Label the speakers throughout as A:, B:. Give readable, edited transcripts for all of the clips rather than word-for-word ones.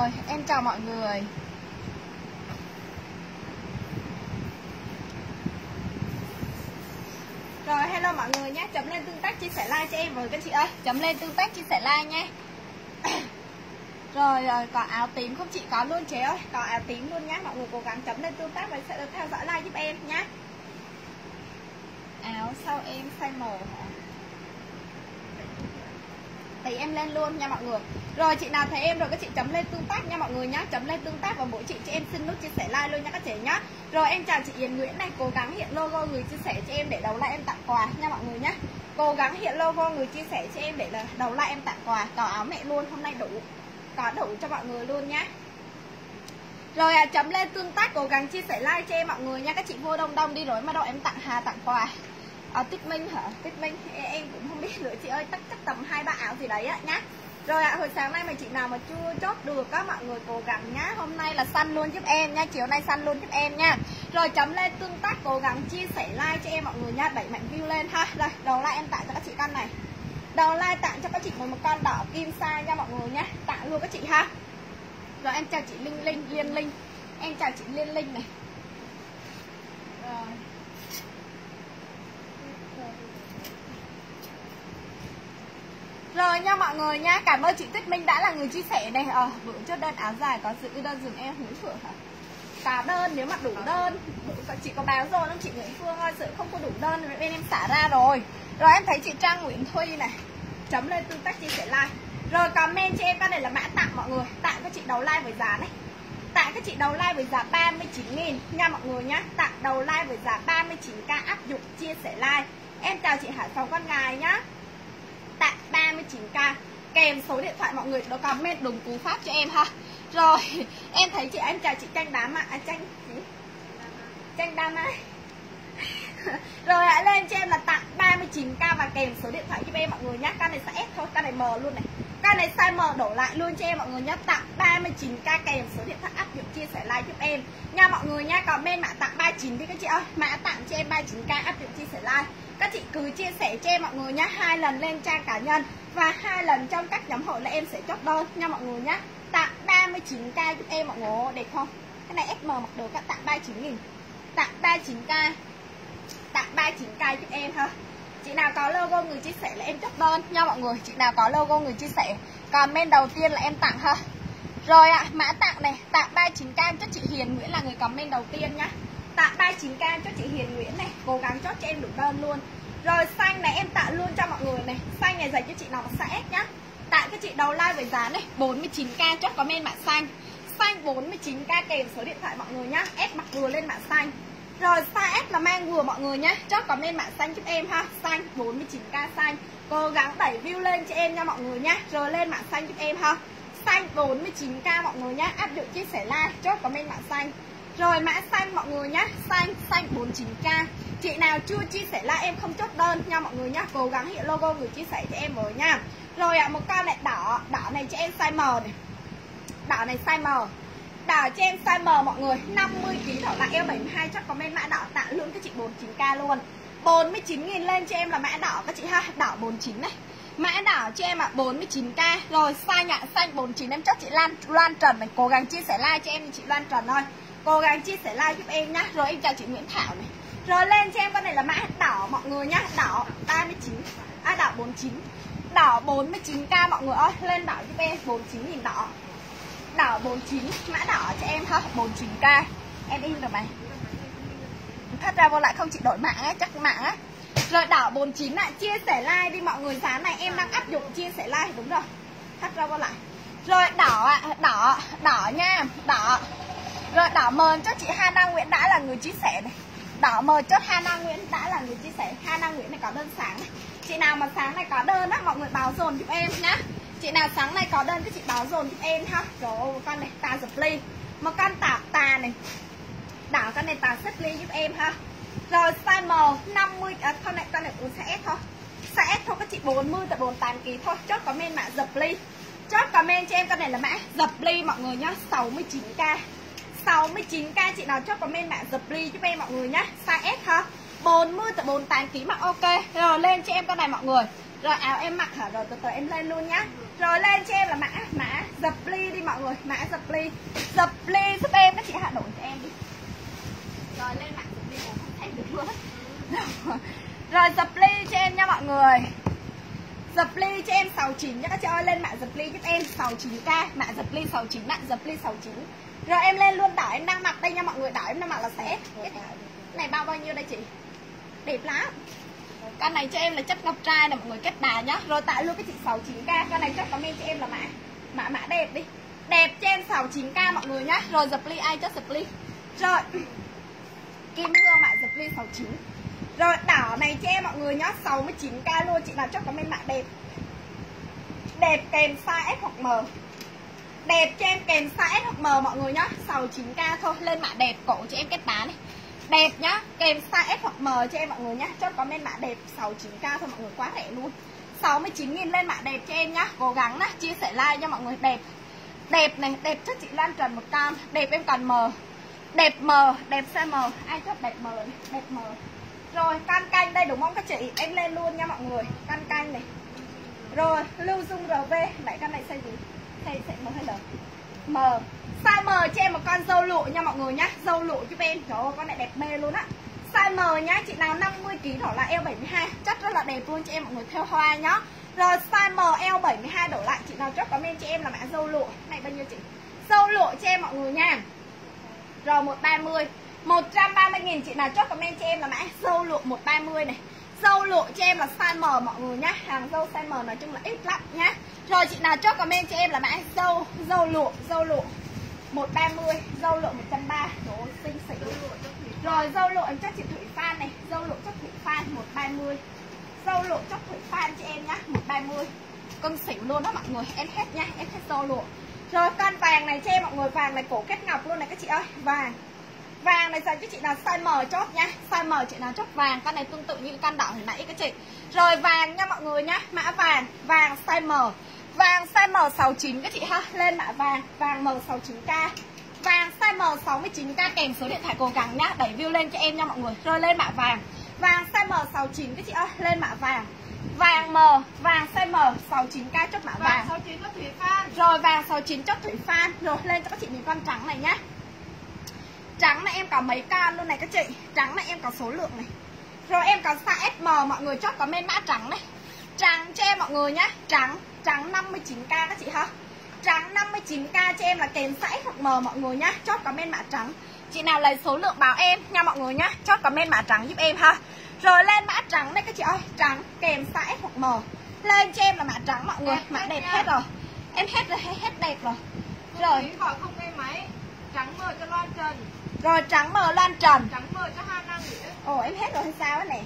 A: Rồi, em chào mọi người. Rồi, hello mọi người nhé. Chấm lên tương tác chia sẻ like cho em với các chị ơi. Chấm lên tương tác chia sẻ like nha. Rồi, có áo tím không chị? Có luôn chế ơi. Có áo tím luôn nhá. Mọi người cố gắng chấm lên tương tác và sẽ được theo dõi like giúp em nhá. Áo sau em size M hả? Thì em lên luôn nha mọi người. Rồi chị nào thấy em rồi các chị chấm lên tương tác nha mọi người nhá. Chấm lên tương tác và mỗi chị cho em xin nút chia sẻ like luôn nha các chị nhá. Rồi em chào chị Yến Nguyễn này, cố gắng hiện logo người chia sẻ cho em để đầu like em tặng quà nha mọi người nhá. Cố gắng hiện logo người chia sẻ cho em để là đầu like em tặng quà. Có áo mẹ luôn, hôm nay đủ. Có đủ cho mọi người luôn nhá. Rồi chấm lên tương tác, cố gắng chia sẻ like cho em mọi người nha. Các chị vô đông đông đi rồi mà đâu em tặng Hà tặng quà. Tích Minh hả? Tích Minh em cũng không biết nữa chị ơi, chắc tầm 2-3 áo gì đấy á nhá. Rồi hồi sáng nay mà chị nào mà chưa chốt được các mọi người cố gắng nhá. Hôm nay là săn luôn giúp em nha, chiều nay săn luôn giúp em nha. Rồi chấm lên tương tác, cố gắng chia sẻ like cho em mọi người nha, đẩy mạnh view lên ha. Rồi đầu like em tặng cho các chị con này. Đầu like tặng cho các chị một con đỏ kim sa nha mọi người nhá. Tặng luôn các chị ha. Rồi em chào chị Liên Linh. Em chào chị Liên Linh này. Rồi. Rồi nha mọi người nha, cảm ơn chị Tuyết Minh đã là người chia sẻ này. Bữa trước đơn áo dài có giữ đơn dùm em Nguyễn Phượng hả? Có đơn, nếu mà đủ đơn chị có báo rồi không chị Nguyễn Phương ơi, sự không có đủ đơn bên em xả ra rồi. Rồi em thấy chị Trang Nguyễn Thuy này, chấm lên tương tác chia sẻ like. Rồi comment cho em cái này là mã tặng mọi người, tặng các chị đầu like với giá này. Tặng các chị đầu like với giá 39.000 nha mọi người nhá. Tặng đầu like với giá 39k áp dụng chia sẻ like. Em chào chị Hải Phòng con gái nhá. Tặng 39k kèm số điện thoại mọi người đó, comment đúng cú pháp cho em ha. Rồi em thấy chị, em chào chị Tranh Đá Mạ, Tranh Đa Mai. Rồi hãy lên cho em là tặng 39k và kèm số điện thoại giúp em mọi người nhá. Con này size S thôi, con này M luôn này. Con này size M đổ lại luôn cho em mọi người nhá. Tặng 39k kèm số điện thoại áp dụng chia sẻ like giúp em nha mọi người nhá. Comment mã tặng 39 đi các chị ơi. Mã tặng cho em 39k áp dụng chia sẻ like. Các chị cứ chia sẻ cho em mọi người nhá, 2 lần lên trang cá nhân và 2 lần trong các nhóm hội là em sẽ chốt đơn nha mọi người nhá. Tặng 39k giúp em mọi người, đẹp không? Cái này SM mặc được các tặng 39.000. Tặng 39k. Tặng 39k giúp em ha. Chị nào có logo người chia sẻ là em chốt đơn nha mọi người. Chị nào có logo người chia sẻ comment đầu tiên là em tặng ha. Rồi mã tặng này, tặng 39k cho chị Hiền Nguyễn là người comment đầu tiên nhá. Tặng 39k cho chị Hiền Nguyễn này, cố gắng chốt cho em đủ đơn luôn. Rồi xanh này em tặng luôn cho mọi người này. Xanh này dành cho chị nào mà size S nhá. Tặng các chị đầu like với giá này 49k chốt comment mã xanh. Xanh 49k kèm số điện thoại mọi người nhá. S mặc vừa lên mã xanh. Rồi size S là mang vừa mọi người nhá. Chốt comment mã xanh giúp em ha. Xanh 49k xanh. Cố gắng đẩy view lên cho em nha mọi người nhá. Rồi lên mã xanh giúp em ha. Xanh 49k mọi người nhá. Áp dụng chia sẻ like, chốt comment mã xanh. Rồi mã xanh mọi người nhá. Xanh 49k. Chị nào chưa chia sẻ like em không chốt đơn nha mọi người nhá. Cố gắng hiện logo người chia sẻ cho em với nha. Rồi một con này đỏ. Đỏ này cho em size M này. Đỏ này size M. Đỏ cho em size M mọi người, 50kg đỏ là eo 72, chắc comment mã đỏ tặng luôn các chị 49k luôn. 49.000 lên cho em là mã đỏ các chị ha. Đỏ 49 này. Mã đỏ cho em 49k. Rồi size nhạn xanh 49 em chốt chị Loan Trần này. Cố gắng chia sẻ like cho em chị Loan Trần thôi. Cố gắng chia sẻ like giúp em nhá. Rồi em chào chị Nguyễn Thảo này. Rồi lên cho em con này là mã đỏ mọi người nhá. Đỏ 39. Đỏ 49. Đỏ 49k mọi người ơi. Lên đỏ giúp em 49.000 đỏ. Đỏ 49, mã đỏ cho em ha, 49k. Em in được này. Thắt ra vô lại không chị đổi mạng ấy, chắc mạng á. Rồi đỏ 49 lại, chia sẻ like đi mọi người, giá này em đang áp dụng chia sẻ like, đúng rồi. Thắt ra vô lại. Rồi đỏ đỏ nha, đỏ. Rồi đỏ mờ cho chị Hana Nguyễn đã là người chia sẻ này. Đỏ mờ chốt Hana Nguyễn đã là người chia sẻ. Hana Nguyễn này có đơn sáng này. Chị nào mà sáng này có đơn á, mọi người báo dồn giúp em nhá. Chị nào sáng nay có đơn các chị báo dồn giúp em ha. Rồi con này tà dập ly. Một con tà này. Đảo con này tà xếp ly giúp em ha. Rồi size M 50 con này uống size S thôi. Size S thôi các chị 40 tại 48kg thôi. Chốt comment mã dập ly. Chốt comment cho em con này là mã dập ly mọi người nhá, 69k. 69k chị nào chốt comment mã dập ly giúp em mọi người nhá. Size S ha. 40 tại 48kg mặc ok. Rồi lên cho em con này mọi người Rồi áo em mặc hả? Rồi từ từ em lên luôn nhá. Rồi lên cho em là mã dập ly đi mọi người, mã dập ly. Dập ly giúp em các chị hạ đổi cho em đi. Rồi lên mã dập ly không thấy được luôn. Rồi dập ly cho em nha mọi người. Dập ly cho em 69 nha các chị ơi, lên mã dập ly giúp em 69k, mã dập ly 69, mã dập ly 69. Rồi em lên luôn, đảo em đang mặc đây nha mọi người, đảo em đang mặc là sẽ. Cái này bao nhiêu đây chị? Đẹp lắm. Con này cho em là chất ngọc trai này mọi người, kết đà nhá. Rồi tại luôn cái chị 69k, con này chắc comment cho em là mã đẹp đi. Đẹp cho em 69k mọi người nhá. Rồi dập ly ai chất dập ly. Rồi. Kim Hương mã dập ly 69. Rồi đỏ này cho em mọi người nhá, 69k luôn, chị nào chốt comment mã đẹp. Đẹp kèm size S hoặc M. Đẹp cho em kèm size S hoặc M mọi người nhá, 69k thôi, lên mã đẹp, cổ cho em kết đá này. Đẹp nhá, kèm size S hoặc M cho em mọi người nhá, chốt comment mã đẹp 69k thôi mọi người, quá rẻ luôn. 69.000 lên mã đẹp cho em nhá, cố gắng nhá, chia sẻ like cho mọi người. Đẹp. Đẹp này, đẹp cho chị Lan Trần một cam, đẹp em còn M. Đẹp M, đẹp size M, ai chốt đẹp M này, đẹp M. Rồi can canh đây đúng không các chị? Em lên luôn nha mọi người, can canh này. Rồi Lưu Dung RV, lại con này size gì? Size M hay L? M. Size M cho em một con dâu lụa nha mọi người nhá, dâu lụa giúp em. Trời ơi con này đẹp mê luôn á. Size M nhá, chị nào 50 kg đổ lại eo72, chất rất là đẹp luôn cho em mọi người, theo hoa nhá. Rồi size M eo72 đổ lại, chị nào chốt comment cho em là mã dâu lụa. Này bao nhiêu chị? Dâu lụa cho em mọi người nha. Rồi 130. 130.000 chị nào chốt comment cho em là mã dâu lụa 130 này. Dâu lụa cho em là size M mọi người nhá. Hàng dâu size M nói chung là ít lắm nhá. Rồi chị nào chốt comment cho em là mã dâu lụa 130, dâu lụa 130. Trời ơi xinh xỉ. Rồi dâu lụa em cho chị Thủy Phan này, dâu lụa cho Thủy Phan 130. Dâu lụa cho Thủy Phan cho em nhá, 130. Con xỉu luôn đó mọi người, em hết nhá, em hết dâu lụa. Rồi con vàng này cho em mọi người, vàng này cổ kết ngọc luôn này các chị ơi, vàng. Vàng này dành cho chị nào size M chốt nha. Size M chị nào chốt vàng. Con này tương tự như con đỏ hồi nãy các chị. Rồi vàng nha mọi người nhá. Mã vàng. Vàng size M. Vàng size M 69 các chị ha. Lên mã vàng. Vàng M 69k. Vàng size M 69k kèm số điện thoại cố gắng nhá. Đẩy view lên cho em nha mọi người. Rồi lên mã vàng. Vàng size M 69 các chị ơi. Lên mã vàng. Vàng M. Vàng size M 69k chốt mã vàng.
B: 69 chốt Thủy Phan.
A: Rồi vàng 69 chốt Thủy Phan. Rồi lên cho các chị nhìn con trắng này nhá. Trắng này em có mấy can luôn này các chị. Trắng này em có số lượng này. Rồi em có size SM mọi người chốt comment mã trắng này. Trắng cho em mọi người nhá. Trắng 59k các chị ha. Trắng 59k cho em là kèm size hoặc M mọi người nhá. Chốt comment mã trắng. Chị nào lấy số lượng báo em nha mọi người nhá. Chốt comment mã trắng giúp em ha. Rồi lên mã trắng đây các chị ơi. Trắng kèm size hoặc M. Lên cho em là mã trắng mọi người. Mã đẹp hết rồi. Em hết rồi, hết đẹp rồi. Rồi
B: khỏi không nghe máy. Trắng mờ cho Loan Trần.
A: Rồi trắng mờ Loan Trần.
B: Trắng mờ cho Hana Nguyễn.
A: Ồ em hết rồi hay sao ấy nè.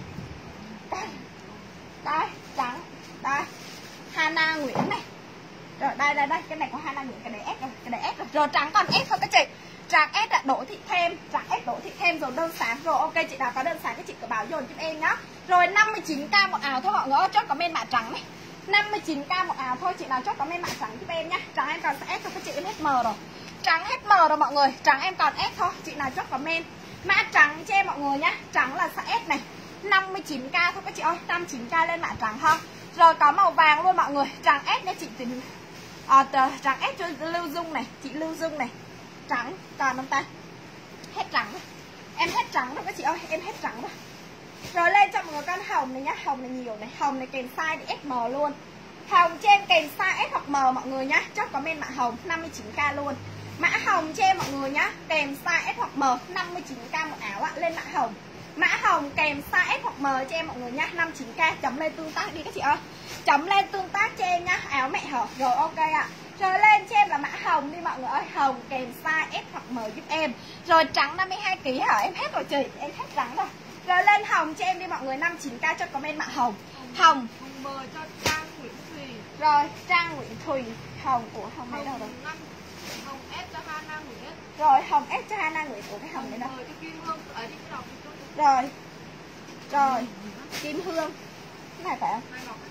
A: Đây trắng. Đây Hana Nguyễn này. Rồi đây cái này có Hana Nguyễn, cái này S rồi, cái này S rồi. Rồi trắng còn S thôi các chị. Trắng S là Đỗ Thị Thêm, trắng S Đỗ Thị Thêm rồi đơn sáng. Rồi ok chị nào có đơn sáng các chị cứ báo dồn giúp em nhá. Rồi 59k một áo thôi mọi người, chốt comment mã trắng này. 59k một áo thôi, chị nào chốt comment mã trắng giúp em nhá. Trắng em còn S cho các chị, em hết M rồi. Trắng hết M rồi mọi người, trắng em còn S thôi, chị nào chốt comment mã trắng cho em mọi người nhá. Trắng là size S này, 59k thôi các chị ơi, 59k lên mã trắng ha. Rồi có màu vàng luôn mọi người, trắng S nha chị Tình. Trắng S cho Lưu Dung này, chị Lưu Dung này. Trắng còn không ta? Hết trắng rồi. Em hết trắng rồi các chị ơi, em hết trắng rồi. Rồi lên cho mọi người con hồng này nhá, hồng này nhiều này, hồng này kèm size để SM luôn. Hồng cho em kèm size S hoặc M mọi người nhá, chốt comment mã hồng 59k luôn. Mã hồng cho em mọi người nhá, kèm size S hoặc M 59k một áo ạ, lên mã hồng. Mã hồng kèm size S hoặc M cho em mọi người nhá, 59k, chấm lên tương tác đi các chị ơi. Chấm lên tương tác cho em nhá, áo mẹ hở. Rồi ok ạ. Rồi lên cho em là mã hồng đi mọi người ơi, hồng kèm size S hoặc M giúp em. Rồi trắng 52kg hả? Em hết rồi chị, em hết trắng rồi. Rồi lên hồng cho em đi mọi người, 59k cho comment mã hồng. Hồng
B: mờ cho Trang Nguyễn Thùy.
A: Rồi Trang Nguyễn Thùy. Hồng của hồng này đâu rồi?
B: Hồng S cho Hana Nguyễn.
A: Rồi hồng S cho Hana Nguyễn của cái hồng này đâu?
B: Mờ cho Kim Hương ở đi cái đọc.
A: Rồi. Rồi Kim Hương. Cái này phải không?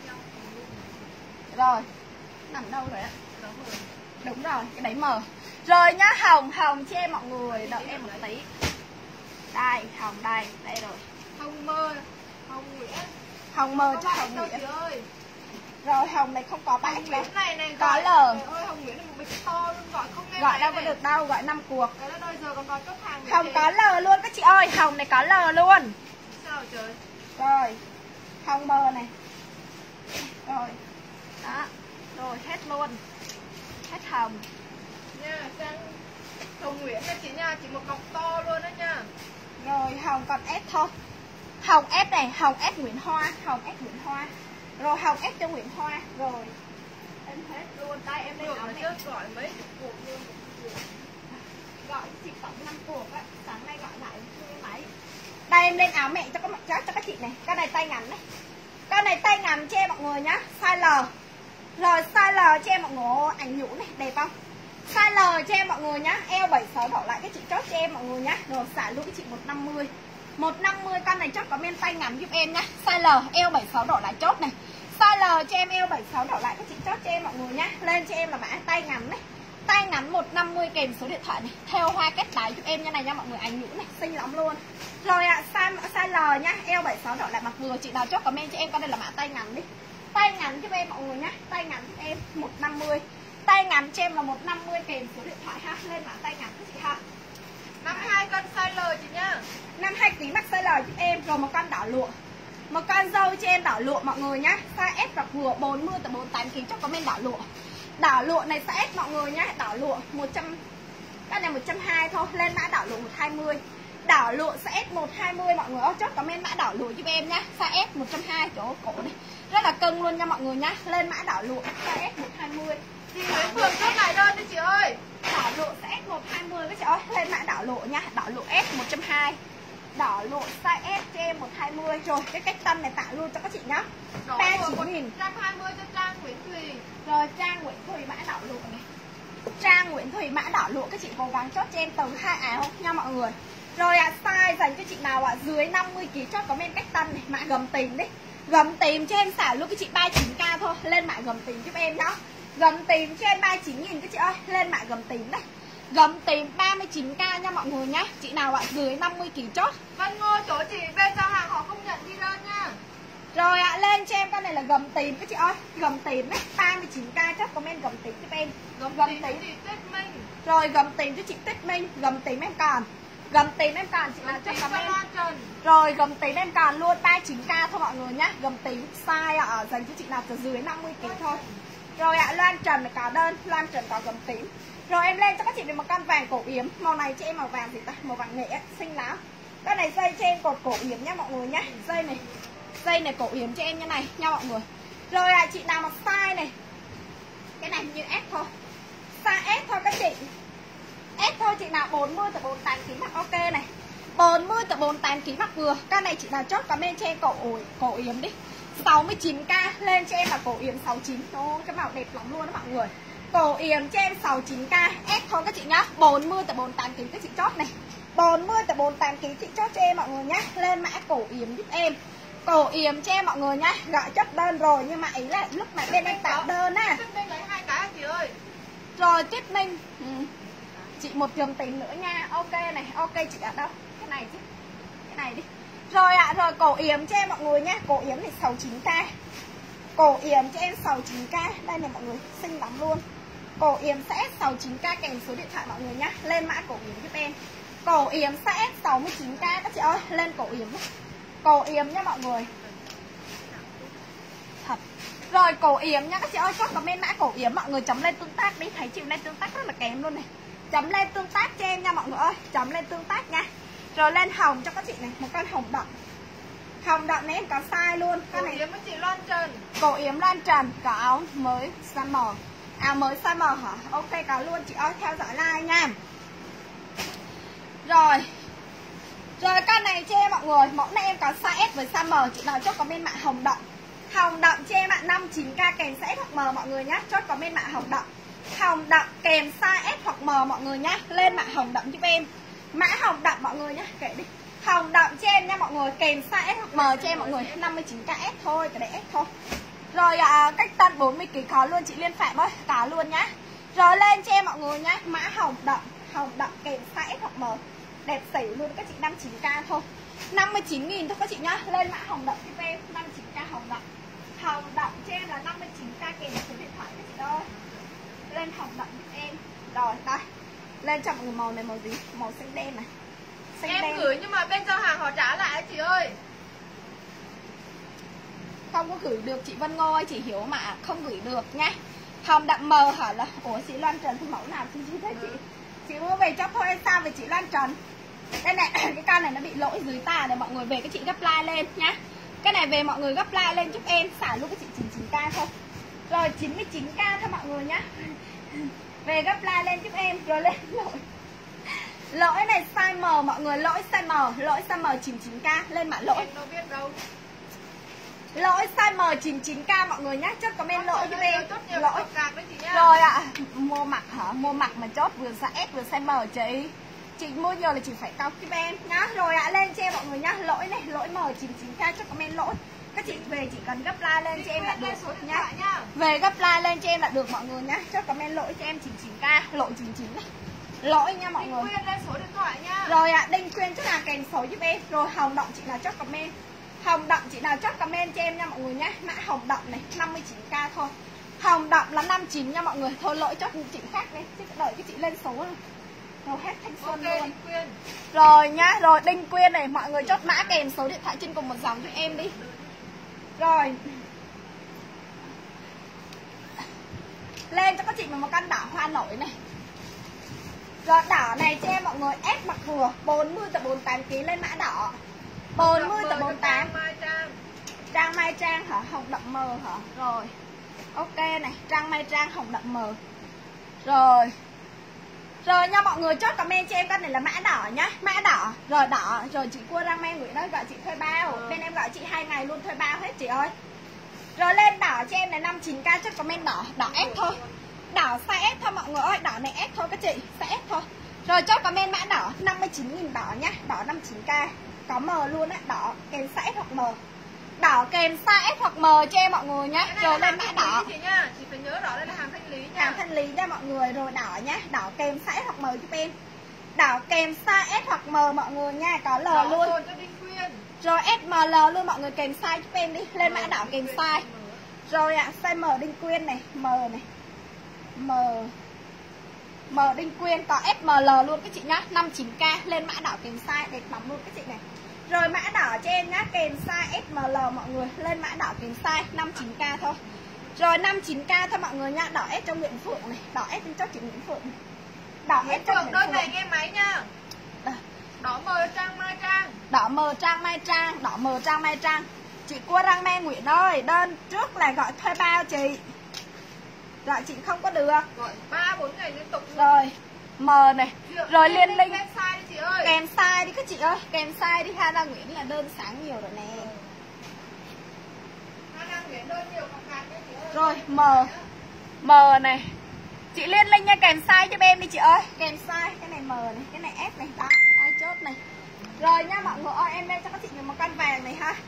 A: Rồi nằm đâu rồi ạ? Đúng rồi, cái đấy mờ. Rồi nhá, hồng cho em mọi người, đợi em một tí. Đây, hồng đây rồi.
B: Hồng mờ, Hồng Nguyễn.
A: Hồng mờ cho Hồng Nguyễn. Rồi hồng này không có bãi
B: Hồng Nguyễn này
A: có
B: gọi,
A: L.
B: ơi Hồng Nguyễn này một bịch to luôn, gọi không nghe
A: Gọi
B: máy
A: đâu có
B: này.
A: được đâu, gọi 5 cuộc.
B: Đấy là đôi giờ còn gọi chốt hàng nữa
A: Hồng
B: chị.
A: có L luôn các chị ơi, hồng này có L luôn.
B: Sao trời.
A: Rồi, hồng mờ này. Rồi, đó. Rồi, hết luôn. Hết hồng.
B: Nha, sang Hồng Nguyễn nha chị nha, chỉ một cọc to luôn đó nha.
A: Rồi, hồng còn S thôi. Hồng S này, hồng S Nguyễn Hoa. Hồng S Nguyễn Hoa. Rồi, hồng S cho Nguyễn Hoa. Rồi, em hết luôn. Đây em lên
B: Được
A: áo
B: mà
A: này.
B: chứ gọi mấy chục cuộc luôn.
A: Gọi chị tổng 5 cuộc á. Sáng nay gọi lại máy. Đây em lên áo mẹ cho các chị này. Cái này tay ngắn này. Cái này tay ngắn cho em mọi người nhá. Size L. Rồi size L cho em mọi người ảnh nhũ này, đẹp không? Size L cho em mọi người nhá. Eo 76 đổ lại các chị chốt cho em mọi người nhá. Rồi xả luôn cái chị 150. 150 con này chốt comment tay ngắn giúp em nhá. Size L eo 76 đổ lại chốt này. Size L cho em eo 76 đổ lại các chị chốt cho em mọi người nhá. Lên cho em là mã tay ngắn này. Tay ngắn 150 kèm số điện thoại này. Theo hoa kết đáy giúp em như này nha mọi người, ảnh nhũ này, xinh lắm luôn. Rồi ạ, size L nhá, eo 76 đổ lại mặc vừa. Chị nào chốt comment cho em con này là mã tay ngắn đi. Tay ngắn giúp em mọi người nhá. Tay ngắn giúp em 150. Tay ngắn cho em là 150 kèm số điện thoại ha. Lên mã tay ngắn các chị ha.
B: 52 cân size L chị nha.
A: 52 kg mặc size L giúp em. Rồi một con đỏ lụa. Một con dâu cho em đỏ lụa mọi người nhá. Size S hoặc vừa 40 tới 48 kg cho comment đỏ lụa. Đỏ lụa này size S mọi người nhá. Đỏ lụa 100. Cái này 120 thôi. Lên mã đỏ lụa 120. Đỏ lụa size S 120 mọi người ơi, chốt comment mã đỏ lụa giúp em nhá. Size S 120 chỗ cổ này. Rất là cưng luôn nha mọi người nhá. Lên mã đỏ lụa size S 120.
B: Chị Nguyễn Phượng chốt lại đơn đi chị ơi.
A: Đỏ lụa size S 120 các chị ơi. Lên mã đỏ lụa nha. Đỏ lụa S 120. Đỏ lụa size S cho em 120. Rồi cái cách tân này tặng luôn cho các chị nhá. 39.000.
B: 120 cho Trang Nguyễn Thùy.
A: Rồi Trang Nguyễn Thùy mã đỏ lụa này. Trang Nguyễn Thùy mã đỏ lụa các chị cố gắng chốt cho em từ 2 áo nha mọi người. Rồi size dành cho chị nào dưới 50 kg chốt comment cách tân này, mã gầm tìm đi. Gầm tìm cho em xả luôn cái chị 39k thôi, lên mã gầm tìm giúp em nhá. Gầm tìm cho em 39.000 các chị ơi, lên mã gầm tìm đấy. Gầm tìm 39k nha mọi người nhá. Chị nào dưới 50 kg chốt.
B: Vân Ngô chỗ chị bên giao hàng họ không nhận đi đơn nha.
A: Rồi lên cho em con này là gầm tìm các chị ơi. Gầm tìm đấy, 39k chốt comment gầm tìm giúp em.
B: Gầm tìm chị Tuyết Minh.
A: Rồi gầm tìm cho chị Tuyết Minh, gầm tìm em còn. Gầm tìm em còn chị nào chốt comment. Rồi gầm tím em còn luôn 39k thôi mọi người nhá. Gầm tím size dành cho chị nào từ dưới 50 kg thôi. Rồi Loan Trần này có đơn, Loan Trần có gầm tím. Rồi em lên cho các chị về một con vàng cổ yếm. Màu này cho em màu vàng gì ta? Màu vàng nghệ xinh lắm. Cái này dây cho em cột cổ yếm nhá mọi người nhá. Dây này cổ yếm cho em như này nha mọi người. Rồi chị nào mặc size này. Cái này như S thôi. Size S thôi các chị. S thôi chị nào 40 tới 48 kg mặc ok này. 40 tới 48 kg mặc vừa. Cái này chị nào chốt comment cho em cổ yếm đi. 69k lên cho em là cổ yếm 69. Ô, cái màu đẹp lắm luôn đó mọi người. Cổ yếm cho em 69k S thôi các chị nhá. 40 tới 48 kg các chị chốt này. 40 tới 48 kg chị chốt cho em mọi người nhá. Lên mã cổ yếm giúp em. Cổ yếm cho em mọi người nhá. Gọi chất đơn rồi nhưng mà ấy là lúc mà bên em tạo đơn á.
B: Tuyết Minh lấy 2 cái chị ơi.
A: Rồi Tuyết Minh chị một gầm tím nữa nha. Ok này, ok chị ở đâu? Cái này chứ. Cái này đi. Rồi rồi cổ yếm cho em mọi người nhá. Cổ yếm thì 69k. Cổ yếm cho em 69k. Đây này mọi người, xinh lắm luôn. Cổ yếm sẽ 69k kèm số điện thoại mọi người nhá. Lên mã cổ yếm giúp em. Cổ yếm sẽ 69k các chị ơi, lên cổ yếm. Cổ yếm nha mọi người. Thật. Rồi cổ yếm nha các chị ơi, chốt comment mã cổ yếm mọi người chấm lên tương tác đi, thấy chiều nay tương tác rất là kém luôn này. Chấm lên tương tác cho em nha mọi người ơi, chấm lên tương tác nha. Rồi lên hồng cho các chị này, một con hồng đậm. Hồng đậm này em có size luôn. Con này
B: yếm với chị Loan Trần.
A: cổ yếm Loan Trần, có áo mới size M. Áo mới size M hả? Ok có luôn chị ơi, theo dõi like nha. Rồi. Rồi con này cho em mọi người, mẫu này em có size S với size M, chị nào chốt comment mã hồng đậm. Hồng đậm cho em 59k kèm size S hoặc M mọi người nhá, chốt comment mã hồng đậm. Hồng đậm kèm size S hoặc M mọi người nhá, lên mã hồng đậm giúp em. Mã hồng đậm mọi người nhá, kệ đi. Hồng đậm cho em nha mọi người, kèm size S hoặc M cho em mọi người, 59k S thôi, cái đấy S thôi. Rồi cách tân 40kg có luôn chị Liên Phạm ơi, có luôn nhá. Rồi lên cho em mọi người nhá, mã hồng đậm kèm size S hoặc M. Đẹp xỉu luôn các chị, 59k thôi. 59.000 thôi các chị nhá, lên mã hồng đậm giúp em, 59k hồng đậm. Hồng đậm cho em là 59 thoại các chị ơi. Lên hồng đậm giúp em. Rồi đây. Lên cho mọi người màu này màu gì? Màu xanh đen này. Xanh
B: em
A: đen.
B: gửi nhưng mà bên giao hàng họ trả lại chị ơi.
A: Không có gửi được chị Vân Ngô ơi, chị Hiểu mà không gửi được nha. Hồng đậm mờ hả là ủa chị Loan Trần thì mẫu nào chị thấy chị mua về cho thôi sao về chị Loan Trần. Đây này cái con này nó bị lỗi dưới tà để mọi người về cái chị gấp like lên nhá. Cái này về mọi người gấp like lên giúp em, xả luôn cái chị 99k thôi. Rồi 99k thôi mọi người nhá. Về gấp like lên giúp em rồi lên lỗi. Lỗi này size M mọi người, lỗi size M, lỗi size M 99k lên mã lỗi.
B: Em đâu biết đâu.
A: Lỗi size M 99k mọi người nhá, chốt comment lỗi giúp em.
B: Lỗi.
A: Rồi ạ, mua mặt hả? Mua mặt mà chốt vừa size S vừa size M chị. Chị mua nhiều là chị phải cao giúp em nhá. Rồi ạ, lên cho em mọi người nhá. Lỗi này, lỗi M 99k chốt comment lỗi. Các chị về chỉ cần gấp like lên cho em là được nhá. Về gấp like lên cho em là được mọi người nhá. Chốt comment lỗi cho em 99k, lỗi 99 này. Lỗi nha mọi người.
B: Quyên lên số điện thoại nha.
A: Rồi ạ, Đinh Quyên chốt hàng kèm số giúp em. Rồi Hồng Đậm chị nào chốt comment. Hồng Đậm chị nào chốt comment cho em nha mọi người nhá. Mã Hồng Đậm này 59k thôi. Hồng Đậm là 59 nha mọi người. Thôi lỗi chốt chị khác đi, chứ đợi cái chị lên số này. Rồi hết thanh xuân luôn.
B: Quyên.
A: Rồi nhá, rồi Đinh Quyên này mọi người chốt mã kèm số điện thoại trên cùng một dòng cho em đi. Rồi. Lên cho các chị một căn đỏ hoa nổi này. Rồi đỏ này cho em mọi người ép mặc vừa 40 tới 48 kg lên mã đỏ. 40 tới 48. Trang Mai Trang hả? Hồng đậm mờ hả? Rồi. Ok này, Trang Mai Trang hồng đậm mờ. Rồi. Rồi nha mọi người, chốt comment cho em con này là mã đỏ nhá, mã đỏ. Rồi đỏ, rồi chị Cua Rang Men Nguyễn ơi gọi chị thuê bao. Bên em gọi chị 2 ngày luôn thuê bao hết chị ơi. Rồi lên đỏ cho em này 59k chốt comment đỏ, đỏ S thôi. Đỏ size S thôi mọi người ơi, đỏ này S thôi các chị, size S thôi. Rồi chốt comment mã đỏ 59.000 đỏ nhá, đỏ 59k. Có M luôn á, đỏ kèm size S hoặc M. Đỏ kèm size S hoặc M cho em mọi người nhá. Rồi lên mã đỏ.
B: Chị nhá, chị phải nhớ rõ đây là hàng thanh lý nha.
A: Hàng thanh lý nha mọi người, rồi đỏ nhá, đỏ kèm size S hoặc M giúp em. Đỏ kèm size S hoặc M mọi người nha, có L
B: đỏ
A: luôn. Rồi SML luôn mọi người kèm size giúp em đi, lên mã đỏ kèm size. Rồi ạ, size M Đinh Quyên này, M này. M Đinh Quyên có SML luôn các chị nhá, 59k lên mã đỏ kèm size đẹp lắm luôn các chị này. Rồi mã đỏ cho em nhá, kèm size SML mọi người, lên mã đỏ kèm size 59k thôi. Rồi 59k thôi mọi người nha, đỏ S cho Nguyễn Phượng này, đỏ S cho chị Nguyễn Phượng này. Đỏ S cho Nguyễn
B: Phượng.
A: Phượng.
B: Này nghe máy nha. Đỏ mờ Trang Mai Trang.
A: Đỏ mờ Trang Mai Trang, đỏ mờ Trang Mai Trang. Chị Cua Rang Men Nguyễn ơi, đơn trước là gọi thuê bao chị. Gọi chị không có được.
B: Gọi 3-4 ngày liên tục luôn.
A: Rồi, M này. Rồi liên linh
B: kèm size đi chị ơi.
A: Kèm size đi các chị ơi, kèm size đi. Hana Nguyễn là đơn sáng nhiều rồi nè.
B: Hana Nguyễn đơn nhiều còn gạt nha chị ơi.
A: Rồi, M này. Chị liên linh nha, kèm size cho em đi chị ơi. Kèm size, cái này M này, cái này S này, đó, ai chốt này. Rồi nha mọi người ơi, em lên cho các chị một con vàng này ha.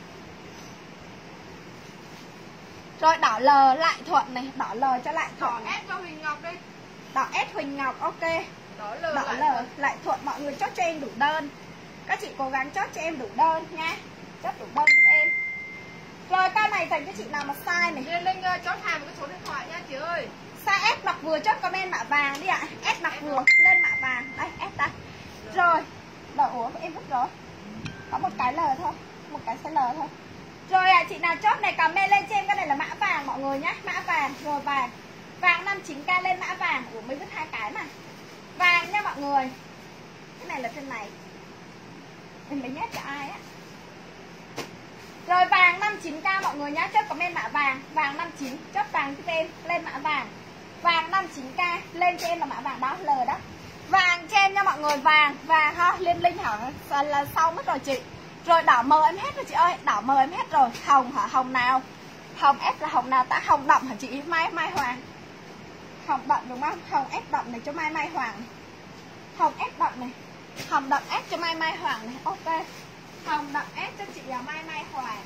A: Rồi đỏ L Lại Thuận này, đỏ L cho Lại Thuận.
B: Đỏ S cho Huỳnh Ngọc đi.
A: Đỏ S Huỳnh Ngọc, ok.
B: Đỏ L
A: Lại Thuận mọi người chốt cho em đủ đơn. Các chị cố gắng chốt cho em đủ đơn nha. Chốt đủ đơn giúp em. Rồi con này dành cho chị nào mà size này.
B: Liên Linh chốt hàng một cái số điện thoại nha chị ơi.
A: Size S mặc vừa chốt comment mã vàng đi ạ. S mặc vừa lên mã vàng. Đây S đây. Rồi. Ủa em vứt rồi. Có một cái L thôi, một cái size L thôi. Rồi ạ, chị nào chốt này comment lên cho em, cái này là mã vàng mọi người nhá, mã vàng. Rồi vàng. Vàng 59k lên mã vàng. Ủa mới vứt 2 cái mà. Vàng nha mọi người. Cái này là trên này. Em mới nhét cho ai á. Rồi vàng 59k mọi người nhá, chốt comment mã vàng. Vàng 59, chốt vàng cho em, lên mã vàng. Vàng 59k, lên cho em là mã vàng đó, L đó. Vàng cho em nha mọi người, vàng ha, liên linh hả, là sau mất rồi chị. Rồi đỏ mờ em hết rồi chị ơi, đỏ mờ em hết rồi. Hồng hả, hồng nào? Hồng S là hồng nào ta? Hồng đậm hả chị? Mai Hoàng. Hồng đậm đúng không? Hồng S đậm này cho Mai Hoàng này. Hồng S đậm này. Hồng đậm S cho Mai Hoàng này, ok. Hồng đậm S cho chị là Mai Hoàng.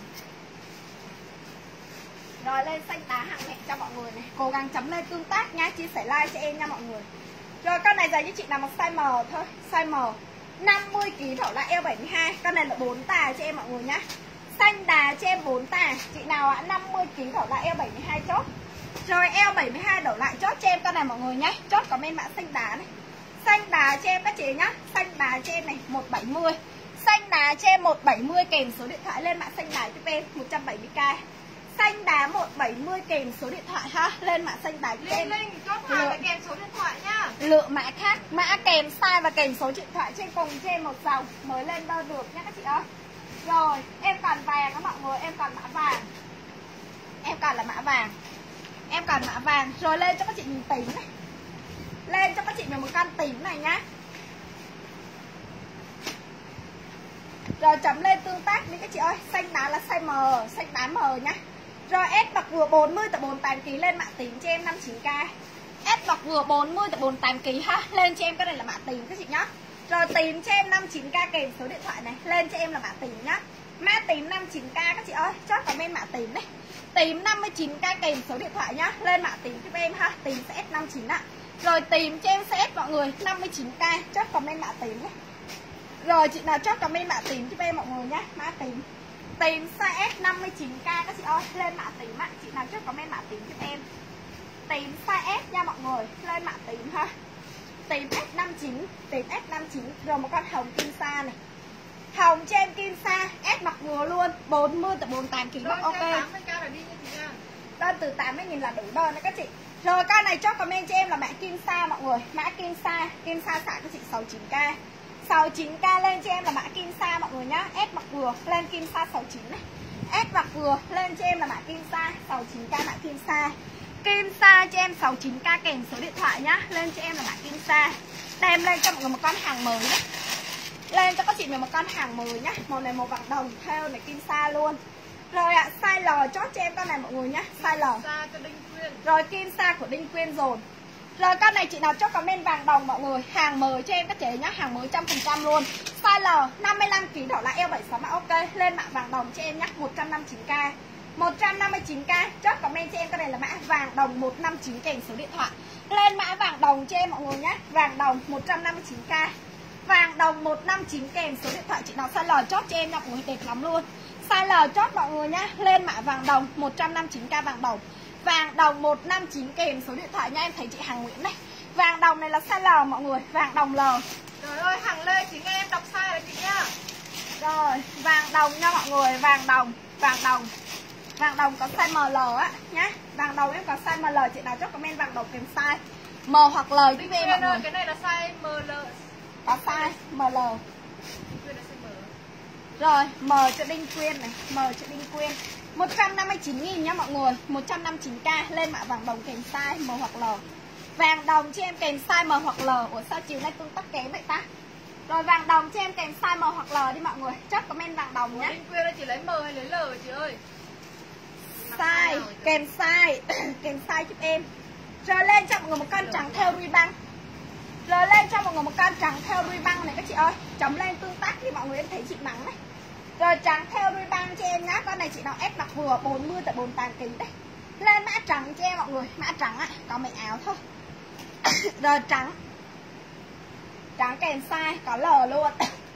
A: Rồi lên xanh tá hàng hẹn cho mọi người này. Cố gắng chấm lên tương tác nha, chia sẻ like cho em nha mọi người. Rồi con này dành cho chị nào mà size M thôi, size M 50kg thổ lại eo 72. Con này là 4 tà cho em mọi người nhá. Xanh đà cho em 4 tà. Chị nào ạ 50kg thổ lại eo 72 chốt. Rồi eo 72 đổ lại chốt cho em con này mọi người nhé. Chốt comment mã xanh đá này. Xanh đá cho em các chị nhá. Xanh đá cho em này 170. Xanh đá cho em 170 kèm số điện thoại lên mã xanh đá giúp em 170k. Xanh đá 170 kèm số điện thoại ha. Lên mã xanh đá giúp em.
B: Linh chốt hàng và kèm số điện thoại nhá.
A: Lựa mã khác, mã kèm size và kèm số điện thoại trên cùng trên một dòng mới lên đơn được nhá các chị ơi. Rồi, em còn vàng đó mọi người, em còn mã vàng. Em còn là mã vàng. Em còn mã vàng. Rồi lên cho các chị nhìn tím này. Lên cho các chị mình một con tím này nhá. Rồi chấm lên tương tác đi các chị ơi. Xanh đá là size M, xanh đá M nhá. Rồi S bọc vừa 40 tới 48 kg lên mã tím cho em 59k. S bọc vừa 40 tới 48 kg ha. Lên cho em cái này là mã tím các chị nhá. Rồi tím cho em 59k kèm số điện thoại này. Lên cho em là mã tím nhá. Mã tím 59k các chị ơi. Chốt comment mã tím đấy. Tím 59k kèm số điện thoại nhá. Lên mã tím giúp em ha. Tím sẽ S59 ạ. Rồi tím cho em sẽ S mọi người 59k. Chốt comment mã tím đấy. Rồi chị nào chốt comment mã tím giúp em mọi người nhá. Mã tím. Tím size S 59k các chị ơi. Lên mã tím ạ. Chị nào chốt comment mã tím giúp em. Tím size S nha mọi người. Lên mã tím ha. Tím S59. Tím S59. Rồi một con hồng kim sa này. Hồng cho em kim sa S mặc vừa luôn 40 tới 48 kg ok.
B: 80k rồi đi nha chị nha.
A: Đơn từ 80.000 là đủ đơn đấy các chị. Rồi con này chốt comment cho em là mã kim sa mọi người. Mã kim sa xả các chị 69k. 69k lên cho em là mã kim sa mọi người nhá. S mặc vừa lên kim sa 69 này. S mặc vừa lên cho em là mã kim sa 69k mã kim sa. Kim sa cho em 69k kèm số điện thoại nhá. Lên cho em là mã kim sa. Đem lên cho mọi người một con hàng mới đấy. Lên cho các chị mình một con hàng mới nhá. Màu này màu vàng đồng theo này kim sa luôn. Rồi ạ, size L chốt cho em con này mọi người nhá. Size L.
B: Sa cho Đinh Quyên.
A: Rồi kim sa của Đinh Quyên rồi. Rồi con này chị nào chốt comment vàng đồng mọi người. Hàng mới cho em các chị nhá, hàng mới 100% luôn. Size L 55 kg đổ lại eo 76 mã ok. Lên mã vàng đồng cho em nhá, 159k. 159k. Chốt comment cho em con này là mã vàng đồng 159 kèm số điện thoại. Lên mã vàng đồng cho em mọi người nhá. Vàng đồng 159k. Vàng đồng 159 kèm số điện thoại chị nào size L chốt cho em nha mọi người, đẹp lắm luôn. Size L chốt mọi người nhá. Lên mã vàng đồng 159k vàng đồng. Vàng đồng 159 kèm số điện thoại nha. Em thấy chị Hằng Nguyễn này. Vàng đồng này là size L mọi người, vàng đồng L.
B: Trời ơi, Hằng Lê chỉ nghe em đọc sai rồi chị nha.
A: Rồi, vàng đồng nha mọi người, vàng đồng, vàng đồng. Vàng đồng có size ML á nhá. Vàng đồng em có size ML, chị nào chốt comment vàng đồng kèm size M hoặc L giúp em mọi người.
B: Cái này là size ML.
A: Có size ML. Rồi, M cho Đinh Quyên này, M cho Đinh Quyên 159.000 nhá mọi người, 159k. Lên mã vàng đồng kèm size M hoặc L. Vàng đồng cho em kèm size M hoặc L. Ủa sao chiều nay tương tác kém vậy ta? Rồi vàng đồng cho em kèm size M hoặc L đi mọi người. Chốt comment vàng đồng nhá.
B: Đinh Quyên chỉ lấy M hay lấy L chị ơi?
A: Size, kèm size kèm size giúp em. Rồi lên cho mọi người một con trắng theo ruy băng. Rồi lên cho mọi người một con trắng theo ruy băng này các chị ơi. Chấm lên tương tác đi mọi người, em thấy chị mắng đấy. Rồi trắng theo ruy băng cho em nhá. Con này chị nào ép mặc vừa 40 tới 48 kg đấy. Lên mã trắng cho em mọi người. Mã trắng ạ, có mấy áo thôi. Rồi trắng. Trắng kèm size, có L luôn.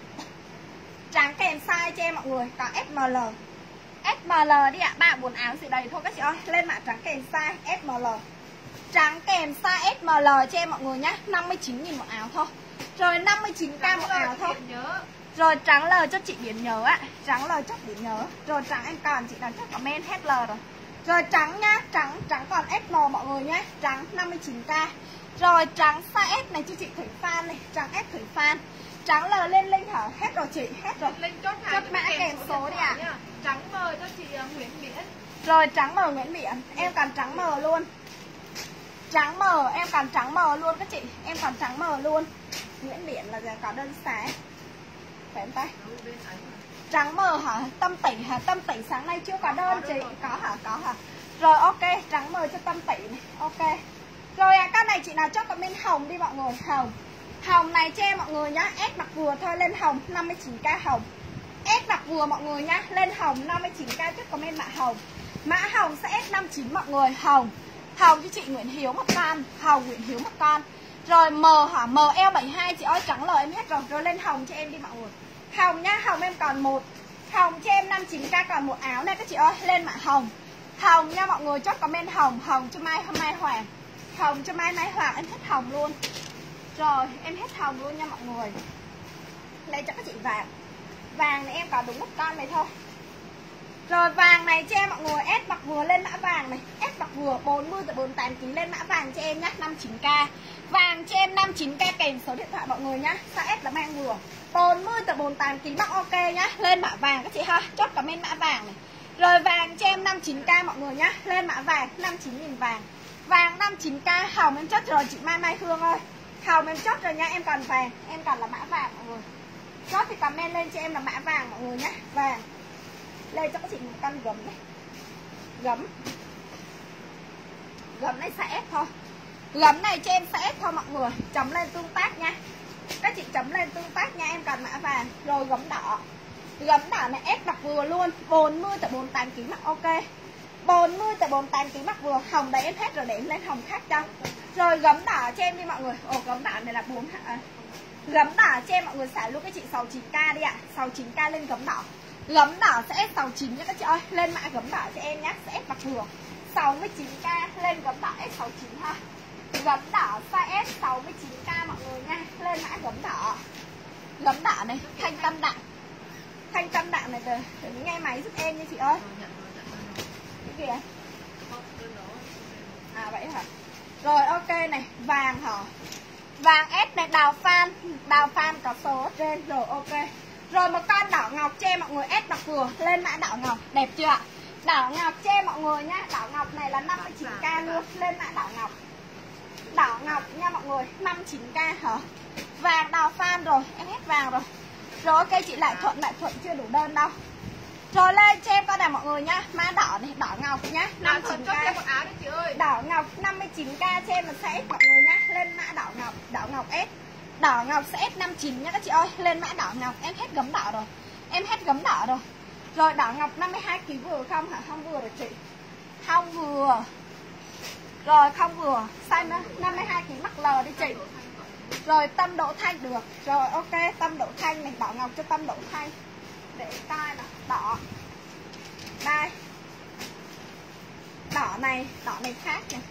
A: Trắng kèm size cho em mọi người, có SML. SML đi ạ, 3-4 áo gì đầy thôi các chị ơi. Lên mã trắng kèm size SML. Trắng kèm size SML cho em mọi người nhá. 59.000 một áo thôi. Rồi 59k một áo thôi. Rồi trắng L cho chị Biển nhớ ạ. Trắng L cho Biển nhớ. Rồi trắng em còn chị nào chắc comment hết L rồi. Rồi trắng nhá, trắng còn SM mọi người nhá. Trắng 59k. Rồi trắng size S này cho chị Thủy Phan này. Trắng S Thủy Phan. Trắng L lên Linh hả? Hết rồi chị, hết rồi.
B: Linh chốt
A: mã kèm số đi ạ.
B: Trắng M cho chị Nguyễn Biển.
A: Rồi trắng M Nguyễn Biển. Em còn trắng M luôn. Trắng M, em còn trắng M luôn các chị. Em còn trắng M luôn. Nguyễn Biển là có đơn xá. Phải không ta? Trắng M hả? Tâm Tỷ hả? Tâm Tỷ sáng nay chưa có đơn chị. Có hả? Có hả? Rồi ok, trắng M cho Tâm Tỷ này. Ok. Rồi con này chị nào chốt comment hồng đi mọi người. Hồng. Hồng này cho em mọi người nhá. S mặc vừa thôi, lên hồng 59k hồng. S mặc vừa mọi người nhá. Lên hồng 59k, chốt comment mã hồng. Mã hồng sẽ S59 mọi người. Hồng. Hồng cho chị Nguyễn Hiếu một con. Hồng Nguyễn Hiếu một con. Rồi M hả? ML72 chị ơi, trắng lời em hết rồi. Rồi lên hồng cho em đi mọi người. Hồng nhá, hồng em còn một. Hồng cho em 59k còn một áo này các chị ơi. Lên mã hồng. Hồng nha mọi người, chốt comment hồng. Hồng cho Mai Hoàng. Hồng cho Mai Hoàng, em thích hồng luôn. Rồi em hết hồng luôn nha mọi người. Đây cho các chị vàng. Vàng này em còn đúng một con này thôi. Rồi vàng này cho em mọi người, S bạc vừa lên mã vàng này, S bạc vừa 40 từ 48 kg lên mã vàng cho em nhá, 59k. Vàng cho em 59k kèm số điện thoại mọi người nhá. Size S là mang vừa. 40 từ 48 kg mắc ok nhá, lên mã vàng các chị ha. Chốt comment mã vàng này. Rồi vàng cho em 59k mọi người nhá, lên mã vàng 59.000 vàng. Vàng 59k. Hồng em chốt rồi chị Mai Hương ơi. Hồng em chốt rồi nha, em còn vàng, em còn là mã vàng mọi người. Chốt thì comment lên cho em là mã vàng mọi người nhá. Vàng. Lên cho các chị một con gấm này. Gấm này sẽ S thôi. Gấm này cho em sẽ S thôi mọi người. Chấm lên tương tác nha. Các chị chấm lên tương tác nha, em còn mã vàng. Rồi gấm đỏ. Gấm đỏ này S mặc vừa luôn, 40 từ 48 kg mặc ok. 40 từ 48 kg mặc vừa. Hồng đấy em hết rồi để em lên hồng khác cho. Rồi gấm đỏ cho em đi mọi người. Ồ gấm đỏ này là 4 gấm đỏ cho em mọi người xả luôn các chị 69k đi ạ. 69k lên gấm đỏ. Gấm đỏ sẽ S69 nha các chị ơi. Lên mã gấm đỏ cho em nhé. Sẽ S mặc vừa 69k. Lên gấm đỏ S69 ha. Gấm đỏ size S 69k mọi người nha. Lên mã gấm đỏ. Gấm đỏ này thanh tâm đạn. Thanh tâm đạn này từ nghe máy giúp em nha chị ơi. Cái kìa. À vậy hả. Rồi ok này. Vàng hả. Vàng S này đào phan có số ở trên. Rồi ok. Rồi một con đỏ ngọc cho em mọi người, S mặc vừa. Lên mã đỏ ngọc, đẹp chưa ạ? Đỏ ngọc cho em mọi người nhá. Đỏ ngọc này là 59k luôn. Lên mã đỏ ngọc. Đỏ ngọc nha mọi người, 59k hả? Vàng đào phan rồi, em hết vàng rồi. Rồi ok chị Lại Thuận chưa đủ đơn đâu. Rồi lên cho em con này mọi người nhá. Mã đỏ này, đỏ ngọc nhá, 59k.
B: một áo đấy chị ơi.
A: Đỏ ngọc 59k cho em là sẽ mọi người nhá. Lên mã đỏ ngọc S. Đỏ ngọc sẽ S59 nha các chị ơi. Lên mã đỏ ngọc, em hết gấm đỏ rồi. Em hết gấm đỏ rồi. Rồi đỏ ngọc 52kg vừa không hả? Không vừa rồi chị. Không vừa. Rồi không vừa. Size 52kg mắc L đi chị. Rồi Tâm Đỗ Thanh được. Rồi ok, Tâm Đỗ Thanh này, đỏ ngọc cho Tâm Đỗ Thanh. Để coi nào, đỏ. Đây. Đỏ này khác này.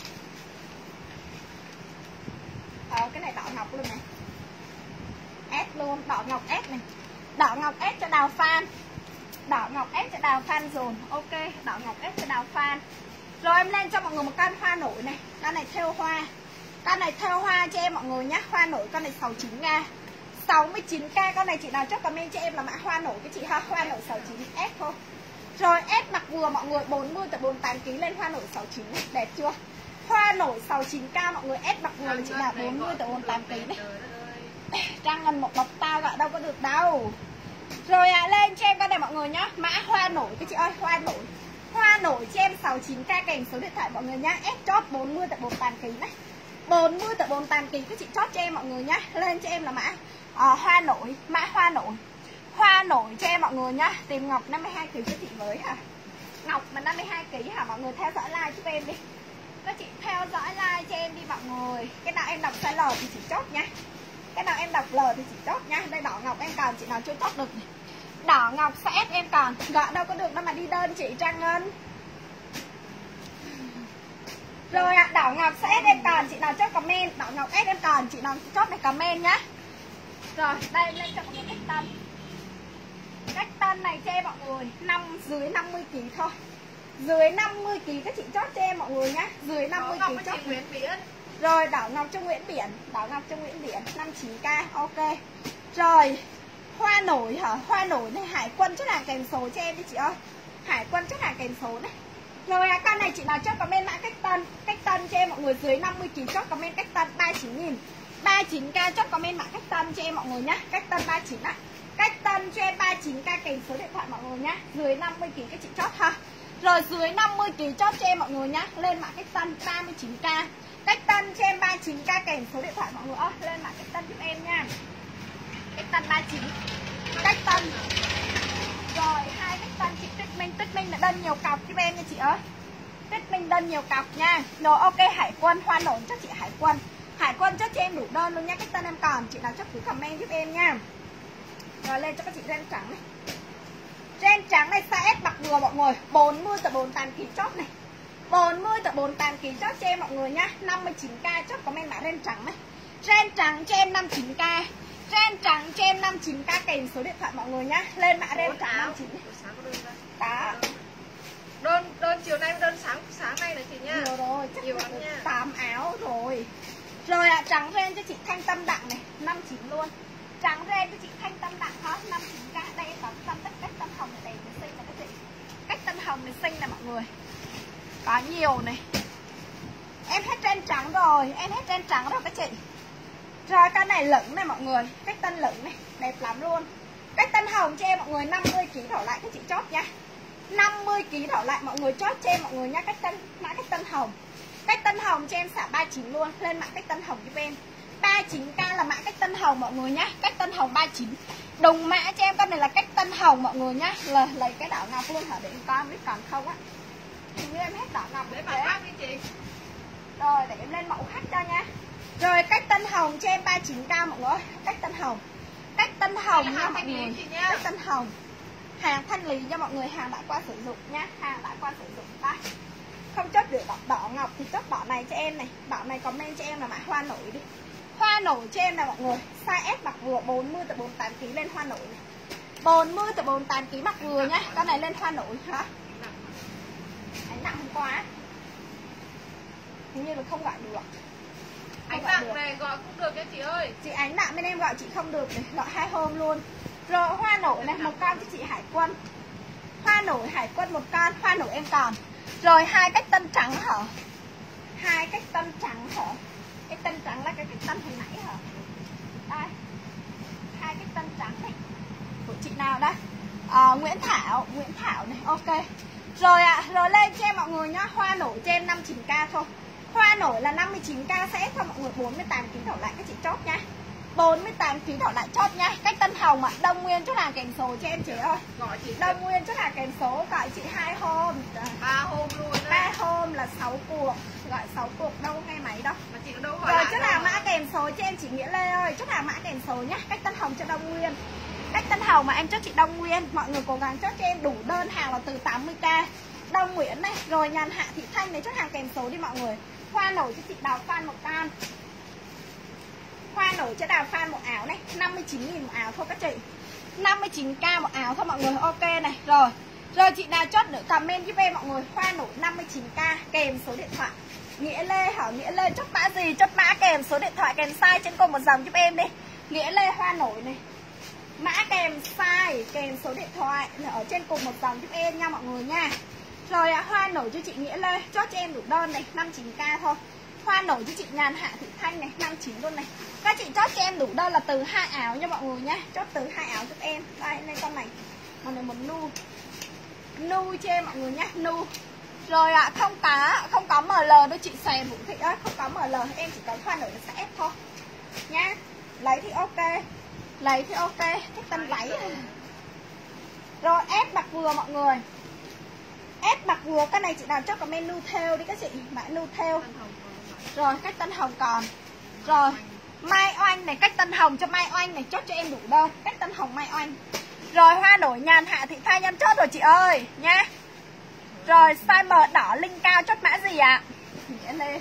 A: Cái này đỏ ngọc luôn này. S luôn, đỏ ngọc S này. Đỏ ngọc S cho đào phan. Đỏ ngọc S cho đào phan dồn. Ok, đỏ ngọc S cho đào phan. Rồi em lên cho mọi người một con hoa nổi này. Con này theo hoa. Con này theo hoa cho em mọi người nhé. Hoa nổi con này 69k. 69k. Con này chị nào chốt comment cho em là mã hoa nổi cái chị ha. Hoa nổi 69S thôi. Rồi S mặc vừa mọi người, 40 từ 48 kg lên hoa nổi 69 này. Đẹp chưa? Hoa nổi 69k mọi người. S mặc vừa là chị nào 40 từ 48 kg này. Trang Ngân một bọc tao gọi đâu có được đâu. Rồi lên cho em con này mọi người nhá. Mã hoa nổi cái chị ơi, hoa nổi. Hoa nổi cho em 69k kèm số điện thoại mọi người nhá. S chốt 40 từ 48 kg này. 40 từ 48 kg các chị chốt cho em mọi người nhá. Lên cho em là mã hoa nổi, mã hoa nổi. Hoa nổi cho em mọi người nhá. Tìm ngọc 52 kg cho chị với hả? Ngọc mà 52 kg hả? Mọi người theo dõi like giúp em đi. Các chị theo dõi like cho em đi mọi người. Cái nào em đọc sai L thì chị chốt nha. Cái nào em đọc L thì chị chốt nha. Đây đỏ ngọc em còn, chị nào chưa chốt được này. Đỏ ngọc sẽ S em còn. Gọi đâu có được đâu mà đi đơn chị Trang Ngân. Rồi đỏ ngọc sẽ S em còn, chị nào chốt comment. Đỏ ngọc S em còn, chị nào chốt này comment nhá. Rồi đây lên cho mọi người cách tân. Cách tân này cho em mọi người dưới 50 kg thôi. Dưới 50 kg các chị chốt cho em mọi người nhá. Dưới 50 kg chốt
B: Nguyễn Biển.
A: Rồi đỏ ngọc cho Nguyễn Biển. Đỏ ngọc cho Nguyễn Biển 59k. Ok. Rồi hoa nổi hả? Hoa nổi này Hải Quân chốt hàng kèm số cho em đi chị ơi. Hải Quân chốt hàng kèm số này. Rồi con này chị nào chốt comment mã cách tân. Cách tân cho em mọi người dưới 50 kg chốt comment cách tân 39.000. 39k chốt comment mã cách tân cho em mọi người nhá. Cách tân 39 ạ. Cách tân cho em 39k kèm số điện thoại mọi người nhá. Dưới 50 kg các chị chốt ha. Rồi dưới 50 kg chốt cho em mọi người nhá. Lên mã cách tân 39k. Cách tân cho em 39k kèm số điện thoại mọi người ơi. Lên mã cách tân giúp em nha. Cách tân 39. Cách tân. Rồi hai cách tân chị Tuyết Minh là đơn nhiều cọc giúp em nha chị ơi. Tuyết Minh đơn nhiều cọc nha. Rồi ok Hải Quân hoa nổi cho chị Hải Quân. Hải Quân chốt cho em đủ đơn luôn nha. Cách tân em còn, chị nào chốt cứ comment giúp em nha. Rồi lên cho các chị ren trắng này. Ren trắng này size S mặc vừa mọi người, 40 tới 48 kg chốt này. 40 tới 48 kg chốt cho em mọi người nhá. 59k chốt comment mã ren trắng này. Ren trắng cho em 59k. Ren trắng cho em 59k kèm số điện thoại mọi người nhá. Lên mã ren trắng 59 này. Đó.
B: Đơn chiều nay đơn sáng nay là chị nha.
A: Nhiều rồi, chắc
B: nhiều
A: là
B: lắm nha.
A: 8 áo rồi. Rồi ạ, trắng ren cho chị Thanh Tâm Đặng này, 59 luôn. Trắng ren cho chị Thanh Tâm Đặng hết 59k. Đây em có cách tân hồng này đẹp xinh này các chị. Cách tân hồng này xinh này mọi người. Có nhiều này. Em hết ren trắng rồi, em hết ren trắng rồi các chị. Rồi cái này lửng này mọi người, cách tân lửng này, đẹp lắm luôn. Cách tân hồng cho em mọi người 50kg đổ lại các chị chốt nha. 50kg đổ lại mọi người chốt cho em mọi người nha. Mã cách tân hồng. Cách tân hồng cho em xả 39 luôn. Lên mã cách tân hồng giúp em. 39k là mã cách tân hồng mọi người nhá. Cách tân hồng 39. Đồng mã cho em con này là cách tân hồng mọi người nhá. Lấy cái đỏ ngọc luôn hả, để em coi biết còn không á. Hình như em hết đỏ ngọc
B: để bạn khác đi chị.
A: Rồi để em lên mẫu khách cho nha. Rồi cách tân hồng cho em 39k mọi người. Cách tân hồng. Cách tân hồng nha mọi người. Cách tân hồng. Hàng thanh lý cho mọi người, hàng đã qua sử dụng nhá. Hàng đã qua sử dụng đây. Không chốt được đỏ ngọc thì chốt đỏ này cho em này. Đỏ này comment cho em là mã hoa nổi đi. Hoa nổi cho em này mọi người. Size S mặc vừa 40 tới 48 kg lên hoa nổi này. 40 tới 48 kg mặc vừa nhá. Con này lên hoa nổi hả? Ánh nặng không quá. Hình như là không gọi được.
B: Ánh nặng này gọi cũng được nha chị ơi.
A: Chị Ánh nặng bên em gọi chị không được này. Gọi 2 hôm luôn. Rồi hoa nổi này một con cho chị Hải Quân. Hoa nổi Hải Quân một con. Hoa nổi em còn. Rồi 2 cách tân trắng hả? 2 cách tân trắng hả? Cái tân trắng là cái cách tân hồi nãy hả? Đây. 2 cách tân trắng này. Của chị nào đây? Nguyễn Thảo này, ok. Rồi ạ, rồi lên cho em mọi người nhá. Hoa nổi cho em 59k thôi. Hoa nổi là 59k sẽ thôi mọi người. 48kg đổ lại các chị chốt nha. 48kg đổ lại chốt nha. Cách tân hồng ạ. Đông Nguyên chốt hàng kèm số cho em chị ơi.
B: Gọi chị
A: Đông Nguyên chốt hàng kèm số. Gọi chị 2 hôm.
B: 3 hôm luôn đấy.
A: 3 hôm là 6 cuộc. Gọi 6 cuộc đâu ngay máy đâu.
B: Mà chị đâu gọi.
A: Rồi chốt hàng mã kèm số cho em chị Nghĩa Lê ơi. Chốt hàng mã kèm số nhá. Cách tân hồng cho Đông Nguyên. Cách tân hồng mà em chốt chị Đông Nguyên. Mọi người cố gắng chốt cho em đủ đơn hàng là từ 80k. Đông Nguyễn này. Rồi Nhàn Hạ Thị Thanh này chốt hàng kèm số đi mọi người. Hoa nổi cho chị Đào Phan một con. Hoa nổi cho Đào Phan một áo này. 59.000 một áo thôi các chị. 59k một áo thôi mọi người. Ok này. Rồi chị nào chốt nữa comment giúp em mọi người. Hoa nổi 59k kèm số điện thoại. Nghĩa Lê hả? Nghĩa Lê chốt mã gì? Chốt mã kèm số điện thoại kèm size trên cùng một dòng giúp em đi. Nghĩa Lê hoa nổi này. Mã kèm size kèm số điện thoại ở trên cùng một dòng giúp em nha mọi người nha. Rồi hoa nổi cho chị Nghĩa Lê chốt cho em đủ đơn này. 59k thôi. Hoa nổi cho chị Nhàn Hạ Thị Thanh này. 59 luôn này. Các chị chốt cho em đủ đơn là từ 2 áo nha mọi người nha. Chốt từ 2 áo giúp em. Đây lên con này. Con này một nu. Nu cho em mọi người nhá. Nu. Rồi không có ML đâu chị xòe Vũ Thị ơi. Không có ML em chỉ có hoa nổi là sẽ S thôi nhá. Lấy thì ok. Lấy thì ok. Cách tân váy. Rồi S mặc vừa mọi người. S mặc vừa. Cái này chị nào chốt có menu theo đi các chị. Mã nu theo. Rồi cách tân hồng còn. Rồi Mai Oanh này. Cách tân hồng cho Mai Oanh này. Chốt cho em đủ đơn. Cách tân hồng Mai Oanh. Rồi hoa nổi Nhàn Hạ Thị Thanh em chốt rồi chị ơi nha. Rồi size M đỏ linh cao chốt mã gì ạ? Nghĩa Lê.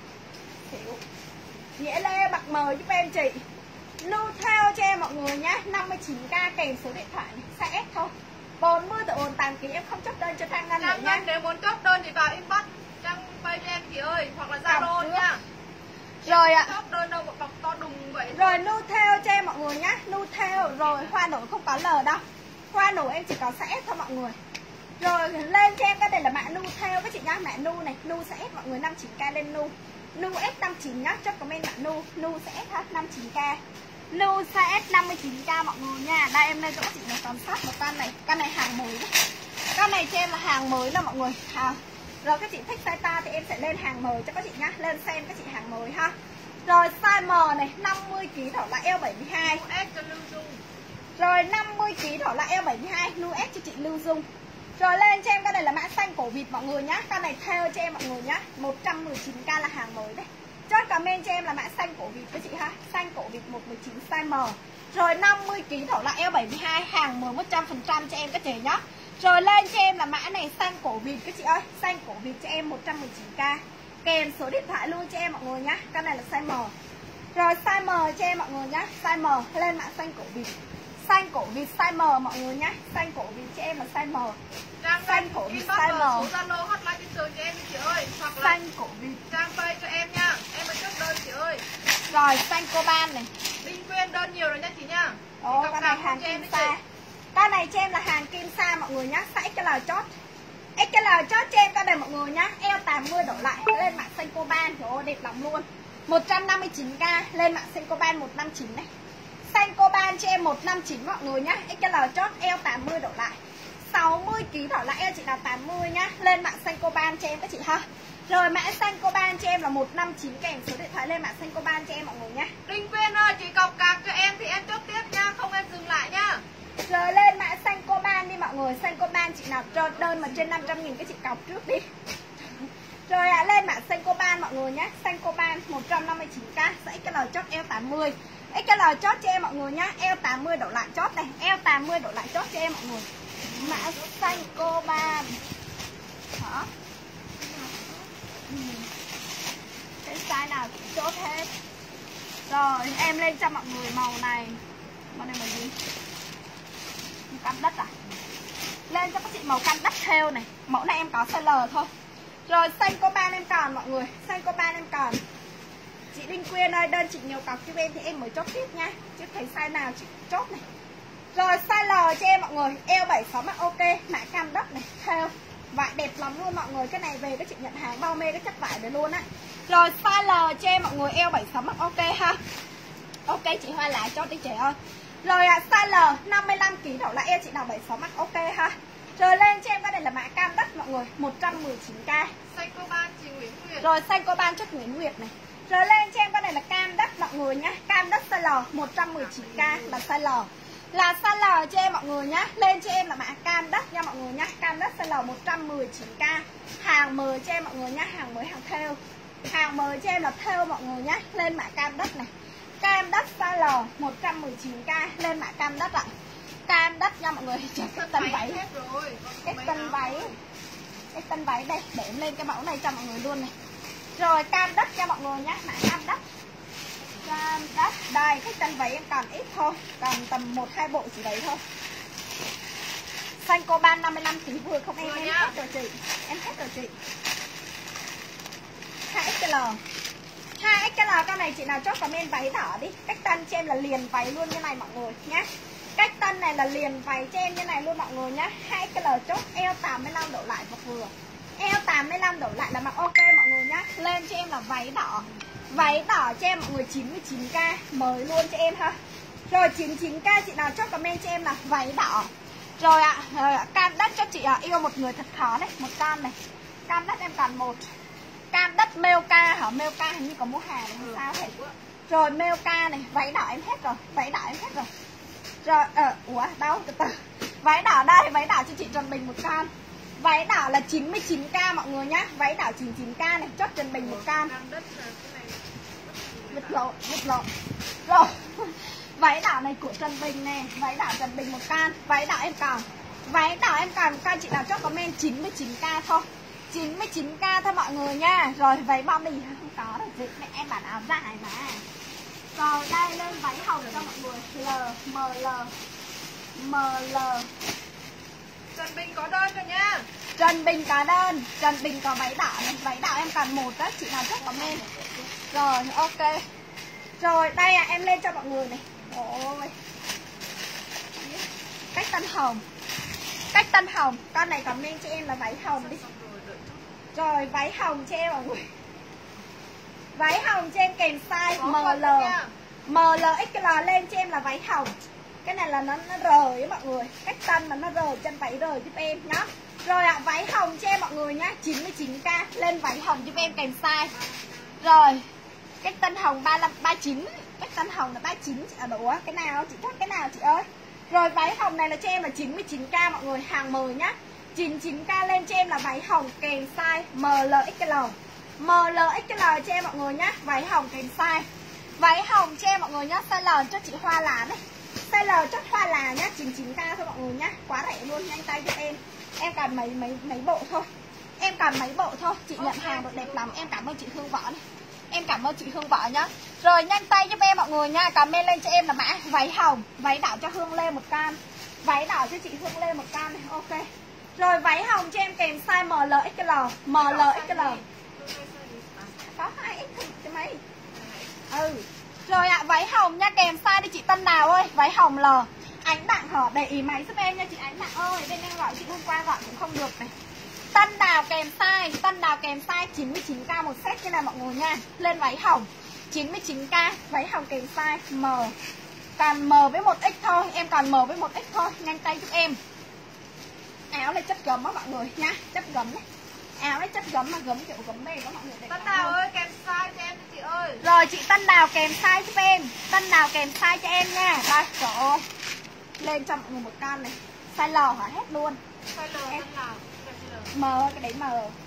A: Nghĩa Lê bạc M giúp em chị. Nu theo cho em mọi người nhá. 59k kèm số điện thoại này. Size S thôi. 40 từ 48 kg em không chốt đơn cho Trang Ngân nữa nha.
B: Nếu muốn chốt đơn thì vào inbox Trang page em chị ơi. Hoặc là Zalo nha.
A: Rồi ạ.
B: Chốt đơn đâu một cọc to đùng vậy.
A: Rồi nu theo cho em mọi người nhá. Nu theo. Rồi hoa nổi không có L đâu. Hoa nổi em chỉ có size S thôi mọi người. Rồi lên cho em cái này là mã nu theo các chị nhá. Mã nu này. Nu sẽ S mọi người 59k lên nu. Nu S59 nhá. Chốt comment mã nu. Nu sẽ S ha 59k. Nu sẽ S 59k mọi người nha. Đây em lên cho các chị này còn sót một con này. Con này hàng mới đấy. Con này cho em là hàng mới nè mọi người. Rồi các chị thích size to thì em sẽ lên hàng mới cho các chị nhá. Lên xem các chị hàng mới ha. Rồi size M này 50kg thổ là L72.
B: S cho Lưu Dung.
A: Rồi 50kg thổ là L72. Nu S cho chị Lưu Dung. Rồi lên cho em cái này là mã xanh cổ vịt mọi người nhá. Con này theo cho em mọi người nhá. 119k là hàng mới đấy. Chốt comment cho em là mã xanh cổ vịt các chị ha. Xanh cổ vịt 119 size M. Rồi 50kg đổ lại eo 72, hàng mới 100% cho em các chị nhá. Rồi lên cho em là mã này xanh cổ vịt các chị ơi, xanh cổ vịt cho em 119k. Kèm số điện thoại luôn cho em mọi người nhá. Con này là size M. Rồi size M cho em mọi người nhá, size M lên mã xanh cổ vịt. Xanh cổ vịt size M mọi người nhá, xanh cổ vịt cho em là size M. Xanh cổ vịt size M.
B: Số Zalo hotline trên tường cho em chị ơi, hoặc là
A: xanh cổ vịt
B: trang pay cho em nha. Em mới chốt đơn chị ơi.
A: Rồi xanh coban này.
B: Đinh Quyên đơn nhiều rồi nha chị nha.
A: Ồ, con này hàng kim sa. Con này cho em là hàng kim sa mọi người nhá, size XL chốt. XL chốt cho em con này mọi người nhá, eo 80 đổ lại lên mã xanh coban. Trời ơi đẹp lắm luôn. 159k lên mã xanh coban 159 này. Xanh coban cho em 159 mọi người nhá, XL chốt eo 80 đổ lại. 60kg đổ lại eo chị nào 80 nhá, lên mã xanh coban cho em các chị ha. Rồi mã xanh coban cho em là 159 kèm số điện thoại lên mã xanh coban cho em mọi người nhá.
B: Đinh Quyên ơi, chị cọc cạc cho em thì em chốt tiếp nha, không em dừng lại nha.
A: Rồi lên mã xanh coban đi mọi người, xanh coban chị nào cho đơn mà trên 500.000 các chị cọc trước đi. Rồi lên mã xanh coban mọi người nhá, xanh coban 159k, sẽ XL chốt eo 80. XL chốt cho em mọi người nhá, eo 80 đổ lại chốt này, eo 80 đổ lại chốt cho em mọi người. Mã xanh coban. Hả? Cái size nào cũng chốt hết. Rồi em lên cho mọi người màu này. Màu này màu gì? Cam đất à? Lên cho các chị màu cam đất theo này. Mẫu này em có size L thôi. Rồi xanh coban em còn mọi người, xanh coban em còn. Chị Đinh Quyên ơi, đơn chị nhiều cọc cho em thì em mới chốt tiếp nha. Chứ thấy size nào chị chốt này. Rồi size L cho em mọi người, eo 76 mặc ok, mã cam đất này, theo. Vải đẹp lắm luôn mọi người, cái này về các chị nhận hàng bao mê cái chất vải đấy luôn á. Rồi size L cho em mọi người, eo 76 mặc ok ha. Ok chị Hoa lại chốt đi chị ơi. Rồi size L 55kg đổ lại eo chị nào 76 mặc ok ha. Rồi lên cho em cái này là mã cam đất mọi người, 119k.
B: Xanh coban chị Nguyễn Nguyệt.
A: Rồi xanh coban chất Nguyễn Nguyệt này. Rồi lên cho em cái này là cam đất mọi người nhá, cam đất size L 119k là size L. Là size L cho em mọi người nhá. Lên cho em là mã cam đất nha mọi người nhá. Cam đất size L 119k. Hàng mới cho em mọi người nhá, hàng mới hàng thêu. Hàng mới cho em là thêu mọi người nhá. Lên mã cam đất này. Cam đất size L 119k, lên mã cam đất ạ. Cam đất nha mọi người. Cái tân váy. Cái tân váy. Cái tân váy đây, để em lên cái mẫu này cho mọi người luôn này. Rồi cam đất cho mọi người nhá, mã cam đất. Cam đất, đây cái chân váy em còn ít thôi, còn tầm 1-2 bộ chỉ đấy thôi. Xanh coban 55kg vừa không em hết rồi chị. Em hết rồi chị. 2XL. 2XL con này chị nào chốt comment váy đỏ đi. Cách tân cho em là liền váy luôn như này mọi người nhá. Cách tân này là liền váy cho em như này luôn mọi người nhá. 2XL chốt eo 85 độ lại và vừa. Eo 85 đổ lại là mặc ok mọi người nhá. Lên cho em là váy đỏ. Váy đỏ cho em mọi người 99k, mới luôn cho em ha. Rồi 99k chị nào chốt comment cho em là váy đỏ. Rồi cam đất cho chị yêu một người thật khó đấy, một con này. Cam đất em còn một. Cam đất Melka hả? Melka hình như có mua hàng hay sao hết. Rồi Melka này, váy đỏ em hết rồi, váy đỏ em hết rồi. Rồi ủa đâu từ từ. Váy đỏ đây, váy đỏ cho chị Trần Bình một con. Váy đỏ là 99k mọi người nhá. Váy đỏ 99k này, chốt Trần Bình một con. Vịt lộn. Rồi váy đỏ này của Trần Bình nè. Váy đỏ Trần Bình một con. Váy đỏ em còn. Váy đỏ em còn một con chị nào chốt comment 99k thôi. 99k thôi mọi người nha. Rồi váy bao bì không có rồi chị. Mẹ em bản áo dài mà. Rồi đây lên váy hồng cho mọi người. ML.
B: Trần Bình có đơn rồi nha.
A: Trần Bình có đơn. Trần Bình có váy đỏ này. Váy đỏ em còn một đó. Chị nào chốt comment. Rồi ok. Rồi đây em lên cho mọi người này. Ôi. Cách Tân Hồng. Cách Tân Hồng. Con này comment cho em là váy hồng đi. Rồi váy hồng cho em mọi người. Váy hồng cho em kèm size ML. ML XL lên cho em là váy hồng. Cái này là nó rời với mọi người. Cách Tân mà nó rời, chân váy rời giúp em nhá. Rồi váy hồng cho em mọi người nhá, 99k. Lên váy hồng giúp em kèm size. Rồi Cách Tân Hồng 35, 39. Cách Tân Hồng là 39. Chị đủ á, cái nào chị chốt cái nào chị ơi. Rồi váy hồng này là cho em là 99k mọi người, hàng 10 nhá. 99k lên cho em là váy hồng kèm size MLXL. MLXL cho em mọi người nhá, váy hồng kèm size. Váy hồng cho em mọi người nhá, size L cho chị Hoa Lan ấy. Size L chốt hoa là nhá, 99k thôi mọi người nhá. Quá rẻ luôn, nhanh tay cho em. Em cần mấy bộ thôi. Em cần mấy bộ thôi. Chị nhận hàng được đẹp lắm. Em cảm ơn chị Hương Võ này. Em cảm ơn chị Hương Võ nhá. Rồi nhanh tay giúp em mọi người nha. Comment lên cho em là mã váy hồng. Váy đỏ cho Hương Lê một can. Váy đỏ cho chị Hương Lê một can này. Ok. Rồi váy hồng cho em kèm size ML XL. ML XL. Có 2X cho mấy. Ừ. Rồi ạ, váy hồng nha, kèm size đi chị Tân Đào ơi. Váy hồng L. Ánh Đặng hỏi để ý máy giúp em nha chị Ánh Đặng ơi. Bên em gọi chị hôm qua gọi cũng không được này. Tân Đào kèm size, Tân Đào kèm size 99k một set như này mọi người nha. Lên váy hồng 99k, váy hồng kèm size M. Còn M với 1X thôi, em còn M với 1X thôi, nhanh tay giúp em. Áo này chất gấm á mọi người nha, chất gấm đấy. Áo này chất gấm mà gấm kiểu gấm mềm đó mọi người.
B: Tân Đào ơi, kèm size cho em chị ơi.
A: Rồi chị Tân Đào kèm size giúp em. Tân Đào kèm size cho em nha. Đây, trời ơi. Lên cho mọi người một can này. Size L hả hết luôn.
B: Size L Tân Đào.
A: M, cái đấy M.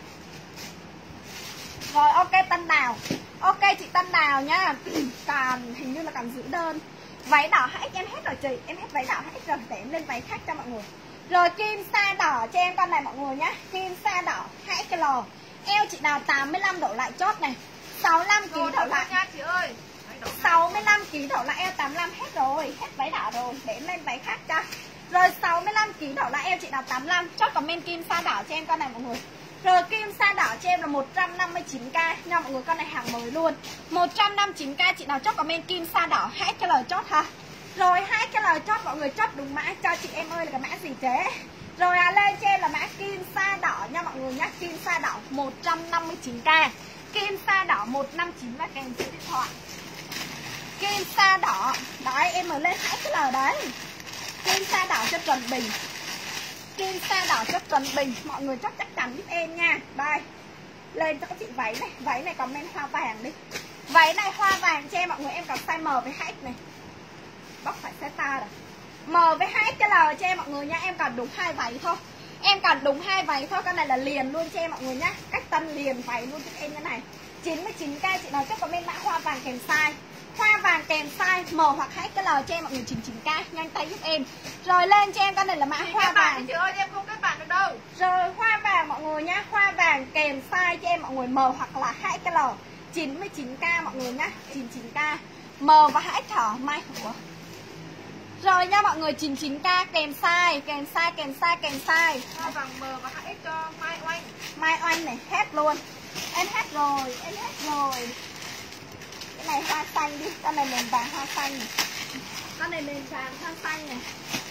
A: Rồi ok Tân Đào. Ok chị Tân Đào nhá. Còn hình như là còn giữ đơn. Váy đỏ 2X em hết rồi chị. Em hết váy đỏ 2X rồi. Để em lên váy khác cho mọi người. Rồi kim sa đỏ cho em con này mọi người nhá. Kim sa đỏ 2XL. Eo chị nào 85 độ lại chốt này. 65kg đổ lại
B: nha chị ơi.
A: 65kg đổ lại eo 85 hết rồi. Hết váy đỏ rồi. Để em lên váy khác cho. Rồi 65kg đổ lại eo chị nào 85. Chốt comment kim sa đỏ cho em con này mọi người. Rồi kim sa đỏ cho em là 159k nha mọi người, con này hàng mới luôn. 159k chị nào chốt comment kim sa đỏ 2XL chốt ha. Rồi 2XL chốt mọi người, chốt đúng mã cho chị em ơi là cái mã gì thế. Rồi lên cho em là mã kim sa đỏ nha mọi người nhá. Kim sa đỏ 159k. Kim sa đỏ 159 và kèm số điện thoại. Kim sa đỏ. Đấy em mới lên 2XL đấy. Kim sa đỏ cho Trần Bình. Kim sa đỏ cho Trần Bình. Mọi người chắc chắn giúp em nha. Đây. Lên cho các chị váy này. Váy này comment hoa vàng đi. Váy này hoa vàng cho em mọi người. Em còn size M với 2X này. Bóc phải size ta rồi. M với 2XL cho em mọi người nha. Em còn đúng 2 váy thôi. Em còn đúng 2 váy thôi. Con này là liền luôn cho em mọi người nhá. Cách tân liền váy luôn cho em như này. 99k chị nào chắc comment mã hoa vàng kèm size. Hoa vàng kèm size M hoặc 2XL cho em mọi người 99k. Nhanh tay giúp em. Rồi lên cho em con này là mã hoa vàng.
B: Chị ơi em không kết bạn được đâu.
A: Rồi hoa vàng mọi người nhá. Hoa vàng kèm size cho em mọi người M hoặc là 2XL 99k mọi người nhá. 99k M và 2X hả? Mai hả? Rồi nha mọi người, 99k kèm size, kèm size, kèm size, kèm size.
B: Hoa vàng M và 2X cho Mai Oanh.
A: Mai Oanh này, hết luôn. Em hết rồi, em hết rồi. Cái này hoa xanh đi, con này nền vàng hoa xanh này. Con này nền vàng hoa xanh này.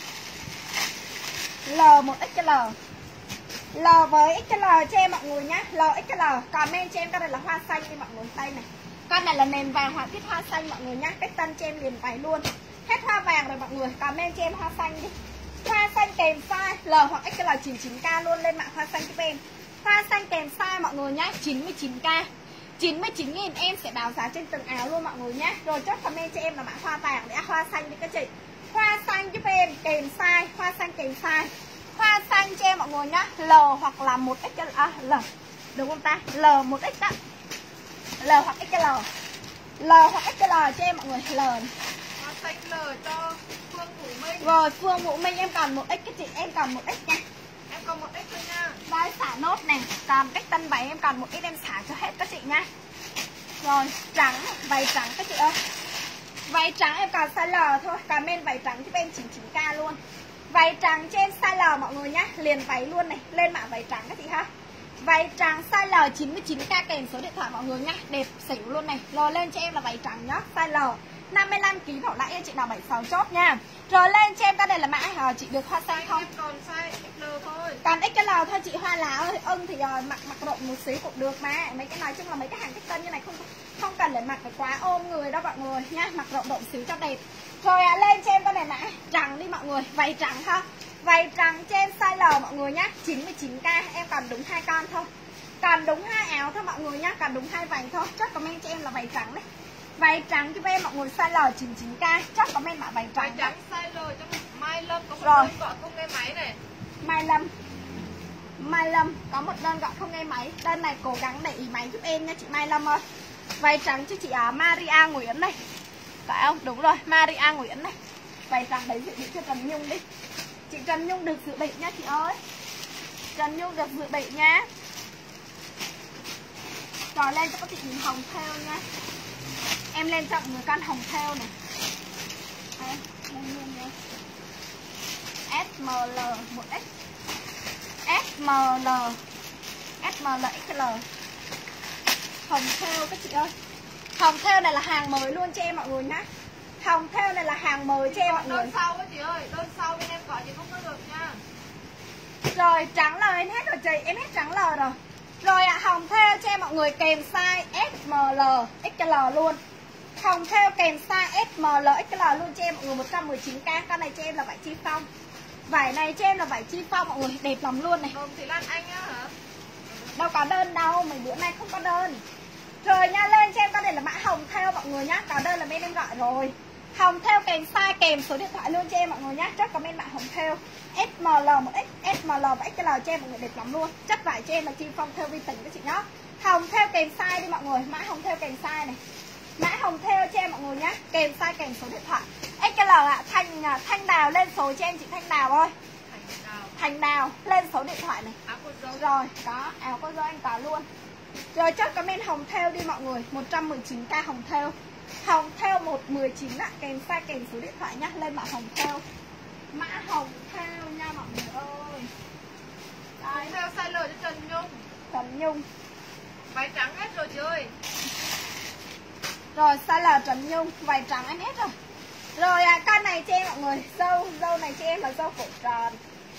A: L1XL. L với XL cho em mọi người nhá. LXL, comment cho em con này là hoa xanh đi mọi người, đây này. Con này là nền vàng họa tiết hoa xanh mọi người nhá. Cách tân cho em liền váy luôn. Hết hoa vàng rồi mọi người, comment cho em hoa xanh đi. Hoa xanh kèm size L hoặc XL 99k luôn, lên mạng hoa xanh giúp em. Hoa xanh kèm size mọi người nhá, 99k. 99.000 em sẽ báo giá trên từng áo luôn mọi người nhé. Rồi chốt comment cho em là mã hoa vàng để hoa xanh đi các chị. Hoa xanh giúp em kèm size, hoa xanh kèm size. Hoa xanh cho em mọi người nhá, L hoặc là 1XL, L đúng không ta? L1X đó. L hoặc XL. L hoặc XL cho em mọi người, L.
B: Hoa xanh L cho Phương Vũ Minh.
A: Rồi Phương Vũ Minh em còn 1X các chị, em còn 1X nha.
B: Em còn 1X thôi nha.
A: Đây xả nốt này, còn cách tân váy em còn 1X em xả cho hết các chị nha. Rồi trắng, váy trắng các chị ơi. Váy trắng em còn size L thôi, comment váy trắng giúp em 99k luôn. Váy trắng trên size L mọi người nhá, liền váy luôn này, lên mã váy trắng các chị ha. Váy trắng size L 99k kèm số điện thoại mọi người nhá, đẹp xỉu luôn này. Rồi lên cho em là váy trắng nhá, size L 55kg thổ lại em chị nào 76 chốt nha. Rồi lên cho em cái này là mã chị được hoa xanh không?
B: Em còn size XL thôi.
A: Còn XL thôi chị Hoa Lá ơi, ưng thì mặc rộng một xíu cũng được mà. Mấy cái nói chung là mấy cái hàng cách tân như này không cần để mặc phải quá ôm người đâu mọi người nha, mặc rộng xíu cho đẹp. Rồi lên cho em cái này mã trắng đi mọi người, váy trắng ha. Váy trắng trên size L mọi người nhá, 99k, em còn đúng 2 con thôi. Còn đúng 2 áo thôi mọi người nhá, còn đúng 2 váy thôi. Chốt comment cho em là váy trắng đấy. Váy trắng cho em mọi người size L 99k, chốt comment mã váy trắng.
B: Váy trắng size L cho Mai Lâm có một
A: đơn
B: gọi không nghe máy này.
A: Mai Lâm có một đơn gọi không nghe máy. Đơn này cố gắng để ý máy giúp em nha chị Mai Lâm ơi. Váy trắng cho chị Maria Nguyễn này. Phải không? Đúng rồi, Maria Nguyễn này. Vài trắng đấy dự bị cho Trần Nhung đi. Chị Trần Nhung được dự bị nha chị ơi. Trần Nhung được dự bị nha. Rồi lên cho các chị nhìn hồng theo nha. Em lên cho mọi người con hồng theo này. Đây, lên luôn nha. SML 1X, SML, SML XL. Hồng theo các chị ơi. Hồng theo này là hàng mới luôn cho em mọi người nhá. Hồng theo này là hàng mới cho em mọi người.
B: Đơn sau á chị ơi, đơn sau bên em gọi chị không có được nha.
A: Rồi trắng L em hết rồi chị, em hết trắng L rồi. Rồi ạ, hồng theo cho em mọi người kèm size SML, XL luôn. Hồng theo kèm size SML, XL luôn cho em mọi người 119k. Con này cho em là vải chi phong. Vải này cho em là vải chi phong mọi người, đẹp lắm luôn này.
B: Chị Lan Anh á hả?
A: Đâu có đơn đâu, mấy bữa nay không có đơn. Rồi nha, lên cho em con này là mã hồng theo mọi người nhá. Có đơn là bên em gọi rồi. Hồng theo kèm size kèm số điện thoại luôn cho em mọi người nhá. Chắc comment mã hồng theo SML 1X, SML và XL cho em mọi người, đẹp lắm luôn. Chất vải cho em là chi phong theo vi tình các chị nhá. Hồng theo kèm size đi mọi người, mã hồng theo kèm size này. Mã hồng theo cho em mọi người nhá, kèm size kèm số điện thoại. XL ạ, Thanh Đào lên số cho em chị Thanh Đào ơi. Thành Đào lên số điện thoại này. Rồi, có áo cô dâu anh có luôn. Rồi chốt comment hồng theo đi mọi người, 119k hồng theo. Hồng theo 119 ạ, kèm size kèm số điện thoại nhá, lên mã hồng theo. Mã hồng theo nha mọi người ơi.
B: Đấy, theo size L cho Trần Nhung.
A: Trần Nhung.
B: Váy trắng hết rồi chị ơi.
A: Rồi size L Trần Nhung, váy trắng em hết rồi. Rồi con này cho em mọi người, dâu này cho em là dâu cổ tròn.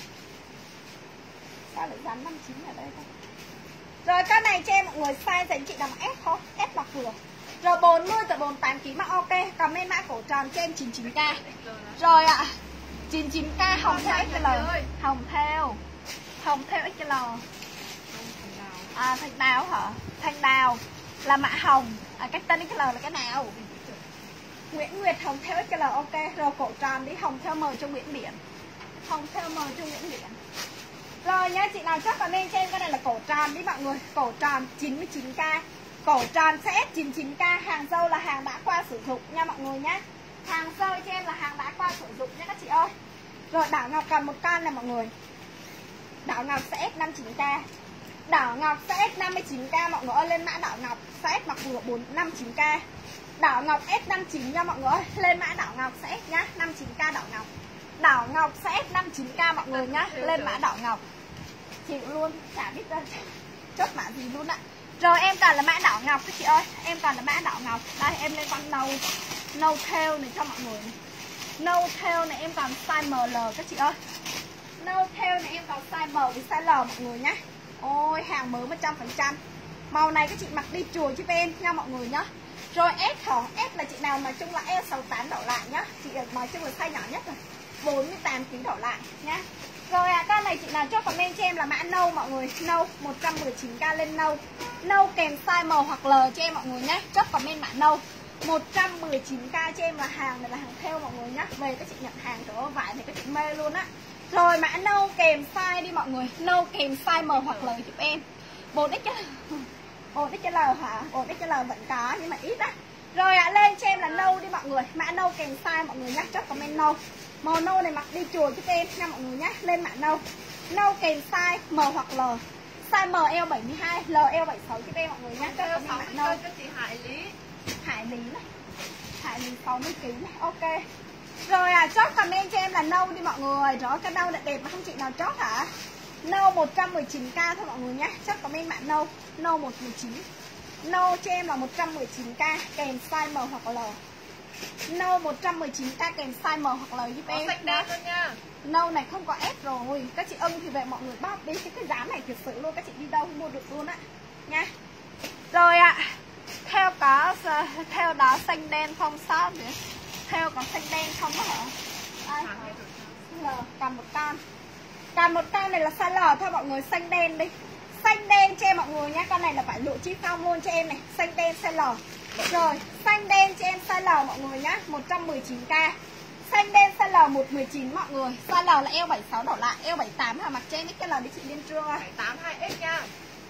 A: Sao lại dán 59 ở đây thôi. Rồi con này cho em mọi người size dành chị đầm S thôi, S là vừa. Rồi 40 tới 48 kg mà ok, comment mã cổ tròn cho em 99k. Rồi ạ. 99k hồng theo XL. Hồng theo XL. Thanh Đào hả? Thanh Đào là mã hồng. Cái tên XL là cái nào? Nguyễn Nguyệt hồng theo XL ok. Rồi cổ tròn đi, hồng theo M cho Nguyễn Biển. Hồng theo M cho Nguyễn Biển. Rồi nhá, chị nào chắc comment cho em cái này là cổ tròn đi mọi người. Cổ tròn 99k. Cổ tròn sẽ 99k. Hàng dâu là hàng đã qua sử dụng nha mọi người nhé. Hàng dâu cho em là hàng đã qua sử dụng nha các chị ơi. Rồi Đảo Ngọc còn một con này mọi người. Đảo Ngọc sẽ S59k. Đảo Ngọc sẽ S59k mọi người ơi. Lên mã Đảo Ngọc sẽ S mặc vừa 459k. Đảo Ngọc S59 nha mọi người ơi. Lên mã Đảo Ngọc sẽ S nhá, 59k Đảo Ngọc. Đảo Ngọc sẽ S59k mọi người nhá. Lên mã Đảo Ngọc. Chịu luôn, chả biết chốt mã gì luôn ạ. Rồi em còn là mã Đảo Ngọc các chị ơi. Em còn là mã Đảo Ngọc. Đây em lên con nâu theo này cho mọi người này. Nâu theo này em còn size ML các chị ơi. Nâu theo này em còn size M với size L mọi người nhá. Ôi hàng mới 100%. Màu này các chị mặc đi chùa giúp em nha mọi người nhá. Rồi S hả? S là chị nào mà chung là L68 đổ lại nhá. Chị nói chung là size nhỏ nhất rồi. 48 kg đổ lại nhá. Rồi con này chị nào chốt comment cho em là mã nâu mọi người. Nâu 119k lên nâu. Nâu kèm size M hoặc L cho em mọi người nhé. Chốt comment mã nâu 119k cho em là hàng này là hàng theo mọi người nhé. Về các chị nhận hàng chỗ vải thì các chị mê luôn á. Rồi mã nâu kèm size đi mọi người. Nâu kèm size M hoặc L giúp em. 4XL hả? 4XL vẫn có nhưng mà ít á. Rồi lên cho em là nâu đi mọi người. Mã nâu kèm size mọi người nhé. Chốt comment nâu. Màu nâu này mặc đi chùa giúp em nha mọi người nhé. Lên mã nâu. Nâu kèm size M hoặc L. Size M L72, L L76 giúp em mọi người nhé. Chốt comment mã nâu.
B: Cho chị Hải Lý.
A: Hải Lý này. Hải Lý 60 kg này. Ok. Rồi chốt comment cho em là nâu đi mọi người. Rồi cái nâu đẹp mà không chị nào chốt hả? Nâu 119k thôi mọi người nhé. Chốt comment mã nâu. Nâu 119. Nâu cho em là 119k kèm size M hoặc L. Nâu 119k kèm size M hoặc L giúp em.
B: Xanh đen luôn nha.
A: Nâu này không có S rồi. Các chị ưng thì về mọi người bóp đi. Cái giá này thật sự luôn. Các chị đi đâu không mua được luôn á nha. Rồi theo đó xanh đen không sót nữa. Theo có xanh đen không đó hả? Đây. L còn một con. Còn một con này là size L thôi mọi người. Xanh đen đi. Xanh đen cho em mọi người nhé. Con này là phải lụa chi phong luôn cho em này. Xanh đen size L. Rồi xanh đen cho em size L mọi người nhá. 119k. Xanh đen size L 119 mọi người. Size L là L76 đổ lại. L78 hả? Mặc cho em XL đi chị Liên Trương ơi.
B: 78 2X nha.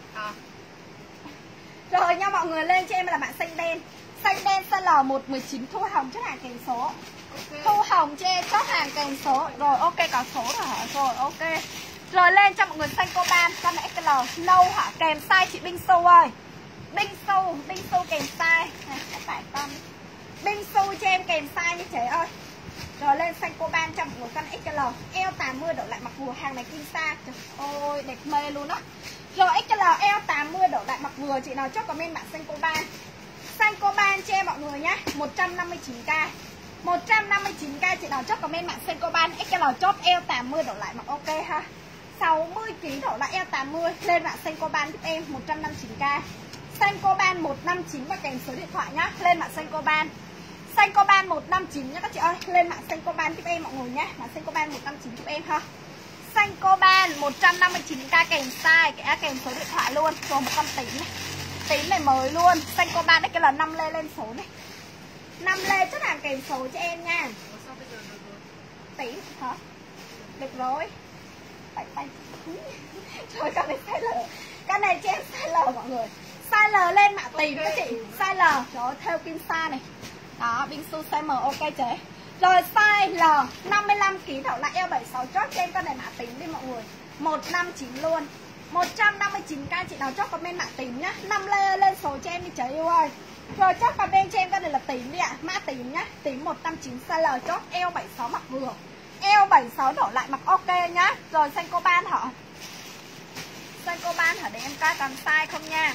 A: Rồi nha mọi người, lên cho em là bạn xanh đen. Xanh đen size L 119 thu hồng chất hàng kèm số. Thu Hồng cho em chốt hàng kèm số. Rồi ok, có số rồi hả? Rồi ok. Rồi lên cho mọi người xanh Coban, con này XL lâu hả? Kèm size chị Binh Su ơi. Binh Su kèm size. Các bạn con. Binh Su cho em kèm size như trẻ ơi. Rồi lên xanh Coban cho mọi người con XL. Eo 80 đổ lại mặc vừa, hàng này Kim Sa. Trời ơi đẹp mê luôn á. Rồi XL eo 80 đổ lại mặc vừa, chị nào chốt comment bạn xanh Coban. Xanh Coban cho em mọi người nhá, 159k. 159k chị nào chốt comment mạng xanh Coban XL chốt eo 80 đổ lại mặc ok ha. 60kg đổ lại eo 80 lên mạng xanh Coban giúp em 159k. Xanh Coban 159 và kèm số điện thoại nhá, lên mạng xanh Coban. Xanh Coban 159 nhá các chị ơi, lên mạng xanh Coban giúp em mọi người nhá, mạng xanh Coban 159 giúp em ha. Xanh Coban 159k kèm size, kèm số điện thoại luôn. Rồi một con tím này. Tím này mới luôn. Xanh Coban đấy, cái là 5 lê lên số này. 5 lê chất hàng kèm số cho em nha. Tím hả? Được rồi. Tay. Trời con này size L. Con này cho em size L mọi người. Size L lên mạ tím các chị. Size L, trời ơi, theo Kim Sa này. Đó, Binh Su size M ok chế. Rồi size L 55kg đậu lại eo 76 chốt cho em con này mạ tím đi mọi người. 159 luôn. 159k chị nào chốt comment mạ tím nhá. 5 lê lên số cho em đi trời yêu ơi. Rồi chốt comment cho em con này là tím đi ạ. Mã tím nhá. Tím 159 size L chốt eo 76 mặc vừa. Eo 76 đổ lại mặc ok nhá. Rồi xanh Coban hả? Xanh Coban hả để em coi còn size không nha.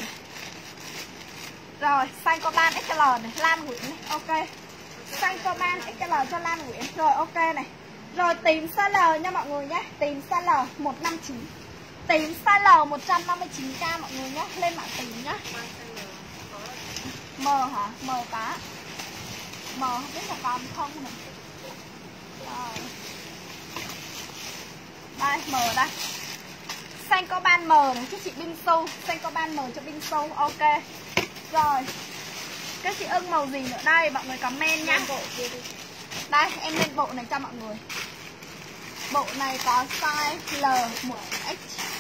A: Rồi xanh Coban XL này, Lan Nguyễn này, ok. Xanh Coban XL cho Lan Nguyễn. Rồi ok này. Rồi tím size L nha mọi người nhé. Tím size L 159. Tím size L 159k mọi người nhé. Lên mạng tím nhá. M hả? M cá. M không biết là còn không này. Rồi. Đây M đây. Xanh Coban M này cho chị Binh Su. Xanh Coban M cho Binh Su. Ok. Rồi. Các chị ưng màu gì nữa đây? Mọi người comment nhá. Đây em lên bộ này cho mọi người. Bộ này có size L1X.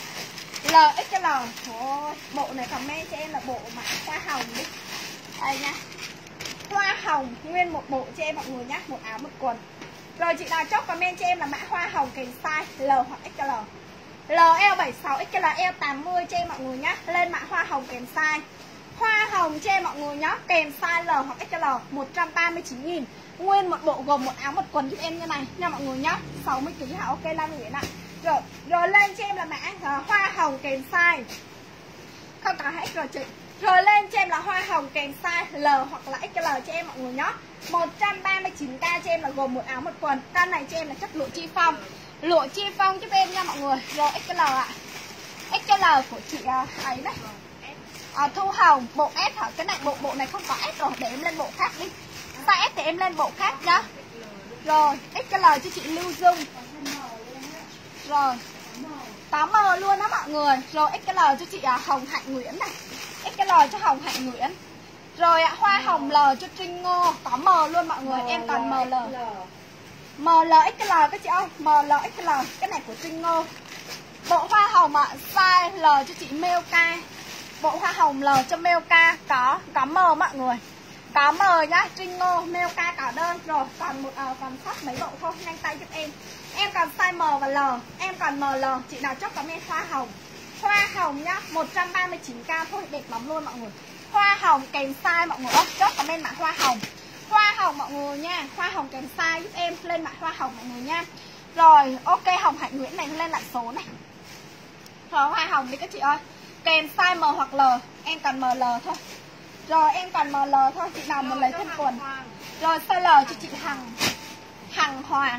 A: LXL. Ôi, bộ này comment cho em là bộ mã hoa hồng đi. Đây nha. Hoa hồng nguyên một bộ cho em mọi người nhá, một áo một quần. Rồi chị nào chốt comment cho em là mã hoa hồng kèm size L hoặc XL. LL76 XL 80 cho em mọi người nhá, lên mã hoa hồng kèm size. Hoa hồng cho em mọi người nhá, kèm size L hoặc XL 139.000. Nguyên một bộ gồm một áo một quần giúp em như này nha mọi người nhá. 60kg hả? Ok Lan Nguyễn ạ. Rồi lên cho em là mã hoa hồng kèm size. Không có hết rồi chị. Rồi lên cho em là hoa hồng kèm size L hoặc là XL cho em mọi người nhá. 139k cho em là gồm một áo một quần. Con này cho em là chất lụa chi phong. Lụa chi phong giúp em nha mọi người. Rồi XL ạ. XL của chị ấy đấy. Thu Hồng, bộ S hả? Cái này bộ này không có S rồi, để em lên bộ khác đi. Size S thì em lên bộ khác nhá. Rồi, XL cho chị Lưu Dung. Rồi. Có M luôn đó mọi người. Rồi XL cho chị Hồng Hạnh Nguyễn này. XL cho Hồng Hạnh Nguyễn. Rồi hoa hồng L cho Trinh Ngô. Có M luôn mọi người, em còn ML. ML XL các chị ơi, ML XL. Cái này của Trinh Ngô. Bộ hoa hồng size L cho chị Melka. Bộ hoa hồng L cho Melka có M mọi người. Có M nhá, Trinh Ngô, Melka có đơn. Rồi còn còn sót mấy bộ thôi, nhanh tay giúp em. Em còn size M và L, em còn ML. Chị nào chốt comment hoa hồng. Hoa hồng nhá, 139k thôi, đẹp lắm luôn mọi người. Hoa hồng kèm size mọi người. Chốt comment mã hoa hồng. Hoa hồng mọi người nha, hoa hồng kèm size giúp em, lên mã hoa hồng mọi người nha. Rồi, ok Hồng Hạnh Nguyễn này lên lại số này. Rồi hoa hồng đi các chị ơi. Kèm size M hoặc L, em còn ML thôi. Rồi em còn ML thôi, chị nào muốn lấy thêm quần. Rồi size L cho chị Hằng Hoàng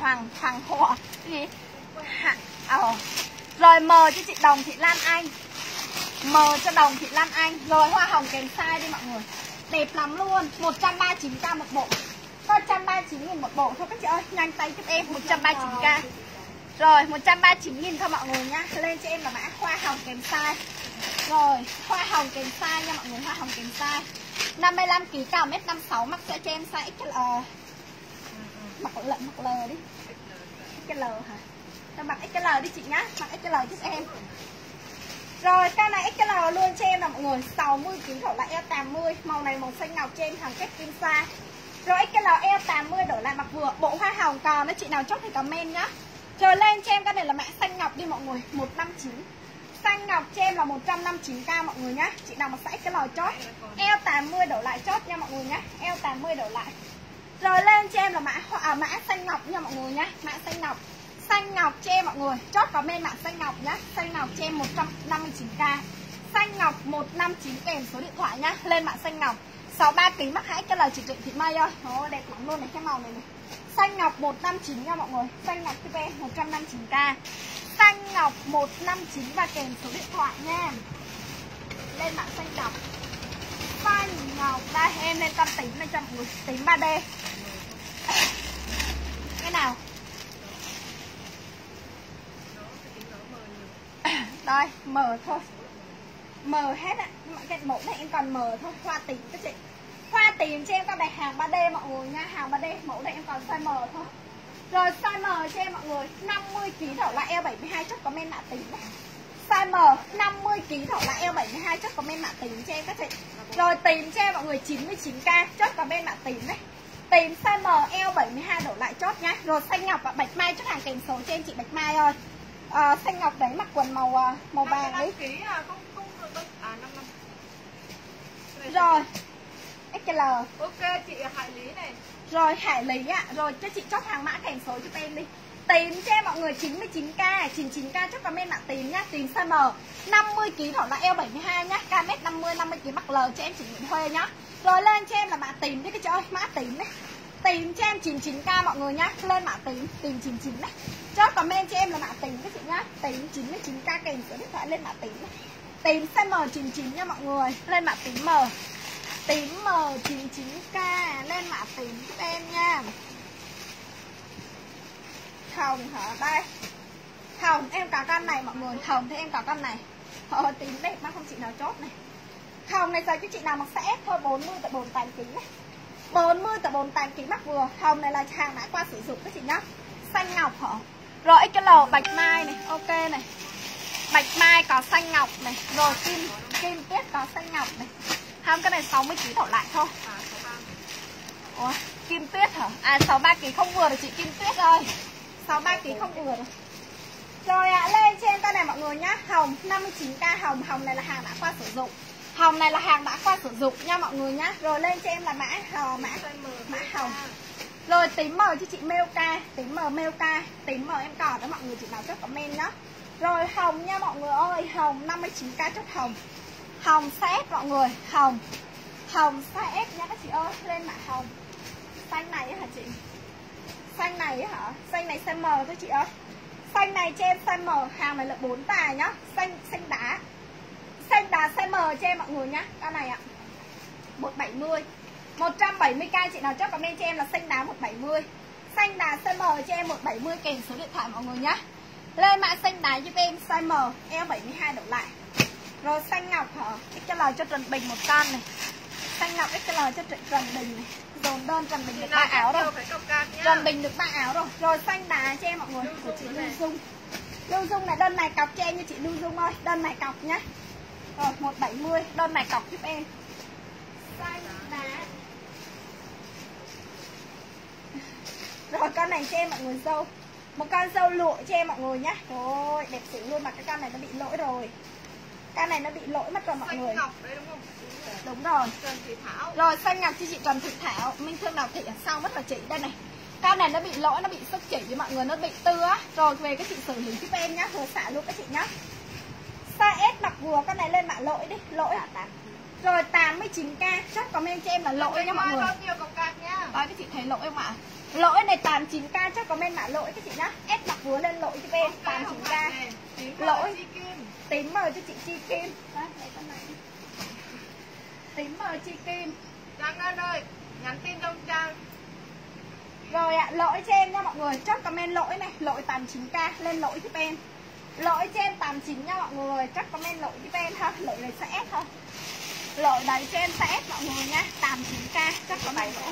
A: gì? Rồi M cho chị Đồng Thị Lan Anh. M cho Đồng Thị Lan Anh. Rồi hoa hồng kèm size đi mọi người. Đẹp lắm luôn, 139k một bộ. Có 139.000 một bộ thôi các chị ơi, nhanh tay giúp em 139k. Rồi 139.000 thôi mọi người nhá. Lên cho em là mã hoa hồng kèm size. Rồi hoa hồng kèm size nha mọi người, hoa hồng kèm size. 55kg cao 1m56, mặc sẽ cho em size XL. Mặc L đi. XL hả? Cho mặc XL đi chị nhá, mặc XL giúp em. Rồi cái này XL luôn cho em là mọi người, 60kg thổ lại eo 80. Màu này màu xanh ngọc cho em hàng kết Kim Sa. Rồi XL eo 80 đổi lại mặc vừa. Bộ hoa hồng còn đó, chị nào chốt thì comment nhá. Chờ lên cho em cái này là mã xanh ngọc đi mọi người, 159. Xanh ngọc cho em là 159k mọi người nhá. Chị nào mà sẽ XL chốt. Eo 80 đổi lại chốt nha mọi người nhá. Eo 80 đổi lại. Rồi lên cho em là mã xanh ngọc nha mọi người nhá. Mã xanh ngọc. Xanh ngọc cho em mọi người. Chốt comment mã xanh ngọc nhá. Xanh ngọc cho em 159k. Xanh ngọc 159 kèm số điện thoại nhá. Lên mã xanh ngọc 63 kg mắc hãy cái lời chị Trịnh Thị Mây ơi. Ồ, đẹp lắm luôn này, cái màu này này. Xanh ngọc 159 nha mọi người. Xanh ngọc tiếp em 159k. Xanh ngọc 159 và kèm số điện thoại nha. Lên mã xanh ngọc. Xanh ngọc đây em lên con tím lên cho mọi người. Tím 3D. Cái nào? Đây, mờ thôi. Mờ hết ạ. Nhưng mà cái mẫu này em còn mờ thôi. Hoa tím các chị. Hoa tím cho em con này hàng 3D mọi người nha. Hàng 3D. Mẫu này em còn size M thôi. Rồi size M cho em mọi người 50kg thỏ lại eo 72 chốt comment mã tím này. Size M 50kg thỏ lại eo 72 chốt comment mã tím cho em các chị. Rồi tím cho em mọi người 99k chốt comment mã tím này. Tím size M eo 72 đổ lại chốt nhá. Rồi xanh ngọc và bạch mai chốt hàng kèm số cho em chị Bạch Mai ơi. Xanh ngọc đấy mặc quần màu vàng đấy. Rồi XL.
B: Ok chị Hải Lý này.
A: Rồi Hải Lý ạ. Rồi cho chị chốt hàng mã kèm số cho em đi. Tím cho em mọi người 99k 99k chốt comment mã tím nhá. Tím size M 50kg thỏ lại eo 72 nhá. K 50 50kg mặc L cho em chị Nguyễn Huê nhá. Rồi lên cho em là mã tím đấy cái trời ơi, mã tím đấy. Tím cho em 99k mọi người nhá. Lên mã tím, tím 99 này. Chốt comment cho em là mã tím các chị nhá. Tím 99k kèm số điện thoại lên mã tím này. Tím size M 99 nha mọi người. Lên mã tím M. Tím M 99k lên mã tím giúp em nha. Hồng hả? Đây. Hồng em có con này mọi người. Hồng thì em có con này. Tím đẹp mà không chị nào chốt này. Hồng này giờ cho chị nào mặc sẽ ép thôi 40 tại 48 kg này. 40 tại 48 kg mặc vừa. Hồng này là hàng đã qua sử dụng các chị nhá. Xanh ngọc hả? Rồi XL bạch mai này, ok này. Bạch mai có xanh ngọc này. Rồi kim tuyết có xanh ngọc này. Không cái này 60kg thổ lại thôi. Ủa, kim tuyết hả? 63kg không vừa rồi chị Kim Tuyết ơi. 63kg không vừa rồi. Rồi lên trên con này mọi người nhá. Hồng 59k hồng. Hồng này là hàng đã qua sử dụng. Hồng này là hàng đã qua sử dụng nha mọi người nhá. Rồi lên cho em là mã hồng. Rồi tím mờ cho chị Melka. Tím mờ Melka. Tím mờ em còn đó mọi người, chị nào chốt comment nhá. Rồi hồng nha mọi người ơi. Hồng 59k chốt hồng. Hồng set mọi người. Hồng size S nha các chị ơi. Lên mã hồng. Xanh này hả chị? Xanh này hả? Xanh này size M thôi chị ơi. Xanh này cho em size M. Hàng này là 4 tài nhá. Xanh đá. Xanh đá size M cho em mọi người nhá. Con này ạ 170. 170k chị nào chốt comment cho em là xanh đá 170. Xanh đá size M cho em 170 kèm số điện thoại mọi người nhá. Lên mã xanh đá giúp em size M eo 72 đổ lại. Rồi xanh ngọc hả? XL cho Trần Bình một con này. Xanh ngọc XL cho Trần Bình này. Dồn đơn Trần Bình được 3 áo rồi. Trần Bình được 3 áo rồi. Rồi xanh đá cho em mọi người. Của chị Lưu Dung. Lưu Dung này đơn này cọc cho em như chị Lưu Dung ơi. Đơn này cọc nhá. Rồi 170. Đơn này cọc giúp em. Xanh đá. Rồi con này cho em mọi người dâu. Một con dâu lụa cho em mọi người nhá. Rồi đẹp xỉu luôn mà cái con này nó bị lỗi rồi. Con này nó bị lỗi mất rồi mọi người.
B: Ngọc đấy đúng không?
A: Đúng rồi.
B: Trần Thị Thảo.
A: Rồi xanh ngọc cho chị Trần Thị Thảo. Minh Thương nào thị ở sau mất rồi chị. Đây này. Con này nó bị lỗi, nó bị sức chỉ với mọi người, nó bị tưa á. Rồi về cái chị xử lý giúp em nhá. Vừa xả luôn các chị nhá. Size S mặc vừa, con này lên mã lỗi đi. Lỗi. Rồi 89k. Chắc comment cho em là lỗi nha mọi người.
B: Bao nhiêu cọc cạc nhá.
A: Đấy các chị thấy lỗi không ạ? Lỗi này 89k chắc comment mã lỗi các chị nhá. S mặc vừa lên lỗi giúp em 89k. Lỗi. Tím mờ cho chị Chi Kim. Đấy, con này. Tím mờ Chi Kim.
B: Trang Ngân ơi, nhắn tin trong Trang.
A: Rồi ạ, lỗi cho em nha mọi người. Chốt comment lỗi này, lỗi 89k lên lỗi giúp em. Lỗi cho em 89 nha mọi người. Chốt comment lỗi giúp em ha. Lỗi này sẽ S thôi. Lỗi đấy cho em sẽ S mọi người nha. 89k chốt comment lỗi.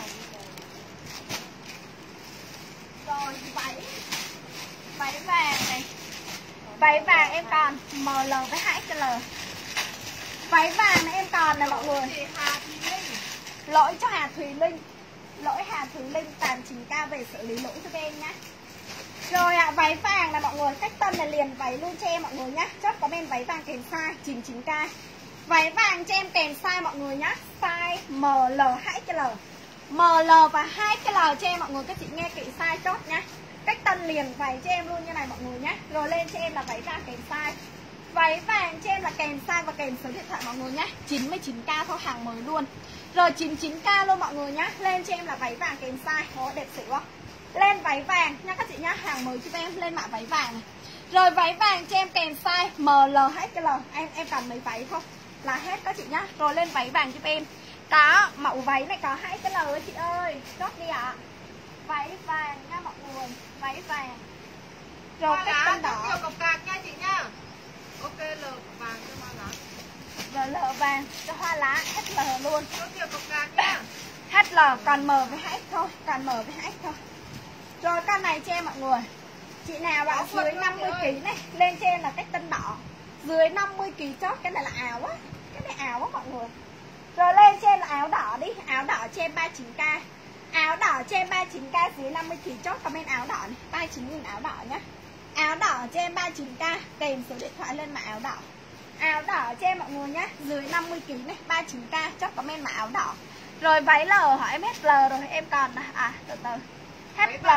A: Rồi váy vàng này. Váy vàng em còn ML với 2XL. Váy vàng này em còn này mọi người. Lỗi cho Hà Thùy Linh. Lỗi Hà Thúy Linh 89k về xử lý lỗi giúp em nhá. Rồi ạ, váy vàng là mọi người, cách tân này liền váy luôn cho em mọi người nhá. Chốt comment váy vàng kèm size 99k. Váy vàng cho em kèm size mọi người nhá, size ML 2XL. ML và 2XL cho em mọi người, các chị nghe kỹ size chốt nhá. Cách tân liền váy cho em luôn như này mọi người nhá. Rồi lên cho em là váy vàng kèm size. Váy vàng cho em là kèm size và kèm số điện thoại mọi người nhá. 99k thôi, hàng mới luôn. Rồi 99k luôn mọi người nhá. Lên cho em là váy vàng kèm size. Ồ, đẹp xỉu không? Lên váy vàng nha các chị nhá, hàng mới cho em lên mã váy vàng này. Rồi váy vàng cho em kèm size ML hay XL. Em cần mấy váy thôi là hết các chị nhá. Rồi lên váy vàng giúp em. Có mẫu váy này có 2XL ấy chị ơi. Chốt đi ạ. Váy vàng nha mọi người, váy vàng. Rồi cách tân đỏ.
B: Nhiều cọc cạc nha chị nhá. Ok, L vàng cho hoa lá.
A: Rồi L vàng cho hoa lá HL luôn.
B: Có nhiều cọc cạc nha.
A: HL còn M với 2X thôi, còn M với 2X thôi. Rồi con này cho em mọi người. Chị nào bạn dưới 50kg này, lên cho em là cách tân đỏ. Dưới 50kg chốt, cái này là áo á. Cái này áo á mọi người. Rồi lên cho em là áo đỏ đi. Áo đỏ cho em 39k. Áo đỏ cho em 39k dưới 50kg chốt comment áo đỏ này. 39.000 áo đỏ nhá. Áo đỏ cho em 39k kèm số điện thoại lên mã áo đỏ. Áo đỏ cho em mọi người nhá. Dưới 50kg này 39k chốt comment mã áo đỏ. Rồi váy L hỏi em HL rồi em còn từ từ. HL.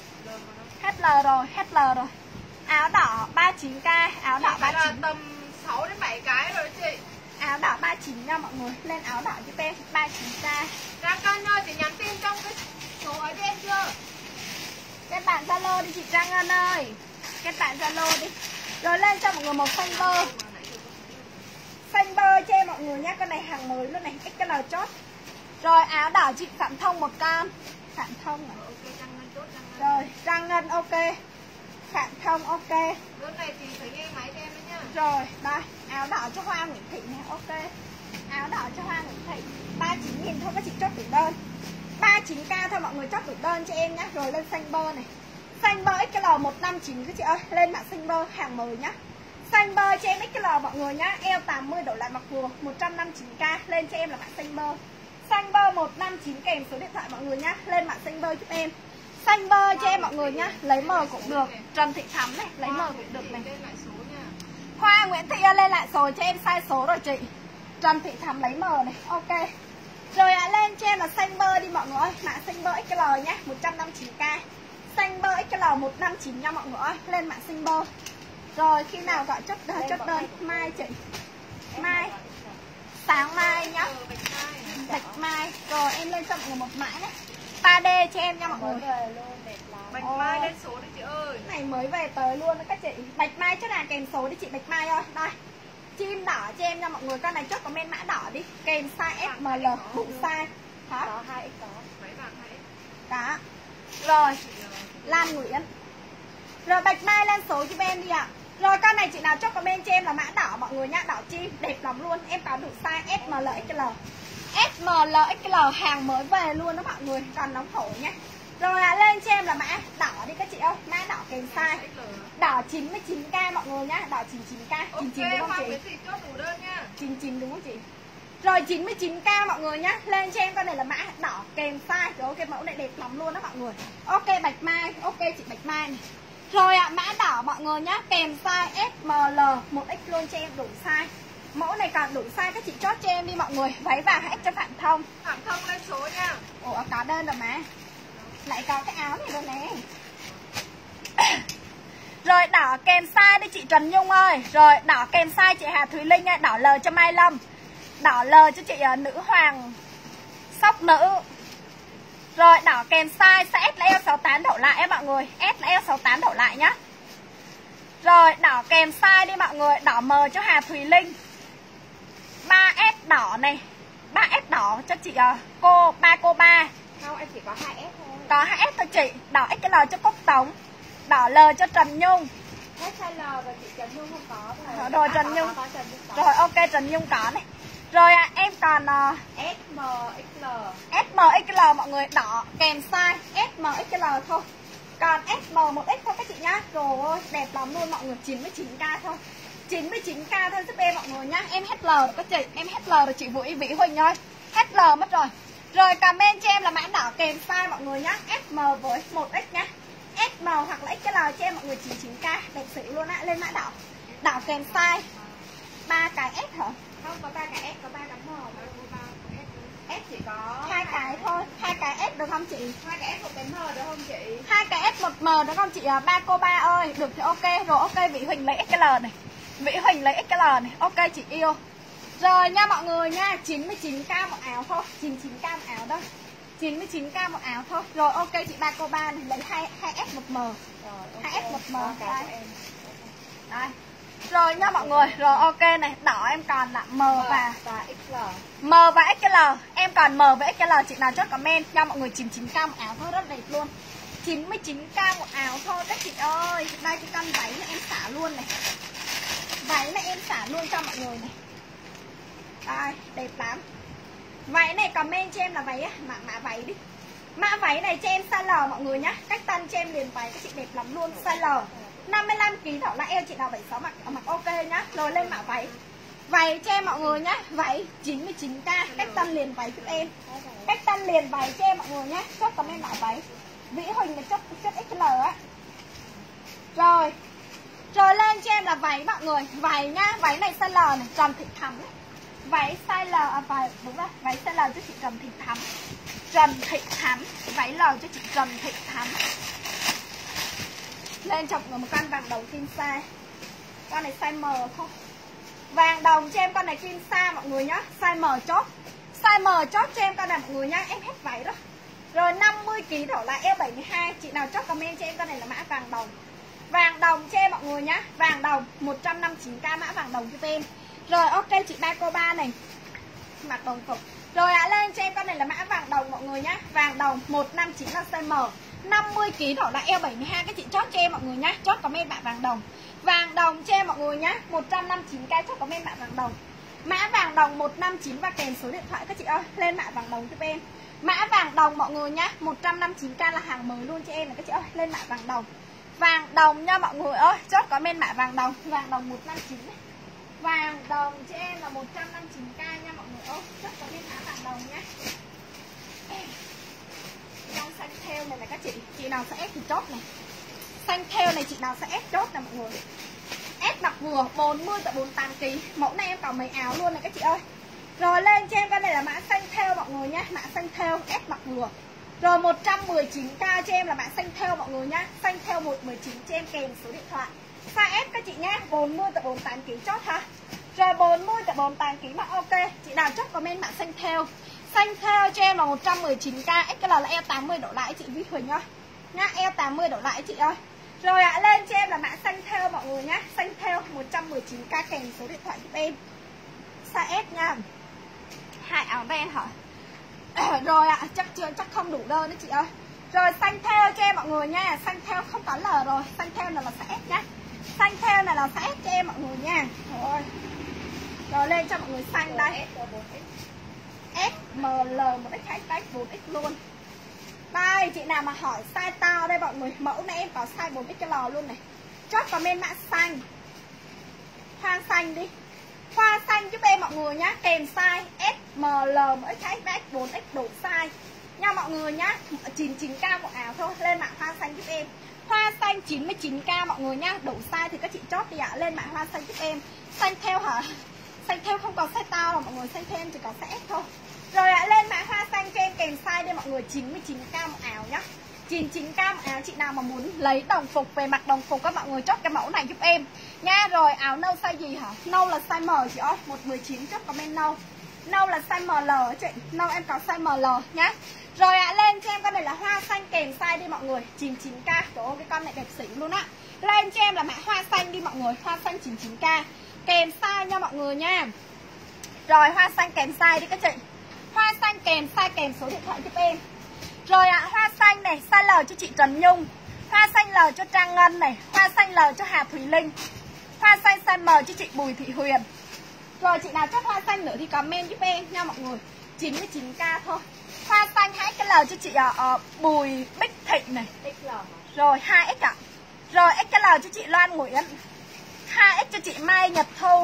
A: HL rồi, HL rồi. Áo đỏ 39k, áo đỏ 39.
B: Tầm 6 đến 7 cái rồi chị.
A: Áo đỏ 39 nha mọi người. Lên áo đỏ giúp em 39k.
B: Trang Ngân ơi, chị nhắn tin trong cái số ấy cho em chưa?
A: Kết bạn Zalo đi chị Trang Ngân ơi. Kết bạn Zalo đi. Rồi lên cho mọi người một xanh bơ. Xanh bơ cho em mọi người nhé. Con này hàng mới luôn này, XL chốt. Rồi áo đỏ chị Phạm Thông một con. Phạm Thông à?
B: Ok, Trang Ngân chốt, Trang Ngân.
A: Rồi Trang Ngân ok. Phạm Thông ok.
B: Lúc này thì phải nghe máy cho em đấy nhá.
A: Rồi đây, áo đỏ cho Hoa Nguyễn Thị này, ok. Áo đỏ cho Hoa Nguyễn Thị 39.000 thôi các chị chốt đủ đơn. 39k thôi mọi người chốt đủ đơn cho em nhá. Rồi lên xanh bơ này. Xanh bơ XL 159 các chị ơi, lên mã xanh bơ hàng mới nhá. Xanh bơ cho em XL mọi người nhá, eo 80 đổ lại mặc vừa 159k, lên cho em là mã xanh bơ. Xanh bơ 159 kèm số điện thoại mọi người nhá, lên mã xanh bơ giúp em. Xanh bơ cho em mọi người nhá, lấy M cũng được. Trần Thị Thắm này, lấy M cũng được này. Hoa Nguyễn Thị lên lại số cho em sai số rồi chị. Trần Thị Thắm lấy M này, ok. Rồi lên cho em là xanh bơ đi mọi người ơi, mã xanh bơ XL nhá, 159k. Xanh bơ XL 159 nha mọi người ơi, lên mã xanh bơ. Rồi khi nào gọi chốt đơn mai chị. Mai. Sáng mai nhá. Bạch mai. Rồi em lên cho mọi người một mã nhé. 3D cho em nha mọi người.
B: Bạch mai lên số đi chị ơi.
A: Này mới về tới luôn đó các chị. Bạch mai chắc là kèm số đi chị Bạch mai ơi. Đây. Chim đỏ cho em nha mọi người. Con này chốt comment mã đỏ đi. Kèm size SML đủ size. Hả?
B: Có 2X có. Váy vàng 2X.
A: Đó. Rồi. Lan Nguyễn. Rồi Bạch mai lên số cho em đi ạ. Rồi con này chị nào chốt comment cho em là mã đỏ mọi người nhá. Đỏ chim đẹp lắm luôn. Em có đủ size SML XL. SML XL hàng mới về luôn đó mọi người. Còn nóng hổi nhá. Rồi lên cho em là mã đỏ đi các chị ơi. Mã đỏ kèm size. Đỏ 99k mọi người nhá. Đỏ 99k. 99 đúng không chị? 99 đúng không chị? Rồi 99k mọi người nhá. Lên cho em con này là mã đỏ kèm size. Rồi cái mẫu này đẹp lắm luôn đó mọi người. Ok Bạch Mai. Ok chị Bạch Mai này. Rồi mã đỏ mọi người nhá. Kèm size SML 1X luôn cho em đủ size. Mẫu này còn đủ size các chị chốt cho em đi mọi người. Váy vàng 2X cho Phạm Thông.
B: Phạm Thông lên số nha.
A: Ủa có đơn rồi mà. Lại có cái áo này rồi nè. Rồi đỏ kèm size đi chị Trần Nhung ơi. Rồi đỏ kèm size chị Hà Thúy Linh ơi. Đỏ L cho Mai Lâm. Đỏ L cho chị nữ hoàng Sóc nữ. Rồi đỏ kèm size sẽ S là L68 đổ lại em mọi người. S là L68 đổ lại nhá. Rồi đỏ kèm size đi mọi người. Đỏ M cho Hà Thúy Linh. 3S đỏ này. 3S đỏ cho chị cô 3.
B: Không, em chỉ có 2S thôi.
A: Có 2S thôi chị. Đỏ XL cho Cúc Tống. Đỏ L cho Trần Nhung.
B: Hết size L rồi chị Trần Nhung không có rồi.
A: Rồi Trần Nhung.
B: Có Trần Nhung có.
A: Rồi ok Trần Nhung có này. Rồi em còn
B: SMXL.
A: SMXL mọi người. Đỏ kèm size SMXL thôi. Còn SM1X thôi các chị nhá. Rồi ơi đẹp lắm luôn mọi người. 99k thôi. 99k thôi giúp em mọi người nhá. Em HL rồi các chị. Em HL rồi chị Vũ Y Vĩ Huỳnh ơi. HL mất rồi. Rồi comment cho em là mã đỏ kèm size mọi người nhá, SM với 1X nhá. SM hoặc là XL cho em mọi người 99k đẹp xỉu luôn á. Lên mã đỏ. Đỏ kèm size 3 cái S hả?
B: Không có 3 cái S, có 3 cái M mà. S chỉ có
A: 2 cái thôi, 2 cái S được không chị?
B: 2 cái S một cái M được không chị?
A: 2 cái S 1 M được không chị? Ba cô ba ơi, được thì ok. Rồi ok, Vĩ Huỳnh lấy XL này. Vĩ Huỳnh lấy XL này. Ok chị yêu. Rồi nha mọi người nha, 99k một áo thôi, 99k một áo đó. 99k một áo thôi. Rồi ok chị ba cô ba này, lấy 2S 1 M.
B: Rồi, okay.
A: 2S 1 M. Đây.
B: Đây.
A: Rồi nha mọi người, rồi ok này, đỏ em còn là M và
B: XL.
A: M và XL, em còn M và XL, chị nào chốt comment cho mọi người 99k một áo thôi, rất đẹp luôn. 99k một áo thôi các chị ơi. Đây cái con váy này em xả luôn này. Váy này em xả luôn cho mọi người này. Đây, đẹp lắm. Váy này comment cho em là váy mã váy đi. Mã váy này cho em size L mọi người nhá. Cách tân cho em liền váy các chị đẹp lắm luôn, size L. 55kg thỏ là eo chị nào 76 mặc ok nhá. Rồi lên mã váy. Váy cho em mọi người nhá. Váy 99k, cách tân liền váy giúp em. Cách tân liền váy cho em mọi người nhá. Chốt comment mã váy. Vĩ Huỳnh là chốt XL á. Rồi. Rồi lên cho em là váy mọi người. Váy nhá, váy này size L này, Trần Thị Thắm này. Váy size L đúng rồi, váy size L cho chị Trần Thị Thắm. Trần Thị Thắm, váy L cho chị Trần Thị Thắm. Lên chọc một con vàng đồng kim sa. Con này size M thôi. Vàng đồng cho em con này kim sa mọi người nhá. Size M chốt. Size M chốt cho em con này mọi người nhá. Em hết váy đó. Rồi 50kg đổ lại E72. Chị nào chốt comment cho em con này là mã vàng đồng. Vàng đồng cho em mọi người nhá. Vàng đồng 159k mã vàng đồng cho em. Rồi ok chị ba cô ba này. Mặc đồng phục. Rồi lên cho em con này là mã vàng đồng mọi người nhá. Vàng đồng 159 là size M. 50kg đổ lại E72 các chị chốt cho em mọi người nhá. Chốt comment mã vàng đồng. Vàng đồng cho em mọi người nhá. 159k chốt comment mã vàng đồng. Mã vàng đồng 159 và kèm số điện thoại các chị ơi. Lên mã vàng đồng giúp em. Mã vàng đồng mọi người nhá. 159k là hàng mới luôn cho em này các chị ơi. Lên mã vàng đồng. Vàng đồng nha mọi người ơi. Chốt comment mã vàng đồng. Vàng đồng 159 này. Vàng đồng cho em là 159k nha mọi người ơi. Chốt comment mã vàng đồng nhá. Trong xanh theo này các chị nào sẽ ép thì chốt này. Xanh theo này chị nào sẽ ép chốt nè mọi người. Ép mặc vừa 40 tới 48kg. Mẫu này em còn mấy áo luôn này các chị ơi. Rồi lên cho em con này là mã xanh theo mọi người nhá. Mã xanh theo ép mặc vừa. Rồi 119k cho em là mã xanh theo mọi người nhá. Xanh theo 119 cho em kèm số điện thoại. Size S các chị nhá. 40 tới 48kg chốt ha. Rồi 40 tới 48kg mà ok. Chị nào chốt comment mã xanh theo. Xanh theo cho em là 119k. XL là eo 80 đổ lại chị Vi Huỳnh ơi nhá. Eo 80 đổ lại chị ơi. Rồi lên cho em là mã xanh theo mọi người nhá. Xanh theo 119k kèm số điện thoại giúp em. Size S nha. 2 áo ven hả? Rồi chắc chưa, chắc không đủ đơn đấy chị ơi. Rồi xanh theo cho em mọi người nha. Xanh theo không có L rồi. Xanh theo này là size S nhá. Xanh theo này là size S cho em mọi người nha. Rồi lên cho mọi người xanh đây. S, M, L, 1X, 2X, 4X luôn. Đây, chị nào mà hỏi size to đây mọi người. Mẫu này em có size 4XL luôn này. Chốt comment mã xanh. Hoa xanh đi. Hoa xanh giúp em mọi người nhá. Kèm size S, M, L, 1X, 2X, 3X, 4X đủ size nha mọi người nhá. 99k một áo thôi. Lên mã hoa xanh giúp em. Hoa xanh 99k mọi người nhá. Đủ size thì các chị chốt đi ạ. Lên mã hoa xanh giúp em. Xanh theo hả? Xanh theo không có size to đâu mọi người. Xanh theo em chỉ có size S thôi. Rồi lên mã hoa xanh cho em kèm size đây mọi người. 99k một áo nhá. 99k một áo. Chị nào mà muốn lấy đồng phục về mặc đồng phục các mọi người chốt cái mẫu này giúp em nha. Rồi áo nâu size gì hả? Nâu là size M chị ơi. 119 chốt comment nâu. Nâu là size ML chị. Nâu em có size ML nhá. Rồi lên cho em con này là hoa xanh kèm size đi mọi người. 99k. Trời ơi cái con này đẹp xỉu luôn á. Lên cho em là mã hoa xanh đi mọi người. Hoa xanh 99k kèm size nha mọi người nha. Rồi hoa xanh kèm size đi các chị. Hoa xanh kèm size kèm số điện thoại giúp em. Rồi hoa xanh này size L cho chị Trần Nhung. Hoa xanh L cho Trang Ngân này. Hoa xanh L cho Hà Thùy Linh. Hoa xanh size M cho chị Bùi Thị Huyền. Rồi chị nào chốt hoa xanh nữa thì comment giúp em nha mọi người. 99k thôi. Hoa xanh 2XL cho chị Bùi Bích Thị này. Rồi 2X ạ. Rồi XL cho chị Loan Nguyễn. 2X cho chị Mai Nhật Thu.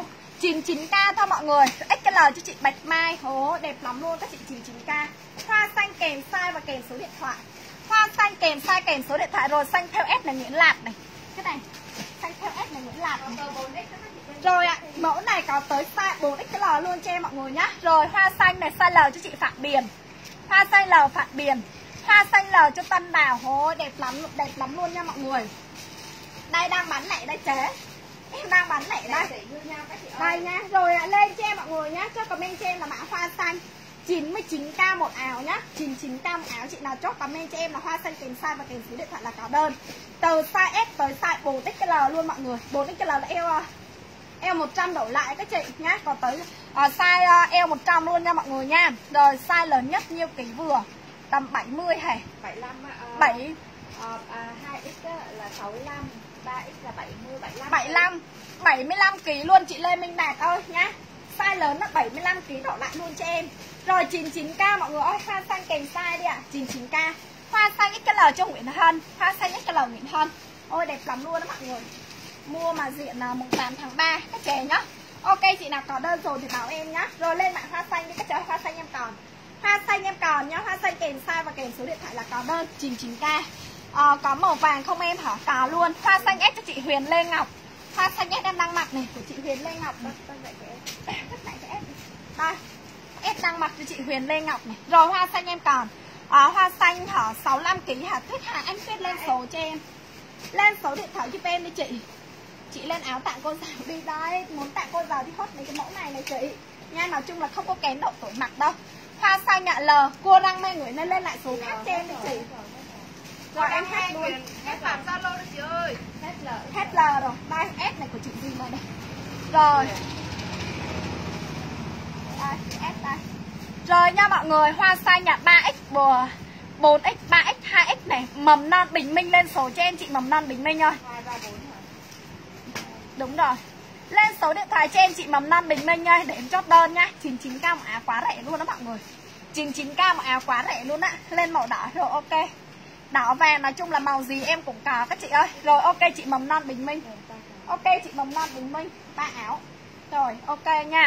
A: 99k thôi mọi người. XL cho chị Bạch Mai. Ồ đẹp lắm luôn các chị, 99k. Hoa xanh kèm size và kèm số điện thoại. Hoa xanh kèm size kèm số điện thoại. Rồi xanh theo S này Nguyễn Lạt này. Cái này xanh theo S này Nguyễn Lạt này. Rồi ạ, mẫu này có tới size 4XL luôn cho em mọi người nhá. Rồi hoa xanh này size L cho chị Phạm Biền. Hoa xanh L Phạm Biền. Hoa xanh L cho Tân Đào. Ôi đẹp lắm luôn nha mọi người. Đây đang bán lẻ đây chế. Em đang bán lẻ đây. Đây nha. Rồi lên cho em mọi người nhá. Cho comment cho em là mã hoa xanh 99k một áo nhá. 99k một áo. Chị nào chốt comment cho em là hoa xanh kèm size và kèm số điện thoại là có đơn. Từ size S tới size 4XL luôn mọi người. 4XL là eo 100 đổ lại các chị nhá. Còn tới size eo 100 luôn nha mọi người nha. Rồi size lớn nhất nhiêu ký vừa? Tầm 70 hả?
B: 75
A: 7
B: 2x là 65, 3x là 70,
A: 75 kg luôn chị Lê Minh Đạt ơi nhá. Size lớn là 75 kg đổ lại luôn cho em. Rồi 99k mọi người ơi, hoa xanh kèm size đi ạ. 99k. Hoa xanh XL cho Nguyễn Hân. Hoa xanh XL Nguyễn Hân. Ôi đẹp lắm luôn đó mọi người. Mua mà diện là mùng 8 tháng 3 các trẻ nhá. Ok chị nào có đơn rồi thì bảo em nhá. Rồi lên mạng hoa xanh đi các trẻ, hoa xanh em còn. Hoa xanh em còn nhá, hoa xanh kèm size và kèm số điện thoại là có đơn 99k. Có màu vàng không em hả? Có luôn. Hoa xanh S cho chị Huyền Lê Ngọc. Hoa xanh S em đang mặc này của chị Huyền Lê Ngọc này. Đây. S đang mặc cho chị Huyền Lê Ngọc này. Rồi hoa xanh em còn. Hoa xanh hả 65 kg hả? Tuyết Hà anh Tuyết lên số cho em. Lên số điện thoại giúp em đi chị. Chị lên áo tặng cô giáo đi đây. Muốn tặng cô giáo thì hốt mấy cái mẫu này này chị nha. Nói chung là không có kém độ tuổi mặc đâu. Hoa xanh ạ L. Cô đang mê người nên lên lại số khác cho em đi chị. Rồi em hết luôn.
B: Hết làm Zalo đấy chị ơi.
A: Hết L rồi. Đây S này của chị gì này đây. Rồi đây, S đây. Rồi nha mọi người, hoa xanh ạ 3X 4X 3X 2X này. Mầm non Bình Minh lên số cho em chị Mầm non Bình Minh ơi. Đúng rồi. Lên số điện thoại cho em chị Mầm non Bình Minh nha. Để em chốt đơn nhá. 99k một áo quá rẻ luôn đó mọi người. 99k một áo quá rẻ luôn á. Lên màu đỏ rồi ok. Đỏ vàng nói chung là màu gì em cũng có các chị ơi. Rồi ok chị Mầm non Bình Minh. Ok chị Mầm non Bình Minh 3 áo. Rồi ok nha.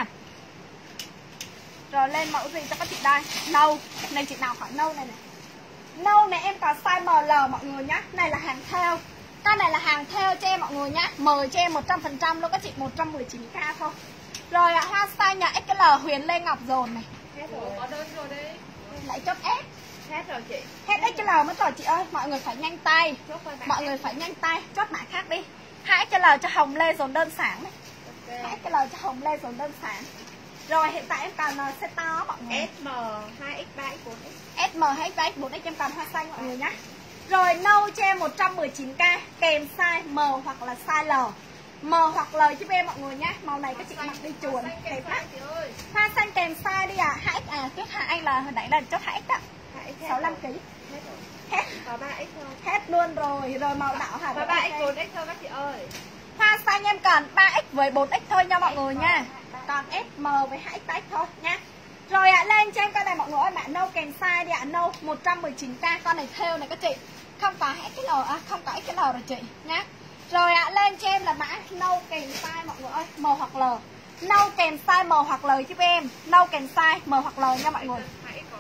A: Rồi lên mẫu gì cho các chị đây. Nâu. Này chị nào hỏi nâu này này. Nâu này em có size ML mọi người nhá. Này là hàng theo. Con này là hàng theo cho em mọi người nhá. Mời cho em 100% luôn các chị. 119k thôi. Rồi hoa xanh nhà XL Huyền Lê Ngọc dồn này.
B: Hết rồi, có đơn rồi đấy.
A: Lại chốt S.
B: Hết rồi chị.
A: Hết XL mất rồi chị ơi. Mọi người phải nhanh tay. Mọi người phải nhanh tay. Chốt mã khác đi. 2XL cho Hồng Lê dồn đơn sáng này. 2XL cho Hồng Lê dồn đơn sáng. Rồi hiện tại em còn xe to mọi người.
B: SM 2x 3x 4x.
A: SM 2x 3x 4x em còn hoa xanh mọi người nhá. Rồi nâu cho em 119k kèm size M hoặc là size L. M hoặc L giúp em mọi người nhá. Màu này các chị mặc đi chuồn đẹp lắm. Hoa xanh kèm size đi à. 2x à, Tuyết Hà Anh là hồi nãy là chốt 2x đó. 65 kg. Hết.
B: Có 3x thôi.
A: Hết luôn rồi. Rồi màu đỏ hả?
B: Có 3x 4x thôi các chị ơi.
A: Hoa xanh em còn 3x với 4x thôi nha mọi người nha. Còn SM với 2x 3x thôi nha. Rồi lên cho em con này mọi người ơi, mã nâu kèm size đi ạ. Nâu 119k, con này thêu này các chị. Không có XL không có XL rồi chị nhá. Rồi lên cho em là mã nâu kèm size mọi người ơi, M hoặc L. Nâu kèm size M hoặc L giúp em. Nâu kèm size M hoặc L nha mọi người.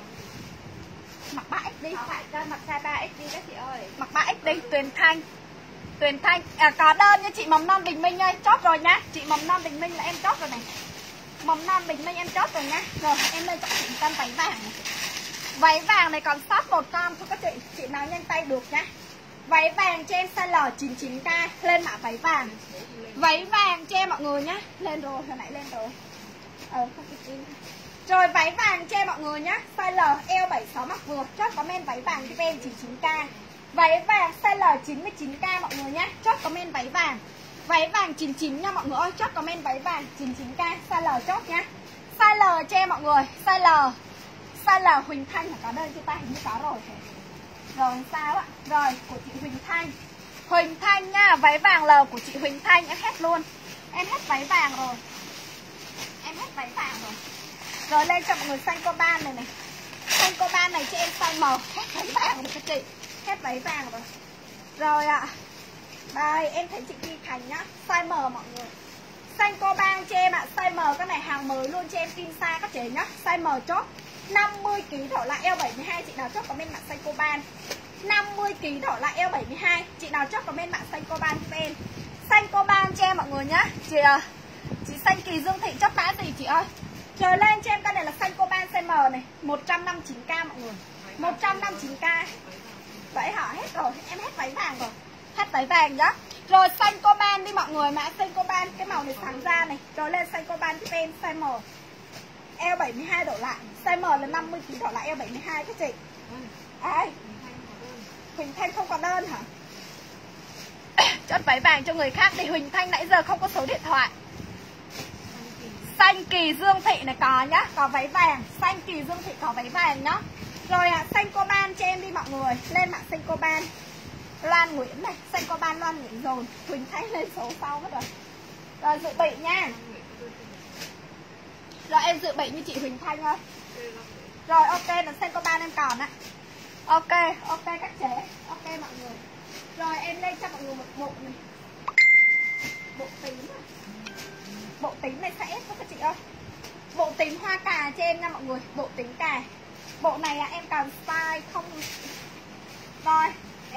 A: Mặc 3x đi.
B: Mặc size 3x đi các chị ơi.
A: Mặc 3x đi, Tuyền Thanh có đơn nha chị Mầm non Bình Minh ơi, chốt rồi nhá. Chị Mầm non Bình Minh là em chốt rồi này. Mầm non Bình Minh em chốt rồi nhá. Rồi em lên cho chị con váy vàng này. Váy vàng này còn sót một con thôi các chị. Chị nào nhanh tay được nhá. Váy vàng cho em size L 99k. Lên mã váy vàng. Váy vàng cho em mọi người nhá. Lên rồi, hồi nãy lên rồi. Không kịp. Rồi váy vàng cho em mọi người nhá. Size L eo 76 mặc vừa. Chốt comment váy vàng cho em 99k. Váy vàng size L 99k mọi người nhá. Chốt comment váy vàng. Váy vàng 99 nha mọi người ơi. Chốt comment váy vàng 99k. Size L chốt nhá. Size L cho em mọi người. Size L Huỳnh Thanh có đơn chưa ta? Hình như có rồi. Rồi sao ạ? Rồi của chị Huỳnh Thanh. Huỳnh Thanh nha. Váy vàng L của chị Huỳnh Thanh. Em hết luôn. Em hết váy vàng rồi. Rồi lên cho mọi người xanh coban này này. Xanh coban này cho em size M. Hết váy vàng rồi các chị. Hết váy vàng rồi. Rồi ạ. Đây em thấy chị Ghi Thành nhá. Size M mọi người. Senko Ban cho em ạ, size M, cái này hàng mới luôn cho em kim size các chị nhá. Size M chốt 50kg đổ lại L72, chị nào chốt comment mã Senko Ban. 50kg đổ lại L72, chị nào chốt comment mã Senko Ban giúp em. Senko Ban cho em mọi người nhá. Chị xanh Kỳ Dương Thị chốt mã gì chị ơi? Trời lên cho em cái này là Senko Ban size M này, 159k mọi người. 159k. Vậy hả? Hết rồi, em hết váy vàng rồi. Hết váy vàng nhá. Rồi Senko Ban đi mọi người, mã Senko Ban cái màu này sáng ra này. Rồi lên Senko Ban giúp em size M. L72 đổ lại. Size M là 50kg đổ lại L72 các chị. Ai? Huỳnh Thanh không có đơn hả? Chốt váy vàng cho người khác đi. Huỳnh Thanh nãy giờ không có số điện thoại. Xanh Kỳ Dương Thị này có nhá, có váy vàng. Xanh Kỳ Dương Thị có váy vàng nhá. Rồi Senko Ban cho em đi mọi người. Lên mạng Senko Ban Loan Nguyễn này, Senko Ban Loan Nguyễn rồi. Huỳnh Thanh lên số sau mất rồi. Rồi dự bị nha. Rồi em dự bị như chị Huỳnh Thanh ơi. Rồi ok là Senko Ban em còn á. Ok các trẻ. Ok mọi người. Rồi em lên cho mọi người một bộ này. Bộ tím này. Bộ tím này sẽ ép các chị ơi. Bộ tím hoa cà cho em nha mọi người. Bộ tím cà. Bộ này em còn style không. Rồi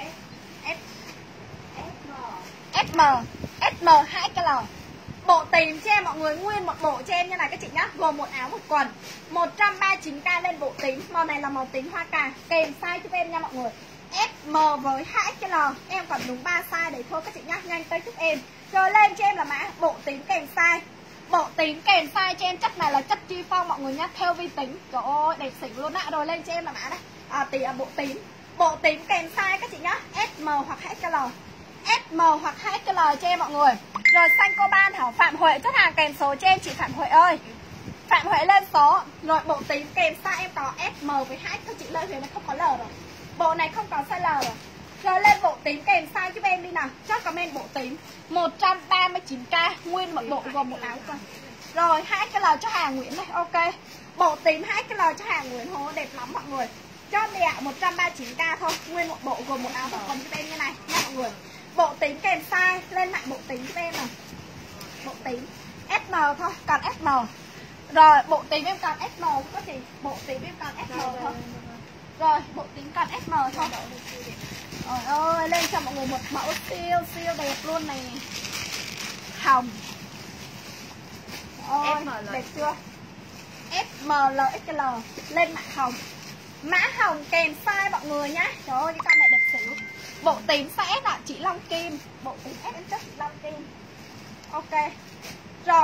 A: SM 2L. Bộ tím cho em mọi người, nguyên một bộ cho em như này các chị nhá. Gồm một áo một quần. 139k lên bộ tím. Màu này là màu tím hoa cà. Kèm size giúp em nha mọi người. SM với 2XL. Em còn đúng 3 size để thôi các chị nhá. Nhanh tay giúp em. Rồi lên cho em là mã bộ tím kèm size. Bộ tím kèm size cho em, chất này là chất chi phong mọi người nhá, theo vi tính. Trời ơi đẹp xỉu luôn ạ. Rồi lên cho em là mã đây. Bộ tím. Bộ tím kèm size các chị nhá. SM hoặc 2XL. SM hoặc 2XL cho em mọi người. Rồi Senko Ban hảo Phạm Huệ chốt hàng kèm số cho em chị Phạm Huệ ơi. Phạm Huệ lên số. Rồi bộ tím kèm size em có SM với 2 các chị Lê Huyền này không có L rồi. Bộ này không có size L rồi. Rồi lên bộ tím kèm size giúp em đi nào. Chốt comment bộ tím 139k nguyên một bộ gồm một áo quần. Rồi 2XL cho Hà Nguyễn này. Ok. Bộ tím 2XL cho Hà Nguyễn. Hồ đẹp lắm mọi người. Chốt đi ạ, 139k thôi. Nguyên một bộ gồm một áo và quần giúp em như này nha mọi người. Bộ tím kèm size lên mạng bộ tím giúp em nào. Bộ tím SM thôi, còn SM. Rồi bộ tím em còn SM có gì? Bộ tím em còn SM thôi. Rồi bộ tím còn SM thôi. Trời ơi, lên cho mọi người một mẫu siêu đẹp luôn này. Hồng. Ôi, đẹp chưa? SMLXL lên mã hồng. Mã hồng kèm size mọi người nhá. Trời ơi cái con này đẹp xỉu. Bộ tím size S là chị Long Kim. Bộ tím S em chất chị Long Kim. Ok. Rồi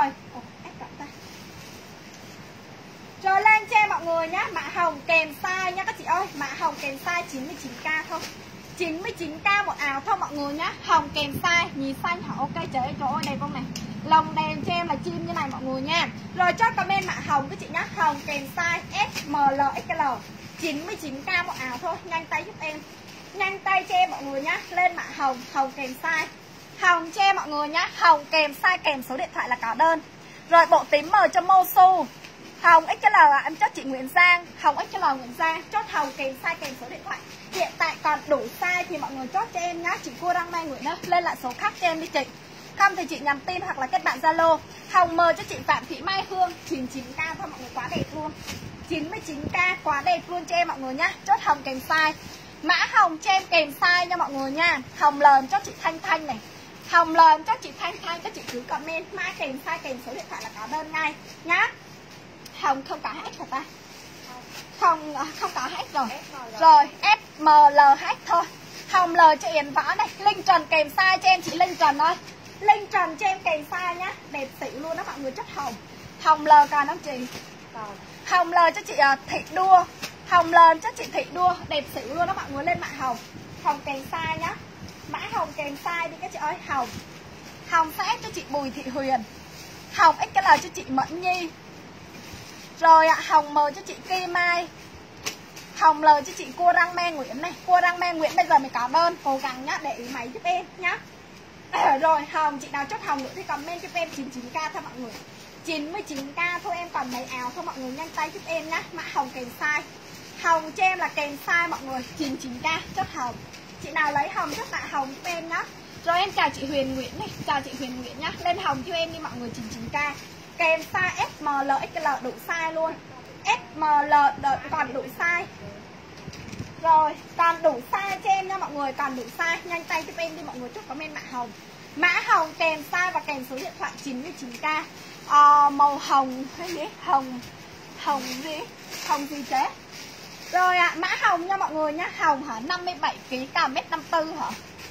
A: Rồi lên cho em mọi người nhá. Mã hồng kèm size nhá các chị ơi. Mã hồng kèm size 99k thôi. 99k một áo thôi mọi người nhá. Hồng kèm size nhì xanh hả? Ok trời ơi đẹp không này. Lồng đèn cho em là chim như này mọi người nha. Rồi cho comment mã hồng các chị nhá. Hồng kèm size SMLXL 99k một áo thôi. Nhanh tay giúp em. Nhanh tay cho em mọi người nhá. Lên mã hồng. Hồng kèm size. Hồng cho em mọi người nhá. Hồng kèm size kèm số điện thoại là có đơn. Rồi bộ tím M cho Mosu. Hồng XL em chốt chị Nguyễn Giang. Hồng XL Nguyễn Giang. Chốt hồng kèm size kèm số điện thoại. Hiện tại còn đủ size thì mọi người chốt cho em nhá. Chị Cua Răng Mai Nguyễn đó. Lên lại số khác cho em đi chị. Không thì chị nhắn tin hoặc là kết bạn Zalo. Hồng M cho chị Phạm Thị Mai Hương 99k thôi mọi người, quá đẹp luôn. 99k quá đẹp luôn cho em mọi người nhá. Chốt hồng kèm size. Mã hồng cho em kèm size nha mọi người nha. Hồng lờn cho chị Thanh Thanh này. Hồng lờn cho chị Thanh Thanh, các chị cứ comment mã kèm size kèm số điện thoại là có đơn ngay nhá. Hồng không có hết hả ta? Không có hết rồi. Rồi SMLH thôi. Hồng L cho Yến Võ này. Linh Trần kèm size cho em chị Linh Trần ơi. Linh Trần cho em kèm size nhá. Đẹp xỉu luôn đó mọi người, chất hồng. Hồng L còn không chị? Hồng L cho chị Thị Đua. Hồng L cho chị Thị Đua. Đẹp xỉu luôn đó mọi người, lên mã hồng. Hồng kèm size nhá. Mã hồng kèm size đi các chị ơi. Hồng. Hồng sẽ cho chị Bùi Thị Huyền. Hồng XL cho chị Mẫn Nhi. Rồi hồng M cho chị Kim Mai. Hồng L cho chị Cua Răng Me Nguyễn này. Cua Răng Me Nguyễn bây giờ mới có đơn. Cố gắng nhá, để ý máy giúp em nhá. Rồi hồng, chị nào chốt hồng nữa thì comment giúp em 99k thôi mọi người. 99k thôi, em còn mấy áo thôi mọi người, nhanh tay giúp em nhá. Mã hồng kèm size. Hồng cho em là kèm size mọi người, 99k chốt hồng. Chị nào lấy hồng chốt mã hồng giúp em nhá. Rồi em chào chị Huyền Nguyễn này, chào chị Huyền Nguyễn nhá. Lên hồng cho em đi mọi người 99k. Kèm size S, M, L, XL đủ size luôn. S, M, L còn đủ size. Rồi, còn đủ size cho em nha mọi người, còn đủ size. Nhanh tay giúp em đi mọi người, chúc comment mã hồng. Mã hồng kèm size và kèm số điện thoại 99k. Màu hồng hay gì? Hồng gì? Hồng gì thế? Rồi ạ, mã hồng nha mọi người nhá. Hồng hả? 57kg, cao 1m54 hả?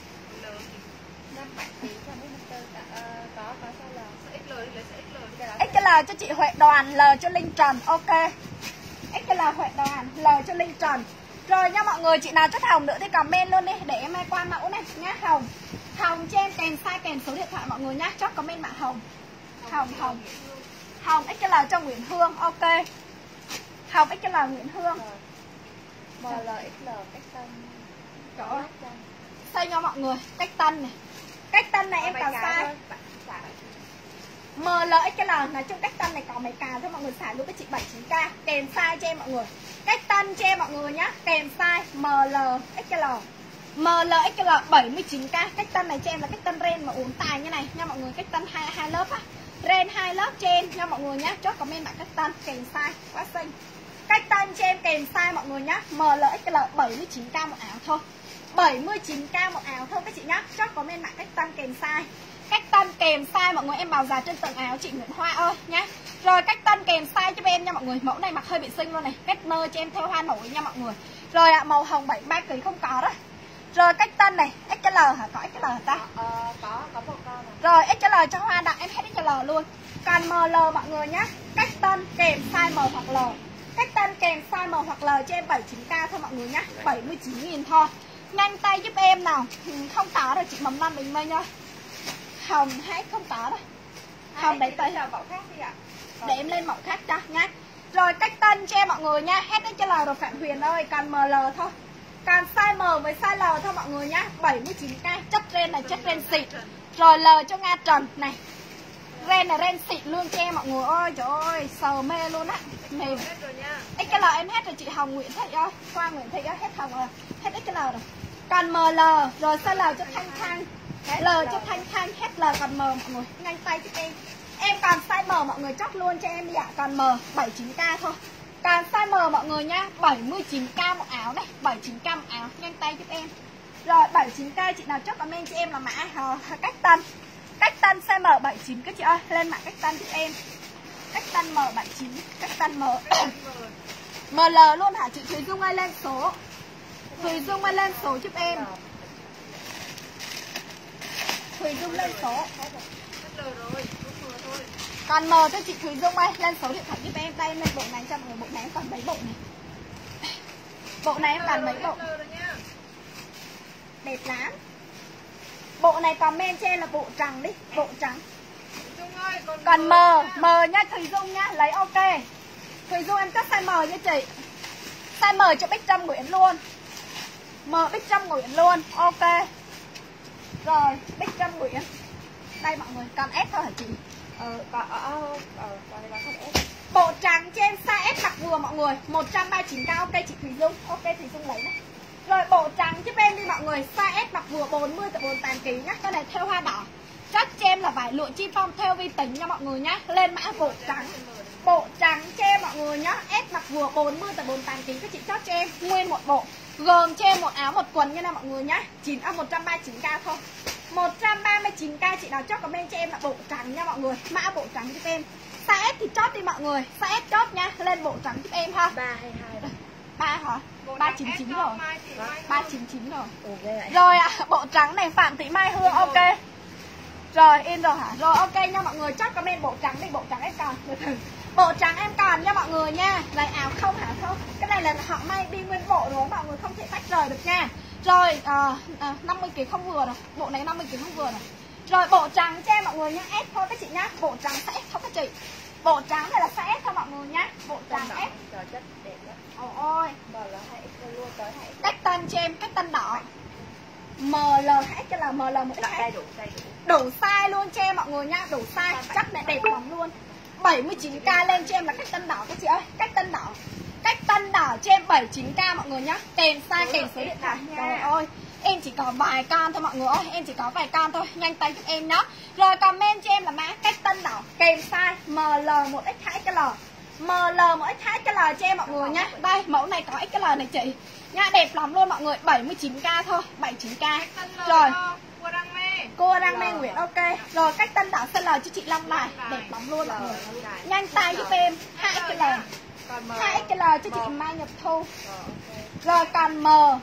B: 57kg, cao 1m54. Có sao là XL đi, lấy size XL.
A: XL cho chị Huệ Đoàn, L cho Linh Trần. Ok. XL Huệ Đoàn, L cho Linh Trần. Rồi nha mọi người, chị nào chốt hồng nữa thì comment luôn đi để em qua mẫu này nhá. Hồng. Hồng cho em kèm size kèm số điện thoại mọi người nhá. Chốt comment mã hồng. Hồng XL cho Nguyễn Hương. Ok. Hồng XL Nguyễn Hương.
B: ML XL cách tân.
A: Đó. Xây cho mọi người, cách tân này. Cách tân này em cào size ML XL, nói chung cách tân này có mấy cà thôi mọi người, xài luôn với chị 79k. Kèm size cho em mọi người. Cách tân cho em mọi người nhá, kèm size ML XL. ML XL 79k. Cách tân này cho em là cách tân ren mà uốn tài như này nha mọi người, cách tân hai lớp á. Ren 2 lớp trên nha mọi người nhá. Chốt comment bạn cách tân kèm size quá xinh. Cách tân cho em kèm size mọi người nhá. ML XL 79k một áo thôi. 79k một áo thôi các chị nhá. Chốt comment bạn cách tân kèm size. Cách tân kèm size mọi người, em bào giá trên từng áo chị Nguyễn Hoa ơi nhá. Rồi cách tân kèm size cho em nha mọi người. Mẫu này mặc hơi bị xinh luôn này. Kết nơ cho em theo hoa nổi nha mọi người. Rồi ạ, màu hồng 73kg không có đó. Rồi cách tân này, XL hả? Có XL hả ta?
B: Có một con này.
A: Rồi XL cho hoa đặc em hết XL luôn. Còn ML mọi người nhá. Cách tân kèm size M hoặc L. Cách tân kèm size M hoặc L cho em 79k thôi mọi người nhá. 79.000 thôi. Nhanh tay giúp em nào. Không có rồi chị Mầm Non Bình Minh ơi. Hồng hết không có đâu. Hồng để tay
B: mẫu khác đi ạ.
A: Để em lên mẫu khác cho nhá. Rồi cách tân cho em mọi người nha. Hết XL rồi Phạm Huyền ơi, còn ML thôi. Còn size M với size L thôi mọi người nhá. 79k, chất ren là chất ren xịn. Rồi L cho Nga Trần này. Ren là ren xịn luôn cho em mọi người ơi. Trời ơi, sờ mê luôn á. Mềm. XL em hết rồi chị Hồng Nguyễn Thị ơi. Khoa Nguyễn Thị ơi, hết Hồng rồi. Hết XL rồi. Còn ML, rồi size L cho Thanh Thanh. L cho Thanh Thanh, hết L còn M mọi người. Nhanh tay giúp em. Em còn size M mọi người chốt luôn cho em đi ạ. Còn M 79k thôi. Còn size M mọi người nhá, 79k một áo này, 79k một áo, nhanh tay giúp em. Rồi 79k chị nào chốt comment cho em là mã cách tân. Cách tân size M 79 các chị ơi, lên mã cách tân giúp em. Cách tân M 79, cách tân M. ML luôn hả chị Thùy Dung ơi, lên số. Thùy Dung ơi lên số giúp em. Thùy Dung lên số. Còn M cho chị Thùy Dung ơi, lên số điện thoại giúp em. Đây em lên bộ này cho mọi người, bộ này em còn mấy bộ này. Bộ này em còn mấy bộ. Đẹp lắm. Bộ này comment cho em là bộ trắng đi, bộ trắng. Còn M nhá Thùy Dung nhá, lấy ok. Thùy Dung em cất size M nha chị. Size M cho Bích Trâm Nguyễn luôn. M Bích Trâm Nguyễn luôn, ok. Rồi, Bích Trâm Nguyễn. Đây mọi người, còn S thôi hả chị?
B: Còn không S.
A: Bộ trắng trên size S mặc vừa mọi người, 139k. Ok chị Thùy Dung, ok Thùy Dung lấy này. Rồi bộ trắng giúp em đi mọi người, size S mặc vừa 40 tới 48kg nhá. Cái này theo hoa đỏ. Chắc cho em là vải lụa chi phong theo vi tính nha mọi người nhá. Lên mã bộ trắng. Bộ trắng cho em mọi người nhá. S mặc vừa 40 tới 48kg các chị chốt cho em nguyên một bộ. Gồm cho em một áo một quần như nào mọi người nhá. 139k thôi. 139k chị nào chốt comment cho em là bộ trắng nha mọi người. Mã bộ trắng giúp em. Size S thì chốt đi mọi người. Size S chốt nha. Lên bộ trắng giúp em ha.
B: 322.
A: 3 hả? 399 rồi. 399 rồi.
B: Okay.
A: Rồi ạ, bộ trắng này Phạm Thị Mai Hương ok. Rồi in rồi hả? Rồi ok nha mọi người, chốt comment bộ trắng đi, bộ trắng em còn. Bộ trắng em còn nha mọi người nha. Lấy áo không hả không? Cái này là họ may đi nguyên bộ rồi mọi người không thể tách rời được nha. Rồi 50kg không vừa rồi. Bộ này 50kg không vừa rồi. Rồi bộ trắng cho em mọi người nhá, S thôi các chị nhá. Bộ trắng size S thôi các chị. Bộ trắng này là size S thôi mọi người nhá. Bộ trắng S.
B: Trời chất đẹp lắm.
A: Ôi. Cách tân cho em, cách tân đỏ. ML hết cho là ML một
B: đây
A: đủ size luôn cho em mọi người nhá, đủ size, chắc là đẹp lắm luôn. 79k lên cho em là cách tân đỏ các chị ơi, cách tân đỏ. Cách tân đỏ cho em 79k mọi người nhá. Kèm size kèm số điện thoại. Trời ơi, em chỉ có vài con thôi mọi người ơi, em chỉ có vài con thôi, nhanh tay giúp em nhá. Rồi comment cho em là mã cách tân đỏ kèm size ML1X2XL, ML1X2XL cho em mọi người nhá. Đây mẫu này có XL này chị nha, đẹp lắm luôn mọi người, 79k thôi, 79k. Rồi cô đang mê Nguyễn, ok. Rồi cách tân đỏ size L cho chị Long này, đẹp lắm luôn mọi người. Nhanh tay giúp em 2XL, 2XL cho chị Mai Nhật Thu. Rồi còn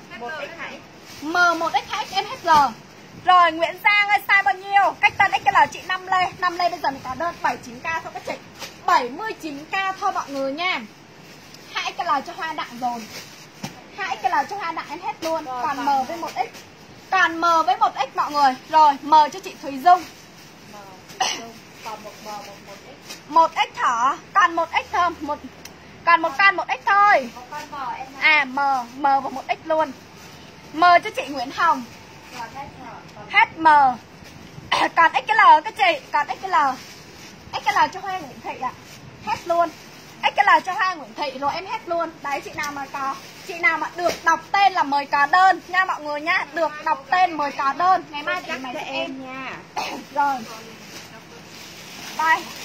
A: M1X2 em hết giờ. Rồi Nguyễn Giang ơi, size bao nhiêu? Cách tân XL chị 5 lê. 5 lê bây giờ mình có đơn 79k thôi các chị. 79k thôi mọi người nha. 2XL cho hoa đặng rồi. 2XL cho hoa đặng em hết luôn. Còn M với 1X. Còn M với 1X mọi người. Rồi M cho chị Thùy Dung.
B: Còn một M, một X.
A: 1X thỏ. Còn 1X thôi. Còn một con 1X thôi. À M và 1X luôn. M cho chị Nguyễn Hồng. Hết M. Còn XL các chị, còn XL. XL cho Hoa Nguyễn Thị ạ. Hết luôn. XL cho Hoa Nguyễn Thị rồi em hết luôn. Đấy chị nào mà có, chị nào mà được đọc tên là mời có đơn nha mọi người nhá. Được đọc tên mời có đơn. Ngày mai chị mày cho em nha. Rồi. Đây.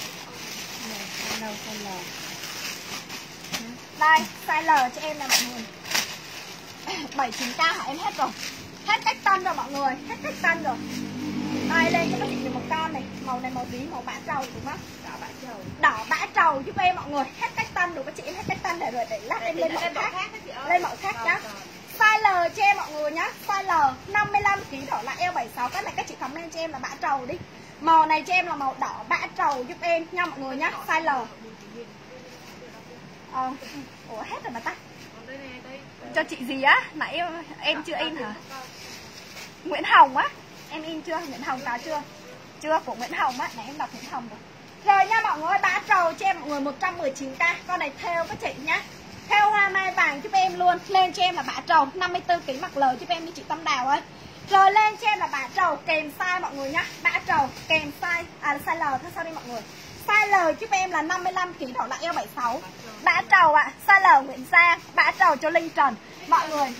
A: Đây, size L cho em nè mọi người. 79k hả em hết rồi. Hết cách tân rồi mọi người, hết cách tân rồi. Đây lên cho các chị được một con này, màu này màu tí, màu bã trầu đúng không? Đỏ bã trầu giúp em mọi người, hết cách tân rồi các chị em, hết cách tân để rồi để lát em lên màu khác. Lên màu khác nhá. Size L cho em mọi người nhá, size L 55kg đỏ lại eo 76, cái này các chị comment cho em là bã trầu đi. Màu này cho em là màu đỏ bã trầu giúp em nha mọi người nhá, size L. Ủa hết rồi mà ta. Cho chị gì á? Nãy em chưa in hả? Nguyễn Hồng á. Em in chưa? Nguyễn Hồng có chưa? Chưa, của Nguyễn Hồng á. Nãy em đọc Nguyễn Hồng rồi. Rồi nha mọi người, bã trầu cho em mọi người 119k. Con này theo các chị nhá. Theo hoa mai vàng giúp em luôn. Lên cho em là bã trầu 54kg mặc lời giúp em đi chị Tâm Đào ơi. Rồi lên cho em là bã trầu kèm size mọi người nhá. Bã trầu kèm size, size L thôi sao đi mọi người. Size L giúp em là 55kg đổ lại eo 76. Bã trầu ạ, size L Nguyễn Giang, bã trầu cho Linh Trần. Mọi người.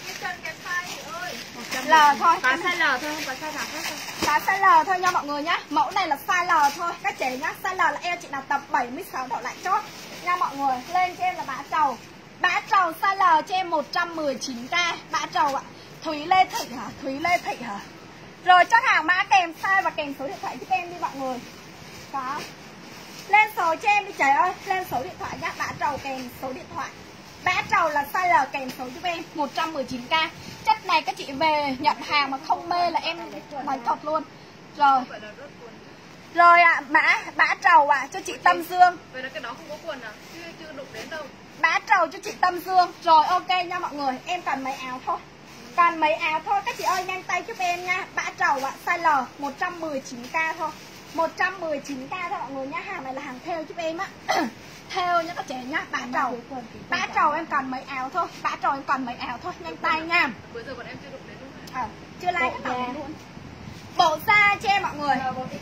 A: L thôi.
B: Có size L thôi, không có size nào khác không?
A: Có size L thôi nha mọi người nhá. Mẫu này là size L thôi các chị nhá. Size L là eo chị nào tập 76 đổ lại chốt nha mọi người. Lên cho em là bã trầu. Bã trầu size L cho em 119k. Bã trầu ạ. Thúy Lê Thị hả? Thúy Lê Thị hả? Rồi chốt hàng mã kèm size và kèm số điện thoại giúp em đi mọi người. Có. Lên số cho em đi trời ơi. Lên số điện thoại nhá. Bã trầu kèm số điện thoại. Bã trầu là size L kèm số giúp em 119k. Chất này các chị về nhận hàng mà không mê là em nói thật luôn. Rồi. Rồi ạ, bã trầu ạ cho chị Tâm Dương.
B: Vậy là cái đó không có quần à? Chưa đụng đến đâu.
A: Bã trầu cho chị Tâm Dương. Rồi ok nha mọi người. Em cần mấy áo thôi. Còn mấy áo thôi các chị ơi, nhanh tay giúp em nha. Bã trầu ạ, size L 119k thôi. 119k thôi mọi người nhá. Hàng này là hàng theo giúp em á. Theo nhá các chị nhá. Bã trầu em còn mấy áo thôi. Bã trầu em còn mấy áo thôi, nhanh tay nha.
B: Bữa giờ bọn em chưa đụng đến luôn.
A: Chưa like cái tàu này luôn. Bộ da cho em mọi người.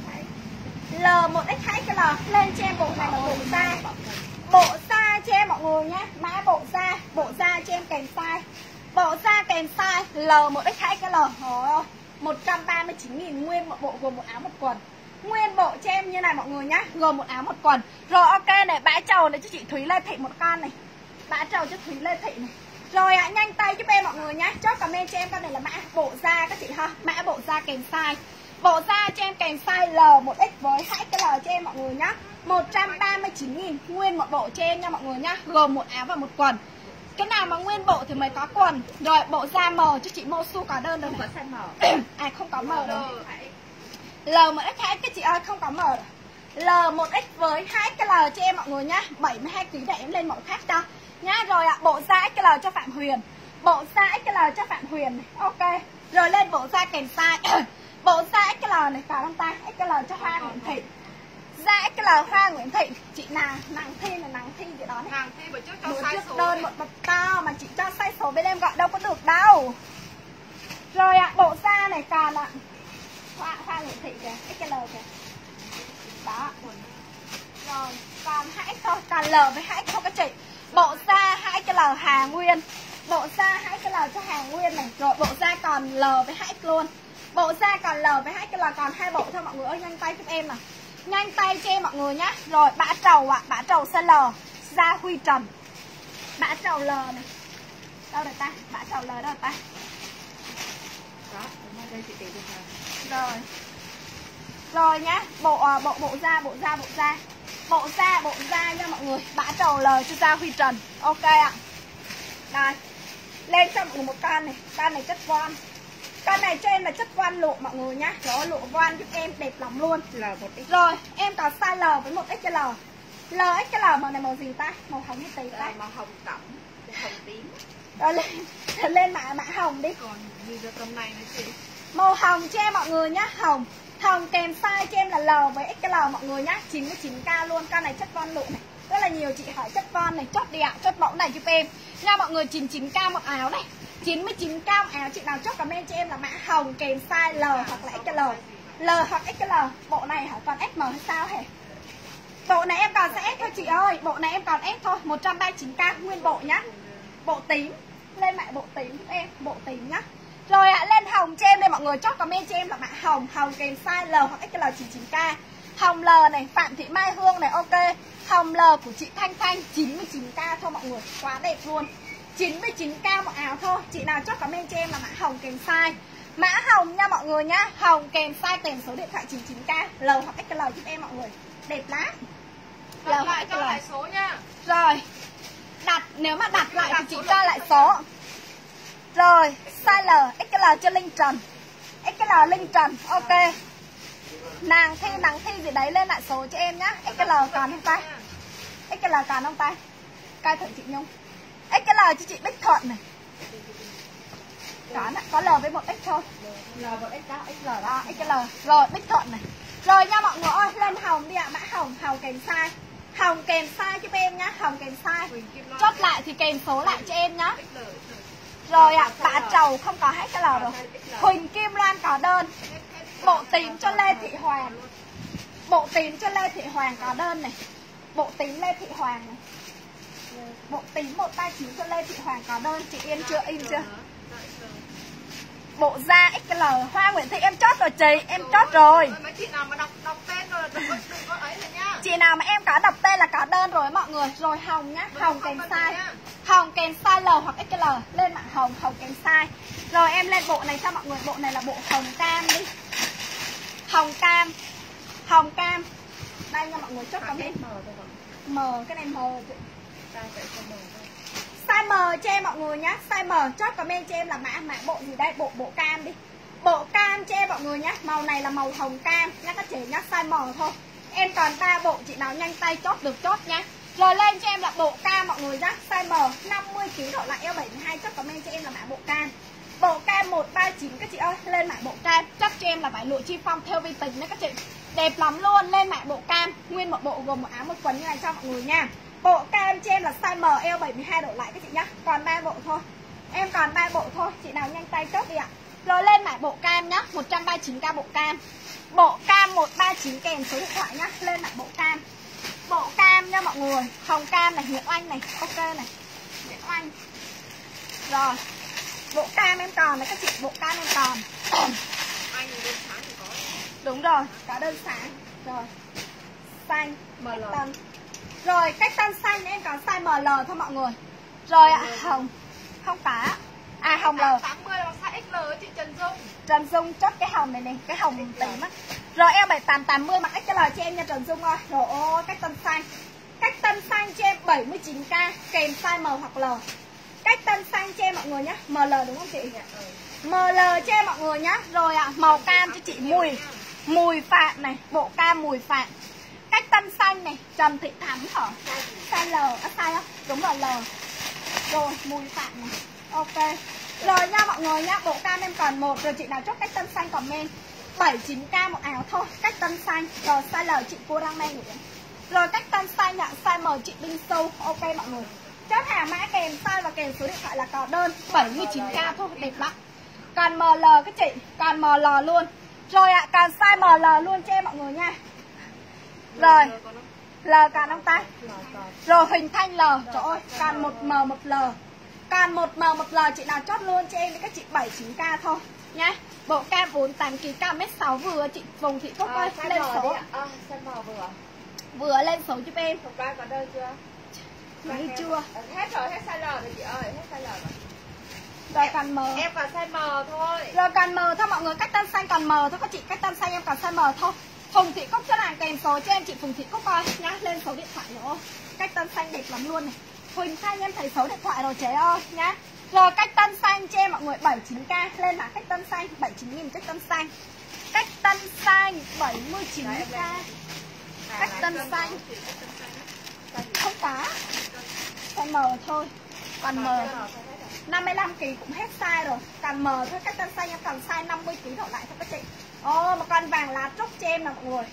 A: L1X2XL lên cho em bộ này là bộ da. Bộ da cho em mọi người nhá. Mã bộ da cho em kèm size. Bộ da kèm size L1X2XL. Trời ơi, 139.000 nguyên một bộ gồm một áo một quần. Nguyên bộ cho em như này mọi người nhá, gồm một áo một quần. Rồi ok này, bã trầu này cho chị Thúy Lê Thị một con này. Bã trầu cho Thúy Lê Thị này. Rồi ạ, nhanh tay giúp em mọi người nhá. Chốt comment cho em con này là mã bộ da các chị ha. Mã bộ da kèm size. Bộ da cho em kèm size L1X với 2XL cho em mọi người nhá. 139.000 nguyên một bộ cho em nha mọi người nhá, gồm một áo và một quần. Cái nào mà nguyên bộ thì mới có quần. Rồi bộ da M cho chị Mosu có đơn đâu này.
B: Không có size M.
A: À không có M đâu. L1X2 các chị ơi, không có M. L1X với 2XL cho em mọi người nhá. 72kg để em lên mẫu khác cho nhá. Rồi ạ, bộ da XL cho Phạm Huyền. Bộ da XL cho Phạm Huyền này. Ok. Rồi lên bộ da kèm size. Bộ da XL này cả lông tay. XL cho Hoa Nguyễn Thị. Da XL Hoa Nguyễn Thị. Chị nào nàng thi là nàng thi gì đó này.
B: Nàng thi bữa trước cho
A: bữa
B: size
A: trước
B: số
A: đơn một bậc to mà chị cho size số bên em gọi đâu có được đâu. Rồi ạ, bộ da này còn ạ. Hoa Nguyễn Thị kìa, XL kìa. Đó. Rồi, còn 2X thôi, còn L với 2X thôi các chị. Bộ da 2XL Hà Nguyên. Bộ bộ da 2XL cho hàng nguyên này. Rồi bộ da còn L với 2X luôn. Bộ da còn L với 2XL còn 2 bộ thôi mọi người ơi, nhanh tay giúp em nào. Nhanh tay cho em mọi người nhá. Rồi bã trầu ạ, bã trầu size L, da Huy Trần. Bã trầu L này. Đâu rồi ta? Bã trầu L đâu rồi ta?
B: Đó, đây chị tìm được
A: rồi. Rồi nhá, bộ da nha mọi người, bã trầu L cho da Huy Trần. Ok ạ. Đây. Lên cho mọi người một con này chất voan. Con này cho em là chất voan lụa mọi người nhá. Đó, lụa voan giúp em đẹp lắm luôn. Rồi, em có size L với 1XL. LXL màu này màu gì ta? Màu hồng hay tí ta?
B: Màu hồng cẩm, hồng tím.
A: Rồi lên mã hồng đi.
B: Còn như giờ tầm này nữa chị.
A: Màu hồng cho em mọi người nhá, hồng. Hồng kèm size cho em là L với XL mọi người nhá, 99k luôn. Con này chất von lụa này. Rất là nhiều chị hỏi chất von này, chốt đi ạ, chốt mẫu này giúp em. Nha mọi người, 99k một áo này. 99k một áo, chị nào chốt comment cho em là mã hồng kèm size L hoặc là XL. L hoặc XL, bộ này hỏi còn SM hay sao hả? Bộ này em còn sẽ S thôi chị ơi, bộ này em còn S thôi, 139k nguyên bộ nhá. Bộ tím, lên mã bộ tím giúp em, bộ tím nhá. Rồi ạ, lên hồng cho em đây mọi người, chốt comment cho em là mã hồng, hồng kèm size L hoặc XL 99k. Hồng L này, Phạm Thị Mai Hương này, ok. Hồng L của chị Thanh Thanh 99k thôi mọi người, quá đẹp luôn. 99k một áo thôi, chị nào chốt comment cho em là mã hồng kèm size. Mã hồng nha mọi người nhá, hồng kèm size kèm số điện thoại 99k, L hoặc XL giúp em mọi người. Đẹp lắm.
B: L hoặc XL. Cho lại số nha.
A: Rồi. Đặt, nếu mà đặt lại thì chị cho lại số. Rồi, size L, XL cho Linh Trần. XL Linh Trần, ok. Nàng thi gì đấy lên lại số cho em nhá. XL còn không ta? XL còn không ta? Coi thử chị Nhung. XL cho chị Bích Thuận này. Có L với 1X thôi. L với X đó, XL đó, XL. Rồi, Bích Thuận này. Rồi nha mọi người ơi, lên hồng đi ạ, mã hồng, hồng kèm size. Hồng kèm size giúp em nhá, hồng kèm size. Chốt lại thì kèm số lại cho em nhá. Rồi ạ, bã trầu không có 2XL rồi. Huỳnh Kim Loan có đơn. Bộ tím cho Lê Thị Hoàng. Bộ tím cho Lê Thị Hoàng có đơn này. Bộ tím Lê Thị Hoàng này. Bộ tím 139 cho Lê Thị Hoàng có đơn. Chị Yên chưa in chưa? Bộ da XL. Hoa Nguyễn Thị em chốt rồi chị, em chốt rồi.
B: Mấy chị nào mà đọc tên rồi đừng có ấy rồi nhá.
A: Chị nào mà em có đọc tên là có đơn rồi mọi người. Rồi hồng nhá, hồng kèm size. Hồng kèm size L hoặc XL. Lên mã hồng, hồng kèm size. Rồi em lên bộ này cho mọi người. Bộ này là bộ hồng cam đi. Hồng cam. Hồng cam. Đây nha mọi người, chốt comment. M, cái này M chị. Size M cho em mọi người nhá. Size M, chốt comment cho em là mã bộ gì đây? Bộ cam đi. Bộ cam cho em mọi người nhá. Màu này là màu hồng cam nhá các chị nhá. Size M thôi. Em còn 3 bộ, chị nào nhanh tay chốt được chốt nhá. Rồi lên cho em là bộ cam mọi người nhá. Size M 50kg độ lại eo72, chốt comment cho em là mã bộ cam. Bộ cam 139 các chị ơi, lên mã bộ cam. Chắc cho em là vải lụa chi phong theo vi tính đấy các chị. Đẹp lắm luôn, lên mã bộ cam. Nguyên một bộ gồm một áo một quần như này cho mọi người nha. Bộ cam cho em là size M eo72 độ lại các chị nhá. Còn 3 bộ thôi. Em còn 3 bộ thôi, chị nào nhanh tay chốt đi ạ. Rồi lên mã bộ cam nhá, 139k bộ cam. Bộ cam 139 kèm số điện thoại nhá, lên mã bộ cam. Bộ cam nha mọi người, hồng cam này, Nguyễn Oanh này, ok này. Nguyễn Oanh. Rồi. Bộ cam em còn này các chị, bộ cam em còn.
B: Anh đơn sáng thì có.
A: Đúng rồi, có đơn sáng. Rồi. Xanh, ML. Rồi, cách tân xanh em còn size ML thôi mọi người. Rồi ạ, hồng. Không có. À hồng L.
B: 80 là size XL chị Trần Dung.
A: Trần Dung chốt cái hồng này nè, cái hồng tím á. Rồi eo 7880 mặc XL cho em nha Trần Dung ơi. Rồi ôi, cách tân xanh. Cách tân xanh cho em 79k kèm size M hoặc L. Cách tân xanh cho em mọi người nhá. ML đúng không chị? ML cho em mọi người nhá. Rồi ạ, màu cam cho chị Mùi Phạm này, bộ cam Mùi Phạm. Cách tân xanh này, Trần Thị Thắm hả? Size L, size không? Đúng rồi L. Rồi, Mùi Phạm này. Ok. Rồi nha mọi người nhá, bộ cam em còn 1. Rồi chị nào chốt cách tân xanh comment 79k một áo thôi, cách tân xanh. Rồi size L chị cô đang mang nữa. Rồi cách tân xanh ạ, size M chị Đinh Sâu. Ok mọi người. Chốt hàng mã kèm size và kèm số điện thoại là có đơn 79k thôi, đẹp lắm. Còn ML các chị, còn ML luôn. Rồi ạ, còn size ML luôn cho em mọi người nha. Rồi L còn không ta? Rồi Huỳnh Thanh L, trời ơi, còn 1M 1L. Còn 1M 1L chị nào chốt luôn cho em với các chị 79k thôi nha. Bộ cam 48kg cam M6 vừa chị Vùng Thị Cúc ơi, lên số.
B: Size M vừa.
A: Vừa lên số giúp em.
B: Hôm qua có đơn chưa?
A: Như chưa?
B: Hết rồi, hết size L rồi chị ơi, hết size L rồi.
A: Rồi còn M.
B: Em còn size M thôi.
A: Rồi còn M thôi mọi người, cách tân xanh còn M thôi các chị, cách tân xanh em còn size M thôi. Phùng Thị Cúc cho hàng kèm số cho em chị Phùng Thị Cúc ơi nhá, lên số điện thoại nữa. Cách tân xanh đẹp lắm luôn này. Huỳnh Thanh em thấy số điện thoại rồi chế ơi nhá. Rồi cách tân xanh cho em mọi người 79k, lên mã cách tân xanh 79.000 cách tân xanh. Cách tân xanh 79k. Cách tân xanh. Không có. Size M thôi. Còn M 55kg cũng hết size rồi. Còn M thôi, cách tân xanh em còn size 50kg đổ lại thôi các chị. Một con vàng lá trúc cho em nè mọi người.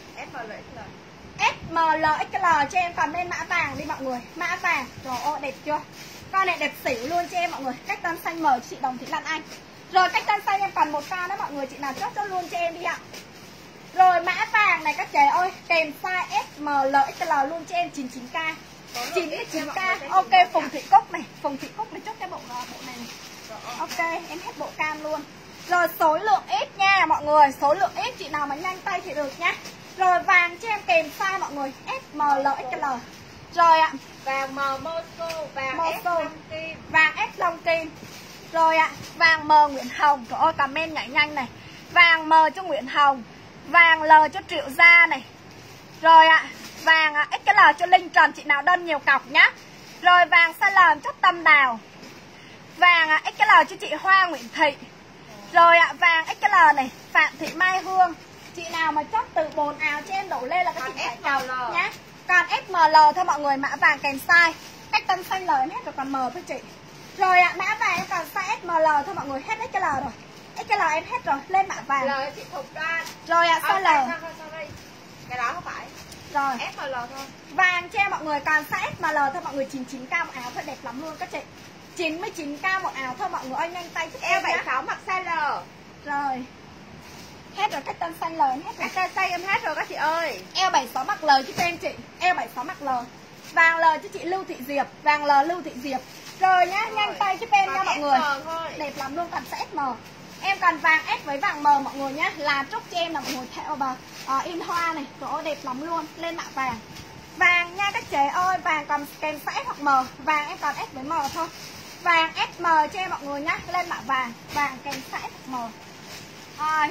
A: SML XL cho em, còn lên mã vàng đi mọi người. Mã vàng, trời ơi đẹp chưa. Con này đẹp xỉu luôn cho em mọi người. Cách tân xanh M chị Đồng Thị Lan Anh. Rồi cách tân xanh em còn 1k đó mọi người, chị nào chốt cho luôn cho em đi ạ. Rồi mã vàng này các chị ơi, kèm size SML XL luôn cho em 99k. 99k. Ok Phùng Thị Cúc này, Phùng Thị Cúc này chốt cái bộ này này. Ok, em hết bộ cam luôn. Rồi số lượng ít nha mọi người, số lượng ít, chị nào mà nhanh tay thì được nha. Rồi vàng cho em kèm size mọi người, SML XL. Rồi ạ,
B: vàng M Moscow, vàng S Long Kim,
A: vàng S Long Kim. Rồi ạ, vàng M Nguyễn Hồng, trời ơi comment nhảy nhanh này. Vàng M cho Nguyễn Hồng, vàng L cho Triệu Gia này. Rồi ạ, vàng XL cho Linh Trần, chị nào đơn nhiều cọc nhá. Rồi vàng size L cho Tâm Đào. Vàng XL cho chị Hoa Nguyễn Thị. Rồi ạ, vàng XL này, Phạm Thị Mai Hương. Chị nào mà chốt từ 4 áo cho em đổ lên là các chị phải cọc nhá. Còn SML thôi mọi người, mã vàng kèm size. Cách tân xanh L em hết rồi, còn M thôi chị. Rồi ạ, mã vàng em còn size SML thôi mọi người, hết XL rồi. XL em hết rồi, lên mã vàng.
B: L chị Thục Đoan.
A: Rồi ạ, size L.
B: Cái đó không phải.
A: Rồi.
B: SML thôi.
A: Vàng cho em mọi người, còn size SML thôi mọi người, 99k một áo thôi, đẹp lắm luôn các chị. 99k một áo thôi mọi người ơi, nhanh tay giúp em nhá.
B: Eo 76 mặc size L.
A: Rồi. Hết rồi, cách tân xanh L em hết rồi.
B: Cách tân xanh em hết rồi các chị ơi.
A: Eo 76 mặc L giúp em chị. Eo 76 mặc L. Vàng L cho chị Lưu Thị Diệp, vàng L Lưu Thị Diệp. Rồi nhá, nhanh tay giúp em nha mọi người. Đẹp lắm luôn, còn size SM. Em còn vàng S với vàng M mọi người nhá. Là trúc cho em là mọi người theo bà in hoa này, trời ơi đẹp lắm luôn, lên mạ vàng. Vàng nha các chế ơi, vàng còn kèm size S hoặc M, vàng em còn S với M thôi. Vàng SM cho em mọi người nhá, lên mạ vàng, vàng kèm size S hoặc M. Rồi.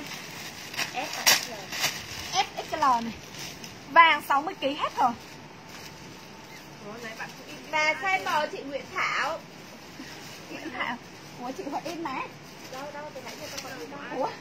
A: SXL này. Vàng 60kg hết rồi.
B: Và size M chị Nguyễn Thảo.
A: Nguyễn Thảo. Ủa chị phải in má.
B: Đâu từ nãy giờ tao có đâu.
A: Ủa.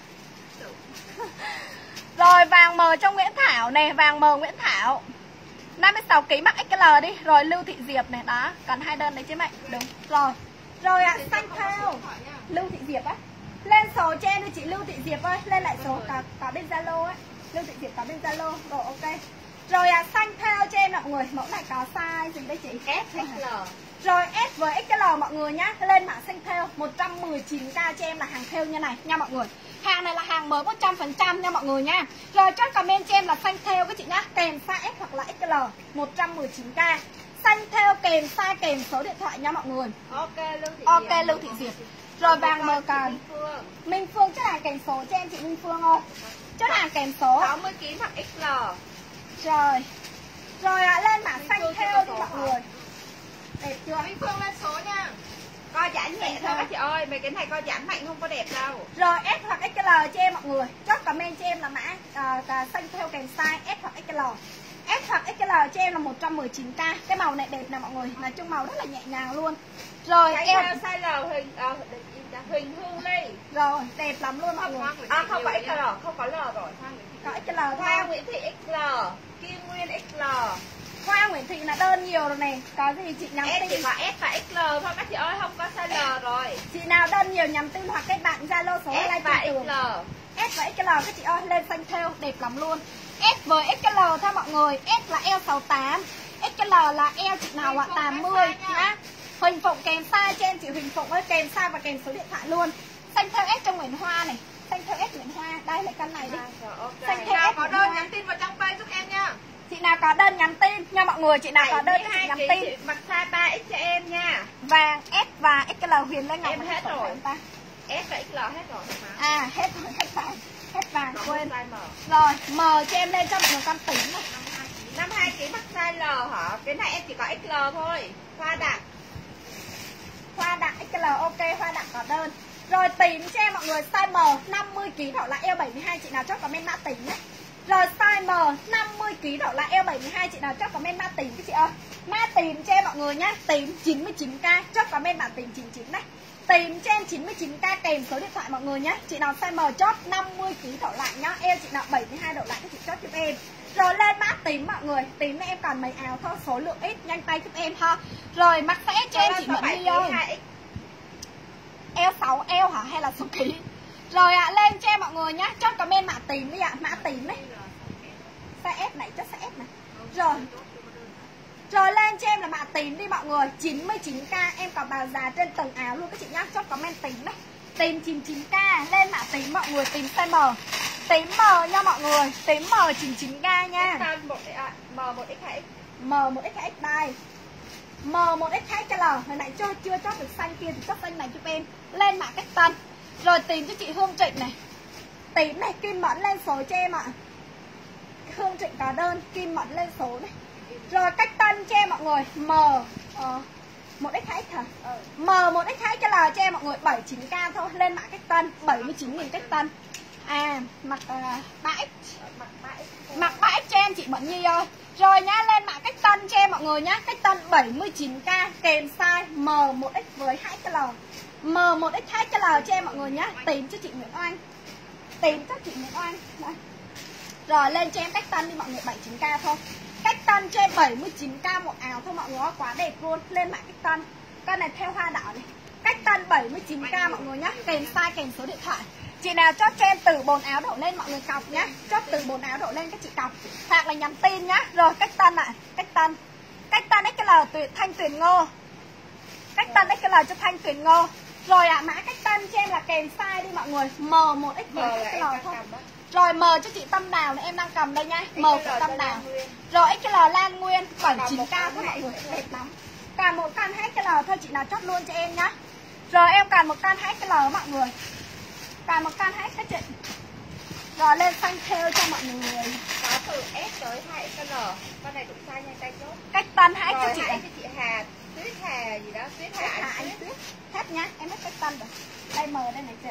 A: Rồi vàng M cho Nguyễn Thảo này, vàng M Nguyễn Thảo. 56kg mặc XL đi. Rồi Lưu Thị Diệp này đó, còn 2 đơn đấy chứ mẹ. Đúng. Rồi. Rồi ạ, xanh theo. Lưu Thị Diệp á. Lên số cho em đi chị Lưu Thị Diệp ơi, lên lại số có bên Zalo ấy. Lưu Thị Diệp có bên Zalo. Rồi ok. Rồi xanh theo cho em mọi người, mẫu này có size gì đấy chị?
B: SXL.
A: Rồi S với XL mọi người nhá, lên mã xanh theo 119k cho em là hàng theo như này nha mọi người. Hàng này là hàng mới 100% nha mọi người nha. Rồi chốt comment cho em là xanh theo các chị nhá, kèm size S hoặc là XL 119k. Xanh theo kèm size kèm số điện thoại nha mọi người.
B: Ok
A: Lưu Thị Diệp. Rồi vàng mờ còn Minh Phương chốt hàng kèm số cho em chị Minh Phương ơi. Chốt hàng kèm số
B: 60kg mặc XL.
A: Rồi. Rồi lên mã xanh theo đi mọi người. Đẹp chưa?
B: Minh Phương lên số nha. Co giãn nhẹ thôi các chị ơi, mấy cái này co giãn mạnh không có đẹp đâu.
A: Rồi S hoặc XL cho em mọi người. Chốt comment cho em là mã xanh theo kèm size S hoặc XL. S hoặc XL cho em là 119k. Cái màu này đẹp nè mọi người, nói chung màu rất là nhẹ nhàng luôn. Rồi
B: em size L Huỳnh Hương Ly.
A: Rồi đẹp lắm luôn mọi người.
B: Không có XL, không có L rồi.
A: Có XL thôi.
B: Hoa Nguyễn Thị XL, Kim Nguyên XL.
A: Hoa Nguyễn Thị là đơn nhiều rồi này. Có gì chị nhắn tin.
B: Chỉ có S và XL thôi các chị ơi, không có size L rồi.
A: Chị nào đơn nhiều nhắn tin hoặc kết bạn Zalo số
B: S và XL.
A: S và XL các chị ơi, lên xanh theo đẹp lắm luôn. S với XL thôi mọi người. S là L68, XL là L chị nào ạ 80 nhá. Huỳnh Phụng kèm size cho em chị Huỳnh Phụng ơi, kèm size và kèm số điện thoại luôn. Xanh theo S cho Nguyễn Hoa này. Xanh theo S Nguyễn Hoa, đây là căn này đi.
B: Xanh theo S có đơn nhắn tin vào trong page giúp em nha.
A: Chị nào có đơn nhắn tin nha mọi người, chị nào có đơn thì nhắn tin.
B: Chị mặc size 3X cho em nha.
A: Vàng S và XL Huyền Lê Ngọc
B: em hết rồi.
A: Ta.
B: S và XL hết rồi hả?
A: À hết rồi, hết vàng quên.
B: Size M.
A: Rồi, M cho em lên cho mọi người con tính này.
B: 52 kg mặc size L hả? Cái này em chỉ có XL thôi. Hoa đặng
A: XL ok, Hoa đặng có đơn. Rồi tím cho em mọi người size M 50 kg đổ lại eo 72, chị nào chốt comment mã tím nhé. Rồi size M 50 kg đổ lại eo 72, chị nào chốt comment mã tím các chị ơi. Mã tím cho em mọi người nhá, tím 99k, chốt comment mã tím 99 này. Tím cho em 99k kèm số điện thoại mọi người nhé. Chị nào size M chốt 50 kg đổ lại nhá, eo chị nào 72 đổ lại các chị chốt giúp em. Rồi lên mã tím mọi người, tím em còn mấy áo thôi, số lượng ít, nhanh tay giúp em ha. Rồi mặc sẽ cho em chị Mẫn Nhi ơi. Eo 6 eo hả hay là số ký? Rồi ạ, lên cho em mọi người nhá, chốt comment mã tím đi ạ, mã tím đấy. Size S này, chốt size S này. Rồi lên cho em là mã tím đi mọi người, 99k, em còn báo giá trên từng áo luôn các chị nhá, chốt comment tím đấy. Tím 99k, lên mã tím mọi người, tím size M. Tím M nha mọi người, tím M 99k nha.
B: M1X2X.
A: M1X2X đây. M1X2XL, hồi nãy chưa chốt được xanh kia thì chốt xanh này giúp em. Lên mã cách tân. Rồi tím cho chị Hương Trịnh này. Tím này Kim Mẫn lên số cho em ạ. Hương Trịnh có đơn, Kim Mẫn lên số này. Rồi cách tân cho em mọi người, M1X2X hả? M1X2XL cho em mọi người 79k thôi, lên mã cách tân, 79.000 cách tân. À, mặc 3X. Mặc 3X cho em chị Mẫn Nhi ơi. Rồi nhá, lên mã cách tân cho em mọi người nhá. Cách tân 79k kèm size M1X với 2XL. M1X2XL cho em mọi người nhá. Tím cho chị Nguyễn Oanh. Tím cho chị Nguyễn Oanh. Đây. Rồi lên cho em cách tân đi mọi người, 79k thôi. Cách tân cho em 79k một áo thôi mọi người, quá đẹp luôn. Lên mã cách tân. Con này theo hoa đảo này. Cách tân 79k mọi người nhá. Kèm size kèm số điện thoại. Chị nào chốt cho em từ 4 áo đổ lên mọi người cọc nhá. Chốt từ 4 áo đổ lên các chị cọc. Hoặc là nhắn tin nhá. Rồi cách tân ạ. Cách tân XL Thanh Tuyền Ngô. Cách tân XL cho Thanh Tuyền Ngô. Rồi ạ, mã cách tân cho em là kèm size đi mọi người, M1X với XL thôi. Rồi M cho chị Tâm Đào này, em đang cầm đây nha. M của Tâm Đào. Rồi XL Lan Nguyên 79k thôi mọi người, đẹp lắm. Còn một căn 2XL thôi, chị nào chốt luôn cho em nhá. Rồi em còn một căn 2XL mọi người. Còn một căn 2 các chị. Rồi lên xanh theo cho mọi người.
B: Có từ S tới 2XL. Con này cũng size nhanh tay chốt.
A: Cách tân 2
B: cho
A: cho chị.
B: Chị Hà, Tuyết Hà gì đó, Tuyết Hà
A: anh Tuyết. Hết nhá, em hết cách tân rồi. Đây M đây này chị.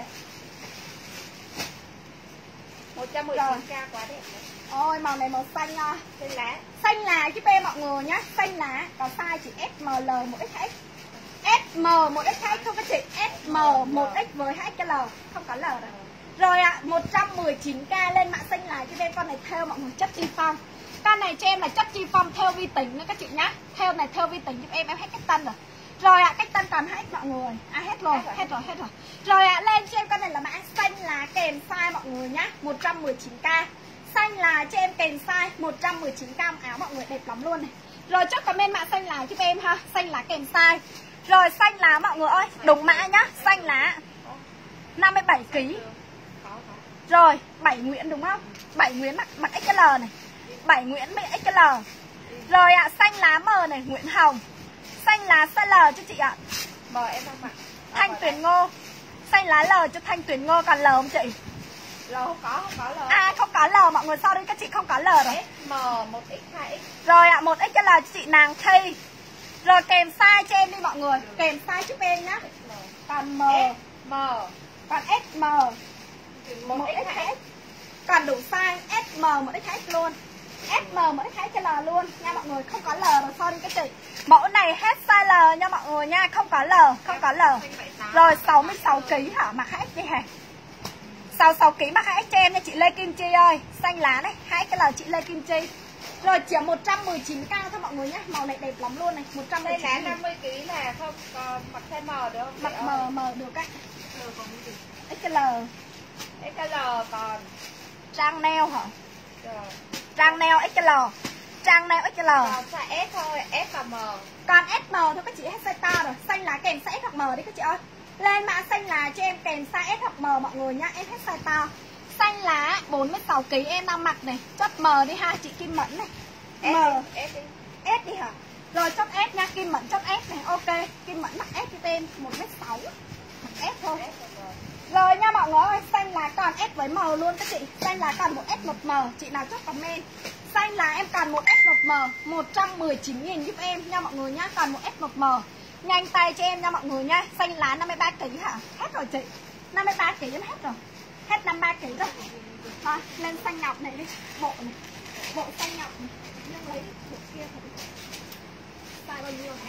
B: 119k quá đẹp này.
A: Ôi màu này màu xanh nha.
B: Xanh lá.
A: Xanh lá giúp em mọi người nhá. Xanh lá có size chỉ SML 1X2X. SM 1X2X không các chị. SM 1X với 2XL, không có L rồi. Rồi ạ, 119k lên mã xanh lá giúp em. Con này theo mọi người chất chi phong. Con này cho em là chất chi phong theo vi tính nữa các chị nhá. Theo này theo vi tính giúp em hết cách tân rồi. Rồi ạ, cách tân còn hết mọi người. À hết rồi. Rồi ạ, lên cho em con này là mã xanh lá kèm size mọi người nhá, 119k. Xanh lá cho em kèm size 119k áo mọi người, đẹp lắm luôn này. Rồi chốt comment mã xanh lá giúp em ha, xanh lá kèm size. Rồi xanh lá mọi người ơi, đúng mã nhá, xanh lá 57kg. Rồi, 7 Nguyễn đúng không? 7 Nguyễn mặc XL này. 7 Nguyễn mặc XL. Rồi ạ, xanh lá M này, Nguyễn Hồng. Xanh lá size L cho chị ạ.
B: Mời em đang mặc.
A: Thanh Tuyền Ngô. Xanh lá L cho Thanh Tuyền Ngô, còn L không chị?
B: L không có L.
A: À không có L mọi người, sao đây các chị không có L rồi.
B: M 1X2X.
A: Rồi ạ, 1XL cho chị Nàng Thi. Rồi kèm size cho em đi mọi người, kèm size giúp em nhá. Còn M, còn SM 1X2X. Còn đủ size SM 1X2X luôn. SM 1X2XL luôn nha mọi người, không có L rồi, sorry các chị. Mẫu này hết size L nha mọi người nha, không có L, không có L. Rồi 66kg hả, mặc 2X đi hả? 66kg mặc 2X cho em nha chị Lê Kim Chi ơi. Xanh lá này, 2XL chị Lê Kim Chi. Rồi chỉ 119k thôi mọi người nhé. Màu này đẹp lắm luôn này, 119.
B: Đây là 50kg là không còn mặc size M được không?
A: Mặc M được á. XL.
B: XL còn
A: Trang nail hả?
B: Rồi.
A: Trang nail XL. Trang nail XL.
B: Còn size S thôi, S và M.
A: Còn SM thôi các chị, hết size to rồi. Xanh lá kèm size S hoặc M đi các chị ơi. Lên mã xanh lá cho em kèm size S hoặc M mọi người nhá, em hết size to. Xanh lá 46kg em đang mặc này, chốt M đi ha chị Kim Mẫn này. M
B: S
A: đi hả? Rồi chốt S nha, Kim Mẫn chốt S này. Ok, Kim Mẫn mặc S cho tên 1m6. Mặc S thôi. Rồi nha mọi người ơi, xanh lá còn S với M luôn các chị. Xanh lá còn 1S 1M, chị nào chốt comment. Xanh lá em còn 1S 1M, 119.000 giúp em nha mọi người nhá, còn 1S 1M. Nhanh tay cho em nha mọi người nha. Xanh lá 53 kg hả? Hết rồi chị. 53 kg em hết rồi. Hết 53 kg rồi. Thôi, lên xanh ngọc này đi, bộ này. Bộ xanh ngọc này. Nhưng lấy bộ kia thử. Size bao nhiêu?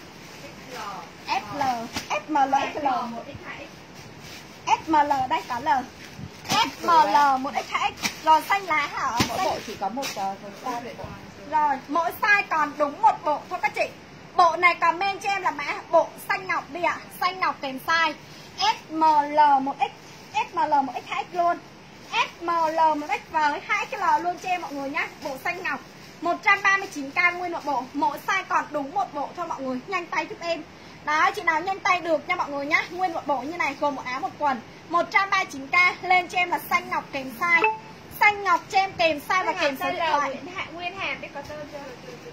A: FL, FML, FL, 1X2X. SML đây có L. SML 1X2X. Rồi xanh lá hả?
B: Mỗi bộ chỉ có một size.
A: Rồi, mỗi size còn đúng một bộ thôi các chị. Bộ này comment cho em là mã bộ xanh ngọc đi ạ. Xanh ngọc kèm size SML 1X, SML 1X2X luôn. SML 1X với 2XL luôn cho em mọi người nhá. Bộ xanh ngọc 139k nguyên một bộ. Mỗi size còn đúng một bộ thôi mọi người. Nhanh tay giúp em. Đó, chị nào nhanh tay được nha mọi người nhá. Nguyên một bộ như này gồm một áo một quần. 139k lên cho em là xanh ngọc kèm size. Xanh ngọc cho em kèm size và kèm số điện thoại.
B: Nguyên hàm biết có tên chưa?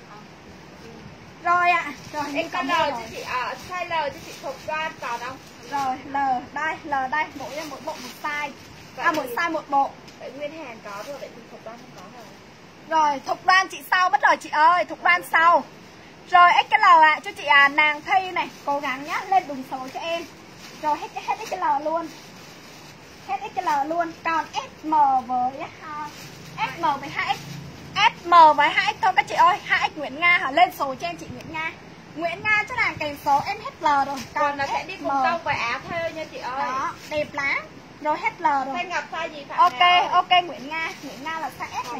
A: Rồi ạ. Rồi
B: em có L cho chị ở size L cho chị Thục Đoan còn không?
A: Rồi L đây, mỗi bộ một size. Mỗi size một bộ.
B: Vậy Nguyên hàm có rồi, vậy Thục Đoan không có rồi.
A: Rồi Thục Đoan chị sau mất rồi chị ơi, Thục Đoan sau. Rồi XL ạ, cho chị nàng Thi này, cố gắng nhá, lên đúng số cho em. Rồi hết XL luôn. Hết XL luôn, còn SM với SM với 2X. SM với 2X thôi các chị ơi. 2X Nguyễn Nga hả? Lên số cho em chị Nguyễn Nga. Nguyễn Nga cho nàng kèm số em hết L rồi.
B: Còn là sẽ đi cùng công với áo thêu nha chị ơi.
A: Đó, đẹp lắm. Rồi hết L rồi.
B: Xanh ngọc size gì Phạm
A: Ok,
B: nào?
A: ok Nguyễn Nga là size S này.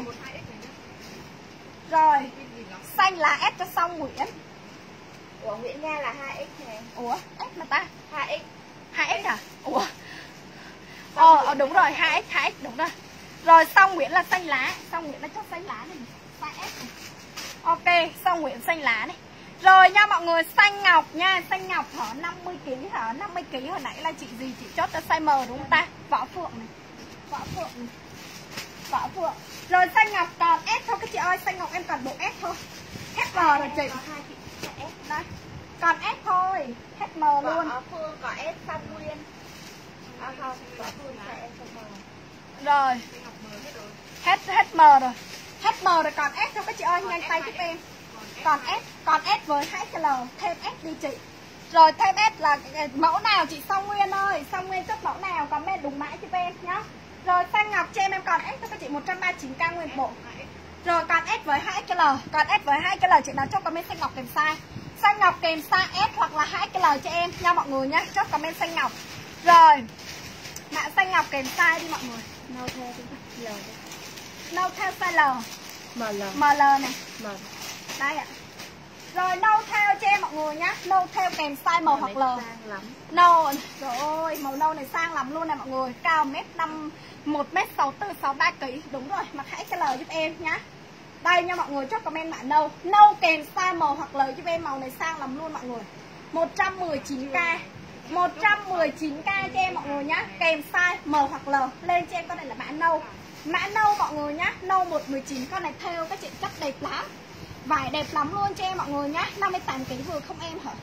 A: Rồi, xanh là S cho xong Nguyễn.
B: Ủa Nguyễn Nga là 2X nè.
A: Ủa, S mà ta?
B: 2X.
A: 2X à? Ủa. Đúng rồi, 2X đúng rồi. Rồi xong Nguyễn là xanh lá, xong Nguyễn là cho xanh lá này, size S này. Ok, xong Nguyễn xanh lá này. Rồi nha mọi người, xanh ngọc nha, xanh ngọc hả? 50 kg hả? 50 kg hồi nãy là chị gì? Chị chốt cho size M đúng không ta? Võ Phượng này. Võ Phượng này. Võ Phượng. Rồi xanh ngọc còn S thôi các chị ơi, xanh ngọc em còn bộ S thôi. Hết M rồi chị. Đây. Còn S thôi, hết M luôn.
B: Ở Phương có S xong Nguyên. À không, có Phương sẽ S xong M.
A: Rồi. Hết M rồi. Hết M rồi còn S thôi các chị ơi, nhanh tay giúp em. Còn S với 2XL, thêm S đi chị. Rồi thêm S là mẫu nào chị Song Nguyên ơi, Song Nguyên chốt mẫu nào comment đúng mã giúp em nhá. Rồi xanh ngọc cho em còn S cho các chị 139k nguyên bộ. Rồi còn S với 2XL, còn S với 2XL chị nào chốt comment xanh ngọc kèm size. Xanh ngọc kèm size S hoặc là 2XL cho em nha mọi người nhá, chốt comment xanh ngọc. Rồi. Mã xanh ngọc kèm size đi mọi người.
B: Nâu theo L.
A: Nâu theo size L. ML này. Đây ạ. Rồi nâu theo cho em mọi người nhá. Nâu theo kèm size M hoặc L. Nâu. Trời ơi, màu nâu này sang lắm luôn này mọi người. Cao 1m64, 63 kg. Đúng rồi, mặc 2XL giúp em nhá. Đây nha mọi người, chốt comment mã nâu. Nâu kèm size M hoặc L giúp em, màu này sang lắm luôn mọi người. 119k. 119k cho em mọi người nhá. Kèm size M hoặc L. Lên cho em con này là mã nâu. Mã nâu mọi người nhá. Nâu 119, con này theo các chị chất đẹp lắm. Vải đẹp lắm luôn cho em mọi người nhá. 58 kg vừa không em hả?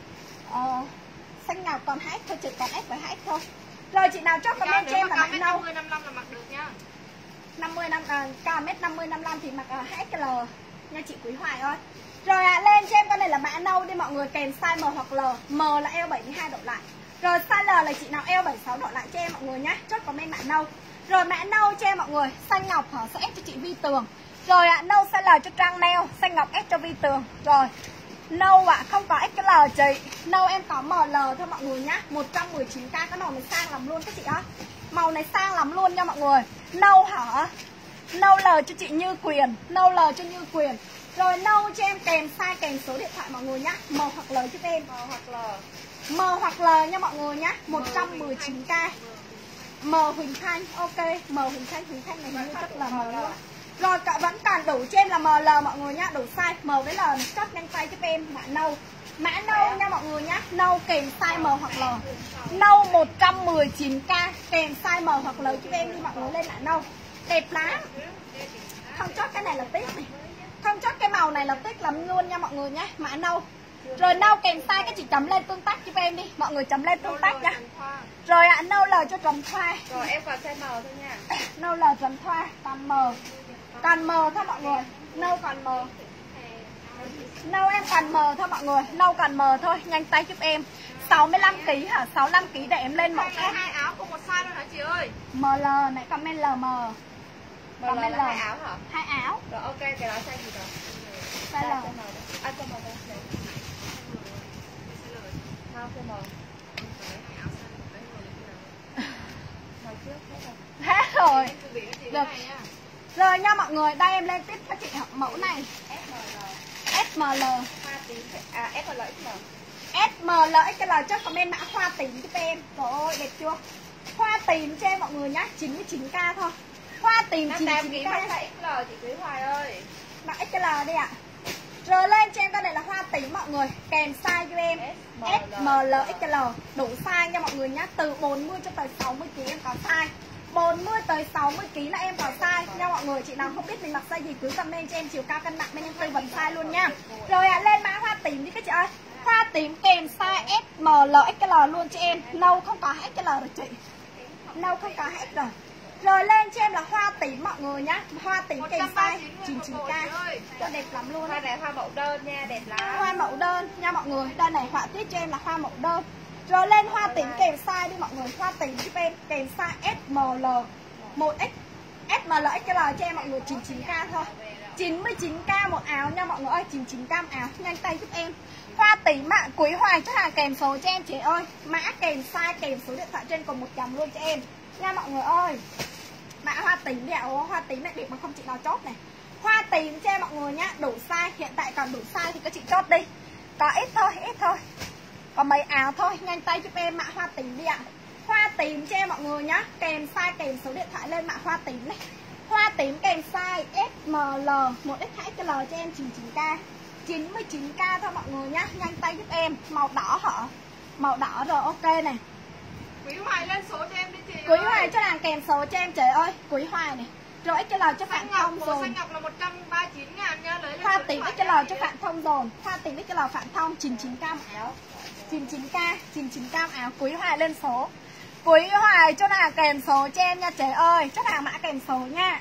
A: Xanh ngọc còn 2X thôi, chỉ còn S với 2X thôi. Rồi chị nào chốt comment cho em là mã nâu.
B: 50 55 là mặc được nha.
A: 50 năm cao mét 50 55 thì mặc 2XL nha chị Quý Hoài ơi. Rồi lên cho em con này là mã nâu đi mọi người, kèm size M hoặc L. M là eo 72 độ lại. Rồi size L là chị nào eo 76 độ lại cho em mọi người nhá. Chốt comment mã nâu. Rồi mã nâu cho em mọi người, xanh ngọc hả sẽ S cho chị Vi Tường. Rồi nâu size L cho Trang Nail, xanh ngọc S cho Vi Tường. Rồi. Nâu không có XL chị. Nâu em có ML thôi mọi người nhá. 119k, cái màu này sang lắm luôn các chị á. Màu này sang lắm luôn nha mọi người. Nâu hả? Nâu L cho chị Như Quyền. Nâu L cho Như Quyền. Rồi nâu cho em kèm size kèm số điện thoại mọi người nhá. M hoặc L giúp em. M hoặc L nha mọi người nhá. 119k. M Huỳnh Thanh. Ok, M Huỳnh Thanh này hình như chắc là M luôn. Rồi vẫn còn đủ cho em là ML mọi người nhá, đủ size M với L này, chốt nhanh tay giúp em mã nâu. Mã nâu nha mọi người nhá, nâu kèm size M hoặc L. Nâu 119k kèm size M hoặc L giúp em đi mọi người, lên mã nâu. Đẹp lắm. Không chốt cái này là tiếp này. Không chốt cái màu này là tiếc lắm luôn nha mọi người nhé. Mã nâu. Rồi nâu kèm size các chị chấm lên tương tác giúp em đi. Mọi người chấm lên tương tác nha. Rồi ạ, nâu L cho Trần Thoa.
B: Rồi em còn size M thôi nha.
A: Nâu L Trần Thoa, còn M. Còn M thôi mọi người. Nâu còn M. Nâu em còn M thôi mọi người. Nâu còn M thôi, nhanh tay giúp em. 65kg hả? 65kg để em lên mẫu khác.
B: Hai áo cùng một size luôn hả chị ơi?
A: ML này, comment LM. Comment L.
B: Hai áo hả?
A: Hai áo.
B: Rồi ok, cái đó size gì rồi?
A: Size L.
B: À, size M thôi. Sao size M?
A: Hết rồi. Được. Rồi nha mọi người, đây em lên tiếp cho chị mẫu này. SML.
B: SML XL.
A: SML XL cho comment mã hoa tím giúp em. Trời ơi, đẹp chưa? Hoa tím cho em mọi người nhá, 99k thôi. Hoa tím 99k.
B: XL chị Quý Hoài ơi.
A: Mặc XL đi ạ. Rồi lên cho em cái này là hoa tím mọi người, kèm size cho em SML XL, đủ size nha mọi người nhá, từ 40 cho tới 60 kg em có size. 40 tới 60 kg là em có size nha mọi người. Chị nào không biết mình mặc size gì cứ comment cho em chiều cao cân nặng bên em tư vấn size luôn nha. Rồi lên mã hoa tím đi các chị ơi. Hoa tím kèm size SML XL luôn cho em. Nâu không có XL rồi chị. Nâu không có XL. Rồi lên cho em là hoa tím mọi người nhá. Hoa tím kèm size 99k. Rất đẹp lắm luôn.
B: Hoa này hoa mẫu đơn nha, đẹp lắm.
A: Hoa mẫu đơn nha mọi người. Đây này, họa tiết cho em là hoa mẫu đơn. Rồi lên hoa tím kèm size đi mọi người. Hoa tím giúp em kèm size SML 1X. SML XL cho em mọi người, 99k thôi. 99k một áo nha mọi người ơi, 99k một áo. Nhanh tay giúp em. Hoa tím ạ, Quý Hoài chắc là kèm số cho em chị ơi. Mã kèm size kèm số điện thoại trên cùng một dòng luôn cho em nha mọi người ơi. Mã hoa tím đi ạ. Hoa tím này đẹp mà không chị nào chốt này. Hoa tím cho em mọi người nhá, đủ size, hiện tại còn đủ size thì các chị chốt đi. Có ít thôi. Có mấy áo thôi, nhanh tay giúp em mã hoa tím đi ạ. Hoa tím cho em mọi người nhá, kèm size kèm số điện thoại lên mã hoa tím này. Hoa tím kèm size SML 1XL cho em 99k. 99k thôi mọi người nhá, nhanh tay giúp em. Màu đỏ hả? Màu đỏ rồi, ok này.
B: Quý Hoài lên số cho em đi chị.
A: Quý Hoài cho nàng kèm số cho em trời ơi. Quý Hoài này. Rồi XL cho Phạm Thông rồi.
B: Xanh ngọc là 139.000 nha, lấy
A: hoa tím XL cho Phạm Thông rồi. Hoa tím XL Phạm Thông 99k một áo. 99k áo. Quý Hoài lên số. Quý Hoài cho nàng kèm số cho em nha trời ơi. Cho nàng mã kèm số nha.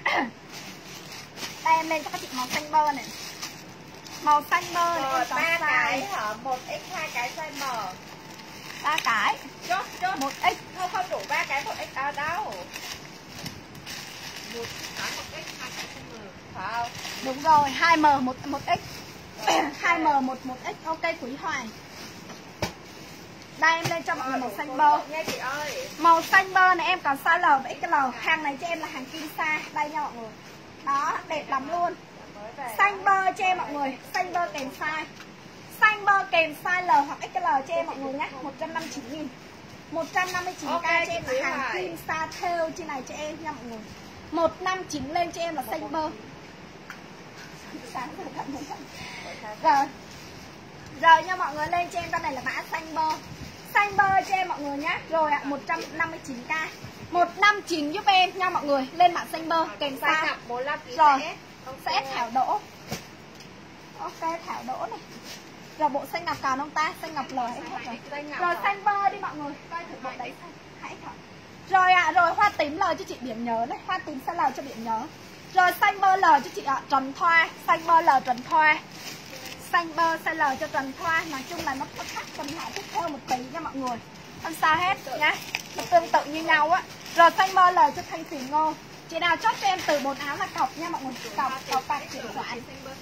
A: Đây em lên cho các chị màu xanh bơ này. Màu xanh bơ này em có
B: 3
A: size.
B: cái hả? 1X 2 cái size M.
A: 3 cái.
B: Chốt
A: 1X.
B: Không đủ 3 cái 1X đâu. 1 cái 1X 2 cái size M. Phải không?
A: Đúng rồi, 2M 1X. 2M 1X. Ok Quý Hoài. Đây em lên cho mọi người màu xanh bơ
B: nha chị ơi.
A: Màu xanh bơ này em còn size L và XL. Hàng này cho em là hàng Kim Sa. Đây nha mọi người. Đó, đẹp lắm luôn. Xanh bơ cho em mọi người. Xanh bơ kèm size. Xanh bơ kèm size L hoặc XL cho em mọi người nhé. 159.000. 159k cho em là hàng Kim Sa thêu trên này cho em nha mọi người. 159 lên cho em là xanh bơ. Sáng rồi cận một cận. Rồi nha mọi người, lên cho em con này là mã xanh bơ. Xanh bơ cho em mọi người nhé. Rồi ạ, 159k. 159 giúp em nha mọi người. Lên mã xanh bơ kèm size. Rồi, sẽ Thảo Đỗ. Ok, Thảo Đỗ này. Rồi bộ xanh ngọc còn không ta? Xanh ngọc L hết rồi. Rồi xanh bơ đi mọi người. Coi thử bộ đấy xanh. Hãy thở. Rồi ạ, rồi hoa tím L cho chị điểm nhớ này. Hoa tím xanh L cho điểm nhớ. Rồi xanh bơ L cho chị ạ, Trần Thoa. Xanh bơ L Trần Thoa. Xanh bơ size L cho Trần Thoa. Nói chung là nó có khác cần họ thích theo một tí nha mọi người. Không sao hết nhá. Nó tương tự như nhau á. Rồi xanh bơ L cho Thanh Thủy Ngô. Chị nào chốt cho em từ 4 áo là cọc nha mọi người. Cọc bạc chuyển khoản.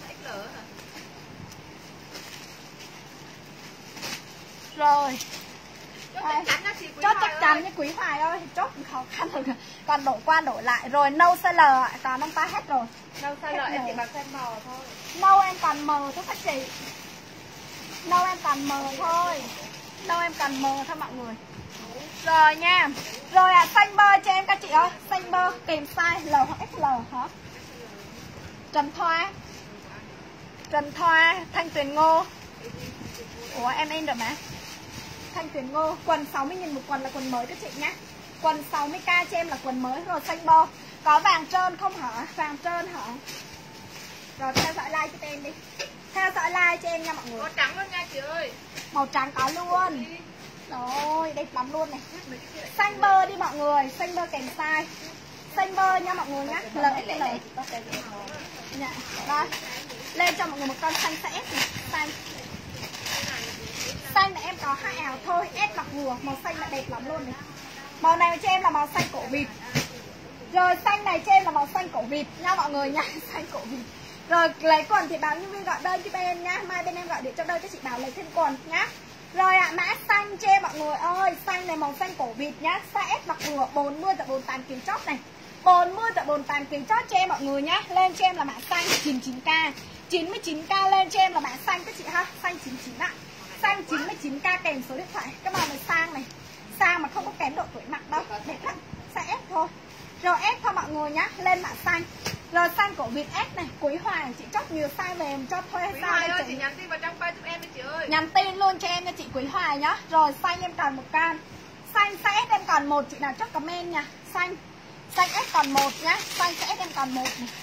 A: Rồi. Chốt chắc chắn với Quý Hoài ơi. Chốt khó khăn rồi. Còn đổi qua đổi lại. Rồi nâu size L còn ông ta hết rồi.
B: Nâu size L em chỉ bằng size M thôi.
A: Nâu em còn M thôi các chị. Nâu em còn M thôi. Nâu em còn M thôi mọi người. Rồi nha. Rồi xanh bơ cho em các chị ơi. Xanh bơ kèm size L hoặc XL hả? Trần Thoa. Trần Thoa, Thanh Tuyền Ngô. Ủa em in rồi mà. Thanh Tuyền Ngô, quần 60.000 một quần là quần mới các chị nhá. Quần 60k cho em là quần mới. Rồi xanh bơ. Có vàng trơn không hả? Vàng trơn hả? Rồi theo dõi like cho em đi. Theo dõi like cho em nha mọi người.
B: Màu trắng luôn nha chị ơi.
A: Màu trắng có luôn. Rồi, đẹp lắm luôn này. Xanh bơ đi mọi người, xanh bơ kèm size. Xanh bơ nha mọi người nhá. LXL. Dạ, đây. Lên cho mọi người một con xanh size S này, xanh. Xanh này em có 2 áo thôi, S mặc vừa, màu xanh là đẹp lắm luôn này. Màu này cho em là màu xanh cổ vịt. Rồi xanh này cho em là màu xanh cổ vịt nha mọi người nha, xanh cổ vịt. Rồi lấy quần thì báo nhân viên gọi đơn cho bên em nhá. Mai bên em gọi điện cho đơn cho chị Bảo lấy thêm quần nhá. Rồi ạ, mã xanh cho em mọi người ơi. Xanh này màu xanh cổ vịt nhá. Size S mặc vừa 40 tại 48 kg chót này. 40 tại 48 kg chót cho em mọi người nhá. Lên cho em là mã xanh 99k. 99k lên cho em là mã xanh các chị ha. Xanh 99 ạ. Xanh 99k kèm số điện thoại. Cái màu này sang này. Sang mà không có kém độ tuổi mặc đâu. Đẹp lắm. Size S thôi. Rồi S thôi mọi người nhá. Lên mã xanh. Rồi xanh cổ vịt S này, Quý Hoàng chị chốt nhiều size về em cho thuê
B: Quý
A: size
B: Hoài ơi,
A: chị
B: chị nhắn tin vào trong file giúp em đi chị ơi.
A: nhắn tin luôn cho em nha chị Quý Hoài nhá. Rồi xanh em còn một can. Xanh size S em còn một, chị nào chốt comment nha. Xanh S còn một nhá. Xanh size S em còn một này.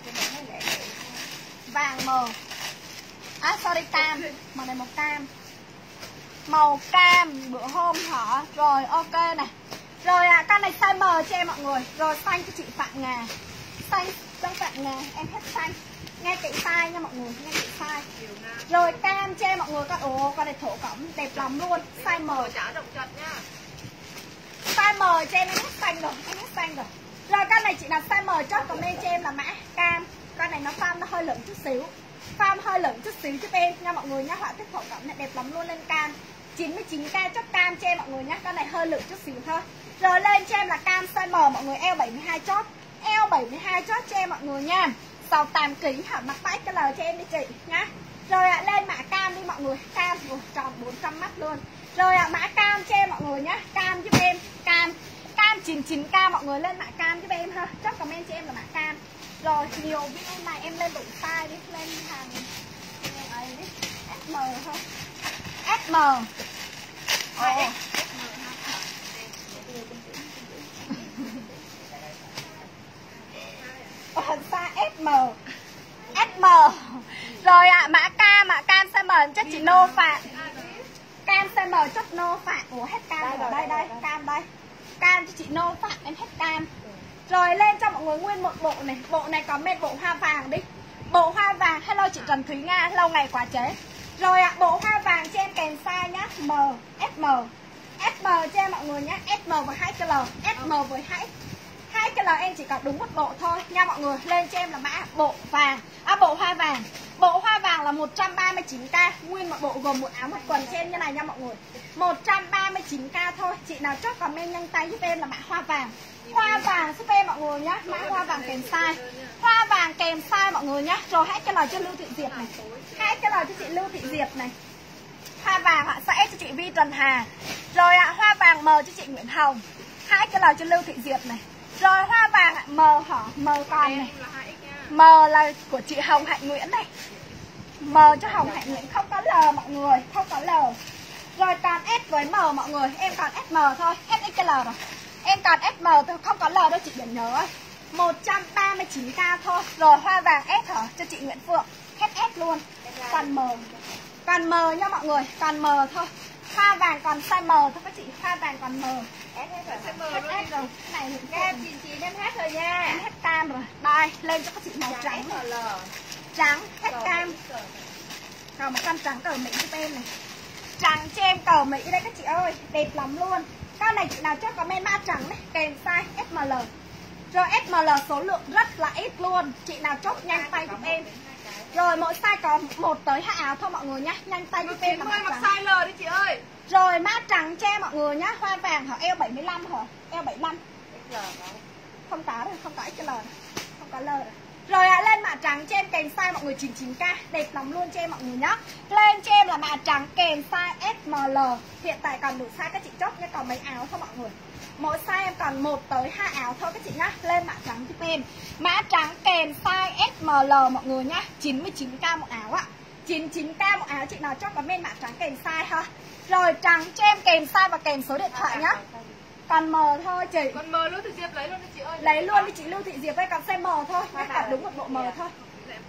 A: Vàng mờ. Sorry cam. Màu này màu cam. Màu cam bữa hôm hả? Rồi ok này. Rồi con này size M cho em mọi người. Rồi xanh cho chị Phạm Ngà. Xanh trong Phạm Ngà em hết xanh. Nghe kỹ size nha mọi người, nghe kỹ size. Rồi cam cho em mọi người con. Ồ con này thổ cẩm đẹp lắm luôn. Size M.
B: Trả rộng chật nha.
A: Size M cho em hết xanh rồi, em hết xanh rồi. Rồi con này chị nào size M chốt comment cho em là mã cam. Con này nó form nó hơi lửng chút xíu. Form hơi lửng chút xíu giúp em nha mọi người nhá. Họa tiết thổ cẩm này đẹp lắm luôn. Lên cam 99k chốt cam cho em mọi người nhá. Con này hơi lửng chút xíu thôi. Rồi lên cho em là cam size M mọi người, L72 chốt. L72 chốt cho em mọi người nha. 68 kg hả, mặc 7 cái lời cho em đi chị nhá. Rồi lên mã cam đi mọi người. Cam tròn 400 mắt luôn. Rồi mã cam cho em mọi người nhá. Cam giúp em. Cam 99k mọi người, lên mã cam giúp em ha. Chốt comment cho em là mã cam. Rồi nhiều video này em lên đủ size đi. Lên hàng ấy đi. SM thôi. SM. Size SM. SM. Rồi mã cam size M cho chị Nô Phạm. Cam size M chốt Nô Phạm. Ủa hết cam rồi đây đây, cam đây. Cam cho chị Nô Phạm em hết cam. Rồi lên cho mọi người nguyên một bộ này. Bộ này có mệt bộ hoa vàng đi. Bộ hoa vàng. Hello chị Trần Thúy Nga, lâu ngày quá chế. Rồi bộ hoa vàng cho em kèm size nhá. M, SM. SM cho em mọi người nhá. SM và 2XL. SM với 2XL em chỉ có đúng một bộ thôi nha mọi người. Lên cho em là mã bộ vàng. Bộ hoa vàng. Bộ hoa vàng là 139k. Nguyên một bộ gồm một áo một quần cho em như này nha mọi người. 139k thôi. Chị nào chốt comment nhanh tay giúp em là mã hoa vàng. Hoa vàng giúp em mọi người nhá. Mã hoa vàng kèm size. Hoa vàng kèm size mọi người nhá. Rồi 2XL cho Lưu Thị Diệp này. 2XL cho chị Lưu Thị Diệp này. Hoa vàng sẽ cho chị Vi Trần Hà. Rồi hoa vàng M cho chị Nguyễn Hồng. 2XL cho Lưu Thị Diệp này. Rồi hoa vàng M hả? M con này. M là của chị Hồng Hạnh Nguyễn này. M cho Hồng Hạnh Nguyễn, không có L mọi người, không có L. Rồi còn S với M mọi người, em còn SM thôi, SXL rồi. Em còn SM thôi, không có L đâu chị đừng nhớ ơi. 139k thôi. Rồi hoa vàng S hả? Cho chị Nguyễn Phượng. Hết S luôn. Còn M. Còn M nha mọi người, còn M thôi. Hoa vàng còn size M thôi các chị, hoa vàng còn M. Hết rồi. Này cam 99 em hết rồi nha. Em hết cam rồi. Đây, lên cho các chị màu trắng. Trắng, hết cam. Còn một con trắng cờ Mỹ giúp em này. Trắng cho em cờ Mỹ đây các chị ơi, đẹp lắm luôn. Con này chị nào chốt comment mã trắng này, kèm size SML. Rồi SML số lượng rất là ít luôn. Chị nào chốt nhanh tay giúp em. Rồi mỗi size có 1 tới 2 áo thôi mọi người nhá. Nhanh tay giúp em là mã trắng.
B: Size L đi chị ơi.
A: Rồi mã trắng cho em mọi người nhá. Hoa vàng hả? L75 hả? L75. Không có rồi, không có XL. Không có L rồi. Rồi lên mã trắng cho em kèm size mọi người 99k. Đẹp lắm luôn cho em mọi người nhá. Lên cho em là mã trắng kèm size SML. Hiện tại còn đủ size các chị chốt nha. Còn mấy áo thôi mọi người. Mỗi size em còn 1 tới 2 áo thôi các chị nhá. Lên mã trắng giúp em. Mã trắng kèm size SML mọi người nhá. 99k một áo ạ. 99k một áo, chị nào chốt comment mã trắng kèm size ha. Rồi trắng cho em kèm size và kèm số điện thoại nhá. Còn M thôi chị.
B: Còn M Lưu Thị Diệp lấy luôn đi chị ơi.
A: Lấy luôn đi chị Lưu Thị Diệp ơi, còn size M thôi. Nhá, còn đúng một bộ M thôi.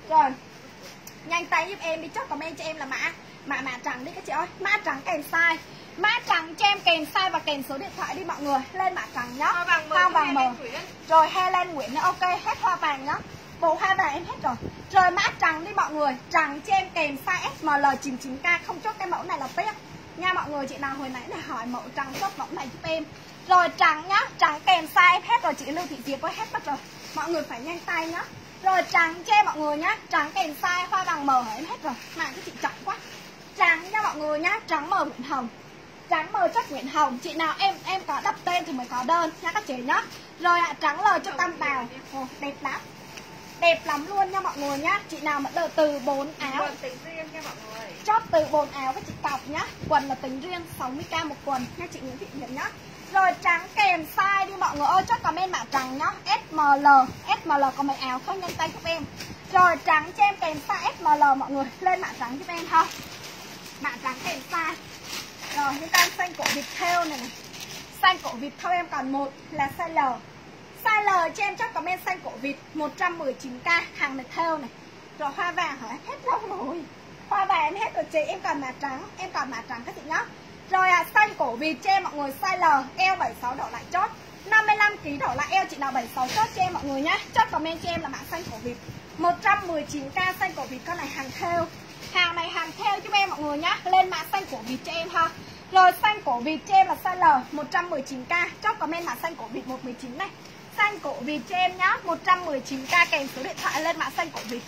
A: Rồi nhanh tay giúp em đi, chốt comment cho em là mã trắng đi các chị ơi. Mã trắng kèm size, mã trắng cho em kèm size và kèm số điện thoại đi mọi người. Lên mã trắng nhá. Hoa vàng mờ. Rồi Helen Nguyễn nữa, ok, hết hoa vàng nhá. Bộ hoa vàng em hết rồi. Rồi mã trắng đi mọi người, trắng cho em kèm size SML 99k, không chốt cái mẫu này là tiếc nha mọi người. Chị nào hồi nãy là hỏi mẫu trắng chốt mẫu này giúp em. Rồi trắng nhá, trắng kèm size em hết rồi, chị Lưu Thị Diệp ơi hết mất rồi. Mọi người phải nhanh tay nhá. Rồi trắng cho em mọi người nhá, trắng kèm size hoa vàng mờ hả em hết rồi. Mạng cái chị chậm quá. Trắng nha mọi người nhá, trắng mờ Nguyễn Hồng. Trắng mờ chất Nguyễn Hồng, chị nào em có đập tên thì mới có đơn nha các chị nhá. Rồi trắng lời cho Tam Đào. Ồ, đẹp lắm. Đẹp lắm luôn nha mọi người nhá. Chị nào mà đợi từ 4 áo.
B: Quần tính riêng nha mọi người.
A: Chốt từ 4 áo các chị cọc nhá. Quần là tính riêng 60k một quần nha chị Nguyễn Thị Diệp nhá. Rồi trắng kèm size đi mọi người ơi, chốt comment mã trắng nhá. SML có mấy áo không nhanh tay giúp em. Rồi trắng cho em kèm size SML mọi người, lên mã trắng giúp em ha. Mã trắng kèm size. Rồi những con xanh cổ vịt theo này này. Xanh cổ vịt theo em còn một là size L. Size L cho em chốt comment xanh cổ vịt 119k, hàng này theo này. Rồi hoa vàng hả? Hết rồi. Hoa vàng em hết rồi chị, em còn mã trắng, các chị nhá. Rồi xanh cổ vịt cho em mọi người size L, eo 76 đổ lại chốt. 55kg đổ lại eo, chị nào 76 chốt cho em mọi người nhá. Chốt comment cho em là mã xanh cổ vịt 119k, xanh cổ vịt con này hàng theo. Hàng này hàng theo giúp em mọi người nhá. Lên mã xanh cổ vịt cho em ha. Rồi xanh cổ vịt cho em là size L 119k, chốt comment mã xanh cổ vịt 119 này. Xanh cổ vịt cho em nhá, 119k kèm số điện thoại, lên mã xanh cổ vịt.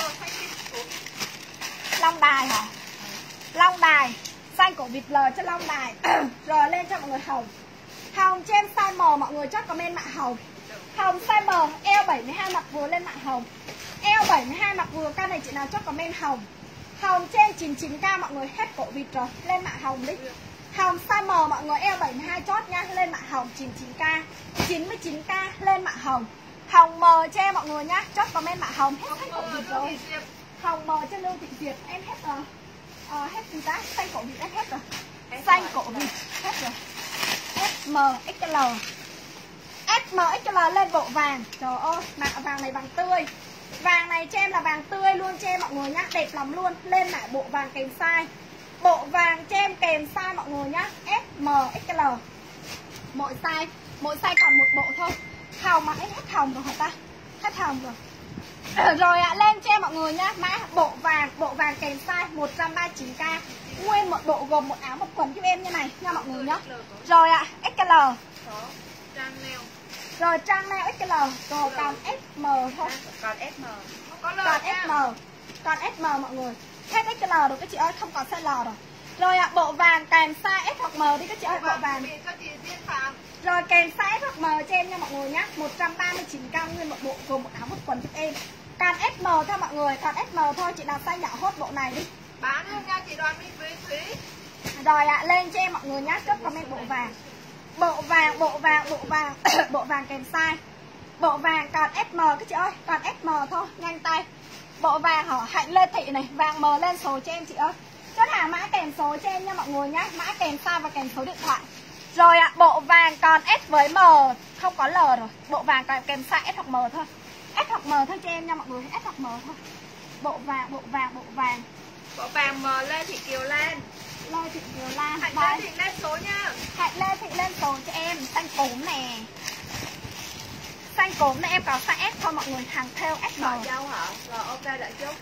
A: Long Đài hả? Long Đài, xanh cổ vịt L cho Long Đài. Rồi lên cho mọi người hồng. Hồng cho em size M mọi người, chốt comment mã hồng. Hồng size M, eo 72 mặc vừa, lên mã hồng. Eo 72 mặc vừa, con này chị nào chốt comment hồng. Hồng trên 99k mọi người, hết cổ vịt rồi, lên mã hồng đi. Hồng size M mọi người, eo 72 chốt nha, lên mã hồng 99k. 99k lên mã hồng. Hồng M cho em mọi người nhá, chốt comment mã hồng, hết cổ vịt rồi. Hồng M cho Lưu Thị Diệp em hết rồi. Hết gì ta? Xanh cổ vịt em hết rồi. Xanh cổ vịt hết rồi. SM XL. SM XL lên bộ vàng. Trời ơi, vàng này vàng tươi. Vàng này cho em là vàng tươi luôn cho em mọi người nhá, đẹp lắm luôn. Lên mã bộ vàng kèm size. Bộ vàng cho em kèm size mọi người nhá, SM XL. Mỗi size còn một bộ thôi. Hồng mà hết hồng rồi hả ta? Hết hồng rồi. Rồi lên cho em mọi người nhá, mã bộ vàng kèm size 139k. Nguyên một bộ gồm một áo một quần giúp em như này nha mọi người nhá. Rồi XL. Rồi trang nail XL. Rồi còn SM thôi.
B: Còn SM.
A: Còn SM mọi người. Hết XL rồi các chị ơi, không còn size L rồi. Rồi bộ vàng kèm size S hoặc M đi các chị ơi, bộ vàng. Rồi kèm size S hoặc M cho em nha mọi người nhá. 139k nguyên một bộ gồm một áo một quần giúp em. Còn SM thôi mọi người, còn SM thôi, chị nào size nhỏ hốt bộ này đi.
B: Bán luôn nha chị Đoàn Minh Thúy.
A: Rồi lên cho em mọi người nhá, chốt comment bộ vàng. Bộ vàng kèm size. Bộ vàng còn SM các chị ơi, còn SM thôi, nhanh tay. Bộ vàng hả? Hạnh Lê Thị này, vàng M lên số cho em chị ơi. Chốt hàng mã kèm số cho em nha mọi người nhá, mã kèm size và kèm số điện thoại. Rồi bộ vàng còn S với M, không có L rồi. Bộ vàng còn kèm size S hoặc M thôi. S hoặc M thôi cho em nha mọi người, S hoặc M thôi. Bộ vàng.
B: Bộ vàng M Lê Thị Kiều Lan.
A: Lê Thị Kiều Lan.
B: Hạnh Lê Thị lên số nha.
A: Hạnh Lê Thị lên số cho em. Xanh cốm nè. Xanh cốm này em có size S thôi mọi người, hàng theo SM.
B: Dâu hả? Rồi ok đợi chút.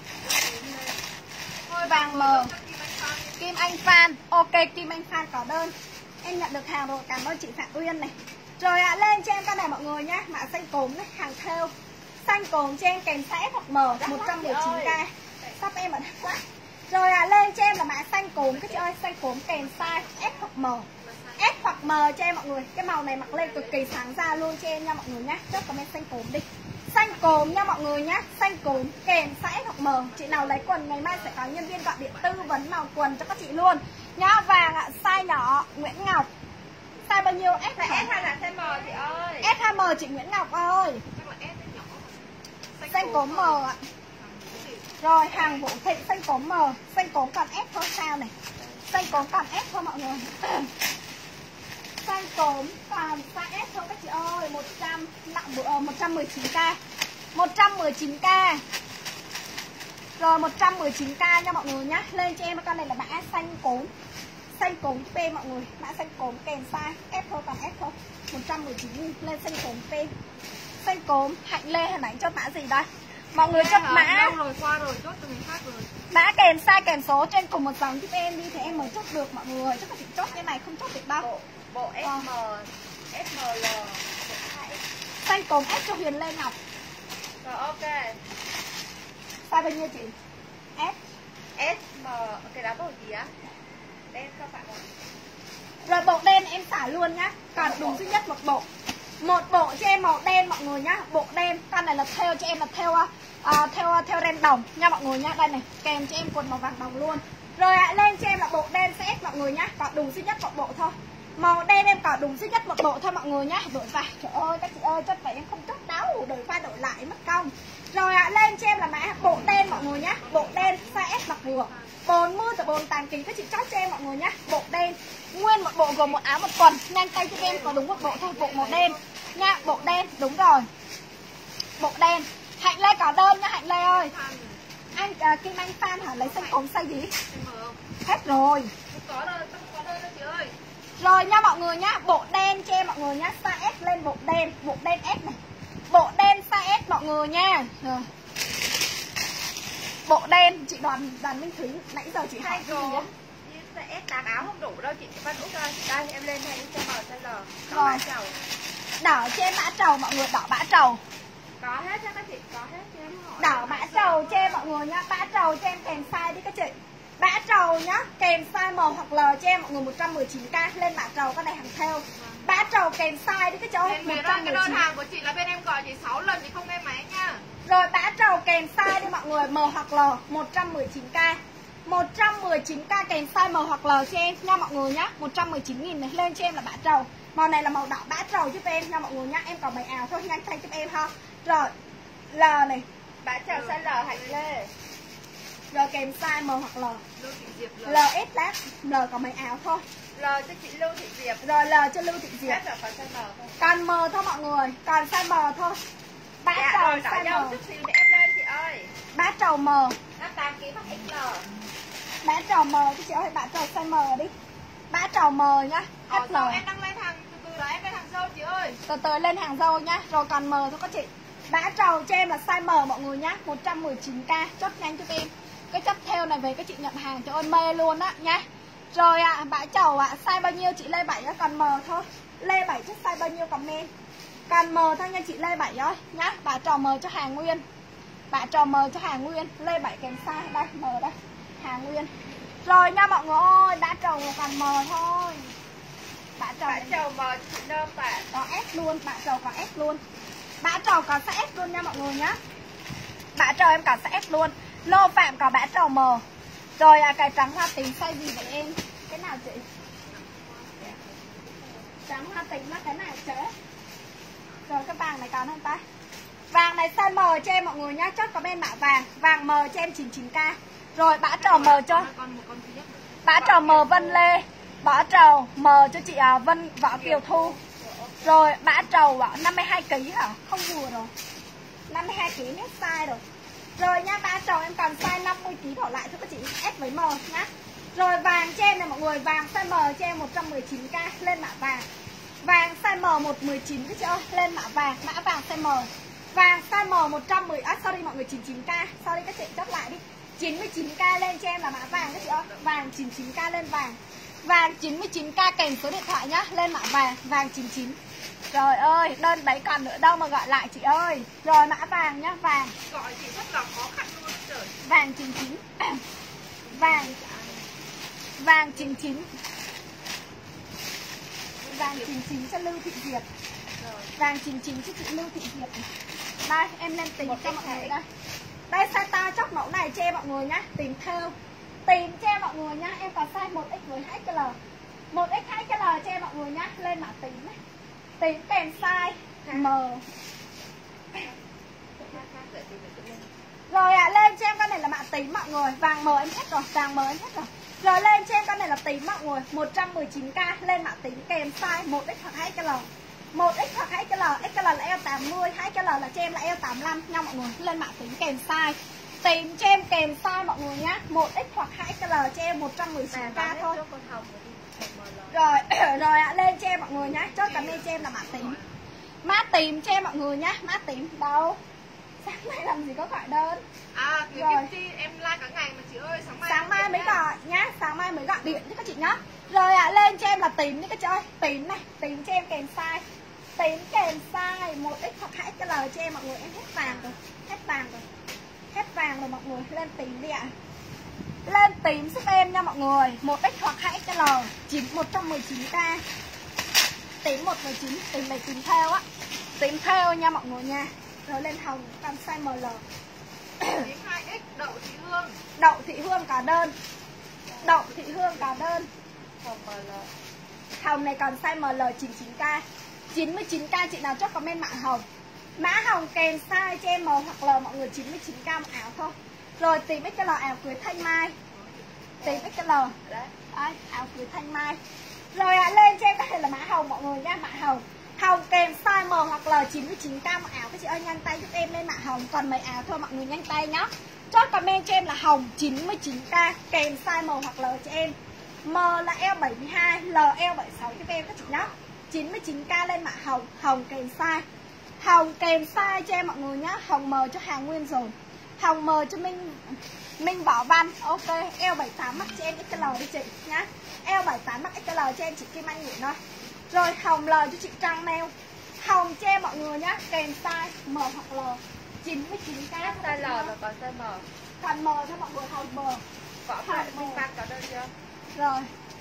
A: Vàng M. Kim Anh Phan. Ok, Kim Anh Phan có đơn. Em nhận được hàng rồi, cảm ơn chị Phạm Uyên này. Rồi lên cho em cái này mọi người nhá, mã xanh cốm này, hàng theo. Xanh cốm cho em kèm size S hoặc M, 119k. Sắp em ở đây quá. Rồi lên cho em là mã xanh cốm các chị ơi, xanh cốm kèm size S hoặc M. S hoặc M cho em mọi người. Cái màu này mặc lên cực kỳ sáng ra luôn cho em nha mọi người nhá. Chốt comment xanh cốm đi. Xanh cốm nha mọi người nhá, xanh cốm kèm size S hoặc M. Chị nào lấy quần ngày mai sẽ có nhân viên gọi điện tư vấn màu quần cho các chị luôn nhá. Vàng size nhỏ Nguyễn Ngọc. Size bao nhiêu? S
B: hay là size M chị ơi?
A: S hay M chị Nguyễn Ngọc ơi. Xanh cốm M ạ. Rồi hàng Vũ Thị xanh cốm M, xanh cốm còn S thôi sao này. Xanh cốm còn S thôi mọi người. Xanh cốm còn size S thôi các chị ơi, 119k. 119k. Rồi 119k nha mọi người nhá. Lên cho em con này là mã xanh cốm. Xanh cốm P mọi người, mã xanh cốm kèm size S thôi, còn S thôi. 119.000 lên xanh cốm P. Xanh cốm, Hạnh Lê hồi nãy chốt mã gì đây? Mọi người chốt mã
B: rồi, qua rồi, chốt cho mình khác rồi.
A: mã kèm size kèm số trên cùng một dòng giúp em đi thì em mới chốt được mọi người. Chắc là chị chốt cái này không chốt được đâu.
B: Bộ SM, SML.
A: Xanh cốm S cho Huyền Lê Ngọc.
B: Rồi ok.
A: Size bao nhiêu chị? S.
B: SM, cái đó bộ gì á? Đen các bạn ạ.
A: Rồi bộ đen em xả luôn nhá. Còn đúng duy nhất một bộ. Một bộ cho em màu đen mọi người nhá. Bộ đen, con này là theo cho em là theo ren đồng nha mọi người nhá. Đây này, kèm cho em quần màu vàng đồng luôn. Rồi lên cho em là bộ đen CS mọi người nhá. Còn đúng duy nhất một bộ thôi. Màu đen em có đúng duy nhất một bộ thôi mọi người nhá. Đổi vải, trời ơi các chị ơi, chất vậy em không chốt đâu. Đổi vai đổi lại mất công. Rồi lên cho em là mã bộ đen mọi người nhá. Bộ đen size S mặc vừa 40 từ 4 tàn kính các chị chốt cho em mọi người nhá. Bộ đen, nguyên một bộ gồm một áo một quần. Nhanh tay cho em có đúng một bộ thôi, bộ màu đen nha. Bộ đen, đúng rồi. Bộ đen. Hạnh Lê có đơn nha Hạnh Lê ơi. Anh Kim Anh Phan hả? Lấy xanh cốm size gì? Hết rồi.
B: Có đơn đó chị ơi.
A: Rồi nha mọi người nhá. Bộ đen cho em mọi người nhá. Size S lên bộ đen S này. Bộ đen size S mọi người nha. Rồi. Bộ đen chị Đoàn Minh Thúy nãy giờ chị hỏi cái gì á?
B: S đàn áo không đủ đâu chị Văn Út ơi. Đây em lên này cho M size L.
A: Rồi. Đỏ cho em mã trầu mọi người, đỏ mã trầu.
B: Có hết cho các chị, có hết cho em hỏi.
A: Đỏ mã trầu cho em mọi người nhá. Mã trầu cho em kèm size đi các chị. Mã trầu nhá, kèm size M hoặc L cho em mọi người 119k. Lên mã trầu con này hàng theo. Mã trầu kèm size đi các cháu.
B: 119. Cái đơn hàng của chị là bên em gọi chị 6 lần thì không nghe máy nha.
A: Rồi mã trầu kèm size đi mọi người, M hoặc L 119k. 119k kèm size M hoặc L cho em nha mọi người nhá. 119.000 này, lên cho em là mã trầu. Màu này là màu đỏ mã trầu giúp em nha mọi người nhá. Em còn mấy áo thôi, nhanh tay giúp em ha. Rồi L này,
B: Mã trầu size L Hạnh Lê.
A: rồi kèm size M hoặc L.
B: Lưu Thị Diệp L.
A: LS lát, L còn mấy áo thôi.
B: L cho chị Lưu Thị Diệp.
A: Rồi L cho Lưu Thị Diệp.
B: Hết rồi, còn size M thôi.
A: Còn M thôi mọi người, còn size M thôi. Mã
B: Dạ
A: trầu
B: rồi,
A: size
B: dâu
A: M.
B: chút xíu để em lên chị ơi.
A: Mã trầu M.
B: 58 kg bằng XL.
A: Mã trầu M chứ chị ơi, mã trầu size M đi. Mã trầu M nhá. XL.
B: Em đang lên hàng từ đó em lên hàng dâu chị ơi.
A: Từ từ lên hàng dâu nhá. Rồi còn M thôi các chị. Mã trầu cho em là size M mọi người nhá. 119k, chốt nhanh cho em. Cái chất theo này về các chị nhận hàng cho ơi mê luôn á nhá. Rồi mã trầu size bao nhiêu chị Lê 7 á, còn M thôi. Lê 7 chứ size bao nhiêu comment. Còn M thôi nha chị Lê 7 ơi nhá. Mã trầu M cho hàng nguyên. Mã trầu M cho hàng nguyên. Lê 7 kèm size đây, M đây. Hàng nguyên. Rồi nha mọi người ơi, mã trầu là còn M thôi. Mã trầu
B: M chị Nơm bạn.
A: có S luôn, mã trầu có S luôn. Mã trầu có size S luôn nha mọi người nhá. Mã trầu em có size S luôn. Lô Phạm có mã trầu M. Rồi cái trắng hoa tím size gì vậy em? Cái nào chị? Trắng hoa tím là cái này trễ. Rồi cái vàng này còn không ta? Vàng này size M cho em mọi người nhá. Chốt có bên mã vàng. Vàng M cho em 99k. Rồi mã trầu M cho. Mã trầu M Vân Lê. Mã trầu M cho chị Vân Võ Kiều Thu. Rồi mã trầu 52kg hả? Không vừa rồi. 52kg hết size rồi. Rồi nha, mã trầu em còn size 50kg đổ lại thôi các chị. S với M nhá. Rồi vàng cho em này mọi người. Vàng size M cho em 119k. Lên mã vàng. Vàng size M 119 các chị ơi. Lên mã vàng. Mã vàng size M. Vàng size M 110. Sorry mọi người, 99k. Sorry các chị, chốt lại đi. 99k lên cho em là mã vàng các chị ơi. Vàng 99k lên vàng. Vàng 99k kèm số điện thoại nhá. Lên mã vàng. Vàng 99. Trời ơi, đơn đấy còn nữa đâu mà gọi lại chị ơi. Rồi mã vàng nhá. Vàng.
B: Gọi chị rất là khó khăn luôn trời.
A: Vàng 99. Vàng. Vàng 99. Vàng 99 cho Lưu Thị Diệp. Vàng 99 cho chị Lưu Thị Diệp. Đây em lên tìm cho mọi người đây. Đây size to chốt mẫu này cho em mọi người nhá. Tìm theo. Tìm cho em mọi người nhá. Em có size 1X với 2XL. 1X 2XL cho em mọi người nhá. Lên mã tím này. Tím kèm size M. Rồi lên cho em con này là mã tím mọi người. Vàng M em hết rồi. Vàng M em hết rồi. Rồi lên cho em con này là tím mọi người. 119k. Lên mã tím kèm size 1X hoặc 2XL. 1X hoặc 2XL. XL là L80, 2XL là cho em là L85 nha mọi người. Lên mã tím kèm size. Tím cho em kèm size mọi người nhá, 1X hoặc 2XL cho em 119k thôi. Rồi, rồi ạ, lên cho em mọi người nhá. Chốt comment cho em là mã tím. Mã tím cho em mọi người nhá. Mã tím đâu? Sáng nay làm gì có gọi đơn.
B: À,
A: rồi
B: em like cả ngày mà chị ơi.
A: Sáng mai mới gọi nhá. Sáng mai mới gọi điện cho các chị nhá. Rồi ạ, lên cho em là tím đi các chị ơi. Tím này, tím cho em kèm size. Tím kèm size 1X hoặc 2XL cho em mọi người. Em hết vàng rồi. Hết vàng rồi. Hết vàng rồi mọi người. Lên tím đi ạ. Lên tím giúp em nha mọi người. 1X hoặc 2XL 119k. Tím 119, tím này tím theo á. Tím theo nha mọi người nha. Rồi lên hồng con size ML.
B: Tím 2X đậu thị hương.
A: Đậu thị hương cả đơn. Đậu thị hương cả đơn.
B: Hồng ML.
A: Hồng này còn size ML 99k. 99k chị nào chốt comment mã hồng. Mã hồng kèm size cho em M hoặc L mọi người 99k một áo thôi. Rồi tìm XL áo cưới Thanh Mai. Tìm XL. Đấy, áo cưới Thanh Mai. Rồi ạ, lên cho em cái này là mã hồng mọi người nha, mã hồng. Hồng kèm size M hoặc L 99k một áo. Các chị ơi nhanh tay giúp em lên mã hồng. Còn mấy áo thôi mọi người nhanh tay nhá. Chốt comment cho em là hồng 99k kèm size M hoặc L cho em. M là L72, L L76 giúp em các chị nhá. 99k lên mã hồng, hồng kèm size. Hồng kèm size cho em mọi người nhá. Hồng M cho Hà Nguyên rồi. Hồng M cho Minh Võ Văn. Ok, L78 mắc cho em XL đi chị nhá. L78 mắc XL cho em chị Kim Anh Nguyễn thôi. Rồi hồng L cho chị Trăng Neo. Hồng cho em mọi người nhá, kèm size M hoặc L 99k.
B: Size L và còn size M.
A: Còn M cho mọi người, hồng M.
B: Có phải Minh Văn có đơn chưa?
A: Rồi.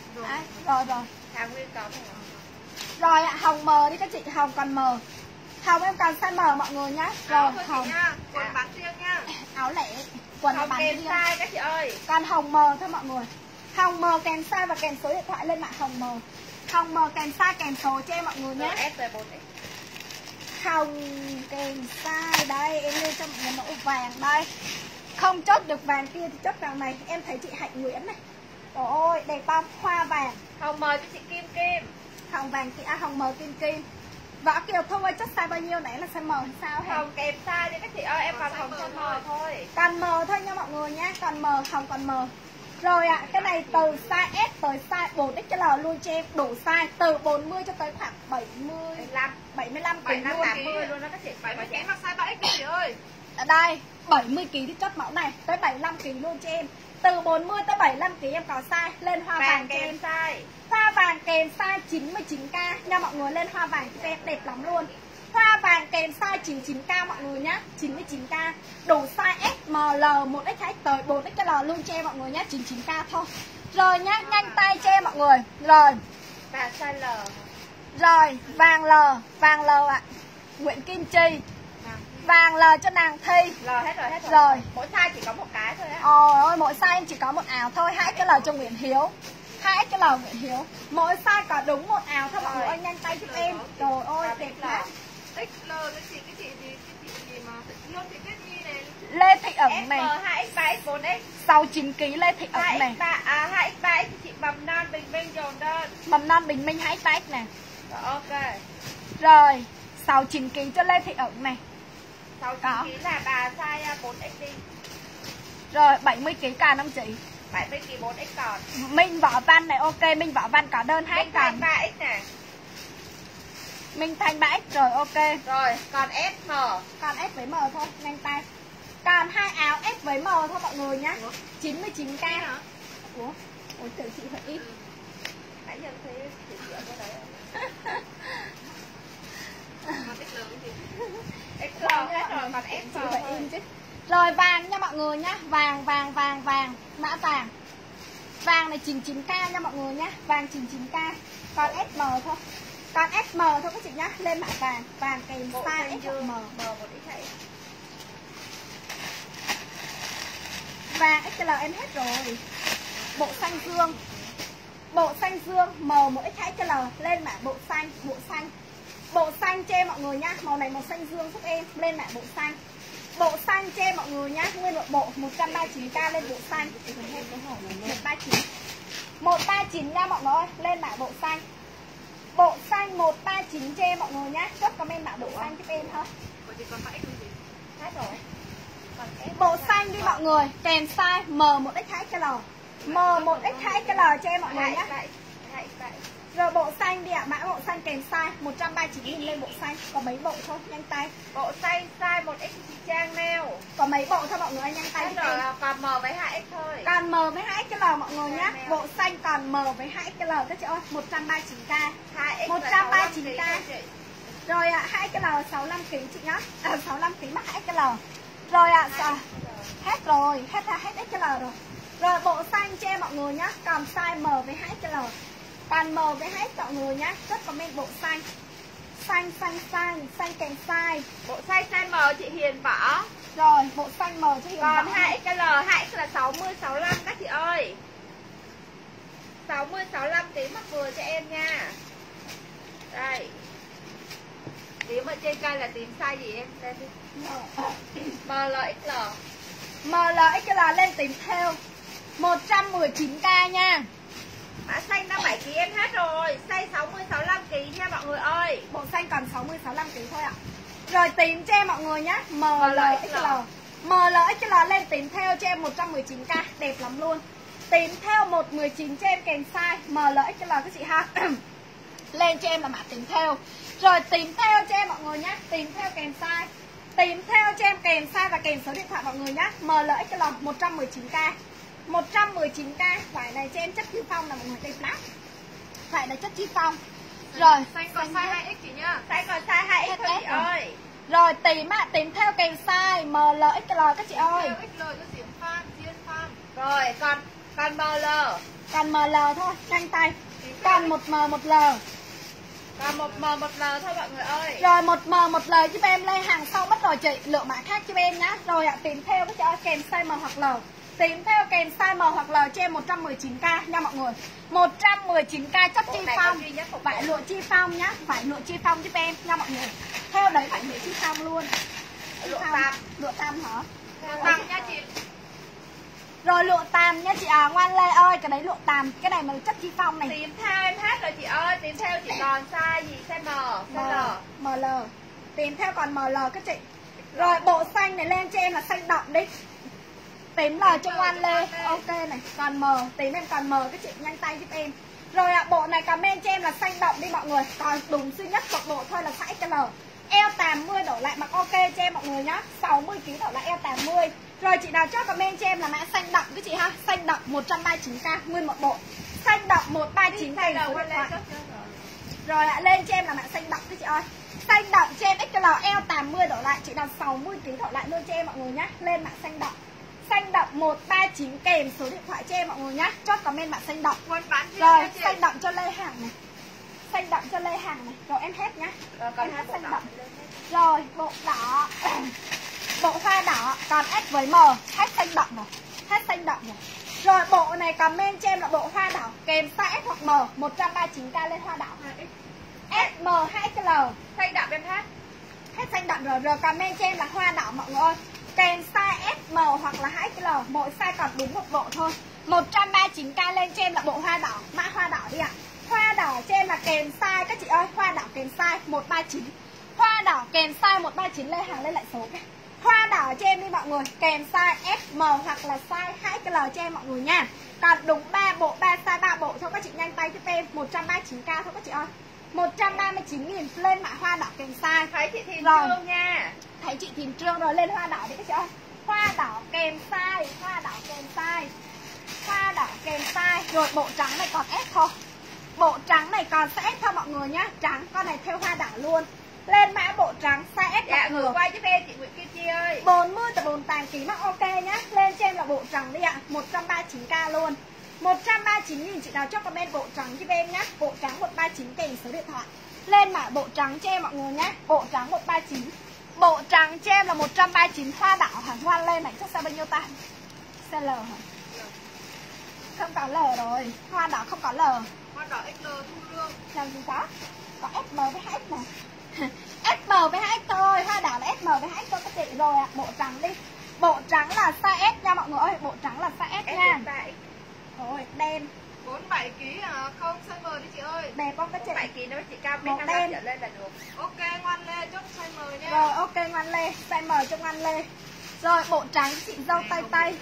A: Rồi.
B: Hà Nguyên có không?
A: Rồi ạ, hồng M đi các chị, hồng còn M. Hồng em còn size M mọi người nhá. Rồi hồng
B: nha, quần bán riêng nha.
A: Áo lẻ, quần bán
B: kèm
A: riêng.
B: size các chị ơi.
A: Còn hồng M thôi mọi người. Hồng M kèm size và kèm số điện thoại lên mạng hồng M. Hồng M kèm size kèm số cho em mọi người nhé. Hồng kèm size đây, em lên cho mọi người mẫu vàng đây. Không chốt được vàng kia thì chốt vàng này. Em thấy chị Hạnh Nguyễn này. Trời ơi, đẹp không? Hoa vàng.
B: Hồng M cho chị Kim Kim.
A: Hồng vàng chị hồng M Kim Kim. Võ Kiều Thu ơi, chắc size bao nhiêu nãy là size M hay sao hả?
B: Hồng kèm size đi các chị ơi, em còn hồng size M thôi.
A: Còn M thôi nha mọi người nhé, còn M, hồng còn M. Rồi ạ, cái này từ size S tới size 4XL luôn cho em, đủ size từ 40 cho tới khoảng 75 kg luôn.
B: 80 luôn đó các chị. 70 kg mặc size 3X các chị ơi.
A: Ở đây 70 kg thì chốt mẫu này tới 75 kg luôn cho em. Từ 40 tới 75 kg em có size, lên hoa vàng cho em. Hoa vàng kèm size 99k nha mọi người, lên hoa vàng cho em đẹp lắm luôn. Hoa vàng kèm size 99k mọi người nhá, 99k. Đủ size S, M, L, 1X2 tới 4XL luôn cho em mọi người nhá, 99k thôi. Rồi nhá, nhanh tay cho em mọi người. Rồi.
B: Và size L.
A: Rồi, vàng L ạ. Nguyễn Kim Chi. Vàng L cho nàng Thi.
B: L hết rồi.
A: Rồi.
B: Mỗi size chỉ có một cái thôi á.
A: Ôi, mỗi size em chỉ có một áo thôi, 2XL cho Nguyễn Hiếu. 2XL Nguyễn Hiếu. Mỗi size có đúng một áo thôi mọi người ơi, nhanh tay giúp em. Trời ơi, đẹp lắm.
B: XL là chị cái chị gì mà Lê Thị Tuyết Nhi này.
A: Lê Thị Ẩn này.
B: 2X, 3X, 4X.
A: 69 kg Lê Thị Ẩn này.
B: 2X, 3X chị Mầm Non Bình Minh dồn đơn.
A: Mầm Non Bình Minh 2X, 3X nè.
B: Rồi, ok.
A: Rồi, 69 kg cho Lê Thị Ẩn này.
B: 69 kg là bà size 4X đi.
A: Rồi, 70 kg cả năm chị.
B: 70 kg 4X còn.
A: Minh Võ Văn này, ok, Minh Võ Văn có đơn 2 còn.
B: 3X nè.
A: Minh Thanh 3X rồi, ok.
B: Rồi, còn S, M.
A: Còn S với M thôi, nhanh tay. Còn 2 áo S với M thôi mọi người nhá. 99k hả? Ủa tự chị phải ít.
B: Nãy giờ thấy chị ở cái đấy. XL hết rồi, còn S
A: chị phải in chứ. Rồi vàng nha mọi người nhá, vàng, mã vàng. Vàng này 99k nha mọi người nhá, vàng 99k. Còn SM thôi. Còn SM thôi các chị nhá, lên mã vàng, vàng kèm size SM. Vàng XL em hết rồi. Bộ xanh dương. Bộ xanh dương M1X2XL lên mã bộ xanh, Bộ xanh cho em mọi người nhá, màu này màu xanh dương giúp em, lên mã bộ xanh. Bộ xanh cho em mọi người nhá, nguyên một bộ 139k lên bộ xanh. 139 nha mọi người ơi, lên mã bộ xanh. Bộ xanh 139 cho em mọi người nhá, chốt comment mã bộ xanh giúp em thôi.
B: Còn 7 không gì? Hết rồi.
A: Bộ xanh đi mọi người, kèm size M1X2XL. M1X2XL cho em mọi người nhé. Rồi bộ xanh đi ạ, mã bộ xanh kèm size 139.000 lên bộ xanh. Có mấy bộ thôi, nhanh tay.
B: Bộ xanh size 1X trang nail.
A: Có mấy bộ thôi mọi người, nhanh tay.
B: Rồi còn M với 2X thôi.
A: Còn M với 2XL mọi người nhé. Bộ xanh còn M với 2XL các chị ơi, 139k. 139k. Rồi ạ, 2XL 65kg chị nhá. 65kg mắc 2XL. Rồi ạ, hết rồi, hết XL rồi. Rồi bộ xanh cho em mọi người nhá, còn size M với 2XL. Còn M với 2X mọi người nhá, rất comment bộ xanh. Xanh kèm size.
B: Bộ xanh size M chị Hiền bỏ.
A: Rồi, bộ xanh M cho Hiền
B: còn
A: bỏ.
B: 2XL, 2X là 60, 65 các chị ơi. 60, 65 tím mặc vừa cho em nha. Đây. Tím ở trên cây là tím size gì em? Đây đi. MLXL.
A: MLXL lên tím theo 119k nha.
B: Mã xanh 57kg em hết rồi. Size 60, 65kg nha mọi người ơi.
A: Bộ xanh còn 60, 65kg thôi ạ. Rồi tím cho em mọi người nhé, MLXL. MLXL lên tím theo cho em 119k, đẹp lắm luôn. Tím theo 119 cho em kèm size MLXL các chị ha. Lên cho em là mã tím theo. Rồi tím theo cho em mọi người nhé, tím theo kèm size. Tím theo cho em kèm size và kèm số điện thoại mọi người nhé. MLXL 119k. 119k. Vải này cho em chất chiêu phong là mọi người đẹp lắm. Vải này chất chiêu phong. Rồi
B: xanh còn size 2X chị nhá. Xanh còn size 2X thôi chị ơi.
A: Rồi tím ạ, tím theo kèm size MLXL các chị ơi.
B: XL cho Diễm Phan, Diên Phan. Rồi còn ML.
A: Còn ML thôi, nhanh tay. Còn 1M 1L.
B: Còn 1M 1L thôi mọi người ơi.
A: Rồi 1M 1L giúp em lên hàng sau mất rồi chị, lựa mã khác giúp em nhá. Rồi ạ, tím theo các chị ơi kèm size M hoặc L. Tím theo kèm size M hoặc L cho em 119k nha mọi người. 119k chất chi phong. Vải lụa chi phong nhá, vải lụa chi phong giúp em nha mọi người. Theo đấy vải lụa chi phong luôn. Lụa tam hả?
B: Tam nha chị.
A: Rồi lụa tam nhá chị à, Ngoan Lê ơi, cái đấy lụa tam, cái này mà chất chi phong này.
B: Tím theo em hết rồi chị ơi, tím theo chị còn size gì? Size M,
A: ML. Tím theo còn ML các chị. Rồi bộ xanh này lên cho em là xanh đậm đi. Tím L cho Ngoan Lê. Ok này, còn M, tím em còn M các chị, nhanh tay giúp em. Rồi ạ, bộ này comment cho em là xanh đậm đi mọi người. Còn đúng duy nhất một bộ thôi là size XL. Eo 80 đổ lại mặc ok cho em mọi người nhá. 60kg đổ lại eo 80. Rồi chị nào cho comment cho em là mã xanh đậm các chị ha. Xanh đậm 139k nguyên một bộ. Xanh đậm 139 kèm số điện thoại. Rồi ạ, lên cho em là mã xanh đậm các chị ơi. Xanh đậm cho em XL eo 80 đổ lại, chị nào 60kg đổ lại luôn cho em mọi người nhá. Lên mã xanh đậm. Xanh đậm 139 kèm số điện thoại cho em mọi người nhá. Chốt comment mã xanh đậm. Rồi, xanh đậm cho Lê Hàng này. Xanh đậm cho Lê Hàng này. Rồi em hết nhá. Em hết xanh đậm. Rồi, bộ đỏ. Bộ hoa đỏ còn S với M, hết xanh đậm rồi. Hết xanh đậm rồi. Rồi bộ này comment cho em là bộ hoa đỏ kèm size S hoặc M, 139k lên hoa đỏ. S, M, 2XL.
B: Xanh đậm em hết.
A: Hết xanh đậm rồi. Rồi comment cho em là hoa đỏ mọi người ơi. Kèm size S, M hoặc là 2XL. Mỗi size còn đúng một bộ thôi. 139k lên cho em là bộ hoa đỏ. Mã hoa đỏ đi ạ. Hoa đỏ cho em là kèm size các chị ơi. Hoa đỏ kèm size 139. Hoa đỏ kèm size 139 lên hàng lên lại số cái. Hoa đỏ cho em đi mọi người. Kèm size S, M hoặc là size 2XL cho em mọi người nha. Còn đúng 3 bộ, 3 size 3 bộ thôi các chị, nhanh tay giúp em. 139k thôi các chị ơi. 139.000 lên mã hoa đỏ kèm size.
B: Thấy chị Thiền Trương nha.
A: Thấy chị Thiền Trương rồi, lên hoa đỏ đi các chị ơi. Hoa đỏ kèm size, hoa đỏ kèm size. Hoa đỏ kèm size. Rồi bộ trắng này còn S thôi. Bộ trắng này còn size S thôi mọi người nhá. Trắng con này theo hoa đỏ luôn. Lên mã bộ trắng size S
B: dạ,
A: mọi người.
B: quay giúp em chị Nguyễn Kim Chi ơi.
A: 40 từ 48kg mắc ok nhá. Lên cho em là bộ trắng đi ạ. 139k luôn. 139.000 chị nào cho comment bộ trắng giúp em nhá. Bộ trắng 139 kèm số điện thoại. Lên mã bộ trắng cho em mọi người nhá. Bộ trắng 139. Bộ trắng cho em là 139 hoa đỏ hả? Hoa lên này chắc sao bao nhiêu ta? Xe L hả? Không có L rồi. Hoa đỏ không có L.
B: Hoa đỏ XL Thu Lương.
A: Làm gì có? Có SM với 2X nè. SM với 2X thôi. Hoa đỏ là SM với 2X thôi các chị. Rồi ạ, bộ trắng đi. Bộ trắng là size S nha mọi người ơi. Bộ trắng là size S nha. Rồi, đen
B: 47kg à? Không, size M đi chị ơi.
A: đẹp không các chị?
B: 47kg nếu chị cao
A: Màu
B: 1m55 trở lên là được. Ok, Ngoan Lê chốt size M nha.
A: Rồi ok Ngoan Lê, size M cho Ngoan Lê. Rồi bộ trắng chị dâu tay tay.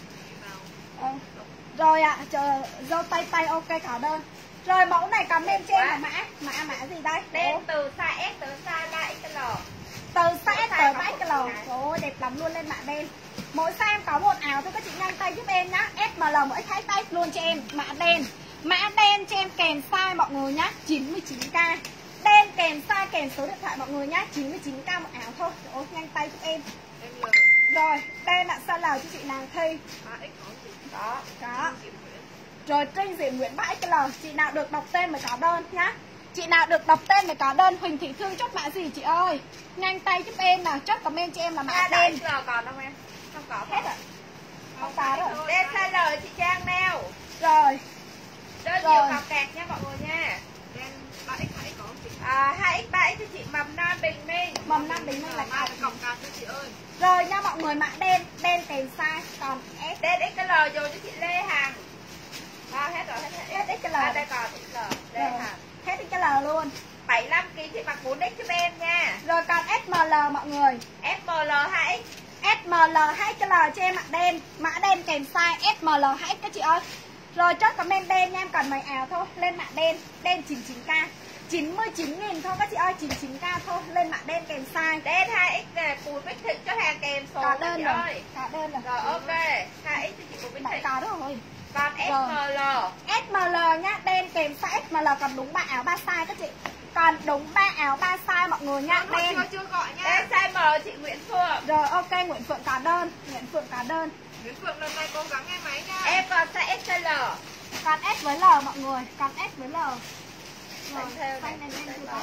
A: Rồi ạ, chờ dâu tay tay ok cả đơn. Rồi mẫu này comment cho em là mã gì đây?
B: Đen từ size S tới size 3XL.
A: Từ size S tới 3XL. Trời đẹp lắm luôn, lên mã đen. Mỗi size em có một áo thôi các chị nhanh tay giúp em nhá. SML mỗi hai tay luôn cho em, mã đen. Mã đen cho em kèm size mọi người nhá, 99k. Đen kèm size kèm số điện thoại mọi người nhá, 99k một áo thôi. Trời ơi, nhanh tay giúp em. Rồi, đen ạ, size L cho chị nàng Thi. Đó. Rồi Trinh Diệu Nguyễn 3XL. Chị nào được đọc tên mới có đơn nhá. Chị nào được đọc tên mới có đơn. Huỳnh Thị Thương chốt mã gì chị ơi? Nhanh tay giúp em nào, chốt comment cho em là mã đen.
B: XL còn không em? Không có
A: hết rồi. Không có rồi.
B: Đen size L chị Trang neo.
A: Rồi.
B: Đơn nhiều cọc kẹt nha mọi người nha. Đen 3X có chị. 2X 3X cho chị Mầm Nam Bình Minh.
A: Mầm Nam Bình Minh là
B: cọc kẹt cho chị ơi.
A: Rồi nha mọi người, mã đen kèm size còn S.
B: Đen XL rồi cho chị Lê Hằng. Hết rồi, hết
A: XL.
B: Đây còn XL. Lê Hằng.
A: Hết XL luôn.
B: 75kg chị mặc 4X giúp em nha.
A: Rồi còn SML mọi người.
B: SML 2X.
A: SML 2XL cho em mã đen. Mã đen kèm size SML 2X các chị ơi. Rồi chốt comment đen nha, em cần mấy áo thôi. Lên mã đen, đen 99k 99.000 thôi các chị ơi, 99k thôi. Lên mã đen kèm size.
B: Đen 2X nè, Bùi Bích Thịnh cho hàng kèm số
A: có
B: đơn
A: rồi.
B: ơi.
A: Có đơn rồi.
B: Rồi ok, 2X cho chị Bùi Bích Thịnh.
A: Có rồi.
B: Còn SML.
A: SML nhá, đen kèm size SML còn đúng 3 áo 3 size các chị. Còn đúng 3 áo 3 size mọi người nha. Đen.
B: Chưa gọi nha. Đen size M chị Nguyễn Phượng.
A: Rồi ok, Nguyễn Phượng có đơn. Nguyễn Phượng
B: lần này cố gắng nghe máy nha. Em còn size XL.
A: Còn S với L mọi người, còn S với L. Rồi, xanh này lên chưa?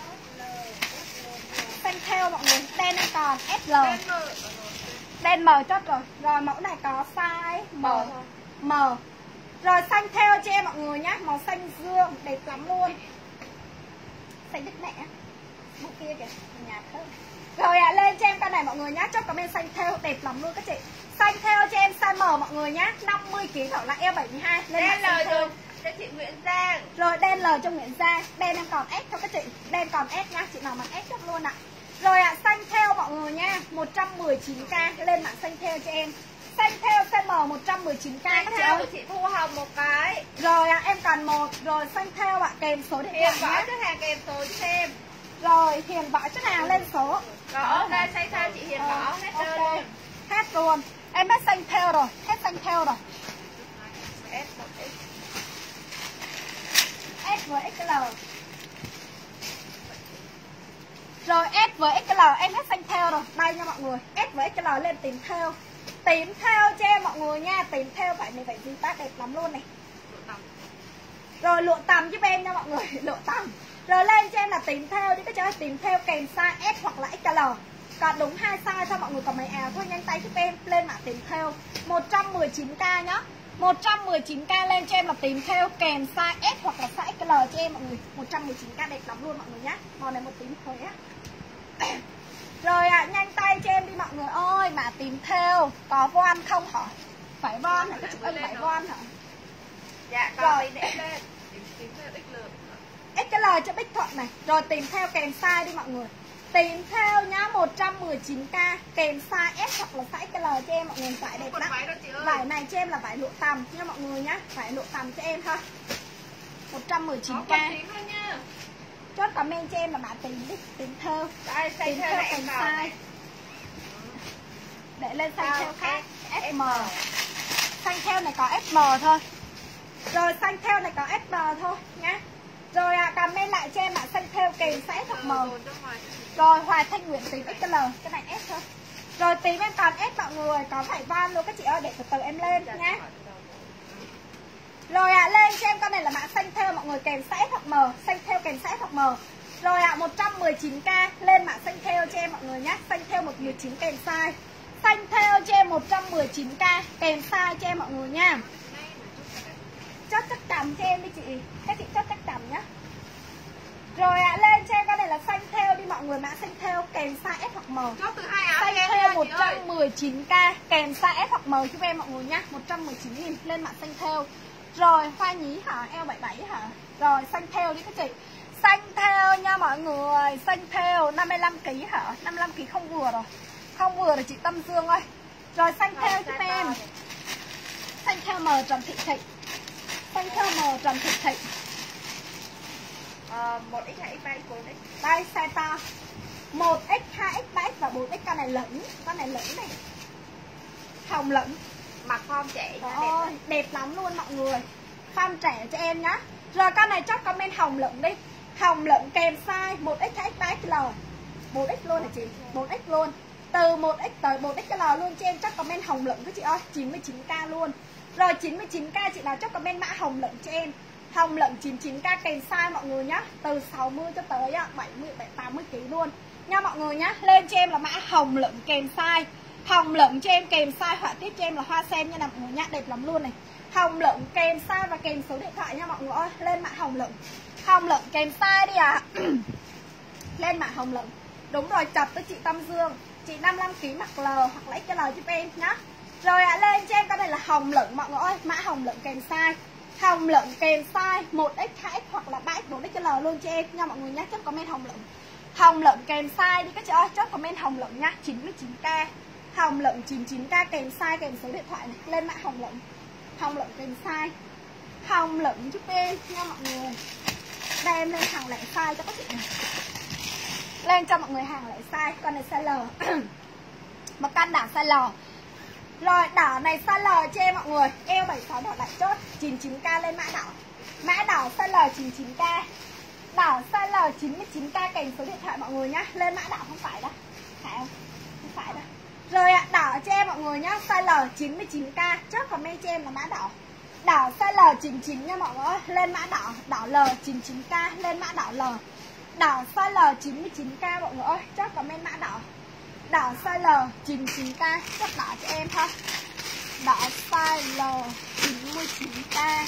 A: Xanh theo mọi người, đen này còn SL. Đen M chốt rồi. Rồi mẫu này có size M. Rồi xanh theo cho em mọi người nhá, màu xanh dương đẹp lắm luôn. Xanh đứt mẹ. Bộ kia kìa, nhạt hơn. Rồi lên cho em con này mọi người nhá, chốt comment xanh theo đẹp lắm luôn các chị. Xanh theo cho em size M mọi người nhá, 50kg thảo lại Eo72.
B: Lên lời rồi cho chị Nguyễn Giang.
A: Rồi đen L cho Nguyễn Giang. Đen em còn S thôi các chị. Đen còn S nha, chị nào mặc S chốt luôn ạ. Rồi xanh theo mọi người nha, 119k. Lên mã xanh theo cho em. Xanh theo size M 119k các chị ơi.
B: Của chị Thu Hồng một cái.
A: Rồi em còn một. Rồi xanh theo kèm số điện thoại
B: nhé. Hiền hàng kèm số cho em.
A: Rồi Hiền Võ chất hàng lên số.
B: Rồi ok, xanh theo chị Hiền Võ hết đơn luôn.
A: Hết luôn. Em hết xanh theo rồi, hết xanh theo rồi. S với XL. Rồi S với XL em hết xanh theo rồi. Đây nha mọi người, S với XL lên tím theo. Tím theo cho em mọi người nha. Tím theo phải gì bác đẹp lắm luôn này. Rồi lụa tằm giúp em nha mọi người. Lụa tằm. Rồi lên cho em là tím theo đi các chị ơi. Tím theo kèm size S hoặc là XL. Còn đúng 2 size thôi mọi người, còn mấy áo thôi, nhanh tay giúp em. Lên mã tím theo 119k nhá. 119k lên cho em là tím theo kèm size S hoặc là size XL cho em mọi người. 119k đẹp lắm luôn mọi người nhá. Màu này một tím thôi á. Rồi nhanh tay cho em đi mọi người ơi. Mã tím theo có voan không hả? Phải voan hả? Các chị ơi, phải voan hả?
B: Dạ có tí để lên.
A: XL cho Bích Thuận này. Rồi tìm theo kèm size đi mọi người. Tìm theo nhá, 119k kèm size S hoặc là size XL cho em mọi người. Vải đẹp lắm. Vải này cho em là vải lụa tằm nha mọi người nhá. Vải lụa tằm cho em ha. 119k. Chốt comment cho em là mã tìm theo. Tìm theo kèm size. Để lên xanh theo khác SM. Xanh theo này có SM thôi. Rồi xanh theo này có SM thôi nhá. Rồi comment lại cho em mã xanh theo kèm size hoặc M. Rồi Hoài Thanh Nguyễn tím XL, cái này S thôi. Rồi tím em còn S mọi người, có phải van luôn các chị ơi, để từ từ em lên nhá. Rồi lên cho em con này là mã xanh theo mọi người kèm size hoặc M, xanh theo kèm size hoặc M. Rồi 119k lên mã xanh theo cho em mọi người nhá, xanh theo 119 kèm size. Xanh theo cho em 119k kèm size cho em mọi người nha. Chốt chắc chắn cho em đi chị. Các chị chốt chắc chắn nhá. Rồi lên cho em con này là xanh theo đi mọi người, mã xanh theo kèm size S hoặc M.
B: Chốt từ 2 áo.
A: Xanh theo 119k kèm size S hoặc M giúp em mọi người nhá. 119.000 lên mã xanh theo. Rồi hoa nhí hả? Eo77 hả? Rồi xanh theo đi các chị. Xanh theo nha mọi người, xanh theo 55kg hả? 55kg không vừa rồi. Không vừa là chị Tâm Dương ơi. Rồi xanh theo giúp em. Xanh theo mờ Trần Thị Thị. Xanh theo mờ Trần Thị Thị.
B: 1x 2x 3x 4x.
A: Đây size to 1x 2x 3x và 4x. Con này lửng. Con này lửng này. Hồng lửng.
B: Mặc form trẻ
A: đẹp lắm luôn mọi người. Form trẻ cho em nhá. Rồi con này chốt comment hồng lửng đi. Hồng lửng kèm size 1x 2x 3x L. 4x luôn hả chị? 4x luôn. Từ 1x tới 4XL luôn cho em chắc comment hồng lửng các chị ơi. 99k luôn. Rồi 99k chị nào chắc comment mã hồng lửng cho em. Hồng lửng 99k kèm size mọi người nhá. Từ 60 cho tới 70 80 kg luôn nha mọi người nhá. Lên cho em là mã hồng lửng kèm size. Hồng lửng cho em kèm size, họa tiết cho em là hoa sen nha mọi người nhá, đẹp lắm luôn này. Hồng lửng kèm size và kèm số điện thoại nha mọi người ơi. Lên mã hồng lửng. Hồng lửng kèm size đi à. Lên mã hồng lửng. Đúng rồi, chập tới chị Tâm Dương. Chị 55kg mặc L hoặc là XL giúp em nhá. Rồi lên cho em cái này là hồng lửng mọi người ơi. Mã hồng lửng kèm size. Hồng lửng kèm size 1x, 2x hoặc là 3x, 4XL luôn cho em nha mọi người nhá. Chốt comment hồng lửng. Hồng lửng kèm size đi các chị ơi. Chốt comment hồng lửng nhá. 99k. Hồng lửng 99k kèm size kèm số điện thoại này. Lên mã hồng lửng. Hồng lửng kèm size. Hồng lửng giúp em nha mọi người. Đây em lên hàng lẻ size cho các chị này. Lên cho mọi người hàng lẻ size. Con này size L. Một căn đảo size L. Rồi đảo này size L cho em mọi người. Eo 76 đảo lại chốt 99k lên mã đảo. Mã đảo size L 99k. Đảo size L 99k kèm số điện thoại mọi người nhá. Lên mã đảo không phải đó. Phải không? Không phải đâu. Rồi đảo cho em mọi người nhá. Size L 99k. Chốt comment cho em là mã đảo. Đảo size L 99 nha mọi người ơi. Lên mã đảo. Đảo L 99k. Lên mã đảo L. Đảo size L 99k mọi người ơi. Chốt comment mã đảo. Đảo size L 99k. Chốt đảo cho em thôi. Đảo size L 99k.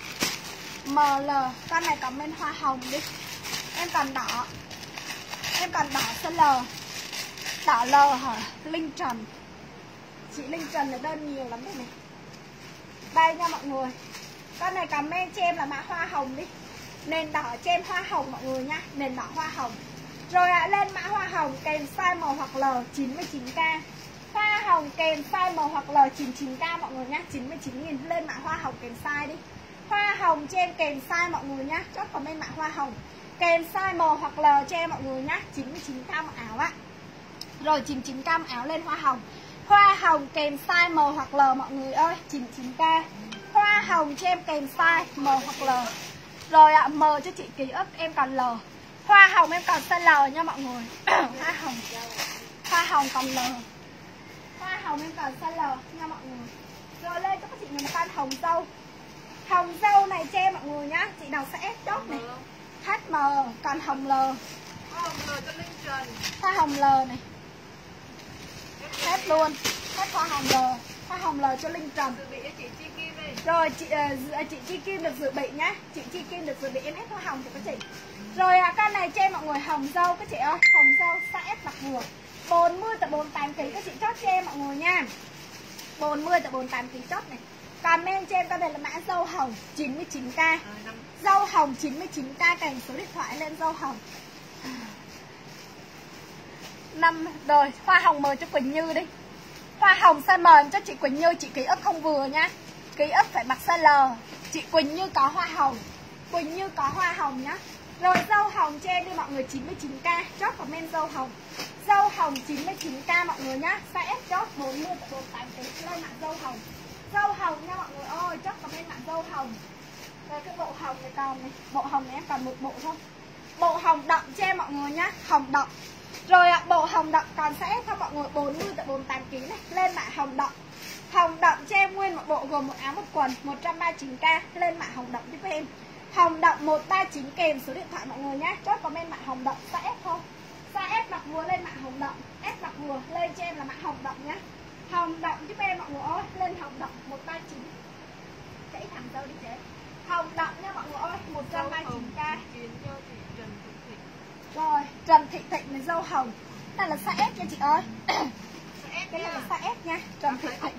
A: ML. Con này comment hoa hồng đi. Em còn đỏ. Em còn đỏ size L. Đỏ L hả? Linh Trần. Chị Linh Trần là đơn nhiều lắm đây này. Đây nha mọi người. Con này comment cho em là mã hoa hồng đi. Nền đỏ cho em hoa hồng mọi người nha. Nền đỏ hoa hồng. Rồi lên mã hoa hồng kèm size M hoặc L 99k. Hoa hồng kèm size M hoặc L 99k mọi người nhá. 99.000 lên mã hoa hồng kèm size đi. Hoa hồng cho em kèm size mọi người nhá. Chốt comment mã hoa hồng kèm size M hoặc L cho em mọi người nhá. 99k một áo ạ. Rồi 99k một áo lên hoa hồng. Hoa hồng kèm size M hoặc L mọi người ơi. 99k. Hoa hồng cho em kèm size M hoặc L. Rồi M cho chị ký ức em còn L. Hoa hồng em còn size L nha mọi người. Hoa hồng còn L. Hoa hồng em còn size L nha mọi người. Rồi lên cho các chị một con hồng dâu. Hồng dâu này cho em mọi người nhá. Chị nào sẽ ép chốt này. HM còn hồng L.
B: Hồng L cho Linh Trần.
A: Hoa hồng L này. Hết luôn. Hết hoa hồng L. Hoa hồng L cho Linh Trần.
B: Dự bị cho chị Chi Kim đi.
A: Rồi chị Chi Kim được dự bị nhá. Chị Chi Kim được dự bị em hết hoa hồng cho các chị. Rồi con này cho em mọi người hồng dâu các chị ơi. Hồng dâu size S mặc vừa 40 tới 48 kg các chị chốt cho em mọi người nha. 40 tới 48 kg chốt này. Comment cho em con này là mã dâu hồng 99k. Dâu hồng 99k kèm số điện thoại lên dâu hồng. Rồi hoa hồng mời cho Quỳnh Như đi. Hoa hồng size M cho chị Quỳnh Như. Chị ký ức không vừa nha. Ký ức phải mặc size L. Chị Quỳnh Như có hoa hồng. Quỳnh Như có hoa hồng nhá. Rồi dâu hồng cho em đi mọi người 99k. Chốt comment dâu hồng. Dâu hồng 99k mọi người nhá. Size S chốt 40 tới 48 kg lên mã dâu hồng. Dâu hồng nha mọi người ơi. Chốt comment mã dâu hồng. Rồi cái bộ hồng này còn này. Bộ hồng này em còn một bộ thôi. Bộ hồng đậm cho em mọi người nhá. Hồng đậm. Rồi bộ hồng đậm còn sẽ cho mọi người 40 tới 48 kg này. Lên mã hồng đậm. Hồng đậm cho em nguyên một bộ gồm một áo một quần 139k. Lên mã hồng đậm giúp em. Hồng đậm 139 kèm số điện thoại mọi người nhé. Chốt comment mã hồng đậm size S thôi. Size S mặc vừa lên mã hồng đậm. S mặc vừa lên cho em là mã hồng đậm nhé. Hồng đậm giúp em mọi người ơi. Lên hồng đậm 139. Chảy thẳng dâu đi chế. Hồng đậm nha mọi người ơi. 139k. Rồi Trần Thị Thịnh này dâu hồng. Đây là size S nha chị ơi. Cái này là size S nha. Trần Thị Thịnh.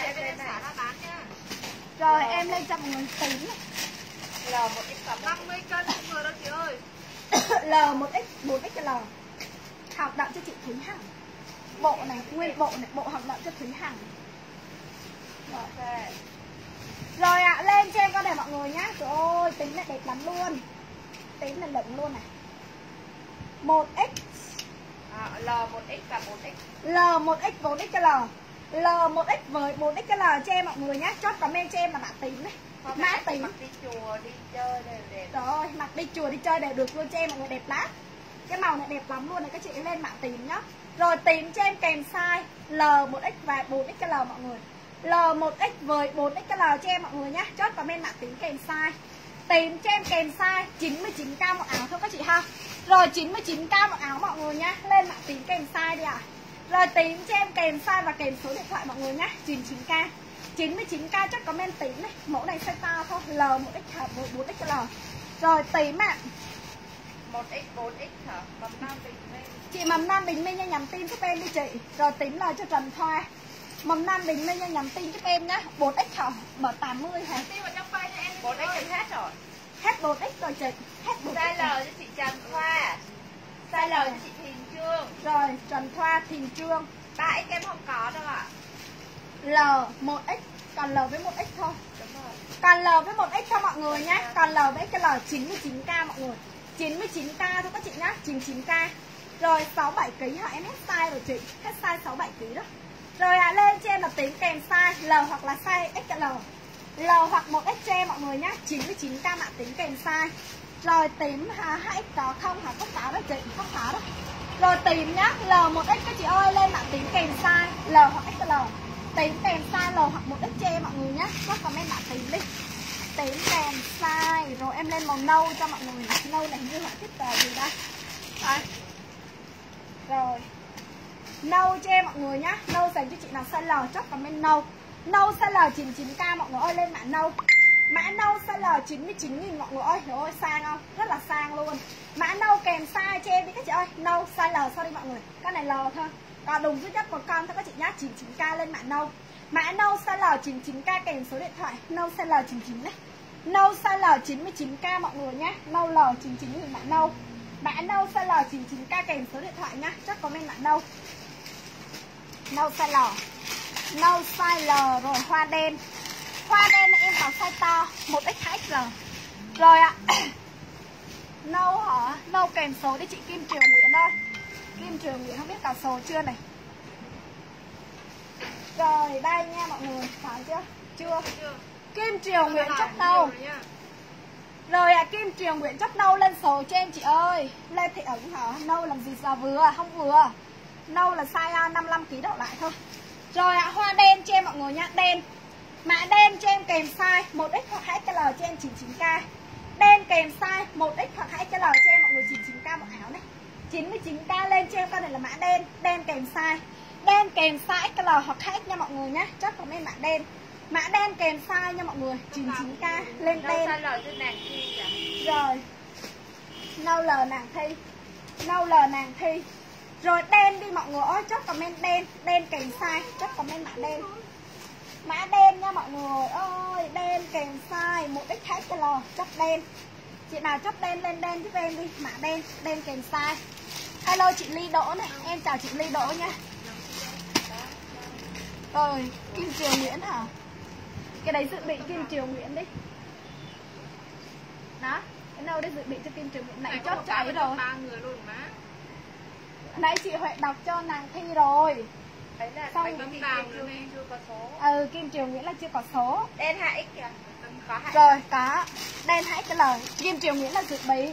A: Rồi em lên cho mọi người tím này.
B: L1x 50 cân vừa đó chị ơi.
A: L1x 4XL. Học đậm cho chị Thúy Hằng. bộ này, nguyên bộ này, bộ hồng đậm cho Thúy Hằng. Rồi ạ, lên cho em con này mọi người nhá. Trời ơi, tính này đẹp lắm luôn. Tính là lửng luôn này. 1X
B: L1X và 4X.
A: L1X 4XL. L1X với 4XL cho em mọi người nhá. Chốt comment cho em là mã tím đấy. Mã tím.
B: Mặc đi chùa đi chơi đều đẹp.
A: Trời ơi, mặc đi chùa đi chơi đều được luôn cho em mọi người, đẹp lắm. Cái màu này đẹp lắm luôn này các chị, lên mã tím nhá. Rồi tím cho em kèm size L1X và 4XL mọi người. L1X với 4XL cho em mọi người nhá. Chốt comment mã tím kèm size. Tím cho em kèm size 99k một áo thôi các chị ha. Rồi 99k một áo mọi người nhá. Lên mã tím kèm size đi ạ. Rồi tím cho em kèm size và kèm số điện thoại mọi người nhá. 99k. 99k chắc comment tím này. Mẫu này size to thôi. L1X với 4XL. Rồi tím ạ.
B: 1X 4X hả? Mầm non Bình Minh.
A: Chị Mầm non Bình Minh nha, nhắn tin giúp em đi chị. Rồi tím lời cho Trần Thoa. Mầm non Bình Minh nha, nhắn tin giúp em nhá. 4X hả? Bở 80 hả?
B: Tin vào trong file cho em. 4X thì hết rồi.
A: Hết 4X rồi chị. Hết 4X.
B: Size L cho chị Trần Thoa. Size L cho chị Thiền Trương.
A: Rồi Trần Thoa, Thiền Trương.
B: 3X em không có đâu ạ.
A: L 1X. Còn L với 1X thôi.
B: Đúng rồi.
A: Còn L với 1X thôi mọi người nhá. Còn L với cái L 99k mọi người. 99k thôi các chị nhá. 99k. Rồi 67 kg hả? Em hết size rồi chị. Hết size 67 kg đó. Rồi lên cho em là tím kèm size L hoặc là size XL. L hoặc 1X cho em mọi người nhá. 99k mã tím kèm size. Rồi tím 2X có không hả? Có đó chị, có đó. Rồi tím nhá, L1X các chị ơi, lên mã tím kèm size L hoặc XL. Tím kèm size L hoặc 1X cho em mọi người nhá. Có comment mã tím đi. Tím kèm size. Rồi em lên màu nâu cho mọi người. Nâu này như họa thích gì đây. Đây. Rồi nâu cho em mọi người nhá. Nâu dành cho chị nào size L, chốt comment nâu. Nâu size L 99k mọi người ơi, lên mã nâu. Mã nâu size L 99.000 mọi người ơi. Trời ơi, sang không? Rất là sang luôn. Mã nâu kèm size cho em đi các chị ơi. Nâu size L, sorry mọi người. Cái này L thôi. Còn đúng duy nhất một con thôi các chị nhá. 99k lên mã nâu. Mã nâu size L 99k kèm số điện thoại. Nâu size L 99 đấy. Nâu size L 99k mọi người nhá. Nâu L 99.000 mã nâu. Mã nâu size L 99k kèm số điện thoại nhá. Chắc comment mã nâu. Nâu size L. Nâu size L. Rồi hoa đen. Hoa đen này em có size to 1X 2XL. Rồi ạ. Nâu hả? Nâu kèm số đi chị Kim Triều Nguyễn ơi. Kim Triều Nguyễn không biết có số chưa này. Rồi đây nha mọi người. Phải chưa? Chưa. Kim Triều Nguyễn chốt nâu. Rồi Kim Triều Nguyễn chốt nâu lên số cho em chị ơi. Lê Thị Ẩn hả? Nâu làm gì giờ vừa? Không vừa. Nâu là size 55kg đổ lại thôi. Rồi hoa đen cho em mọi người nhá. Đen. Mã đen cho em kèm size 1X hoặc 2XL cho em 99k. Đen kèm size 1X hoặc 2XL cho em mọi người 99k một áo này. 99k lên cho em con này là mã đen. Đen kèm size. Đen kèm size XL hoặc 2X nha mọi người nhé. Chắc còn em mã đen. Mã đen kèm size nha mọi người. 99k lên đen. Rồi nâu L nàng Thi. Nâu L nàng Thi. Rồi đen đi mọi người ơi, chốt comment đen. Đen kèm size, chốt comment mã đen. Mã đen nha mọi người ơi. Đen kèm size 1X 2XL. Chốt đen. Chị nào chốt đen lên đen giúp em đi. Mã đen, đen kèm size. Hello chị Ly Đỗ này. Em chào chị Ly Đỗ nha. Rồi Kim Triều Nguyễn hả? Cái đấy dự bị Kim Triều Nguyễn đi. Đó, cái nâu đấy dự bị cho Kim Triều Nguyễn. Nãy chốt cho ấy rồi.
B: 3 người luôn má.
A: Nãy chị Huệ đọc cho nàng Thi rồi.
B: Đấy là
A: xong
B: Kim Triều Nguyễn chưa có số.
A: Kim Triều Nguyễn là chưa có số.
B: Đen 2X kìa. Có 2.
A: Rồi có. Đen 2XL. Kim Triều Nguyễn là dự bị.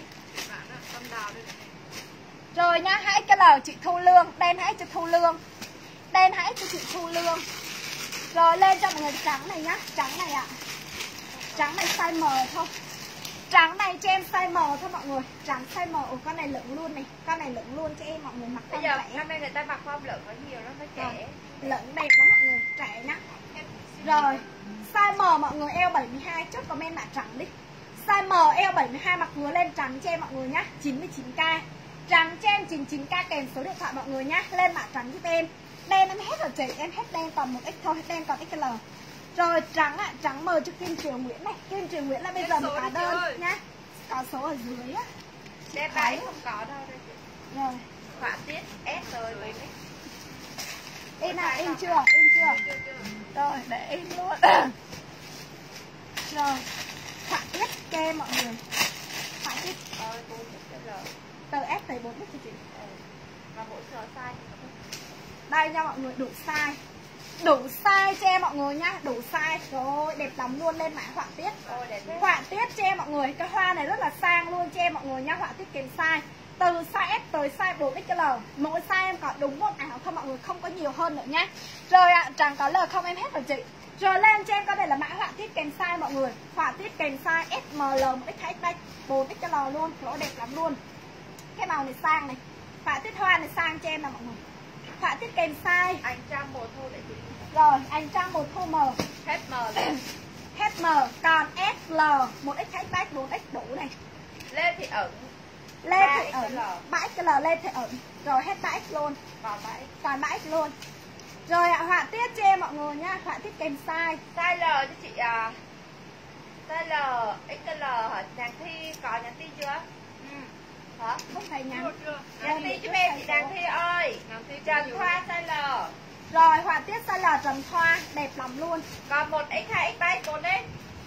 A: Rồi nha, 2XL chị Thu Lương. Đen 2X cho Thu Lương. Đen 2X cho chị Thu Lương. Rồi lên cho mọi người trắng này nhá. Trắng này ạ. Trắng này size M thôi. Trắng này cho em size M thôi mọi người. Trắng size M. Ồ, con này lửng luôn này. Con này lửng luôn cho em mọi người mặc con
B: rẻ.
A: Hôm
B: nay người ta mặc form lửng có nhiều lắm, phải trẻ.
A: Lửng đẹp lắm mọi người, trẻ nhá. Rồi size M mọi người, eo 72. Chốt comment mã trắng đi. Size M eo 72 mặc vừa lên trắng cho em mọi người nhá. 99k. Trắng cho em 99k kèm số điện thoại mọi người nhá. Lên mã trắng giúp em. Đen em hết rồi chị, em hết đen còn 1X thôi, đen còn XL. Rồi trắng ạ, trắng M cho Kim Triều Nguyễn này. Kim Triều Nguyễn là bây giờ một cả đơn nhá. Có số ở dưới á.
B: Đen 7 không có đâu đây chị.
A: Rồi
B: họa tiết S rồi
A: In nào, in chưa? Rồi, để in luôn. Rồi, họa tiết cho em mọi người. Họa tiết từ S tới 4X cho chị.
B: Và mỗi size.
A: Đây nha mọi người, đủ size. Đủ size cho em mọi người nhá, đủ size. Rồi, đẹp lắm luôn, lên mã họa tiết. Họa tiết cho em mọi người, cái hoa này rất là sang luôn cho em mọi người nhá, họa tiết kèm size. Từ size S tới size 4XL. Mỗi size em có đúng một áo thôi mọi người, không có nhiều hơn nữa nhá. Rồi ạ, chẳng có L không em hết rồi chị. Rồi lên cho em có đây là mã họa tiết kèm size mọi người. Họa tiết kèm size S, M, L, 1X, 4XL luôn, nó đẹp lắm luôn. Cái màu này sang này. Họa tiết hoa này sang cho em nè mọi người. Họa tiết kèm size.
B: Anh trang một thu để chị.
A: Rồi, anh trang một thu M.
B: Hết M lên.
A: Hết M, còn S, L, 1X, 4X đủ này.
B: Lên thì ẩn.
A: Lên thì ẩn, 3XL lên thì ẩn. Rồi hết 3X luôn. Còn 3X luôn. Rồi ạ, họa tiết cho em mọi người nhá, họa tiết kèm size.
B: Size L cho chị à. Size L, XL hả? Nhàn Thi có nhắn tin chưa? Hả?
A: Không phải nhắn.
B: Nhắn tin giúp em chị Nhàn Thi ơi. Trần Thoa size L.
A: Rồi họa tiết size L Trần Thoa, đẹp lắm luôn.
B: Còn 1X, 2X, 3X, 4X.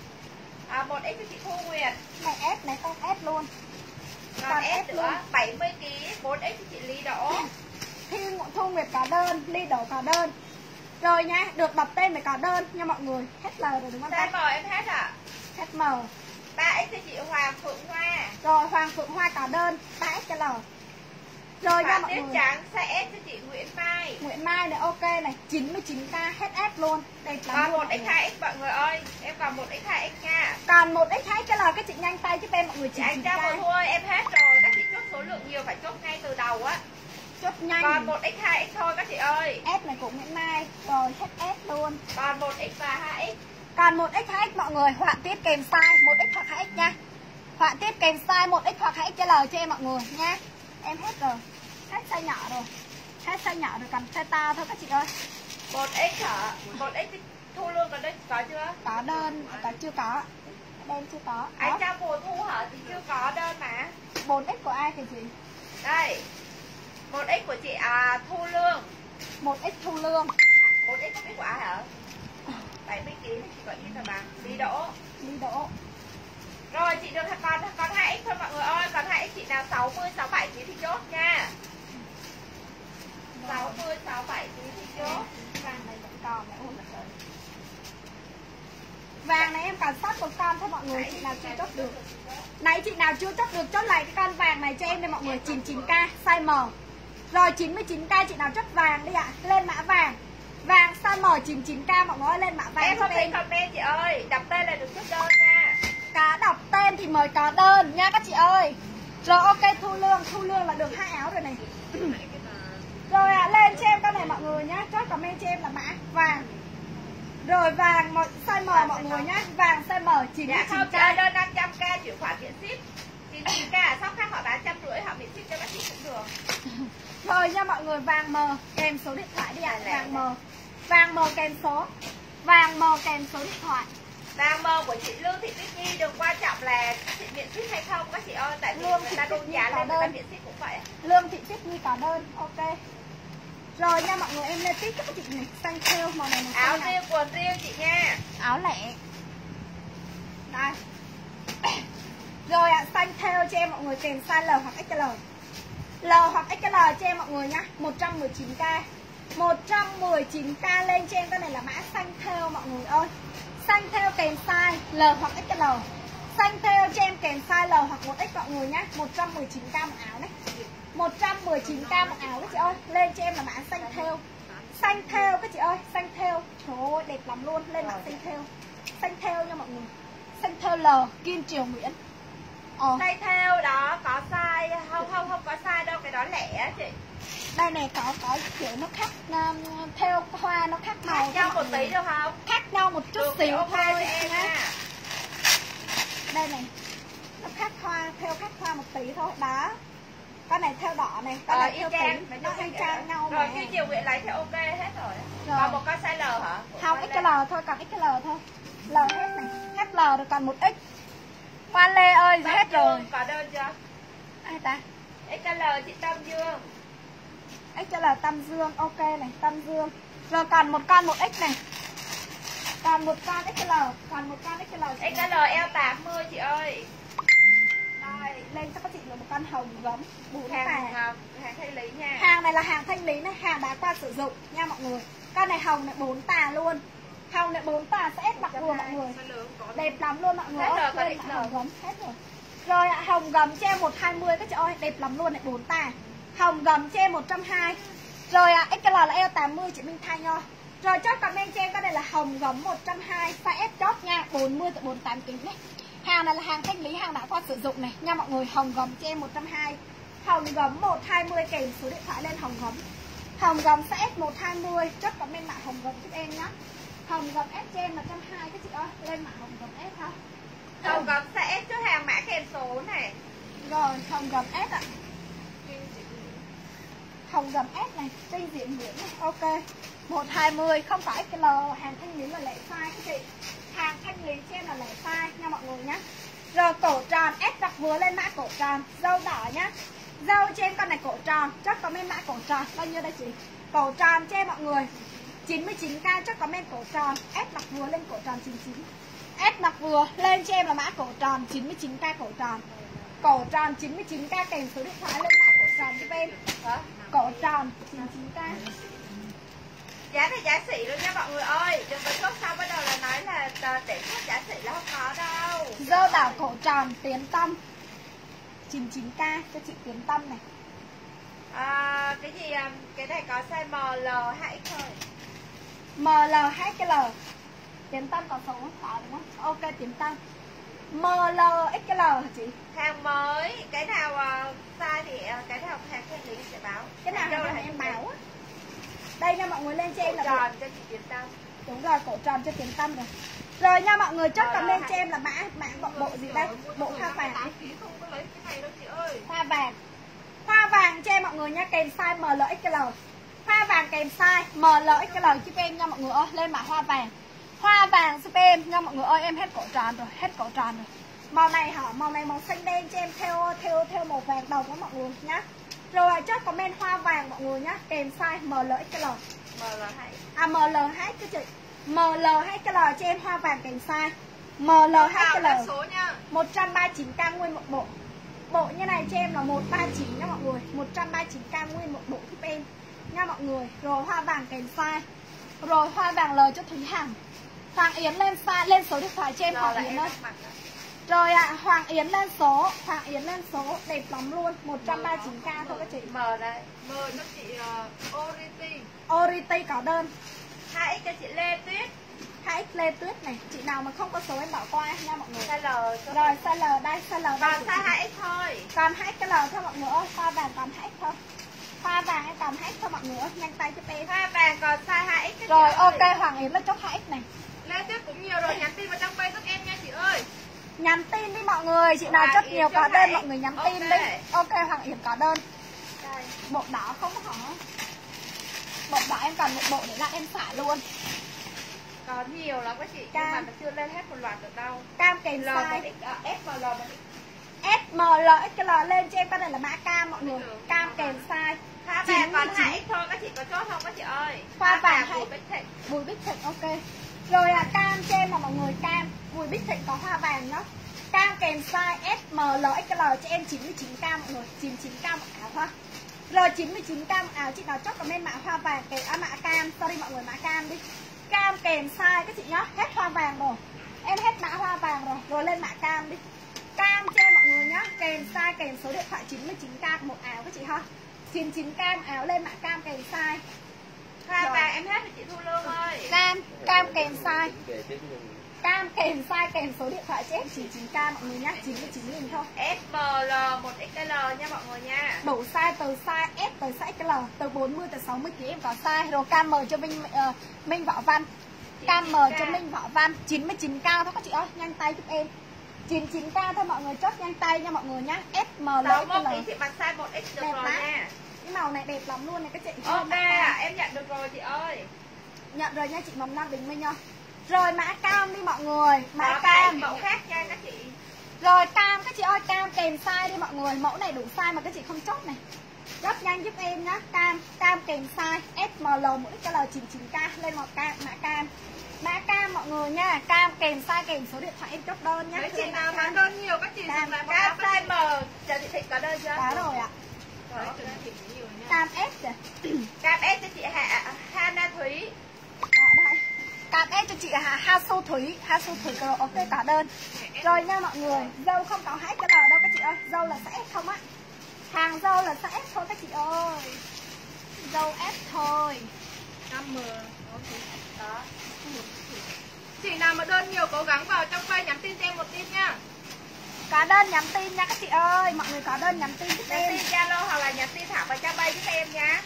B: 1X cho chị Thu Nguyệt.
A: Này S này không S luôn.
B: Còn S nữa, 70kg, 4X cho chị Ly Đỗ.
A: Thu Nguyệt có đơn, Ly Đỗ có đơn. Rồi nha, được đọc tên phải có đơn nha mọi người. Hết L rồi đúng không?
B: Size M em hết à?
A: Hết M.
B: 3X cho chị Hoàng Phượng Hoa.
A: Rồi Hoàng Phượng Hoa có đơn, 3XL. Rồi nha mọi người.
B: Trắng size S cho chị Nguyễn Mai.
A: Nguyễn Mai này ok này, 99k hết S luôn. Đẹp lắm
B: còn
A: luôn.
B: 1X, 2X mọi người ơi. Em còn 1X, 2X nha.
A: Còn 1X, 2XL các chị nhanh tay giúp em mọi người.
B: Chị anh trang một thôi, em hết rồi. Các chị chốt số lượng nhiều phải chốt ngay từ đầu á.
A: Chốt nhanh.
B: Còn 1X, 2X thôi các chị ơi.
A: S này cũng Nguyễn Mai. Rồi hết S luôn.
B: Còn 1X và 2X.
A: Còn 1X, 2X mọi người, họa tiết kèm size 1X hoặc 2X nha. Họa tiết kèm size 1X hoặc 2XL cho em mọi người nha. Em hết rồi. Hết size nhỏ rồi. Hết size nhỏ rồi, còn size to thôi các chị ơi.
B: 1X hả? 1X Thu Lương còn đây có chưa?
A: Có đơn, chưa có. Đơn chưa có.
B: Anh cho mùa thu hả? Thì chưa có đơn mà.
A: 4X của ai kìa chị?
B: Đây. 1X của chị Thu Lương.
A: 1X Thu Lương.
B: 1X không biết của ai hả? 70kg thì chị có in rồi mà. Ly Đỗ.
A: Ly Đỗ.
B: Rồi chị được còn 2X thôi mọi người ơi. Còn 2X chị nào 60, 67kg thì chốt nha. 60, 67kg thì chốt.
A: Vàng này vẫn còn này, ôi trời. Vàng này em còn sót một con thôi mọi người, chị nào chưa chốt được. Nãy chị nào chưa chốt được chốt lại cái con vàng này cho em đây mọi người, 99k size M. Rồi 99k chị nào chốt vàng đi ạ. Lên mã vàng. Vàng size M 99k mọi người ơi, lên mã vàng.
B: Em không thấy comment chị ơi, đọc tên là được chốt đơn nha.
A: Cá đọc tên thì mới có đơn nha các chị ơi. Rồi ok, Thu Lương là được 2 áo rồi này. Rồi lên cho em con này mọi người nhá, chốt comment cho em là mã vàng. Rồi vàng size M mọi người nhá, vàng size M 99k.
B: Đơn 500k chuyển khoản miễn ship. 99k shop khác họ bán 150, họ miễn ship cho các chị cũng được.
A: Rồi nha mọi người, vàng M kèm số điện thoại đi ạ. Vàng M kèm số. Vàng M kèm số điện thoại.
B: Vàng M của chị Lương Thị Tuyết Nhi, đừng quan trọng là chị miễn ship hay không các chị ơi, tại vì người ta đôn giá lên người ta miễn ship cũng vậy.
A: Lương Thị Tuyết Nhi có đơn, ok. Rồi nha mọi người, em lên tiếp các chị này, xanh thêu màu này.
B: Áo riêng, quần riêng chị nha.
A: Áo lẻ. Đây. Rồi ạ, xanh thêu cho em mọi người kèm size L hoặc XL. L hoặc XL cho em mọi người nhá, 119k. 119k lên cho em, cái này là mã xanh thêu mọi người ơi. Xanh thêu kèm size L hoặc XL. Xanh thêu cho em kèm size L hoặc 1X mọi người nhá, 119k một áo đấy. 119k một áo các chị ơi. Lên cho em là mã xanh thêu. Xanh thêu các chị ơi, xanh thêu. Trời ơi, đẹp lắm luôn, lên mã xanh thêu. Xanh thêu nha mọi người. Xanh thêu L, Kim Triều Nguyễn.
B: Xanh thêu đó có size, không có size đâu, cái đó lẻ á chị.
A: Đây này có kiểu nó khác, theo hoa nó khác màu.
B: Khác nhau một tí được không?
A: Khác nhau một chút xíu thôi
B: em
A: nha. Đây này, nó khác hoa, theo khác hoa một tí thôi. Đó. Con này theo đỏ này, con này theo tím, nó y chang nhau mà.
B: Rồi khi chiều Nguyện lấy thì ok hết rồi. Còn một con size L hả?
A: Không, XL thôi, còn XL thôi. L hết này, hết L rồi còn một X. Hoa Lê ơi, hết rồi.
B: Có đơn chưa?
A: Ai ta?
B: XL chị Tâm Dương.
A: XL Tâm Dương, ok này, Tâm Dương. Rồi còn một con 1X này. Còn một con XL, còn một con XL.
B: XL eo 80 chị ơi.
A: Rồi, lên cho các chị là một con hồng gấm 4
B: Hàng thanh lý nha.
A: Hàng này là hàng thanh lý này, hàng đã qua sử dụng nha mọi người. Con này hồng này 4 tà luôn. Hồng này 4 tà sẽ ép mặc vừa mọi người. Đẹp lắm luôn mọi người.
B: Hết rồi,
A: con hồng gấm hết rồi. Rồi ạ, hồng gấm cho em 120 các chị ơi, đẹp lắm luôn này 4 tà. Hồng gấm cho em 120. Rồi ạ, XL là eo 80 chị Minh Thanh ơi. Rồi chốt comment cho em cái này là hồng gấm 120 size S chốt nha, 40 tới 48 kg đấy. Hàng này là hàng thanh lý, hàng đã qua sử dụng này nha mọi người. Hồng gấm cho em 120. Hồng gấm 120 kèm số điện thoại lên hồng gấm. Hồng gấm size S 120, chốt comment mã hồng gấm giúp em nhá. Hồng gấm S cho em 120 các chị ơi, lên mã hồng gấm S ha.
B: Hồng gấm size S chốt hàng mã kèm số này.
A: Rồi, hồng gấm S ạ. Hồng gấm S này, Trinh Diễm Nguyễn này, ok. 120, không phải XL, hàng thanh lý là lẻ size các chị. Hàng thanh lý trên là lẻ size nha mọi người nhé. Rồi cổ tròn, S đặt vừa lên mã cổ tròn, dâu đỏ nhá. Dâu trên con này cổ tròn, chốt comment mã cổ tròn, bao nhiêu đây chị? Cổ tròn cho mọi người 99k, chốt comment cổ tròn, S đặt vừa lên cổ tròn 99. S đặt vừa lên cho em là mã cổ tròn 99k cổ tròn. Cổ tròn 99k kèm số điện thoại lên mã cổ tròn giúp em. Cổ tròn 99k.
B: Giá này giá xỉ luôn nha mọi người ơi. Đừng có chốt sau bắt đầu là nói là để chốt giá xỉ là không có đâu.
A: Dơ đảo cổ tròn Tiến Tâm 99k cho chị Tiến Tâm này.
B: Cái gì cái này có size ML 2X thôi.
A: ML 2XL. Tiến Tâm có số không? Có đúng không? Ok Tiến Tâm. ML XL hả chị?
B: Hàng mới, cái nào size thì cái nào hàng thanh lý sẽ báo.
A: Cái nào hàng em báo á. Đây nha mọi người, lên trên là
B: tròn cho chị Tiến Tâm.
A: Đúng rồi, cổ tròn cho Tiến Tâm rồi. Rồi nha mọi người, chốt cầm lên cho em là mã bộ gì đây? Bộ hoa vàng.
B: Không có lấy cái này đâu chị ơi.
A: Hoa vàng. Hoa vàng cho em mọi người nha, kèm size ML XL. Hoa vàng kèm size ML XL giúp em nha mọi người ơi, lên mã hoa vàng. Hoa vàng giúp em nha mọi người ơi, em hết cổ tròn rồi, hết cổ tròn rồi. Màu này hả? Màu này màu xanh đen cho em theo màu vàng đầu của mọi người nhá. Rồi chốt comment hoa vàng mọi người nhá, kèm size ML XL. ML 2 cho chị. ML 2XL cho em hoa vàng kèm size ML 2XL.
B: Số nha.
A: 139k nguyên một bộ. Bộ như này cho em là 139 nha mọi người. 139k nguyên một bộ giúp em nha mọi người. Rồi hoa vàng kèm size. Rồi hoa vàng L cho Thúy Hằng. Hoàng Yến lên size, lên số điện thoại cho em Hoàng Yến ơi. Rồi ạ, Hoàng Yến lên số, Hoàng Yến lên số, đẹp lắm luôn, 139k thôi các chị.
B: M đây, M cho chị Oriti.
A: Oriti có đơn.
B: 2X cho chị Lê Tuyết.
A: 2X Lê Tuyết này, chị nào mà không có số em bảo qua nha mọi người.
B: Size L.
A: Rồi size L đây, size L đây.
B: Còn size 2X thôi.
A: Còn 2XL thôi mọi người ơi, hoa vàng còn 2X thôi. Hoa vàng em còn 2X thôi mọi người ơi, nhanh tay cho em.
B: Hoa vàng còn size 2X.
A: Rồi ok, Hoàng Yến là chốt 2X này.
B: Lê Tuyết cũng nhiều rồi, nhắn tin vào trong bay giúp em nha chị ơi.
A: Nhắn tin đi mọi người, chị nào chốt nhiều có đơn mọi người nhắn tin đi. Ok, Hoàng Yến có đơn.
B: Đây.
A: Bộ đỏ không hả? Bộ đỏ em còn một bộ để lại em xả luôn.
B: Có nhiều lắm các chị, nhưng mà nó chưa lên hết một loạt được đâu.
A: Cam kèm size
B: SML
A: SML XL lên cho em, cái này là mã cam mọi người. Cam kèm size.
B: Hoa vàng còn 2X thôi, các chị có chốt không các chị ơi?
A: Hoa vàng
B: Bùi Bích Thịnh.
A: Bùi Bích Thịnh ok. Rồi cam cho em là mọi người, cam Bùi Bích Thịnh có hoa vàng nhá. Cam kèm size SML XL cho em 99k mọi người, 99k một áo ha. Rồi 99k một áo, chị nào chốt comment mã hoa vàng kèm mã cam, sorry mọi người, mã cam đi. Cam kèm size các chị nhá, hết hoa vàng rồi. Em hết mã hoa vàng rồi, rồi lên mã cam đi. Cam cho em mọi người nhá, kèm size kèm số điện thoại 99k một áo các chị ha. 99k một áo, lên mã cam kèm size.
B: Hoa vàng em hết rồi chị Thu Lương ơi.
A: Cam kèm size. Cam kèm size kèm số điện thoại cho em 99k mọi người nhá, 99.000 thôi.
B: SML 1XL nha mọi người nha.
A: Đủ size từ size S tới size XL, từ 40 tới 60 kg em có size. Rồi cam M cho Minh Võ Văn. Cam M cho Minh Võ Văn 99k thôi các chị ơi, nhanh tay giúp em. 99k thôi mọi người, chốt nhanh tay nha mọi người nhá. SML XL.
B: Chị mặc size 1X được đẹp rồi lắm nha.
A: Cái màu này đẹp lắm luôn này các chị.
B: Ok, em nhận được rồi chị ơi.
A: Nhận rồi nha chị Mầm Non Bình Minh nha. Rồi mã cam đi mọi người, mã
B: có
A: cam
B: mẫu khác nha các chị.
A: Rồi cam các chị ơi, cam kèm size đi mọi người. Mẫu này đủ size mà các chị không chốt này. Rất nhanh giúp em nhá. Cam kèm size SML mỗi XL 99k lên một mã cam. Mã cam mọi người nha. Cam kèm size kèm số điện thoại em chốt đơn nhá.
B: Mấy chị nào bán đơn nhiều các chị dùng lại cam size M. Chờ chị Thịnh có đơn chưa?
A: Có rồi ạ.
B: Rồi,
A: Cam S kìa.
B: Cam S cho chị Hana Thúy.
A: Đây. Cam S cho chị Hasu Thúy rồi, ok cả đơn. Rồi nha mọi người, dâu không có hết cái L đâu các chị ơi. Dâu là sẽ S không á. Hàng dâu là sẽ S thôi các chị ơi. Dâu S thôi.
B: 50. Đó. Chị nào mà đơn nhiều cố gắng vào trong quay nhắn tin cho em một tin nha.
A: Có đơn nhắn tin nha các chị ơi. Mọi người có đơn nhắn tin giúp em.
B: Nhắn tin Zalo hoặc là nhắn tin Thảo và Cha Bay giúp em nha.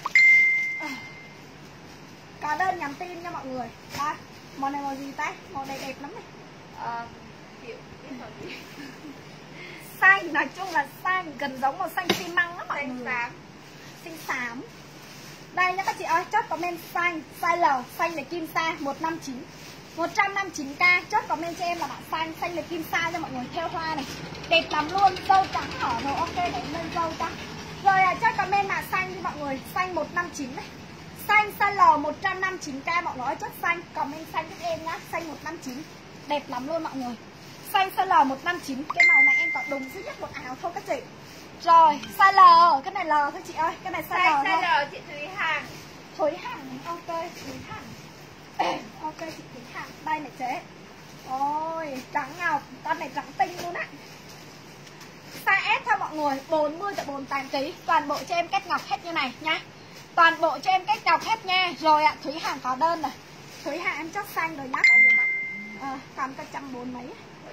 A: Có đơn nhắn tin nha mọi người. À, màu này màu gì ta? Màu này đẹp lắm này.
B: Kiểu biết màu gì.
A: Xanh, nói chung là xanh gần giống màu xanh xi măng đó mọi
B: Xanh
A: người.
B: xám.
A: Xanh xám. Đây nha các chị ơi, chốt comment xanh, size L, xanh là kim sa 159. 159k, chốt comment cho em là bạn xanh là kim sa cho mọi người theo hoa này. Đẹp lắm luôn, dâu trắng hở rồi, ok để em lên dâu cho. Rồi chốt comment là xanh đi mọi người, xanh 159 này. Xanh size L 159k mọi người ơi, chốt xanh, comment xanh giúp em nhá, xanh 159. Đẹp lắm luôn mọi người. Xanh size L 159, cái màu này em có đúng duy nhất một áo thôi các chị. Rồi, size L, cái này L thôi chị ơi, cái này size L thôi.
B: Size L chị Thúy Hằng.
A: Thúy Hằng, ok, Thúy Hằng. Ok chị Thúy Hằng, đây này chế. Ôi, trắng ngọc, con này trắng tinh luôn á. Size S thôi mọi người, 40 tới 48 kg, toàn bộ cho em kết ngọc hết như này nhá. Toàn bộ cho em kết ngọc hết nha. Rồi ạ, Thúy Hằng có đơn rồi. Thúy Hằng em chốt xanh rồi nhá. Còn có 140 mấy.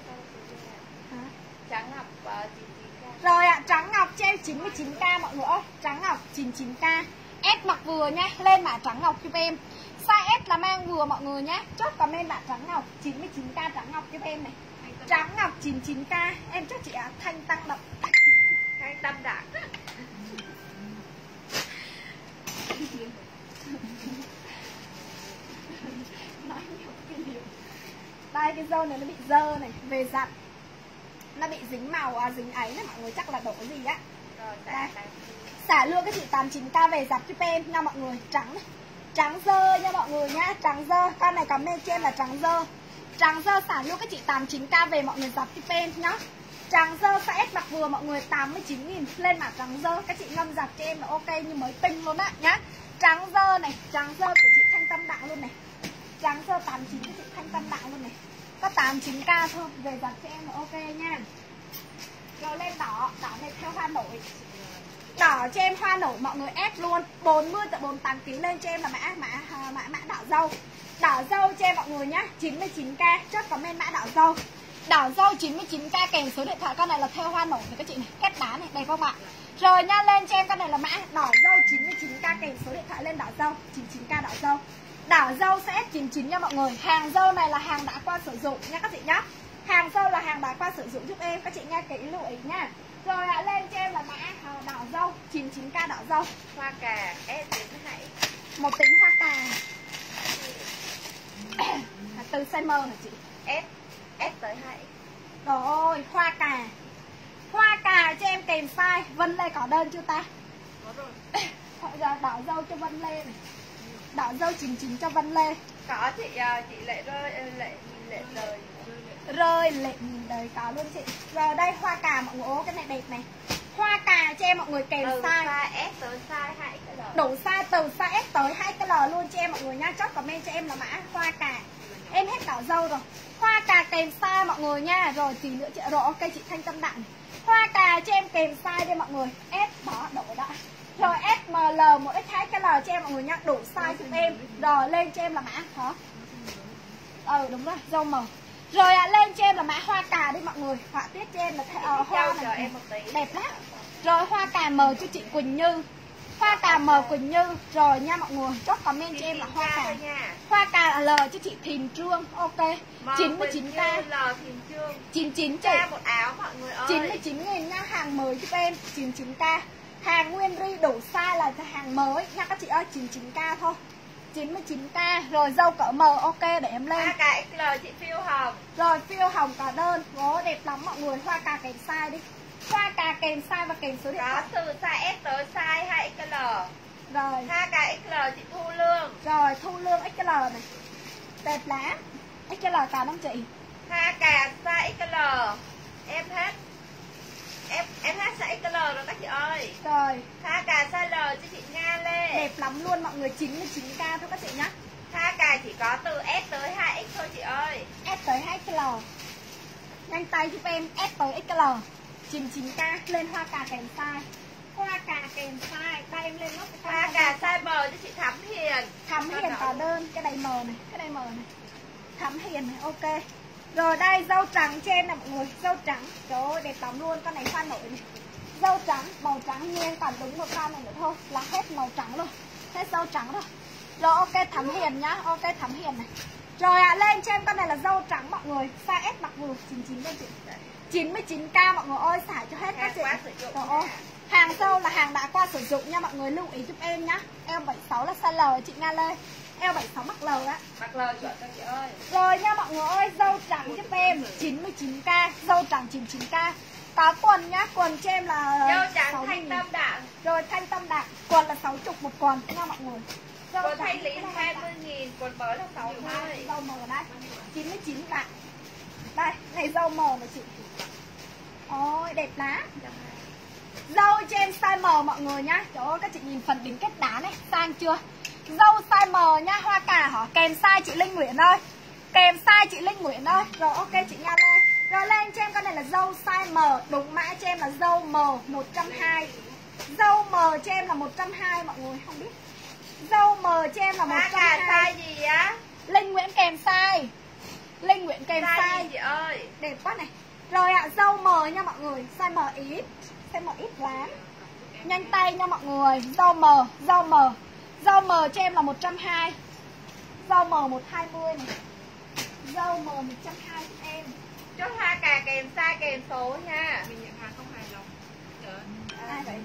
B: Trắng ngọc 99k.
A: Rồi ạ, trắng ngọc cho em 99k mọi người ơi. Trắng ngọc 99k. S mặc vừa nha, lên mã trắng ngọc giúp em. Size S là mang vừa mọi người nhá. Chốt comment mã trắng ngọc 99k trắng ngọc giúp em này. Trắng ngọc 99k, em chốt chị Thanh Tăng Đậm.
B: Thanh Tâm Đặng.
A: Đây cái dâu này nó bị dơ này, về giặt. Nó bị dính màu, dính ấy này mọi người, chắc là đổ gì á.
B: Rồi,
A: xả luôn cái chị 89k về giặt giúp em nha mọi người. Trắng này, trắng dơ nha mọi người nhá. Trắng dơ, con này comment trên là trắng dơ. Trắng dơ xả luôn cái chị 89k về mọi người giặt giúp em nhá. Trắng dơ size S mặc vừa mọi người 89.000. Lên mã trắng dơ, các chị ngâm giặt cho em là ok như mới tinh luôn á nhá. Trắng dơ này, trắng dơ của chị Thanh Tâm Đặng luôn này. Trắng dơ 89 cái chị Thanh Tâm Đặng luôn này. Có 89k thôi, về giặt cho em là ok nha. Rồi lên đỏ, đỏ này theo hoa nổi. Đỏ cho em hoa nổi mọi người ép luôn 40 tới 48 kg lên cho em là mã đỏ dâu. Đỏ dâu cho em mọi người nhá, 99k, chốt comment mã đỏ dâu. Đỏ dâu 99k kèm số điện thoại, con này là theo hoa nổi này các chị này, kết đá này, đẹp không ạ? Rồi nha, lên cho em con này là mã đỏ dâu 99k kèm số điện thoại lên đỏ dâu, 99k đỏ dâu. Đỏ dâu sẽ S99 nha mọi người. Hàng dâu này là hàng đã qua sử dụng nha các chị nhá. Hàng dâu là hàng đã qua sử dụng giúp em, các chị nghe kỹ lưu ý nha. Rồi lên cho em là mã đỏ dâu 99k đỏ dâu.
B: Hoa cà S đến hãy.
A: Một tính hoa cà. Từ size M hả chị?
B: S tới hãy.
A: Trời ơi, hoa cà. Hoa cà cho em kèm size. Vân Lê có đơn chưa ta?
B: Có rồi.
A: Đỏ dâu cho Vân Lê này. Đỏ dâu 99 cho Vân Lê.
B: Có chị Lệ rơi
A: Rơi lệ nhìn đời có luôn chị. Rồi đây hoa cà mọi người, ố cái này đẹp này. Hoa cà cho em mọi người kèm size
B: S tới size 2 cái L.
A: đủ size từ size S tới 2 cái L luôn cho em mọi người nha. Chốt comment cho em là mã hoa cà. Em hết đỏ dâu rồi. Hoa cà kèm size mọi người nha. Rồi tí nữa chị, rồi ok chị Thanh Tâm Đặng. Hoa cà cho em kèm size đây mọi người. S đó đổ đã. Rồi SML một X2 cái L cho em mọi người nha, đủ size giúp em. Rồi lên cho em là mã hả? Đúng rồi, dâu màu. Rồi lên cho em là mã hoa cà đi mọi người. Họa tiết cho em là hoa này
B: em một tí.
A: đẹp lắm. Rồi hoa cà mờ cho chị Quỳnh Như. Hoa cà mờ Quỳnh Như. Rồi nha mọi người, chốt comment cho em là hoa cà. Hoa cà L cho chị Thìn Trương. Ok 99k.
B: L Thìn Trương
A: 99 chị.
B: một áo mọi người ơi.
A: 99.000 nha, hàng mới giúp em 99k. Hàng nguyên ri đủ size là hàng mới nha các chị ơi, 99k thôi. 99k. Rồi dâu cỡ M ok để em lên.
B: Hoa cà XL chị Phiêu Hồng.
A: Rồi Phiêu Hồng cả đơn. Ngố đẹp lắm mọi người, hoa cà kèm size đi. Hoa cà kèm size và kèm số điện thoại.
B: Có từ size S tới size 2XL.
A: Rồi.
B: Hoa cà XL chị Thu Lương.
A: Rồi, Thu Lương XL này. Đẹp lá. XL cả không chị?
B: Hoa cà size XL. Em hết. Em hết size XL rồi các chị ơi.
A: Rồi.
B: Hoa cà size L cho chị Nga Lê.
A: Đẹp lắm luôn mọi người, 99k thôi các chị nhá.
B: Hoa cà chỉ có từ S tới 2X thôi chị ơi.
A: S tới 2XL. Nhanh tay giúp em S tới XL. 99k lên hoa cà kèm size. Hoa cà kèm size. Đây em lên nốt cái
B: Hoa cà size M cho chị Thắm Hiền.
A: Thắm Hiền có đơn. Cái đây M này. Cái đây M này. Thắm Hiền này. Ok. Rồi đây dâu trắng trên nè mọi người. Dâu trắng. Trời ơi đẹp lắm luôn. Con này pha nổi này. Dâu trắng. Màu trắng như em còn đúng một con này nữa thôi. Là hết màu trắng luôn. Hết dâu trắng rồi. Rồi ok Thắm Hiền nhá. Ok Thắm Hiền này. Rồi lên cho em con này là dâu trắng mọi người. Size S mặc vừa 99 luôn chị. 99k mọi người ơi, xả cho hết các chị. Rồi ơi. Hàng dâu là hàng đã qua sử dụng nha mọi người, lưu ý giúp em nhá. Eo76 là size L chị Nga Lê. Eo76 mắc L á.
B: Mắc L chuẩn các chị ơi.
A: Rồi nha mọi người ơi, dâu trắng giúp em 99k, dâu trắng 99k. Có quần nhá, quần cho em là
B: dâu trắng thanh tâm đạm.
A: Rồi thanh tâm đạm, quần là 60 một quần nha mọi người. Dâu
B: quần thanh lý 20.000, quần mới là 60.
A: Dâu mờ đây, 99 bạn. Đây, này dâu mờ này chị. Ôi đẹp lá. Dâu cho em size M mọi người nhá. Trời ơi các chị nhìn phần đính kết đá này, sang chưa? Dâu size M nhá, hoa cà hả? Kèm size chị Linh Nguyễn ơi. Kèm size chị Linh Nguyễn ơi. Rồi ok chị Nga Lê. Rồi lên cho em con này là dâu size M. Đúng mã cho em là dâu M 120. Dâu M cho em là 120 mọi người, không biết. Dâu M cho em là 120.
B: Hoa cà size gì á?
A: Linh Nguyễn kèm size. Linh Nguyễn kèm size.
B: Chị ơi.
A: Đẹp quá này. Rồi ạ, dâu M nha mọi người. Size M ít. Size M ít quá. Nhanh tay nha mọi người. Dâu M. Dâu M. Dâu M cho em là 120. Dâu M 120 này. Dâu M 120 cho em.
B: Chốt hoa cà kèm size kèm số nha. Mình nhận hàng không hài lòng.
A: Ai vậy?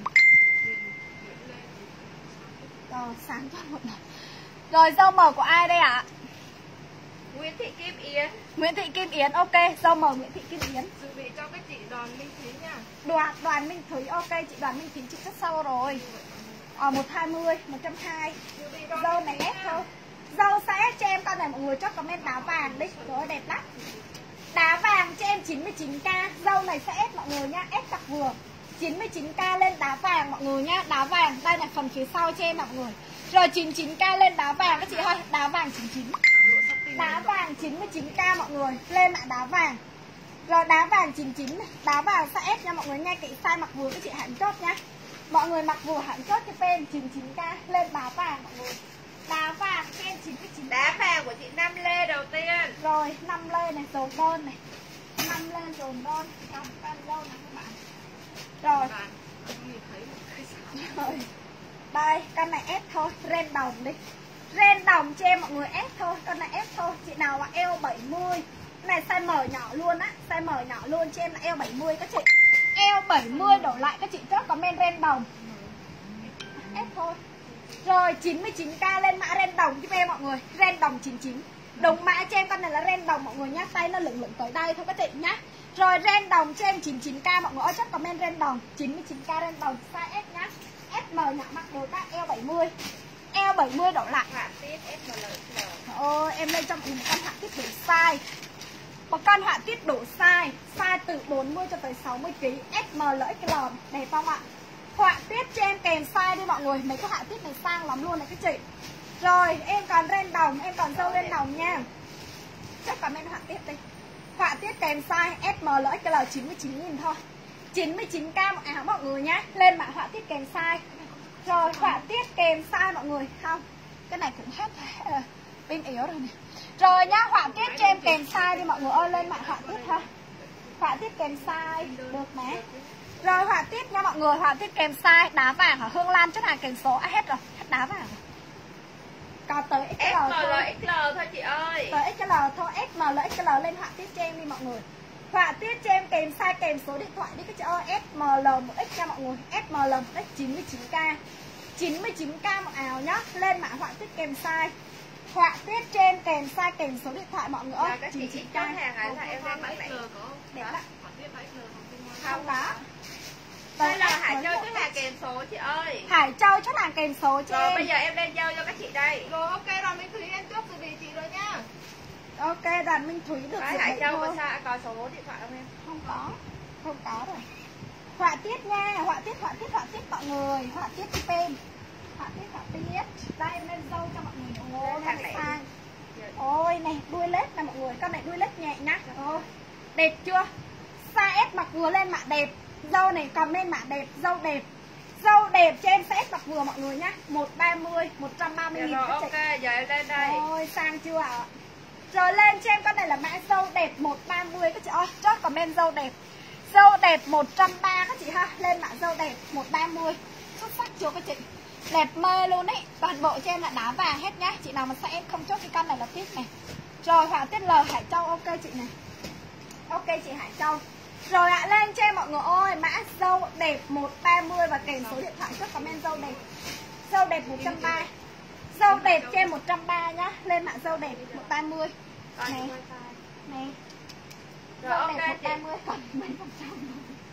A: Rồi sáng cho một lần. Rồi dâu M của ai đây ạ?
B: Nguyễn Thị Kim Yến.
A: Nguyễn Thị Kim Yến, ok. Dâu M Nguyễn Thị Kim Yến.
B: Chuẩn bị cho các chị Đoàn Minh Thúy nha.
A: Đoàn Minh Thúy, ok. Chị Đoàn Minh Thúy chị cất sau rồi. 120, 120. Dâu này ép thôi. Dâu size S cho em con này mọi người, chốt comment đá vàng đi. Rồi đẹp lắm. Đá vàng cho em 99k. Dâu này size S mọi người nha, S cặp vừa. 99k lên đá vàng mọi người nhá. Đá vàng, đây là phần phía sau cho em mọi người. Rồi 99k lên đá vàng các chị ơi. Đá vàng 99. Đá vàng 99k mọi người. Lên lại đá vàng. Rồi đá vàng 99 này. Đá vàng size S nha mọi người nha. Cái size mặc vừa các chị hẳn chốt nhá. Mọi người mặc vừa hẳn chốt cho em 99k. Lên đá vàng mọi người. Đá vàng cho em 99.
B: Đá vàng của chị Năm Lê đầu tiên.
A: Rồi 5 lê này, dồn đơn này. 5 lê dồn đơn. Cầm can đơn này các bạn. Rồi. Rồi. Đây, con này S thôi, ren đồng đi. Ren đồng cho em mọi người S thôi, con này S thôi. Chị nào mà eo 70. Cái này size M nhỏ luôn á, size M nhỏ luôn cho em là eo 70 các chị. Eo 70 đổ lại các chị chốt comment ren đồng. S thôi. Rồi 99k lên mã ren đồng giúp em mọi người. Ren đồng 99. Đúng mã cho em con này là ren đồng mọi người nhá. Tay nó lửng lửng tới đây thôi các chị nhá. Rồi ren đồng cho em 99k mọi người ơi, chắc comment ren đồng. 99k ren đồng size S nhá. SM nhỏ mặc đồ các eo 70. Eo 70 đổ lại.
B: Họa tiết SML.
A: Ôi em lên cho một con họa tiết đủ size. Một con họa tiết đủ size. Size từ 40 cho tới 60kg. SML XL. Đẹp không ạ? Họa tiết cho em kèm size đi mọi người. Mấy cái họa tiết này sang lắm luôn này các chị. Rồi em còn ren đồng. Em còn dâu ren đồng nha. Chắc comment họa tiết đi. Họa tiết kèm size SML XL 99.000 thôi. 99k một áo mọi người nhá. Lên mã họa tiết kèm size. Rồi họa tiết kèm size mọi người. Không, cái này cũng hết pin yếu rồi nè. Rồi nhá, họa tiết cho em kèm size đi mọi người ơi. Lên mã họa tiết thôi. Họa tiết kèm size được mà. Rồi họa tiết nha mọi người. Họa tiết kèm size. Đá vàng hả? Hương Lan chốt hàng kèm số. Hết rồi, hết đá vàng rồi. Còn tới XL thôi.
B: SML thôi chị ơi.
A: Tới XL thôi. SML XL lên họa tiết cho em đi mọi người. Họa tiết cho em kèm size kèm số điện thoại đi các chị ơi. SML 1X nha mọi người. SML 1X 99k. 99k một áo nhá. Lên mã họa tiết kèm size. Họa tiết cho em kèm size kèm số điện thoại mọi người ơi. 99k.
B: Hàng ấy là em đang mặc lại.
A: Đẹp ạ.
B: Không đó. Đây là Hải Châu chốt hàng kèm số chị ơi.
A: Hải Châu chốt hàng kèm số cho
B: rồi,
A: em.
B: bây giờ em lên giao cho các chị đây. Rồi ok, Đoàn Minh Thúy em chốt từ địa chị rồi nha.
A: Ok, Đoàn Minh Thúy được rồi.
B: Hải Châu có số điện thoại không em?
A: Không có. Không có rồi. Họa tiết nha, họa tiết mọi người, họa tiết giúp em. Họa tiết. Đây em lên dâu cho mọi người. Ôi, nó lại sang. Ôi này, đuôi lết nè mọi người, con này đuôi lết nhẹ nhá. Ôi, đẹp chưa? Size S mặc vừa lên mạ đẹp. Dâu này còn lên mạ đẹp, dâu đẹp. Dâu đẹp cho em size S mặc vừa mọi người nhá. 130, 130.000
B: rồi, ok, giờ em lên đây.
A: Ôi, sang chưa ạ? Rồi lên cho em con này là mã dâu đẹp 130 các chị ơi. Chốt comment dâu đẹp. Dâu đẹp 130 các chị ha. Lên mã dâu đẹp 130. Xuất sắc chưa các chị? Đẹp mê luôn đấy. Toàn bộ cho em là đá vàng hết nhá. Chị nào mà size em không chốt cái con này là tiếc này. Rồi họa tiết L Hải Châu, ok chị này. Ok chị Hải Châu. Rồi ạ, lên cho em mọi người ơi, mã dâu đẹp 130 và kèm số điện thoại chốt comment dâu đẹp. Dâu đẹp 130. Dâu đẹp cho em 130 nhá. Lên mã dâu đẹp 130. Này. Này. Dâu đẹp 130 còn mấy phần trăm.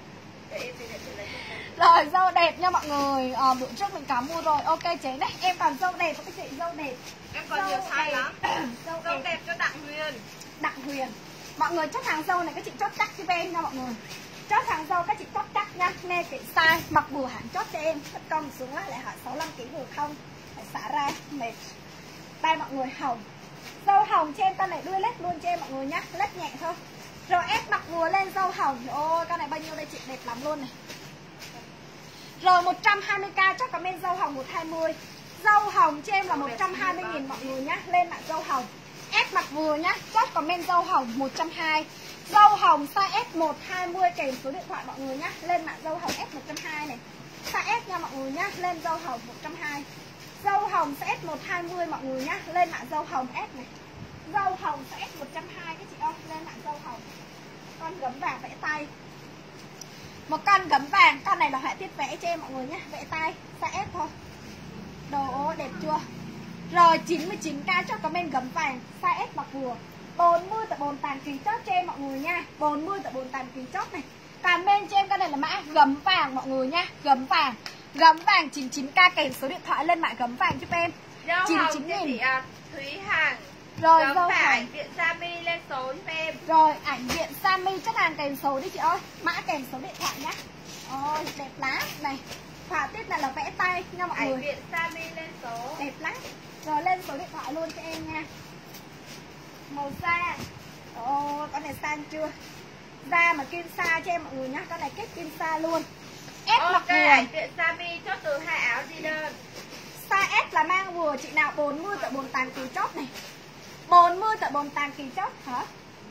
A: Rồi dâu đẹp nha mọi người. Bữa trước mình có mua rồi. Ok chế này, em còn dâu đẹp các chị, dâu đẹp.
B: Em còn nhiều size lắm. Dâu đẹp cho Đặng Huyền.
A: Đặng Huyền. Mọi người chốt hàng dâu này các chị chốt chắc cho em nha mọi người. Chốt hàng dâu các chị chốt chắc nha. Nghe kỹ size, mặc vừa hẳn chốt cho em. Tất công xuống lại hỏi 65 kg vừa không. Phải xả ra mệt. Đây mọi người, hồng. Dâu hồng cho em con này đuôi lết luôn cho em mọi người nhá. Lết nhẹ thôi. Rồi ép mặc vừa lên dâu hồng. Ôi con này bao nhiêu đây chị, đẹp lắm luôn này. Rồi 120k chắc comment dâu hồng 120. Dâu hồng cho em là 120.000 mọi người nhá. Lên mã dâu hồng. S mặc vừa nhá. Chốt comment dâu hồng 120. Dâu hồng size S 120 kèm số điện thoại mọi người nhá. Lên mã dâu hồng S 120 này. Size S nha mọi người nhá. Lên dâu hồng 120. Dâu hồng size S 120 mọi người nhá. Lên mã dâu hồng S này. Dâu hồng size S 120 các chị ơi. Lên mã dâu hồng. Con gấm vàng vẽ tay. Một con gấm vàng, con này là họa tiết vẽ cho em mọi người nhé. Vẽ tay, size S thôi. Đồ đẹp chưa? Rồi 99k cho comment gấm vàng, size S mặc vừa. 40 tại 48 kg chốt cho em mọi người nha. 40 tại 48 kg chốt này. Comment cho em con này là mã gấm vàng mọi người nha. Gấm vàng. Gấm vàng 99k kèm số điện thoại lên mã gấm vàng giúp em. 99.000.
B: Thúy Hằng.
A: Rồi dâu
B: ảnh viện Sami lên số giúp em.
A: Rồi ảnh viện Sami chất hàng kèm số đi chị ơi. Mã kèm số điện thoại nhá. Ôi đẹp lắm này. Họa tiết này là vẽ tay nha mọi người.
B: Ảnh viện Sami lên số.
A: Đẹp lắm. Rồi lên số điện thoại luôn cho em nha. Màu da. Ôi con này sang chưa? Da mà kim sa cho em mọi người nhá. Con này kết kim sa luôn. S mặc vừa.
B: Ảnh viện Sami chốt từ 2 áo gì đơn.
A: Size S là mang vừa chị nào 40 tại 48 kg chốt này. 40 tại 48 kg chốt hả?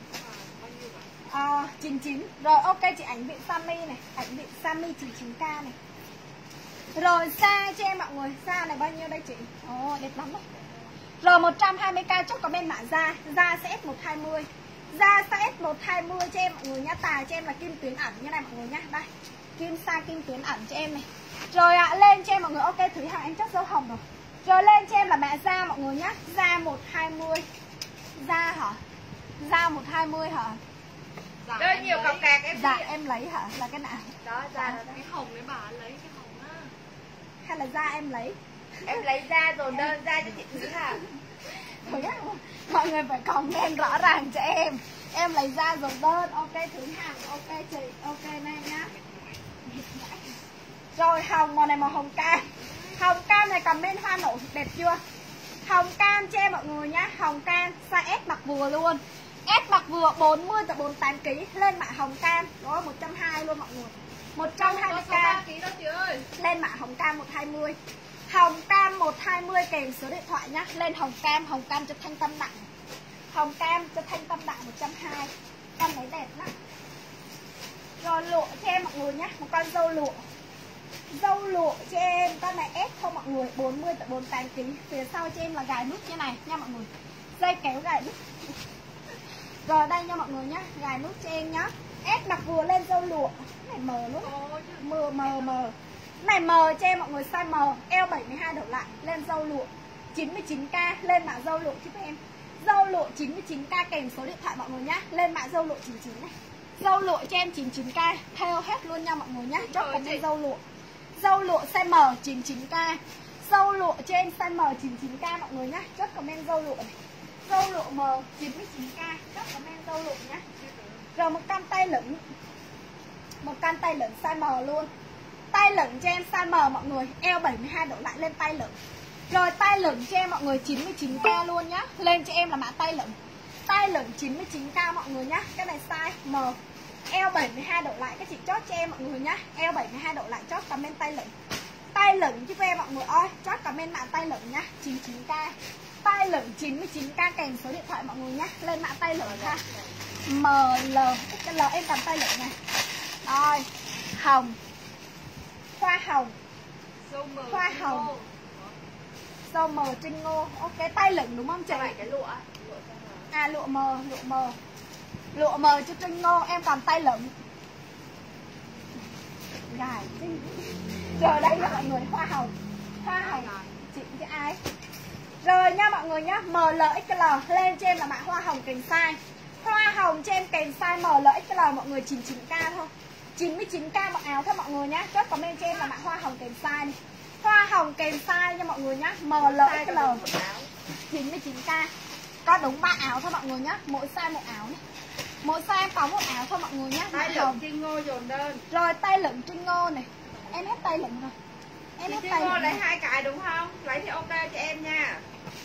A: 99. Rồi ok chị ảnh viện Sami này. Ảnh viện Sami 99k này. Rồi da cho em mọi người. Da này bao nhiêu đây chị? Ồ đẹp lắm đấy. Rồi 120k chốt có bên mã da. Da sẽ S120. Da size S120 cho em mọi người nhá. Tài cho em là kim tuyến ẩn như này mọi người nhá. Đây. Kim sa kim tuyến ẩn cho em này. Rồi lên cho em mọi người. Ok Thúy Hằng em chốt dấu hồng rồi. Rồi lên cho em là mã da mọi người nhá. Da 120. Da hả? Da 120 hả?
B: Rất nhiều cọc cạc em.
A: Dạ em lấy hả? Là cái nào?
B: Đó da đó.
C: Cái hồng đấy bà lấy cái hồng á.
A: Hay là da em lấy?
B: Em lấy da rồi đơn da cho chị Thúy Hằng.
A: Thúy Hằng, mọi người phải comment rõ ràng cho em. Em lấy da rồi đơn. Ok Thúy Hằng, ok chị. Ok này nhá. Rồi hồng màu này màu hồng cam. Hồng cam này comment hoa nổ đẹp chưa? Hồng cam cho em mọi người nhá. Hồng cam size S mặc vừa luôn. S mặc vừa 40 tại 48 kg. Lên mã hồng cam. Đó 120 luôn mọi người. 120k. Lên mã hồng cam 120. Hồng cam 120 kèm số điện thoại nhá. Lên hồng cam cho thanh tâm nặng. Hồng cam cho thanh tâm nặng 120. Con này đẹp lắm. Rồi lụa cho em mọi người nhá. Một con dâu lụa. Dâu lụa cho em, con này S không mọi người, 40 tại 48 kg. Phía sau cho em là gài nút như này nha mọi người. Dây kéo gài nút. Rồi đây nha mọi người nhá, gài nút cho em nhá. S mặc vừa lên dâu lụa. Này mờ luôn. Mờ. Này mờ cho em mọi người, size M, eo 72 đổ lại, lên dâu lụa 99k, lên mã dâu lụa giúp em. Dâu lụa 99k kèm số điện thoại mọi người nhá. Lên mã dâu lụa 99 này. Dâu lụa cho em 99k, theo hết luôn nha mọi người nhá. Chốt comment dâu lụa. Dâu lụa size M 99k. Dâu lụa cho em size M 99k mọi người nhá. Chốt comment dâu lụa này. Dâu lụa M 99k, chốt comment dâu lụa nhá. Rồi một căn tay lửng. Một căn tay lửng size M luôn. Tay lửng cho em size M mọi người, eo 72 độ lại lên tay lửng. Rồi tay lửng cho em mọi người 99k luôn nhá. Lên cho em là mã tay lửng. Tay lửng 99k mọi người nhá. Cái này size M. Eo 72 độ lại các chị chốt cho em mọi người nhá. Eo 72 độ lại chốt comment tay lửng. Tay lửng giúp em mọi người ơi, chốt comment mã tay lửng nhá, 99k. Tay lửng 99k kèm số điện thoại mọi người nhá. Lên mã tay lửng ha. ML XL em cầm tay lửng này. Rồi, hồng. Hoa hồng. Hoa hồng. Dâu M Trinh Ngô. Ok, tay lửng đúng không chị?
B: Cái lụa.
A: À lụa M, lụa M. Lụa M cho Trinh Ngô, em còn tay lửng. Gài. Rồi đây là mọi người, hoa hồng. Hoa hồng. Chị với ai? Rồi nha mọi người nhá, MLXL lên cho em là mã hoa hồng kèm size. Hoa hồng cho em kèm size MLXL mọi người 99k thôi. 99k mặc áo thôi mọi người nhá. Chốt comment cho em là mã hoa hồng kèm size này. Hoa hồng kèm size nha mọi người nhá. MLXL 99k. Có đúng 3 áo thôi mọi người nhá. Mỗi size một áo này. Mỗi size em có một áo thôi mọi người nhá.
B: Tay lửng Trinh Ngô dồn đơn.
A: Rồi tay lửng Trinh Ngô này. Em hết tay lửng rồi. Em hết
B: Trinh
A: tay
B: Ngô
A: lửng.
B: lấy 2 cái đúng không? Lấy thì ok cho em nha.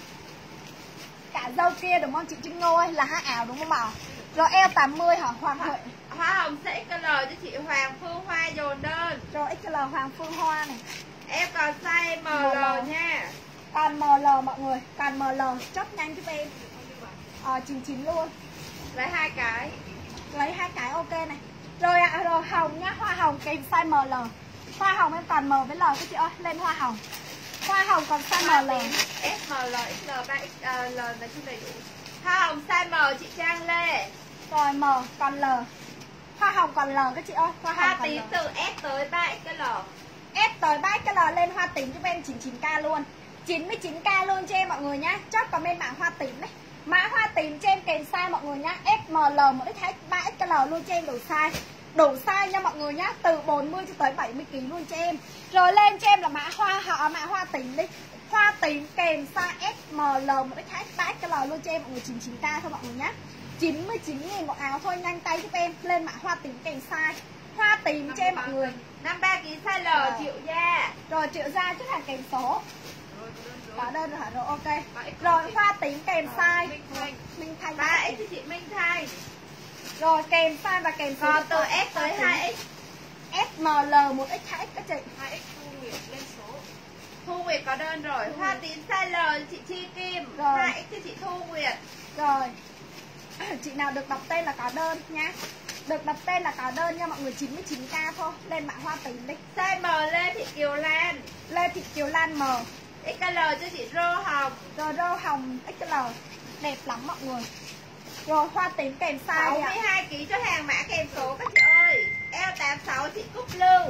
A: Cả dâu kia đúng không chị Trinh Ngô ơi, là 2 áo đúng không ạ? Rồi eo 80 hả Hoàng Huệ?
B: Hoa hồng sẽ XL cho chị Hoàng Phương Hoa dồn đơn.
A: Rồi XL Hoàng Phương Hoa này.
B: Em còn size ML nha.
A: Còn ML mọi người, còn ML chốt nhanh giúp em. 99 luôn.
B: Lấy 2 cái.
A: Lấy 2 cái ok này. Rồi ạ, rồi hồng nhá, hoa hồng kèm size ML. Hoa hồng em còn M với L các chị ơi, lên hoa hồng. Hoa hồng còn size ML.
B: SML, XL, 3XL là chung đầy đủ. Hoa hồng size M chị Trang Lê.
A: Rồi M còn L. Hoa hồng còn L các chị ơi, hoa hồng
B: Hoa
A: còn
B: tím
A: L.
B: từ S tới 3XL.
A: S tới 3XL lên hoa tím giúp em 99k luôn. 99k luôn cho em mọi người nhá. Chốt comment mã hoa tím đấy. Mã hoa tím cho em kèm size mọi người nhá. SML 1XL 3XL luôn cho em đủ size. Đủ size nha mọi người nhá. Từ 40 cho tới 70kg luôn cho em. Rồi lên cho em là mã hoa tím đi. Hoa tím kèm size SML 1XL 3XL luôn cho em mọi người 99k thôi mọi người nhá. 99.000 một áo thôi, nhanh tay giúp em. Lên mã hoa tím kèm size. Hoa tím cho em mọi người.
B: 53kg size L Triệu Gia.
A: Rồi Triệu Gia chút hàng kèm số. Có đơn rồi hả? Rồi ok. Rồi hoa tím kèm size Minh Thanh
B: 3X cho chị Minh Thanh.
A: Rồi kèm size và kèm số.
B: Còn từ S tới 2X.
A: SML 1X 2X các chị.
C: 2X Thu Nguyệt lên số.
B: Thu Nguyệt có đơn rồi. Hoa tím size L cho chị Chi Kim.
A: Rồi.
B: 2X cho chị Thu Nguyệt.
A: Rồi chị nào được đọc tên là có đơn nha. Được đọc tên là có đơn nha mọi người. 99k thôi. Lên mã hoa tím đi.
B: Size M Lê Thị Kiều Lan.
A: Lê Thị Kiều Lan M.
B: XL cho chị Rô Hồng.
A: Rồi rô hồng XL. Đẹp lắm mọi người. Rồi hoa tím kèm size đi ạ.
B: 62kg cho hàng mã kèm số các chị ơi. L86 chị Cúc Lưu.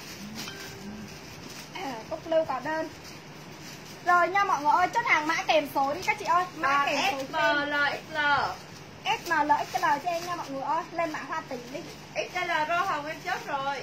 A: Cúc Lưu có đơn. Rồi nha mọi người ơi, chốt hàng mã kèm số đi các chị ơi. Mã kèm số
B: SMLXL.
A: SMLXL cho em nha mọi người ơi. Lên mã hoa tím đi.
B: XL Rô Hồng em chốt rồi.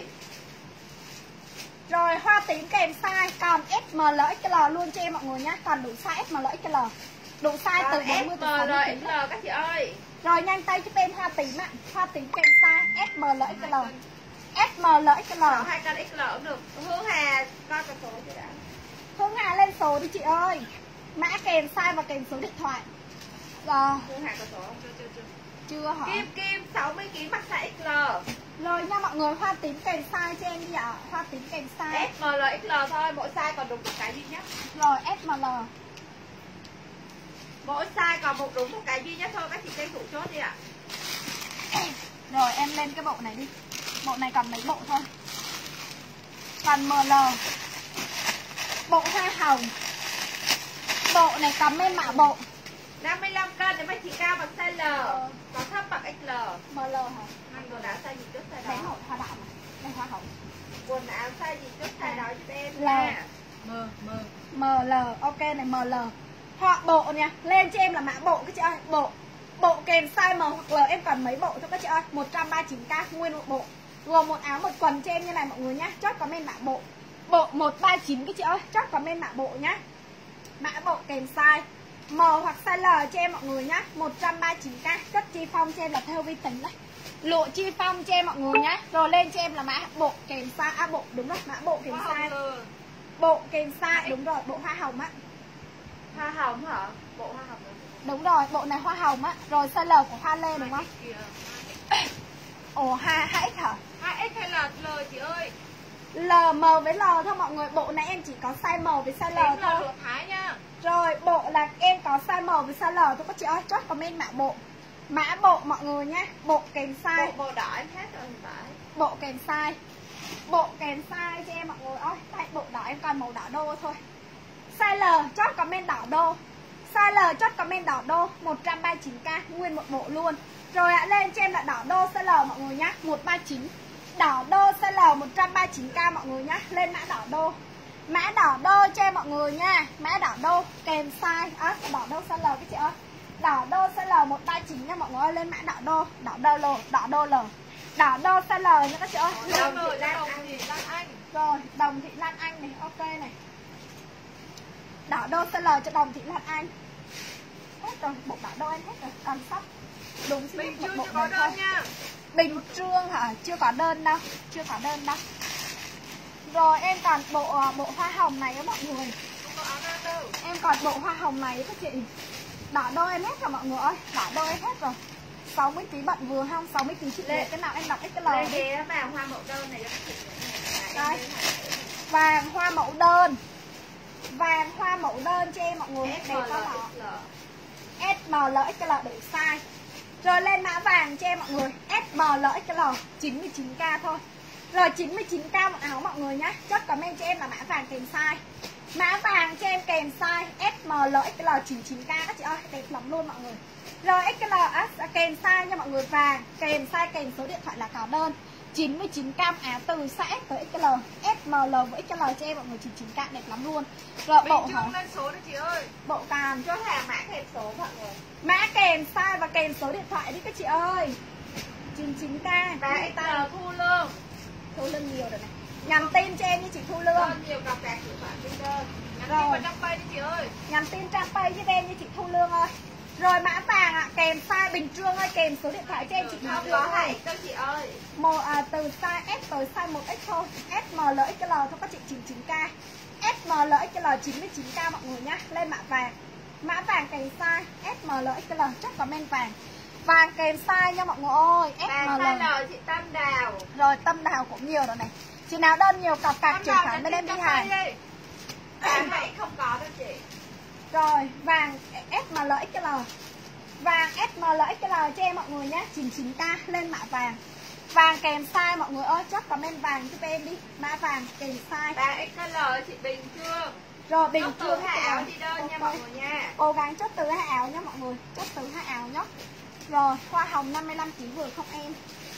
A: Rồi hoa tím kèm size. Còn SMLXL luôn cho em mọi người nhé. Còn đủ size SMLXL. Đủ size từ 40 tới 60kg
B: các chị ơi.
A: Rồi nhanh tay giúp em hoa tím ạ. Hoa tím kèm size SMLXL. SMLXL.
B: 2 cân XL cũng được. Hương Hà coi con số chị đã.
A: Hương Hà lên số đi chị ơi. Mã kèm size và kèm số điện thoại. Rồi.
B: Hương Hà có số không?
A: Chưa hả?
B: Kim 60kg mặc size XL.
A: Rồi nha mọi người, hoa tím kèm size cho em đi ạ. Hoa tím kèm size
B: SMLXL thôi, mỗi size còn đúng một cái duy nhất.
A: Rồi SML.
B: Mỗi size còn đúng một cái duy nhất thôi, các chị tranh thủ chốt đi ạ.
A: Rồi em lên cái bộ này đi. Bộ này còn mấy bộ thôi. Còn ML. Bộ hoa hồng. Bộ này comment mã bộ
B: 55 cân nếu mà chị cao bằng size L, còn thấp bằng XL.
A: ML hả?
B: Anh quần áo size gì trước size
A: Đấy
B: đó.
A: hoa đảo này. Đây hoa hồng.
B: Quần áo size gì trước size đó giúp em
A: L.
B: nha.
A: ML, ok này ML. Họ bộ nha, lên cho em là mã bộ các chị ơi, bộ. Bộ kèm size M hoặc L em còn mấy bộ thôi các chị ơi. 139k nguyên một bộ. Gồm một áo một quần cho em như này mọi người nhá. Chốt comment mã bộ. Bộ 139 các chị ơi, chốt comment mã bộ nhá. Mã bộ kèm size M hoặc size L cho em mọi người nhá. 139k. Chất chi phong cho em là theo vi tính đấy. Lụa chi phong cho em mọi người nhá. Rồi lên cho em là mã bộ kèm size. Bộ đúng rồi, mã bộ kèm size. Bộ kèm size đúng rồi, bộ hoa hồng á.
B: Hoa hồng hả? Bộ hoa hồng rồi.
A: Đúng rồi, bộ này hoa hồng á. Rồi size L của hoa lê đúng không? Ồ, 2X hả?
B: 2X hay là L chị ơi?
A: L, M với L thôi mọi người. Bộ này em chỉ có size M với size L thôi.
B: Lụa Thái nha.
A: Rồi, bộ là em có size M với size L thôi các chị ơi. Chốt comment mã bộ. Mã bộ mọi người nhá. Bộ kèm size.
B: Bộ đỏ em hết rồi hiện tại.
A: Bộ kèm size. Bộ kèm size cho em mọi người. Ôi, tại bộ đỏ em còn màu đỏ đô thôi. Size L, chốt comment đỏ đô. Size L, chốt comment đỏ đô. 139k, nguyên một bộ luôn. Rồi ạ, lên cho em là đỏ đô size L mọi người nhá. 139. Đỏ đô size L 139k mọi người nhá. Lên mã đỏ đô. Mã đỏ đô cho em mọi người nha. Mã đỏ đô kèm size. Đỏ đô size L các chị ơi. Đỏ đô size L 139 nha mọi người ơi. Lên mã đỏ đô. Đỏ đô L. Đỏ đô L. Đỏ đô size L nha các chị ơi.
B: Đồng Thị Lan Anh.
A: Rồi, Đồng Thị Lan Anh này. Ok này. Đỏ đô size L cho Đồng Thị Lan Anh. Hết rồi, bộ đỏ đô em hết rồi. Còn sắp. Đúng xin
B: Bình
A: một
B: Dương
A: bộ
B: chưa có đơn nha.
A: Bình Dương hả? Chưa có đơn đâu. Chưa có đơn đâu. Rồi em còn bộ hoa hồng này á mọi người.
B: Không có áo nam đâu.
A: Em còn bộ hoa hồng này các chị. Đỏ đô em hết rồi mọi người ơi. Đỏ đô em hết rồi. 60 kg bận vừa không? 60 kg chị Lê. Cái nào em đọc XL
B: Lên
A: đi.
B: cái vàng hoa mẫu đơn này cho các chị.
A: Đây. Vàng hoa mẫu đơn. Vàng hoa mẫu đơn cho em mọi người. Để có lọ. SML XL để size. Rồi lên mã vàng cho em mọi người. SML XL 99k thôi. Rồi 99k một áo mọi người nhá. Chốt comment cho em là mã vàng kèm size. Mã vàng cho em kèm size SML XL 99k các chị ơi. Đẹp lắm luôn mọi người. Rồi XL kèm size nha mọi người. Vàng kèm size kèm số điện thoại là có đơn. 99k áo từ size S tới XL. SML với XL cho em mọi người 99k đẹp lắm luôn. Rồi bộ
B: Bình Dương lên số đấy chị ơi.
A: Bộ càn
B: Chốt hàng mã kèm số mọi người.
A: mã kèm size và kèm số điện thoại đi các chị ơi. 99k.
B: Và XL thu lương.
A: Thu lương nhiều rồi này. Nhắn tin cho em như chị Thu Lương.
B: Đơn nhiều cọc cạc chữ bản trên đơn. Nhắn tin vào trong pay đi chị ơi.
A: Nhắn tin trang pay với em như chị Thu Lương ơi. Rồi mã vàng ạ, kèm size Bình Dương ơi, kèm số điện thoại cho em chị Bình
B: Không
A: Dương
B: có
A: ơi.
B: hãy đâu chị ơi.
A: Từ size S tới size 1X thôi. SML XL thôi các chị 99k. SML XL 99k mọi người nhá. Lên mã vàng. Mã vàng kèm size SML XL chắc comment vàng. Vàng kèm size nha mọi người ơi.
B: Vàng size L chị Tâm Đào.
A: Rồi Tâm Đào cũng nhiều rồi này. Chị nào đơn nhiều cọc cạc chuyển khoản bên em đi hàng.
B: Vàng hãy không có đâu chị.
A: Rồi vàng SML XL. Vàng SML XL cho em mọi người nhé. 99k lên mã vàng. Vàng kèm size mọi người ơi. Chốt comment vàng giúp em đi. Mã vàng kèm size.
B: Vàng XL chị Bình Dương.
A: Rồi Bình Dương
B: hai áo đi đơn nha mọi người nha.
A: Cố gắng chốt từ 2 áo nha mọi người. Chốt từ 2 áo nhé. Rồi hoa hồng 55kg vừa không em?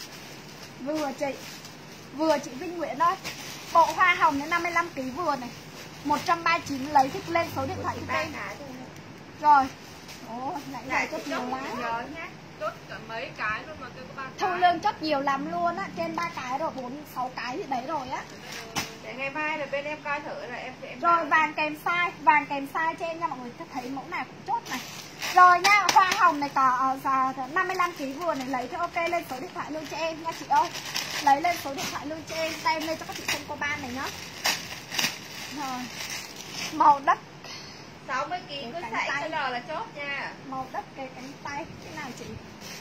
A: Vừa chị. Vừa chị Vinh Nguyễn ơi. Bộ hoa hồng đến 55kg vừa này. 139 lấy thích lên số điện thoại cho em. Rồi. Ồ, nãy giờ chốt nhiều lắm.
B: Nhớ nhé. Chốt cả mấy cái luôn mà tôi có 3 cái.
A: Thu Lương chốt nhiều lắm luôn á. Trên 3 cái rồi, 4-6 cái gì đấy rồi á.
B: Để ngày mai rồi bên em coi thử rồi em sẽ em.
A: Rồi vàng kèm size. Vàng kèm size cho em nha mọi người. Thấy mẫu nào cũng chốt này. Rồi nha, hoa hồng này có 55kg vừa này. Lấy cho ok lên số điện thoại luôn cho em nha chị ơi. Lấy lên số điện thoại luôn cho em. Tay em lên cho các chị xem cô ban này nhá. Rồi. Màu đất
B: 60kg cứ xài XL là chốt nha.
A: Màu đất cái cánh tay. Cái nào chị?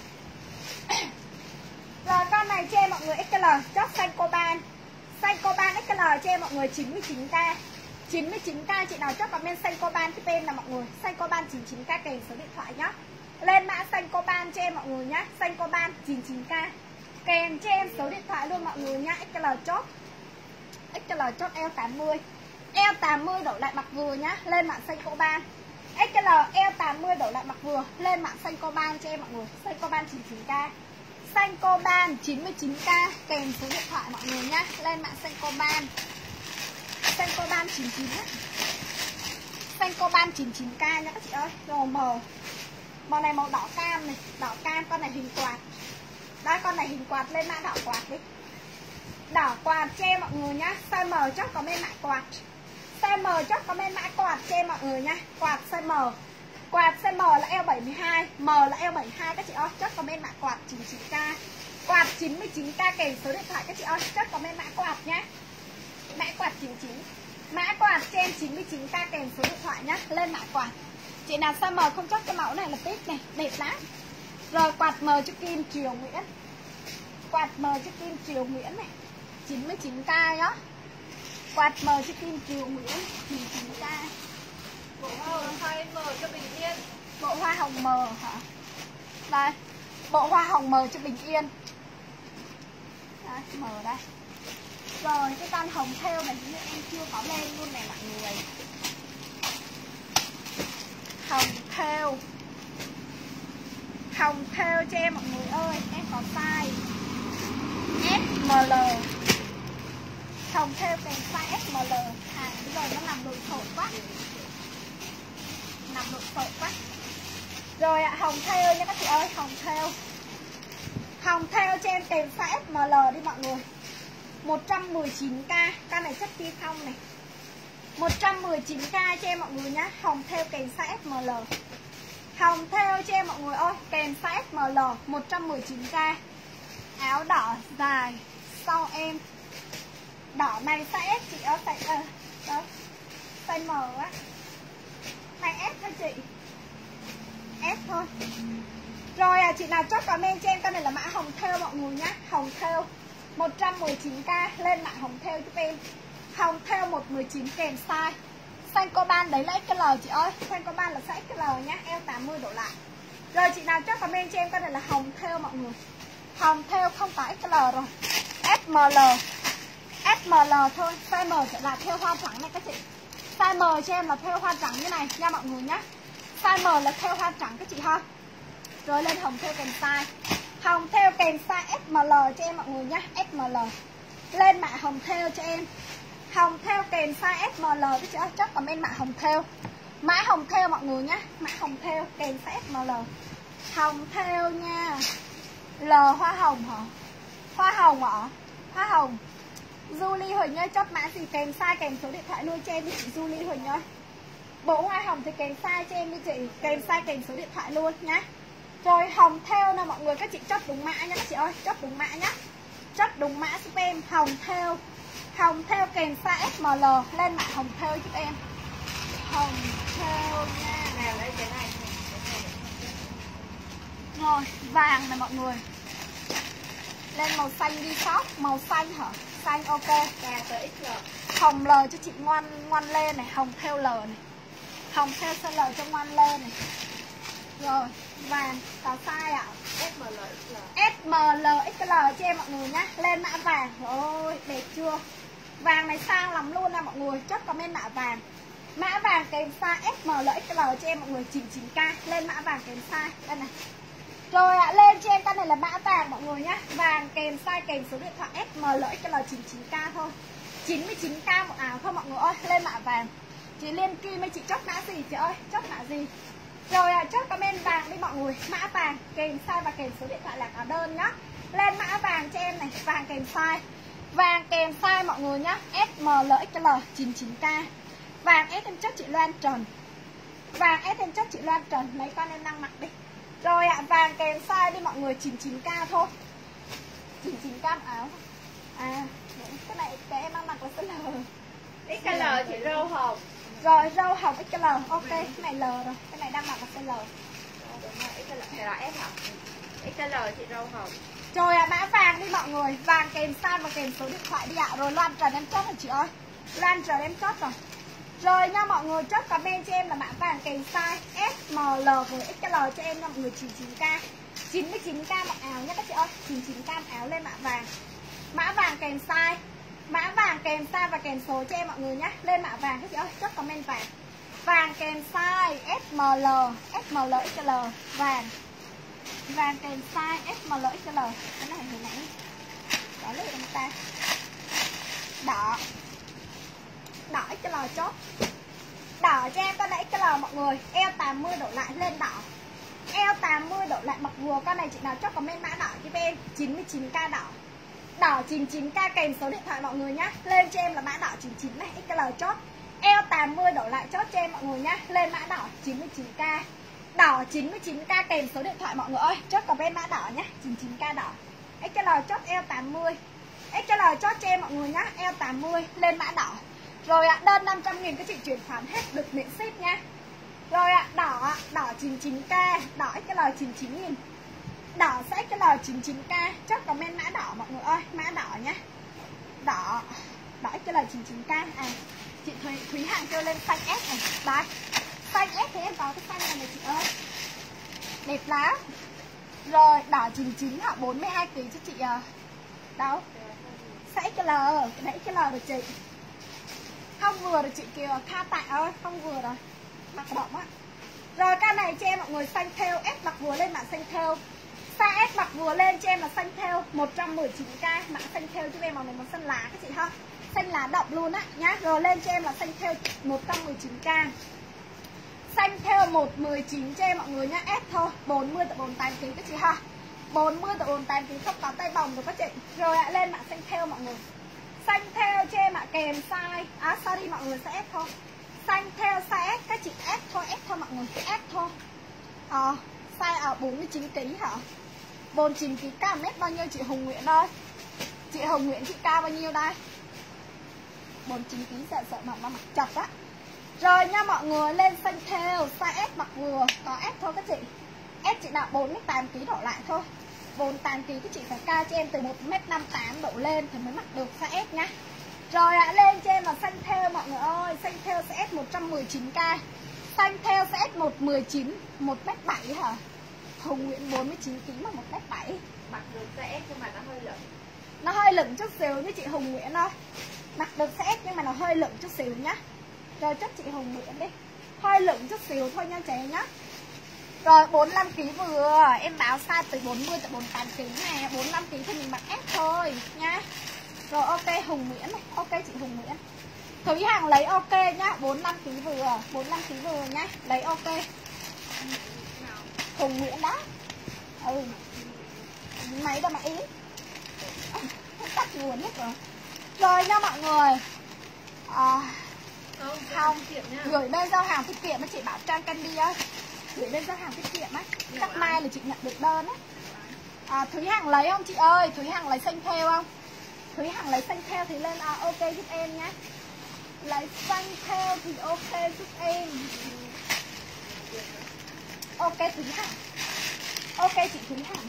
A: Rồi con này cho em mọi người XL. Chốt xanh coban. Xanh coban XL cho em mọi người 99k. 99k chị nào chốt comment xanh coban giúp em là mọi người. Xanh coban 99k kèm số điện thoại nhá. Lên mã xanh coban cho em mọi người nhá. Xanh coban 99k. Kèm cho em số điện thoại luôn mọi người nhá. XL chốt. XL chốt L80. L80 đổ lại mặt vừa nhá. Lên mã xanh coban. XL L80 đổ lại mặt vừa. Lên mã xanh coban cho em mọi người. Xanh coban 99k. Xanh coban 99k kèm số điện thoại mọi người nhá. Lên mã xanh coban. Xanh coban 99 á. Xanh coban 99k nha các chị ơi. Rồi màu Màu này màu đỏ cam này, đỏ cam, con này hình quạt. Đây con này hình quạt, lên mã đỏ quạt đi. Đỏ quạt cho em mọi người nhá. Size M chắc comment mã quạt. Size M chắc comment mã quạt cho em mọi người nhá. Quạt size M. Quạt size M là L72, M là L72 các chị ơi, chắc comment mã quạt 99k. Quạt 99k kèm số điện thoại các chị ơi, chắc comment mã quạt nhá. Mã quạt 99. Mã quạt cho em 99k kèm số điện thoại nhá, lên mã quạt. Chị nào size M không chắc cái mẫu này là tip này, đẹp lắm. Rồi quạt M cho Kim Triều Nguyễn. Quạt M cho Kim Triều Nguyễn này, 99k đó. Quạt M cho Kim Triều Nguyễn, 99k.
B: Bộ hoa hồng M cho Bình Yên.
A: Bộ hoa hồng M hả? Đây, bộ hoa hồng M cho Bình Yên. Đây, M đây. Rồi cái con hồng thêu này em chưa có lên luôn này mọi người. Hồng thêu. Hồng thêu cho em mọi người ơi, em có size SML. Hồng thêu kèm size SML. À bây giờ nó làm đồ sộ quá. Nằm đồ sộ quá. Rồi ạ, hồng thêu nha các chị ơi, hồng thêu. Hồng thêu cho em kèm size SML đi mọi người. 119k, con này chất ti không này. 119k cho em mọi người nhá, hồng thêu kèm size SML. Hồng thêu cho em mọi người ơi, kèm size SML 119k. Áo đỏ dài sau em. Đỏ này size S chị ơi, size M á. Này S thôi chị. S thôi. Rồi chị nào chốt comment cho em con này là mã hồng thêu mọi người nhá, hồng thêu 119k, lên mã hồng thêu giúp em. Hồng thêu 119 kèm size. Xanh coban đấy là XL chị ơi, xanh coban là size XL nhá, eo 80 độ lại. Rồi chị nào chốt comment cho em con này là hồng thêu mọi người. Hồng thêu không có XL rồi. SML. SML thôi, size M sẽ là thêu hoa trắng này các chị. Size M cho em là thêu hoa trắng như này nha mọi người nhá. Size M là thêu hoa trắng các chị ha. Rồi lên hồng thêu kèm size. Hồng thêu kèm size SML cho em mọi người nhá, SML. Lên mã hồng thêu cho em. Hồng thêu kèm size SML các chị ơi, chắc comment mã hồng thêu. Mã hồng thêu mọi người nhá, mã hồng thêu kèm size SML. Hồng thêu nha. L hoa hồng hả? Hoa hồng hả? Hoa hồng. Julie Huỳnh ơi, chốt mã gì kèm size kèm số điện thoại luôn cho em đi chị Julie Huỳnh ơi. Bộ hoa hồng thì kèm size cho em đi chị, kèm size kèm số điện thoại luôn nhá. Rồi hồng thêu nè mọi người, các chị chốt đúng mã nha các chị ơi, chốt đúng mã nhá. Chốt đúng mã giúp em, hồng thêu. Hồng thêu kèm size SML, lên mã hồng thêu giúp em. Hồng thêu nha.
B: Nào lấy cái này.
A: Rồi, vàng này mọi người. Lên màu xanh đi shop, màu xanh hả? Xanh ok.
B: Và tới XL.
A: Hồng L cho chị ngoan lên này, hồng thêu L này. Hồng thêu L cho ngoan lên này. Rồi, vàng có size ạ.
B: SML XL.
A: SML XL cho em mọi người nhá. Lên mã vàng. Ôi, đẹp chưa? Vàng này sang lắm luôn nè mọi người. Chốt comment mã vàng. Mã vàng kèm size SML XL cho em mọi người 99k. Lên mã vàng kèm size. Đây này. Rồi lên cho em con này là mã vàng mọi người nhá. Vàng kèm size kèm số điện thoại SML XL 99k thôi. 99k một áo thôi mọi người ơi. Lên mã vàng. Chị Liên Kim ơi, chị chốt mã gì chị ơi? Chốt mã gì? Rồi chốt comment vàng đi mọi người. Mã vàng kèm size và kèm số điện thoại là cả đơn nhá. Lên mã vàng cho em này, vàng kèm size. Vàng kèm size mọi người nhá, SML XL 99k. Vàng S em chốt chị Loan Trần. Vàng S em chốt chị Loan Trần, mấy con em đang mặc đi. Rồi vàng kèm size đi mọi người, 99k thôi. 99k áo. À, cái này cái em đang mặc là size L.
B: XL chị râu hồng.
A: Rồi râu hồng XL, ok, cái này L rồi, cái này đang mặc là size L.
B: Đúng rồi, XL này là S hả? XL chị râu hồng.
A: Rồi mã vàng đi mọi người, vàng kèm size và kèm số điện thoại đi ạ. Rồi Loan Trần em chốt rồi chị ơi. Loan Trần em chốt rồi. Rồi nha mọi người, chốt comment cho em là mã vàng kèm size SML với XL cho em nha mọi người, 99k. 99k một áo nha các chị ơi, 99k một áo lên mã vàng. Mã vàng kèm size. Mã vàng kèm size và kèm số cho em mọi người nhé. Lên mã vàng các chị ơi, chốt comment vàng. Vàng kèm size SML, SML XL, vàng. Vàng kèm size SML XL. Cái này hồi nãy đỏ lưỡi người ta. Đỏ. Đỏ XL chốt. Đỏ cho em con này XL mọi người, eo 80 độ lại lên đỏ. eo 80 đổ lại mặc vừa. Con này chị nào chốt comment mã đỏ giúp em 99k đỏ. Đỏ 99k kèm số điện thoại mọi người nhá. Lên cho em là mã đỏ 99 này, XL chốt. Eo 80 đổ lại chốt cho em mọi người nhá. Lên mã đỏ 99k. Đỏ 99k kèm số điện thoại mọi người ơi. Chốt comment mã đỏ nhá, 99k đỏ. XL chốt eo 80. XL chốt cho em mọi người nhá, eo 80 lên mã đỏ. Rồi ạ, đơn 500.000 các chị chuyển khoản hết được miễn ship nha. Rồi ạ, đỏ 99k, đỏ XL 99.000. Đỏ sẽ XL 99k, chốt comment mã đỏ mọi người ơi, mã đỏ nhá. Đỏ XL 99k. À, chị Thúy Hằng kêu lên xanh S này. Đấy. Xanh S thì em có cái xanh này này chị ơi. Đẹp lắm. Rồi, đỏ 99 họ 42kg cho chị đâu? Sẽ XL, cái đấy XL được chị. Không vừa được chị Kiều, Kha Tạ ơi, không vừa rồi. Mặc động á. Rồi ca này cho em mọi người xanh theo, S mặc vừa lên mã xanh theo. Size S mặc vừa lên cho em là xanh theo 119k, mã xanh theo cho em màu này màu xanh lá các chị ha. Xanh lá động luôn á nhá. Rồi lên cho em là xanh theo 119k. Xanh theo 119 cho em mọi người nhá, S thôi, 40 tới 48kg các chị ha. 40 tới 48kg không có tay bồng được các chị. Rồi ạ, lên mã xanh theo mọi người. Xanh theo cho em ạ, kèm size, sorry mọi người sẽ S thôi. Xanh theo size S, các chị S thôi mọi người, S thôi. Size ở 49kg hả? 49kg cao mét bao nhiêu chị Hồng Nguyễn ơi? Chị Hồng Nguyễn chị cao bao nhiêu đây? 49kg sợ mà nó mặc chặt á. Rồi nha mọi người, lên xanh theo size S mặc vừa, có S thôi các chị. S chị nào 48kg đổ lại thôi. 48kg các chị phải cao cho em từ 1m58 đổ lên thì mới mặc được size S nhá. Rồi ạ, lên cho em là xanh theo mọi người ơi, xanh theo size S 119k. Xanh theo size S 119, 1m7 hả? Hồng Nguyễn 49kg mà 1m7.
B: Mặc được size S nhưng mà nó hơi lửng.
A: Nó hơi lửng chút xíu với chị Hồng Nguyễn thôi. Mặc được size S nhưng mà nó hơi lửng chút xíu nhá. Rồi chốt chị Hồng Nguyễn đi. Hơi lửng chút xíu thôi nha trẻ nhá. Rồi 45kg vừa, em báo size từ 40 tới 48kg nè, 45kg thì mình mặc S thôi nha. Rồi ok Hồng Nguyễn này, ok chị Hồng Nguyễn. Thúy Hằng lấy ok nhá, 45kg vừa, 45kg vừa nhá, lấy ok. Hồng Nguyễn đó. Ừ. Máy đâu mà ý. Tắt nguồn hết rồi. Rồi nha mọi người. Không, gửi bên giao hàng tiết kiệm á chị Bảo Trang Candy ơi. Gửi bên giao hàng tiết kiệm á. Chắc mai là chị nhận được đơn á. Thúy Hằng lấy không chị ơi? Thúy Hằng lấy xanh theo không? Thúy Hằng lấy xanh theo thì lên ok giúp em nhé. Lấy xanh theo thì ok giúp em. Ok Thúy Hằng. Ok chị Thúy Hằng.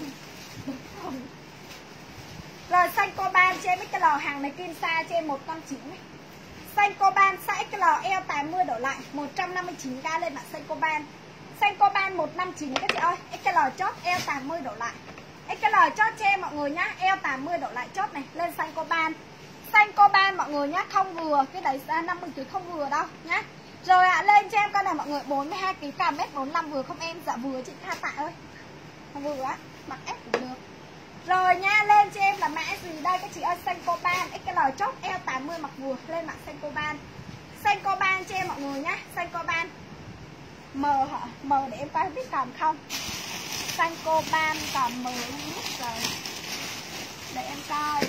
A: Rồi xanh coban cho em XL, hàng này kim sa cho em 159 này. Xanh coban size XL, eo 80 đổ lại 159k lên bạn xanh coban. Xanh coban 159 các chị ơi. XL chốt, eo 80 đổ lại. XL chốt cho em mọi người nhá, eo 80 đổ lại chốt này, lên xanh coban. Xanh coban mọi người nhá, không vừa, cái đấy 50kg không vừa đâu nhá. Rồi ạ, lên cho em con này mọi người 42kg cả mét 45 vừa không em? Dạ vừa chị Tha Tạ ơi. Vừa á, mặc S cũng được. Rồi nha, lên cho em là mã gì đây các chị ơi, xanh coban, XL chốt, eo 80 mặc vừa, lên mã xanh coban. Xanh coban cho em mọi người nhá, xanh coban. M hả? M để em coi biết còn không. Xanh coban còn M không biết rồi. Để em coi.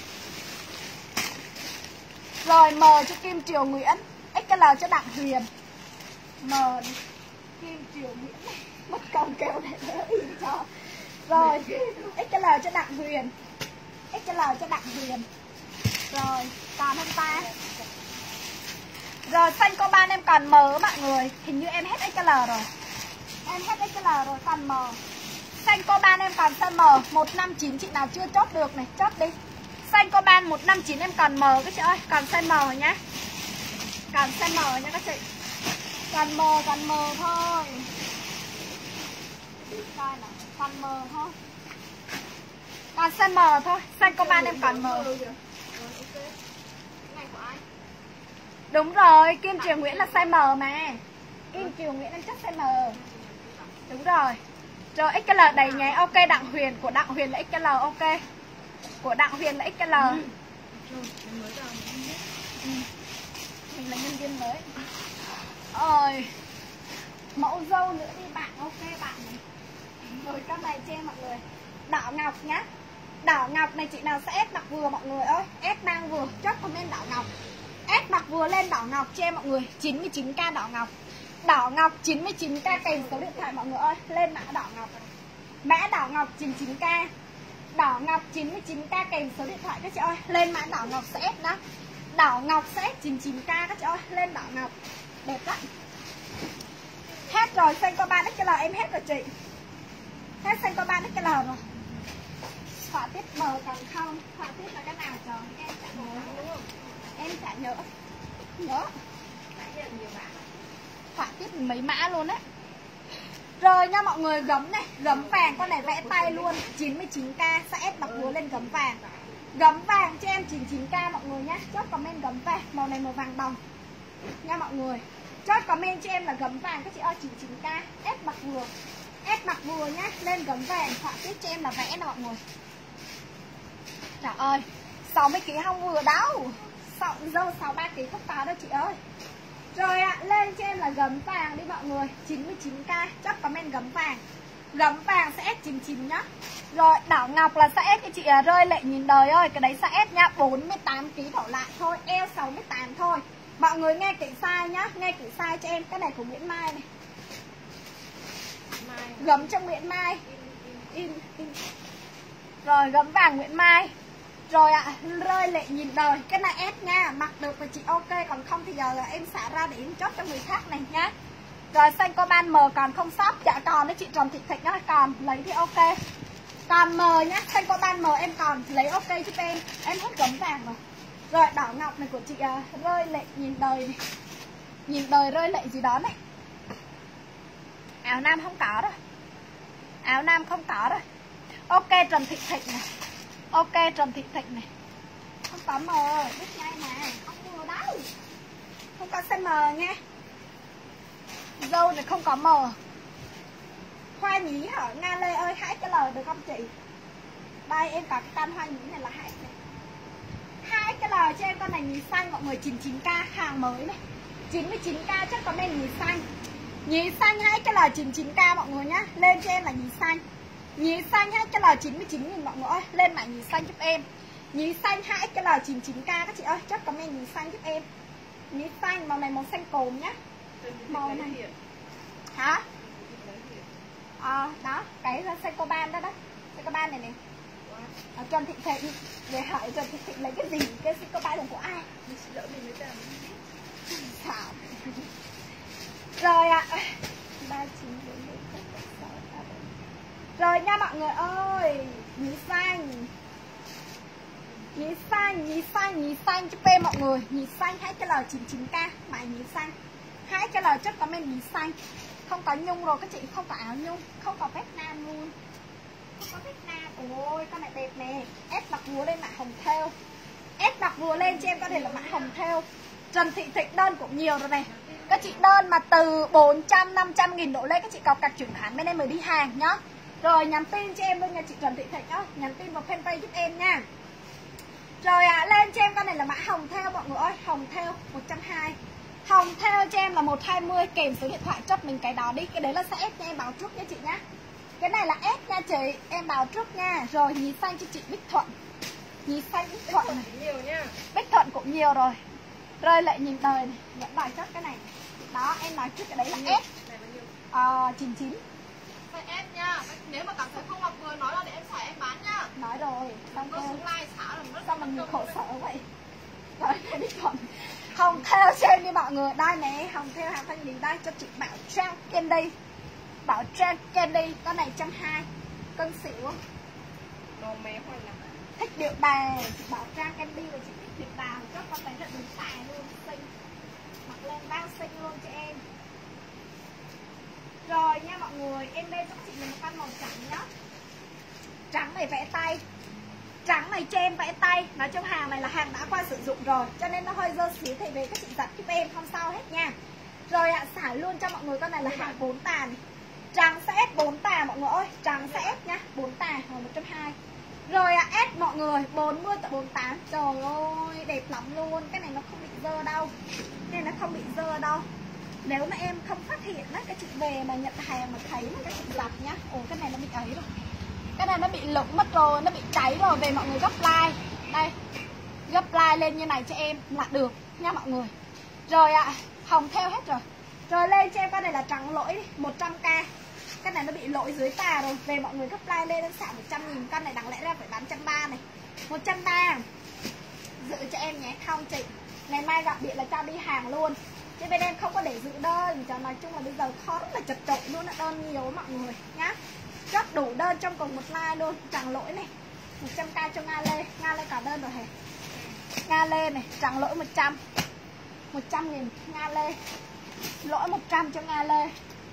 A: Rồi M cho Kim Triều Nguyễn, XL cho Đặng Huyền. M Kim Triều Nguyễn này. Mất công kêu để đỡ ý cho. Rồi XL cho Đặng Huyền. XL cho Đặng Huyền. Rồi còn không ta? Rồi xanh coban em còn M mọi người. Hình như em hết XL rồi. Em hết XL rồi, còn M. Xanh coban em còn size M 159, chị nào chưa chốt được này, chốt đi. Xanh coban 159 em còn M các chị ơi, còn size M nhá. Còn size M nha các chị. Còn M thôi. Coi nào, còn M thôi. Còn size M thôi, xanh coban em còn M. Đúng rồi, Kim Triều Nguyễn là size M mà. Kim Triều Nguyễn em chắc size M. Đúng rồi. Rồi XL đầy nháy, ok. Đặng Huyền, của Đặng Huyền là XL, ok. Của Đặng Huyền là XL. Mình là nhân viên mới. Rồi mẫu dâu nữa đi bạn, ok bạn. cho em mọi người. Đỏ ngọc nhá. Đỏ ngọc này chị nào sẽ ép mặc vừa mọi người ơi. Ép đang vừa, chốt comment đỏ ngọc. Ép mặc vừa lên đỏ ngọc cho em mọi người. 99k đỏ ngọc. Đỏ ngọc 99k kèm số điện thoại mọi người ơi. Lên mã đỏ ngọc. Mã đỏ ngọc 99k. Đỏ ngọc 99k kèm số điện thoại các chị ơi. Lên mã đỏ ngọc sẽ ép đó. Đỏ ngọc sẽ 99k các chị ơi. Lên đỏ ngọc. Đẹp lắm. Hết rồi, xanh có 3XL em hết rồi chị. Hết xanh có 3XL rồi. Họa tiết mờ còn không? Họa tiết là cái nào trời? Em chả nhớ đúng không? Em chả nhớ. Nhớ. Họa tiết mấy mã luôn đấy. Rồi nha mọi người, gấm này, gấm vàng con này vẽ tay luôn, 99k sẽ ép mặc vừa lên gấm vàng. Gấm vàng cho em 99k mọi người nhé. Chốt comment gấm vàng, màu này màu vàng đồng nha mọi người. Chốt comment cho em là gấm vàng các chị ơi, 99k ép mặc vừa. Ép mặc vừa nhá, lên gấm vàng, họa tiết cho em là vẽ nè mọi người. Trời ơi, 60kg không vừa đâu. Dâu 63kg không có đâu chị ơi. Rồi ạ, lên cho em là gấm vàng đi mọi người, 99k, chốt comment gấm vàng. Gấm vàng sẽ S99 nhá. Rồi đỏ ngọc là sẽ S cho chị Rơi Lệ Nhìn Đời ơi, cái đấy sẽ S nhá, 48kg đổ lại thôi, eo 68 thôi. Mọi người nghe kỹ size nhá, nghe kỹ size cho em, cái này của Nguyễn Mai này. Gấm trong Nguyễn Mai. In. Rồi gấm vàng Nguyễn Mai. Rồi ạ, Rơi Lệ Nhìn Đời, cái này S nha, mặc được và chị ok, còn không thì giờ là em xả ra để em chốt cho người khác này nhá. Rồi xanh có ban M còn không shop, dạ còn đấy chị Trần Thị Thịnh nhá, còn lấy thì ok. Còn M nhá, xanh có ban M em còn lấy ok giúp em hết gấm vàng rồi. Rồi đỏ ngọc này của chị Rơi Lệ Nhìn Đời này. Nhìn đời Rơi Lệ gì đó này. Áo nam không có rồi. Áo nam không có rồi. Ok Trần Thị Thịnh này. Ok Trần Thị Thịnh này. Không có M, biết ngay mà, không mua đâu. Không có size M nha. Dâu này không có M. Hoa nhí hả Nga Lê ơi, hãy cái lời được không chị? Đây em có cái con hoa nhí này là hãy này. Hai cái lời cho em con này nhí xanh mọi người, 99k hàng mới này. 99k chắc có nên nhí xanh. Nhí xanh hãy cái lời 99k mọi người nhá. Lên cho em là nhí xanh. Nhí xanh hãy cái lời 99.000 mọi người ơi. Lên mã nhí xanh giúp em. Nhí xanh hãy cái lời 99k các chị ơi. Chắc có nên nhí xanh giúp em. Nhí xanh màu này màu xanh cồn nhá. Màu này hả? Đó, cái xanh coban đó đó. Xanh coban này nè. Trần Thị Thịnh. Để hỏi Trần Thị Thịnh lấy cái gì? Cái xanh coban là của ai?
B: Lỡ mình mới làm.
A: Thảo. Rồi ạ. 39. Rồi nha mọi người ơi. Nhí xanh. Nhí xanh, nhí xanh, nhí xanh giúp em mọi người. Nhí xanh hãy cái lời 99k. Mãi nhí xanh. Hãy cái lời chất comment nhí xanh. Không có nhung rồi các chị, không có áo nhung, không có vét nam luôn. Không có vét nam. Ôi con này đẹp nè. Ép mặc vừa lên mã hồng thêu. Ép mặc vừa lên cho em có thể là mã hồng thêu. Trần Thị Thịnh đơn cũng nhiều rồi này. Các chị đơn mà từ 400-500 nghìn độ lên các chị cọc cạc chuyển khoản bên em mới đi hàng nhá. Rồi nhắn tin cho em luôn nha chị Trần Thị Thịnh nhá. Nhắn tin vào fanpage giúp em nha. Rồi lên cho em con này là mã hồng thêu mọi người ơi. Hồng thêu 120. Hồng theo cho em là 120 kèm số điện thoại chốt mình cái đó đi. Cái đấy là sẽ S nha, em báo trước nha chị nhá. Cái này là S nha chị, em báo trước nha. Rồi nhí xanh cho chị Bích Thuận. Nhí xanh Bích Thuận này.
B: Nhiều nha.
A: Bích Thuận cũng nhiều rồi. Rơi Lệ Nhìn Đời này, vẫn đòi chốt cái này. Đó, em nói trước cái đấy là S. 99.
C: Phải ép nha. Nếu mà cảm thấy không mặc vừa nói là để em xả em bán nha.
A: Nói rồi, xong
C: Tôi xuống like xả là mất.
A: sao mà mình khổ sở vậy. Rồi Bích Thuận. Hồng theo cho em đi mọi người. Đây nè, hồng theo hàng thanh lý đây cho chị Bảo Trang Candy. Bảo Trang Candy, con này 120. Cân xỉu.
B: Đồ mé hoài là
A: thích điệu đà. Chị Bảo Trang Candy và chị thích điệu đà. Cho con thấy rất đúng tài luôn, xinh. Mặc lên bao xinh luôn cho em. Rồi nha mọi người, em lên cho chị mình một con màu trắng nhá. Trắng này vẽ tay. Trắng này cho em vẽ tay. Nói chung hàng này là hàng đã qua sử dụng rồi, cho nên nó hơi dơ xíu thì về các chị giặt giúp em không sao hết nha. Rồi xả luôn cho mọi người con này là hàng 4 tà này. Trắng sẽ ép 4 tà mọi người ơi. Trắng sẽ ép nhá, 4 tà màu 120. Rồi ép mọi người 40 tới 48. Trời ơi đẹp lắm luôn. Cái này nó không bị dơ đâu. Cái này nó không bị dơ đâu. Nếu mà em không phát hiện á, các chị về mà nhận hàng mà thấy mà các chị giặt nhá. Ồ cái này nó bị ấy rồi. Cái này nó bị lủng mất rồi, nó bị cháy rồi. Về mọi người gấp like. Đây, gấp like lên như này cho em là được nha mọi người. Rồi ạ, hồng theo hết rồi. Rồi lên cho em con này là trắng lỗi đi, 100k. Cái này nó bị lỗi dưới tà rồi. Về mọi người gấp like lên em xả 100.000. Con này đáng lẽ ra phải bán 130 này, 130. Giữ cho em nhé, không chị. Ngày mai gọi điện là cho đi hàng luôn. Chứ bên em không có để giữ đơn. Cho nói chung là bây giờ khó rất là chật chội luôn, đơn nhiều mọi người nhá. Rất đủ đơn trong cùng một like luôn. Trắng lỗi này, 100k cho Nga Lê. Nga Lê cả đơn rồi hề. Nga Lê này, trắng lỗi 100, 100.000 Nga Lê. Lỗi 100 cho Nga Lê.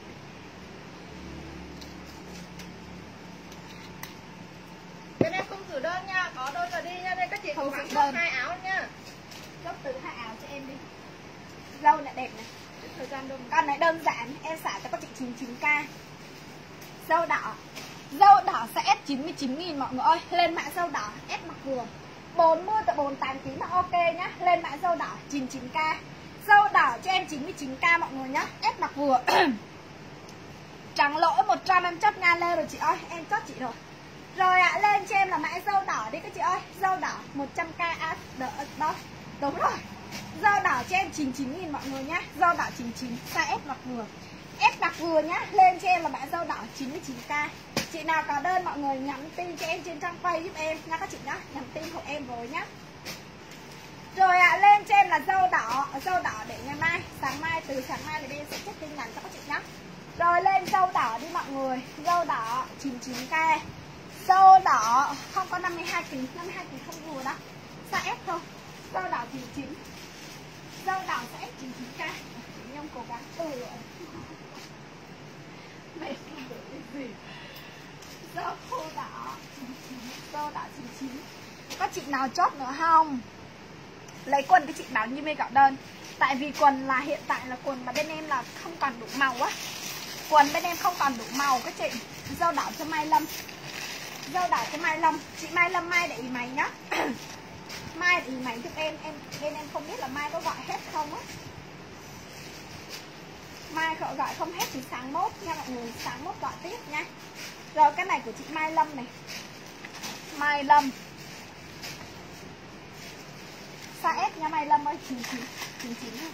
B: Bên em không thử đơn nha, có đơn là đi nha. Đây các chị không bán chốt 2 áo nha.
A: Chốt từ 2 áo cho em đi. Dâu lại đẹp này.
B: Thời gian đông.
A: Con này đơn giản, em xả cho các chị 99k. Dâu đỏ. Dâu đỏ sẽ S 99.000 mọi người ơi. Lên mã dâu đỏ S mặc vừa 40 tới 48 kg là ok nhá. Lên mã dâu đỏ 99k. Dâu đỏ cho em 99k mọi người nhá. S mặc vừa. Trắng lỗi 100 em chốt Nga Lê rồi chị ơi. Em chốt chị rồi. Rồi ạ, lên cho em là mã dâu đỏ đi các chị ơi. Dâu đỏ 100k đó. Đúng rồi. Dâu đỏ cho em 99.000 mọi người nhá. Dâu đỏ 99, size S mặc vừa. S mặc vừa nhá. Lên cho em là mã dâu đỏ 99k. Chị nào có đơn mọi người nhắn tin cho em trên trang Facebook giúp em nha các chị nhá. Nhắn tin hộ em rồi nhá. Rồi ạ, lên cho em là dâu đỏ để ngày mai, sáng mai, từ sáng mai thì em sẽ check tin nhắn cho các chị nhá. Rồi lên dâu đỏ đi mọi người. Dâu đỏ 99k. Dâu đỏ không có 52 kg, 52 kg không vừa đó. Size S thôi. Dâu đỏ 99. Dâu đỏ sẽ 99k. Chị Nhung cố gắng từ rồi. Mày không được cái gì. Dâu khô đỏ. Dâu đỏ 99. Các chị nào chốt nữa không? Lấy quần các chị báo như mê gạo đơn. Tại vì quần là hiện tại là quần mà bên em là không còn đủ màu á. Quần bên em không còn đủ màu các chị. Dâu đỏ cho Mai Lâm. Dâu đỏ cho Mai Lâm. Chị Mai Lâm mai để ý máy nhá. Mai để ý máy giúp em. Bên em không biết là Mai có gọi hết không á. Mai gọi không hết thì sáng mốt nha mọi người. Sáng mốt gọi tiếp nha. Rồi cái này của chị Mai Lâm này. Mai Lâm size S nha Mai Lâm ơi. 99 nha.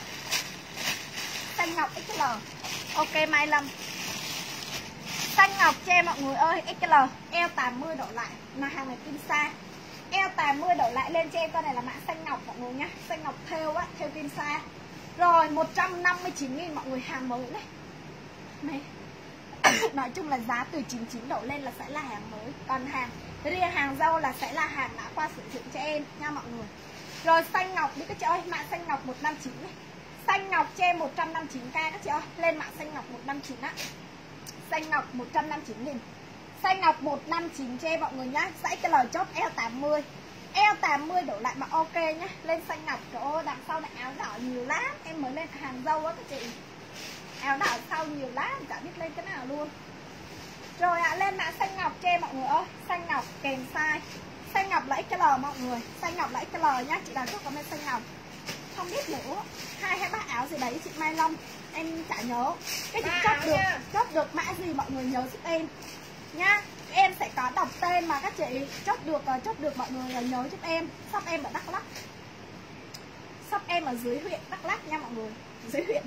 A: Xanh ngọc XL. Ok Mai Lâm. Xanh ngọc cho em mọi người ơi. XL. Eo 80 đổ lại. Mà hàng này kim sa. Eo 80 đổ lại lên cho em. Con này là mã xanh ngọc mọi người nhá. Xanh ngọc thêu á. Thêu kim sa. Rồi 159.000 mọi người. Hàng mới này. Này. Nói chung là giá từ 99 đổ lên là sẽ là hàng mới. Còn hàng riêng hàng dâu là sẽ là hàng đã qua sử dụng cho em nha mọi người. Rồi xanh ngọc đi các chị ơi. Mã xanh ngọc 159 này. Xanh ngọc cho em 159k các chị ơi. Lên mã xanh ngọc 159 á. Xanh ngọc 159.000. Xanh ngọc 159 cho em mọi người nhá. Sẽ cái lời chốt eo 80. Eo 80 đổ lại mà ok nhá. Lên xanh ngọc. Trời ơi đằng sau này áo đỏ nhiều lắm. Em mới lên hàng dâu á các chị. Áo đỏ sau nhiều lắm. Chả biết lên cái nào luôn. Rồi ạ, lên mã xanh ngọc cho em mọi người ơi. Xanh ngọc kèm size. Xanh ngọc là XL mọi người. Xanh ngọc là XL nhá. Chị đào chốt comment xanh ngọc. Không biết nữa 2 hay 3 áo gì đấy chị Mai Long. Em chả nhớ. Cái chị chốt được mã gì mọi người nhớ giúp em nhá. Em sẽ có đọc tên mà các chị chốt được mọi người nhớ giúp em. Shop em ở Đắk Lắk. Shop em ở dưới huyện Đắk Lắk nha mọi người. Dưới huyện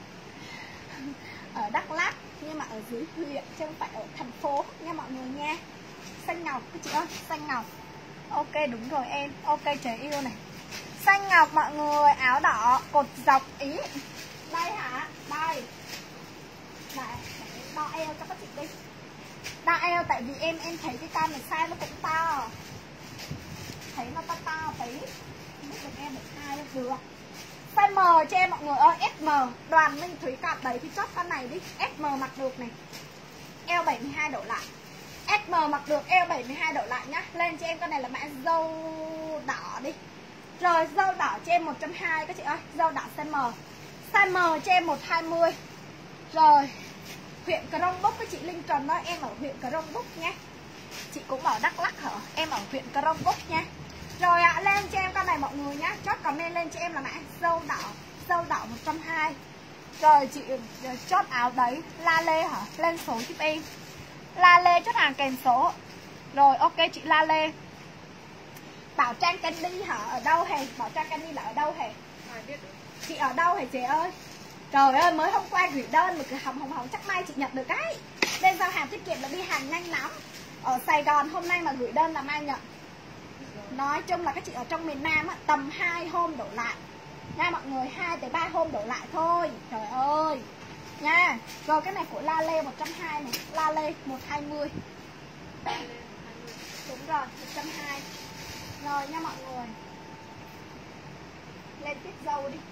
A: ở Đắk Lắk nhưng mà ở dưới huyện chứ không phải ở thành phố nha mọi người nha. Xanh ngọc các chị ơi. Xanh ngọc. Ok đúng rồi em. Ok trời yêu này. Xanh ngọc mọi người. Áo đỏ cột dọc ý. Đây hả? Đây. Đây. Đo eo cho các chị đi. Đo eo tại vì em thấy cái con này size nó cũng to. Thấy nó to tí. Không biết được em được 2 được. Size M cho em mọi người ơi. SM. Đoàn Minh Thúy cặp đấy thì chốt con này đi. SM mặc được này. Eo 72 đổ lại. SM mặc được eo 72 độ lại nhá. Lên cho em con này là mã dâu đỏ đi. Rồi dâu đỏ cho em 120 các chị ơi. Dâu đỏ size M. Size M cho em 120. Rồi huyện Crong Búc với chị Linh Trần ơi. Em ở huyện Crong Búc nha. Chị cũng ở Đắk Lắk hả? Em ở huyện Crong Búc nha. Rồi ạ, lên cho em con này mọi người nhá. Chốt comment lên cho em là mã dâu đỏ. Dâu đỏ 120. Rồi chị chốt áo đấy. La Lê hả? Lên số giúp em. La Lê chốt hàng kèm số. Rồi ok chị La Lê. Bảo Trang Candy hả? Ở đâu hề? Bảo Trang Candy là ở đâu hề? Chị ở đâu hề chị ơi? Trời ơi, mới hôm qua gửi đơn mà cứ hỏng chắc mai chị nhận được cái. Bên giao hàng tiết kiệm là đi hàng nhanh lắm. Ở Sài Gòn hôm nay mà gửi đơn là mai nhận. Nói chung là các chị ở trong miền Nam á, tầm 2 hôm đổ lại nha mọi người, 2 tới 3 hôm đổ lại thôi. Trời ơi nha. Rồi cái này của La Lê 120 này, La Lê 120. Đúng rồi, 120. Rồi nha mọi người. Lên tiếp dâu đi.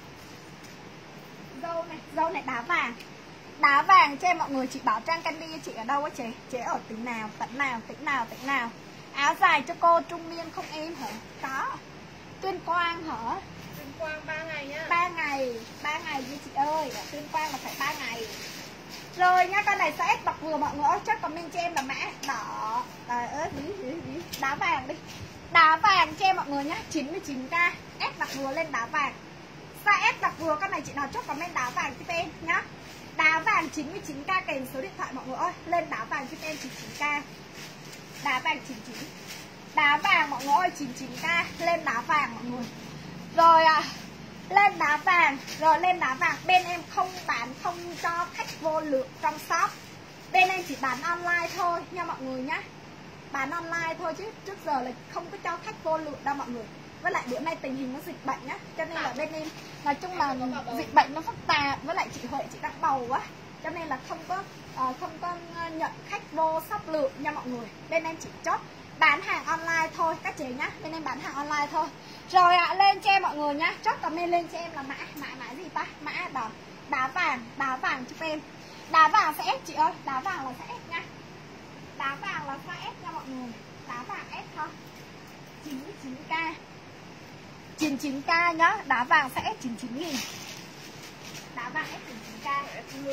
A: Dâu này đá vàng. Đá vàng cho em mọi người. Chị Bảo Trang Candy chị ở đâu á chị? Chị ở tỉnh nào, tỉnh nào? Áo dài cho cô trung niên không em hả? Có. Tuyên Quang hả?
B: Tuyên Quang 3 ngày nhá.
A: 3 ngày như chị ơi. Ở Tuyên Quang là phải 3 ngày. Rồi nha, con này size S bọc vừa mọi người ơi. Chắc comment cho em là mã đỏ. Trời ơi, đá vàng đi. Đá vàng cho em mọi người nhá, 99k. S bọc vừa lên đá vàng. Size S bọc vừa, con này chị nào chốt comment đá vàng cho em nhá. Đá vàng 99k kèm số điện thoại mọi người ơi. Lên đá vàng cho em 99k. Đá vàng 99. Đá vàng mọi người ơi, 99k. Lên đá vàng mọi người. Rồi lên đá vàng. Rồi lên đá vàng. Bên em không bán, không cho khách vô lượng trong shop. Bên em chỉ bán online thôi nha mọi người nhá. Bán online thôi chứ trước giờ là không có cho khách vô lượng đâu mọi người. Với lại bữa nay tình hình nó dịch bệnh nhá, cho nên là bên em nói chung là dịch bệnh nó phức tạp. Với lại chị Huệ chị đang bầu quá, cho nên là không có nhận khách vô shop lượng nha mọi người. Bên em chỉ chốt bán hàng online thôi các chị nhá. Bên em bán hàng online thôi. Rồi lên cho em mọi người nhá. Chốt comment lên cho em là mã gì ta? Mã đá vàng cho em. Đá vàng sẽ S chị ơi. Đá vàng là sẽ S nha. Đá vàng là size S nha mọi người. Đá vàng S thôi. 99k. 99k nhá. Đá vàng sẽ S 99.000. Đá vàng S 99k.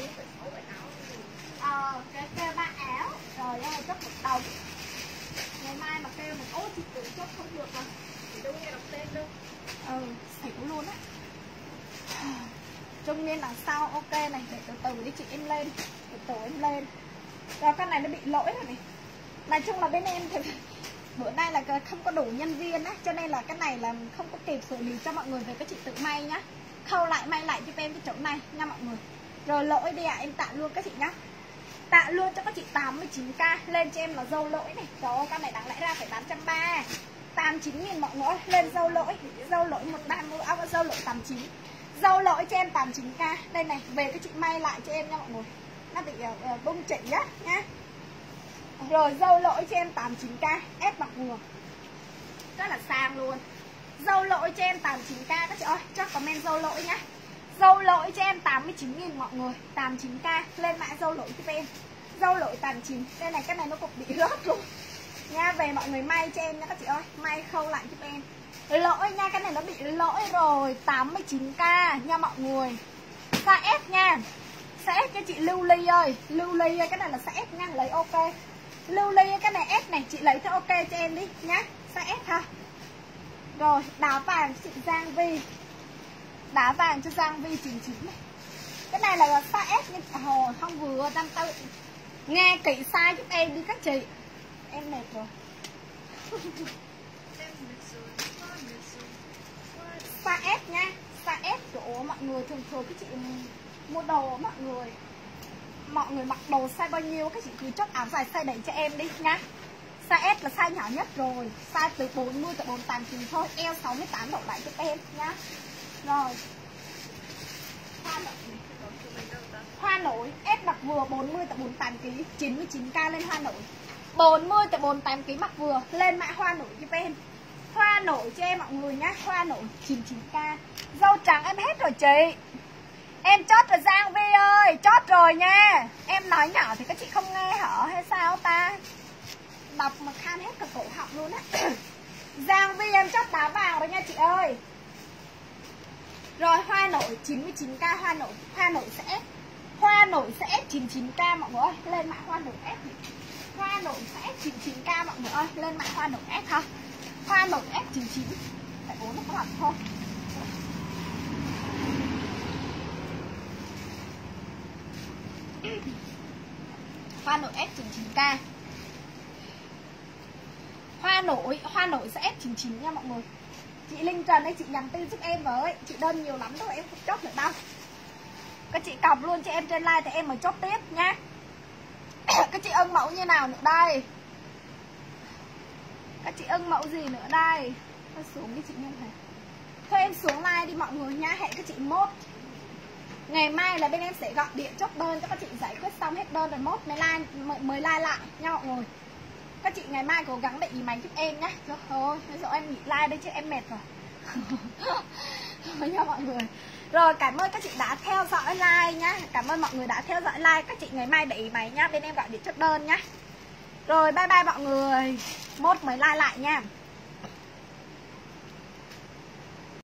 A: Cái kêu 3 áo. Rồi ơi, chốt một đầu. Ngày mai mà kêu mình ố chị tự chốt không được rồi. Chị đâu nghe đọc tên đâu. Xỉu luôn á. Trung niên đằng sau ok này. Để từ từ đi chị em lên. Từ từ em lên. Rồi con này nó bị lỗi rồi này. Nói chung là bên em thì bữa nay là không có đủ nhân viên á, cho nên là cái này là không có kịp xử lý cho mọi người về cái chị tự may nhá. Khâu lại may lại cho em cái chỗ này nha mọi người. Rồi lỗi đi em tạ luôn các chị nhá. Tạ luôn cho các chị 89k. Lên cho em là dâu lỗi này. Trời ơi con này đáng lẽ ra phải bán 130. 89.000 mọi người. Lên dâu lỗi 130, dâu lỗi 89. Dâu lỗi cho em 89k. Đây này, về cái chị may lại cho em nha mọi người. Nó bị bung chỉ á nha. Rồi dâu lỗi cho em 89k. S mặc vừa. Rất là sang luôn. Dâu lỗi cho em 89k các chị ơi. Cho comment dâu lỗi nhá. Dâu lỗi cho em 89.000 mọi người. 89k. Lên mã dâu lỗi giúp em. Dâu lỗi 89. Đây này, cái này nó cũng bị rớt luôn nha. Về mọi người may cho em nha các chị ơi. May khâu lại giúp em. Lỗi nha, cái này nó bị lỗi rồi. 89k nha mọi người. Size S nha. Size S cho chị Lưu Ly ơi. Lưu Ly ơi, cái này là size S nha. Lấy ok. Lưu Ly cái này S này, chị lấy theo ok cho em đi nhá. Size S ha. Rồi, đá vàng chị Giang Vi. Đá vàng cho Giang Vi 99 này. Cái này là size S nhưng không vừa đang tự nghe kỹ size giúp em đi các chị. Em mệt rồi. Size S nha. Size S của mọi người thường cái chị mua đồ mọi người mặc đồ size bao nhiêu các chị cứ chốt áo dài size đấy cho em đi nhá. Size S là size nhỏ nhất rồi. Size từ 40 tới 48 kg thôi. Eo 68 độ lại cho em nhá. Rồi. Hoa nổi S mặc vừa 40 tới 48 kg, 99k lên hoa nổi. 40 tới 48 kg mặc vừa, lên mã hoa nổi cho em. Hoa nổi cho em mọi người nhá. Hoa nổi 99k. Dâu trắng em hết rồi chị. Em chốt rồi Giang Vi ơi, chốt rồi nha. Em nói nhỏ thì các chị không nghe hả hay sao ta? Đọc mà khan hết cả cổ họng luôn á. Giang Vi em chốt đá vào rồi nha chị ơi. Rồi hoa nổi 99k, hoa nổi sẽ S. Hoa nổi sẽ S 99k mọi người ơi, lên mã hoa nổi S. Hoa nổi sẽ S 99k mọi người ơi, lên mã hoa nổi S ha. Hoa nổi S 99. Phải uống nó có lọc thôi. Hoa nổi S99k. Hoa nổi sẽ S99 nha mọi người. Chị Linh Trần ấy, chị nhắn tin giúp em với. Chị đơn nhiều lắm thôi, em không chốt được đâu. Các chị cọc luôn cho em trên like thì em mới chốt tiếp nha. Các chị ưng mẫu như nào nữa đây? Các chị ưng mẫu gì nữa đây? Thôi xuống đi chị Nhân này. Thôi em xuống like đi mọi người nha. Hẹn các chị mốt. Ngày mai là bên em sẽ gọi điện chốt đơn cho các chị giải quyết xong hết đơn rồi mốt mới like lại nha mọi người. Các chị ngày mai cố gắng để ý máy giúp em nhé. Thôi bây giờ em nghỉ like đây chứ em mệt rồi. Thôi nha mọi người. Rồi cảm ơn các chị đã theo dõi like nhá. Cảm ơn mọi người đã theo dõi like. Các chị ngày mai để ý máy nhá. Bên em gọi điện chốt đơn nhá. Rồi bye bye mọi người. Mốt mới like lại nha.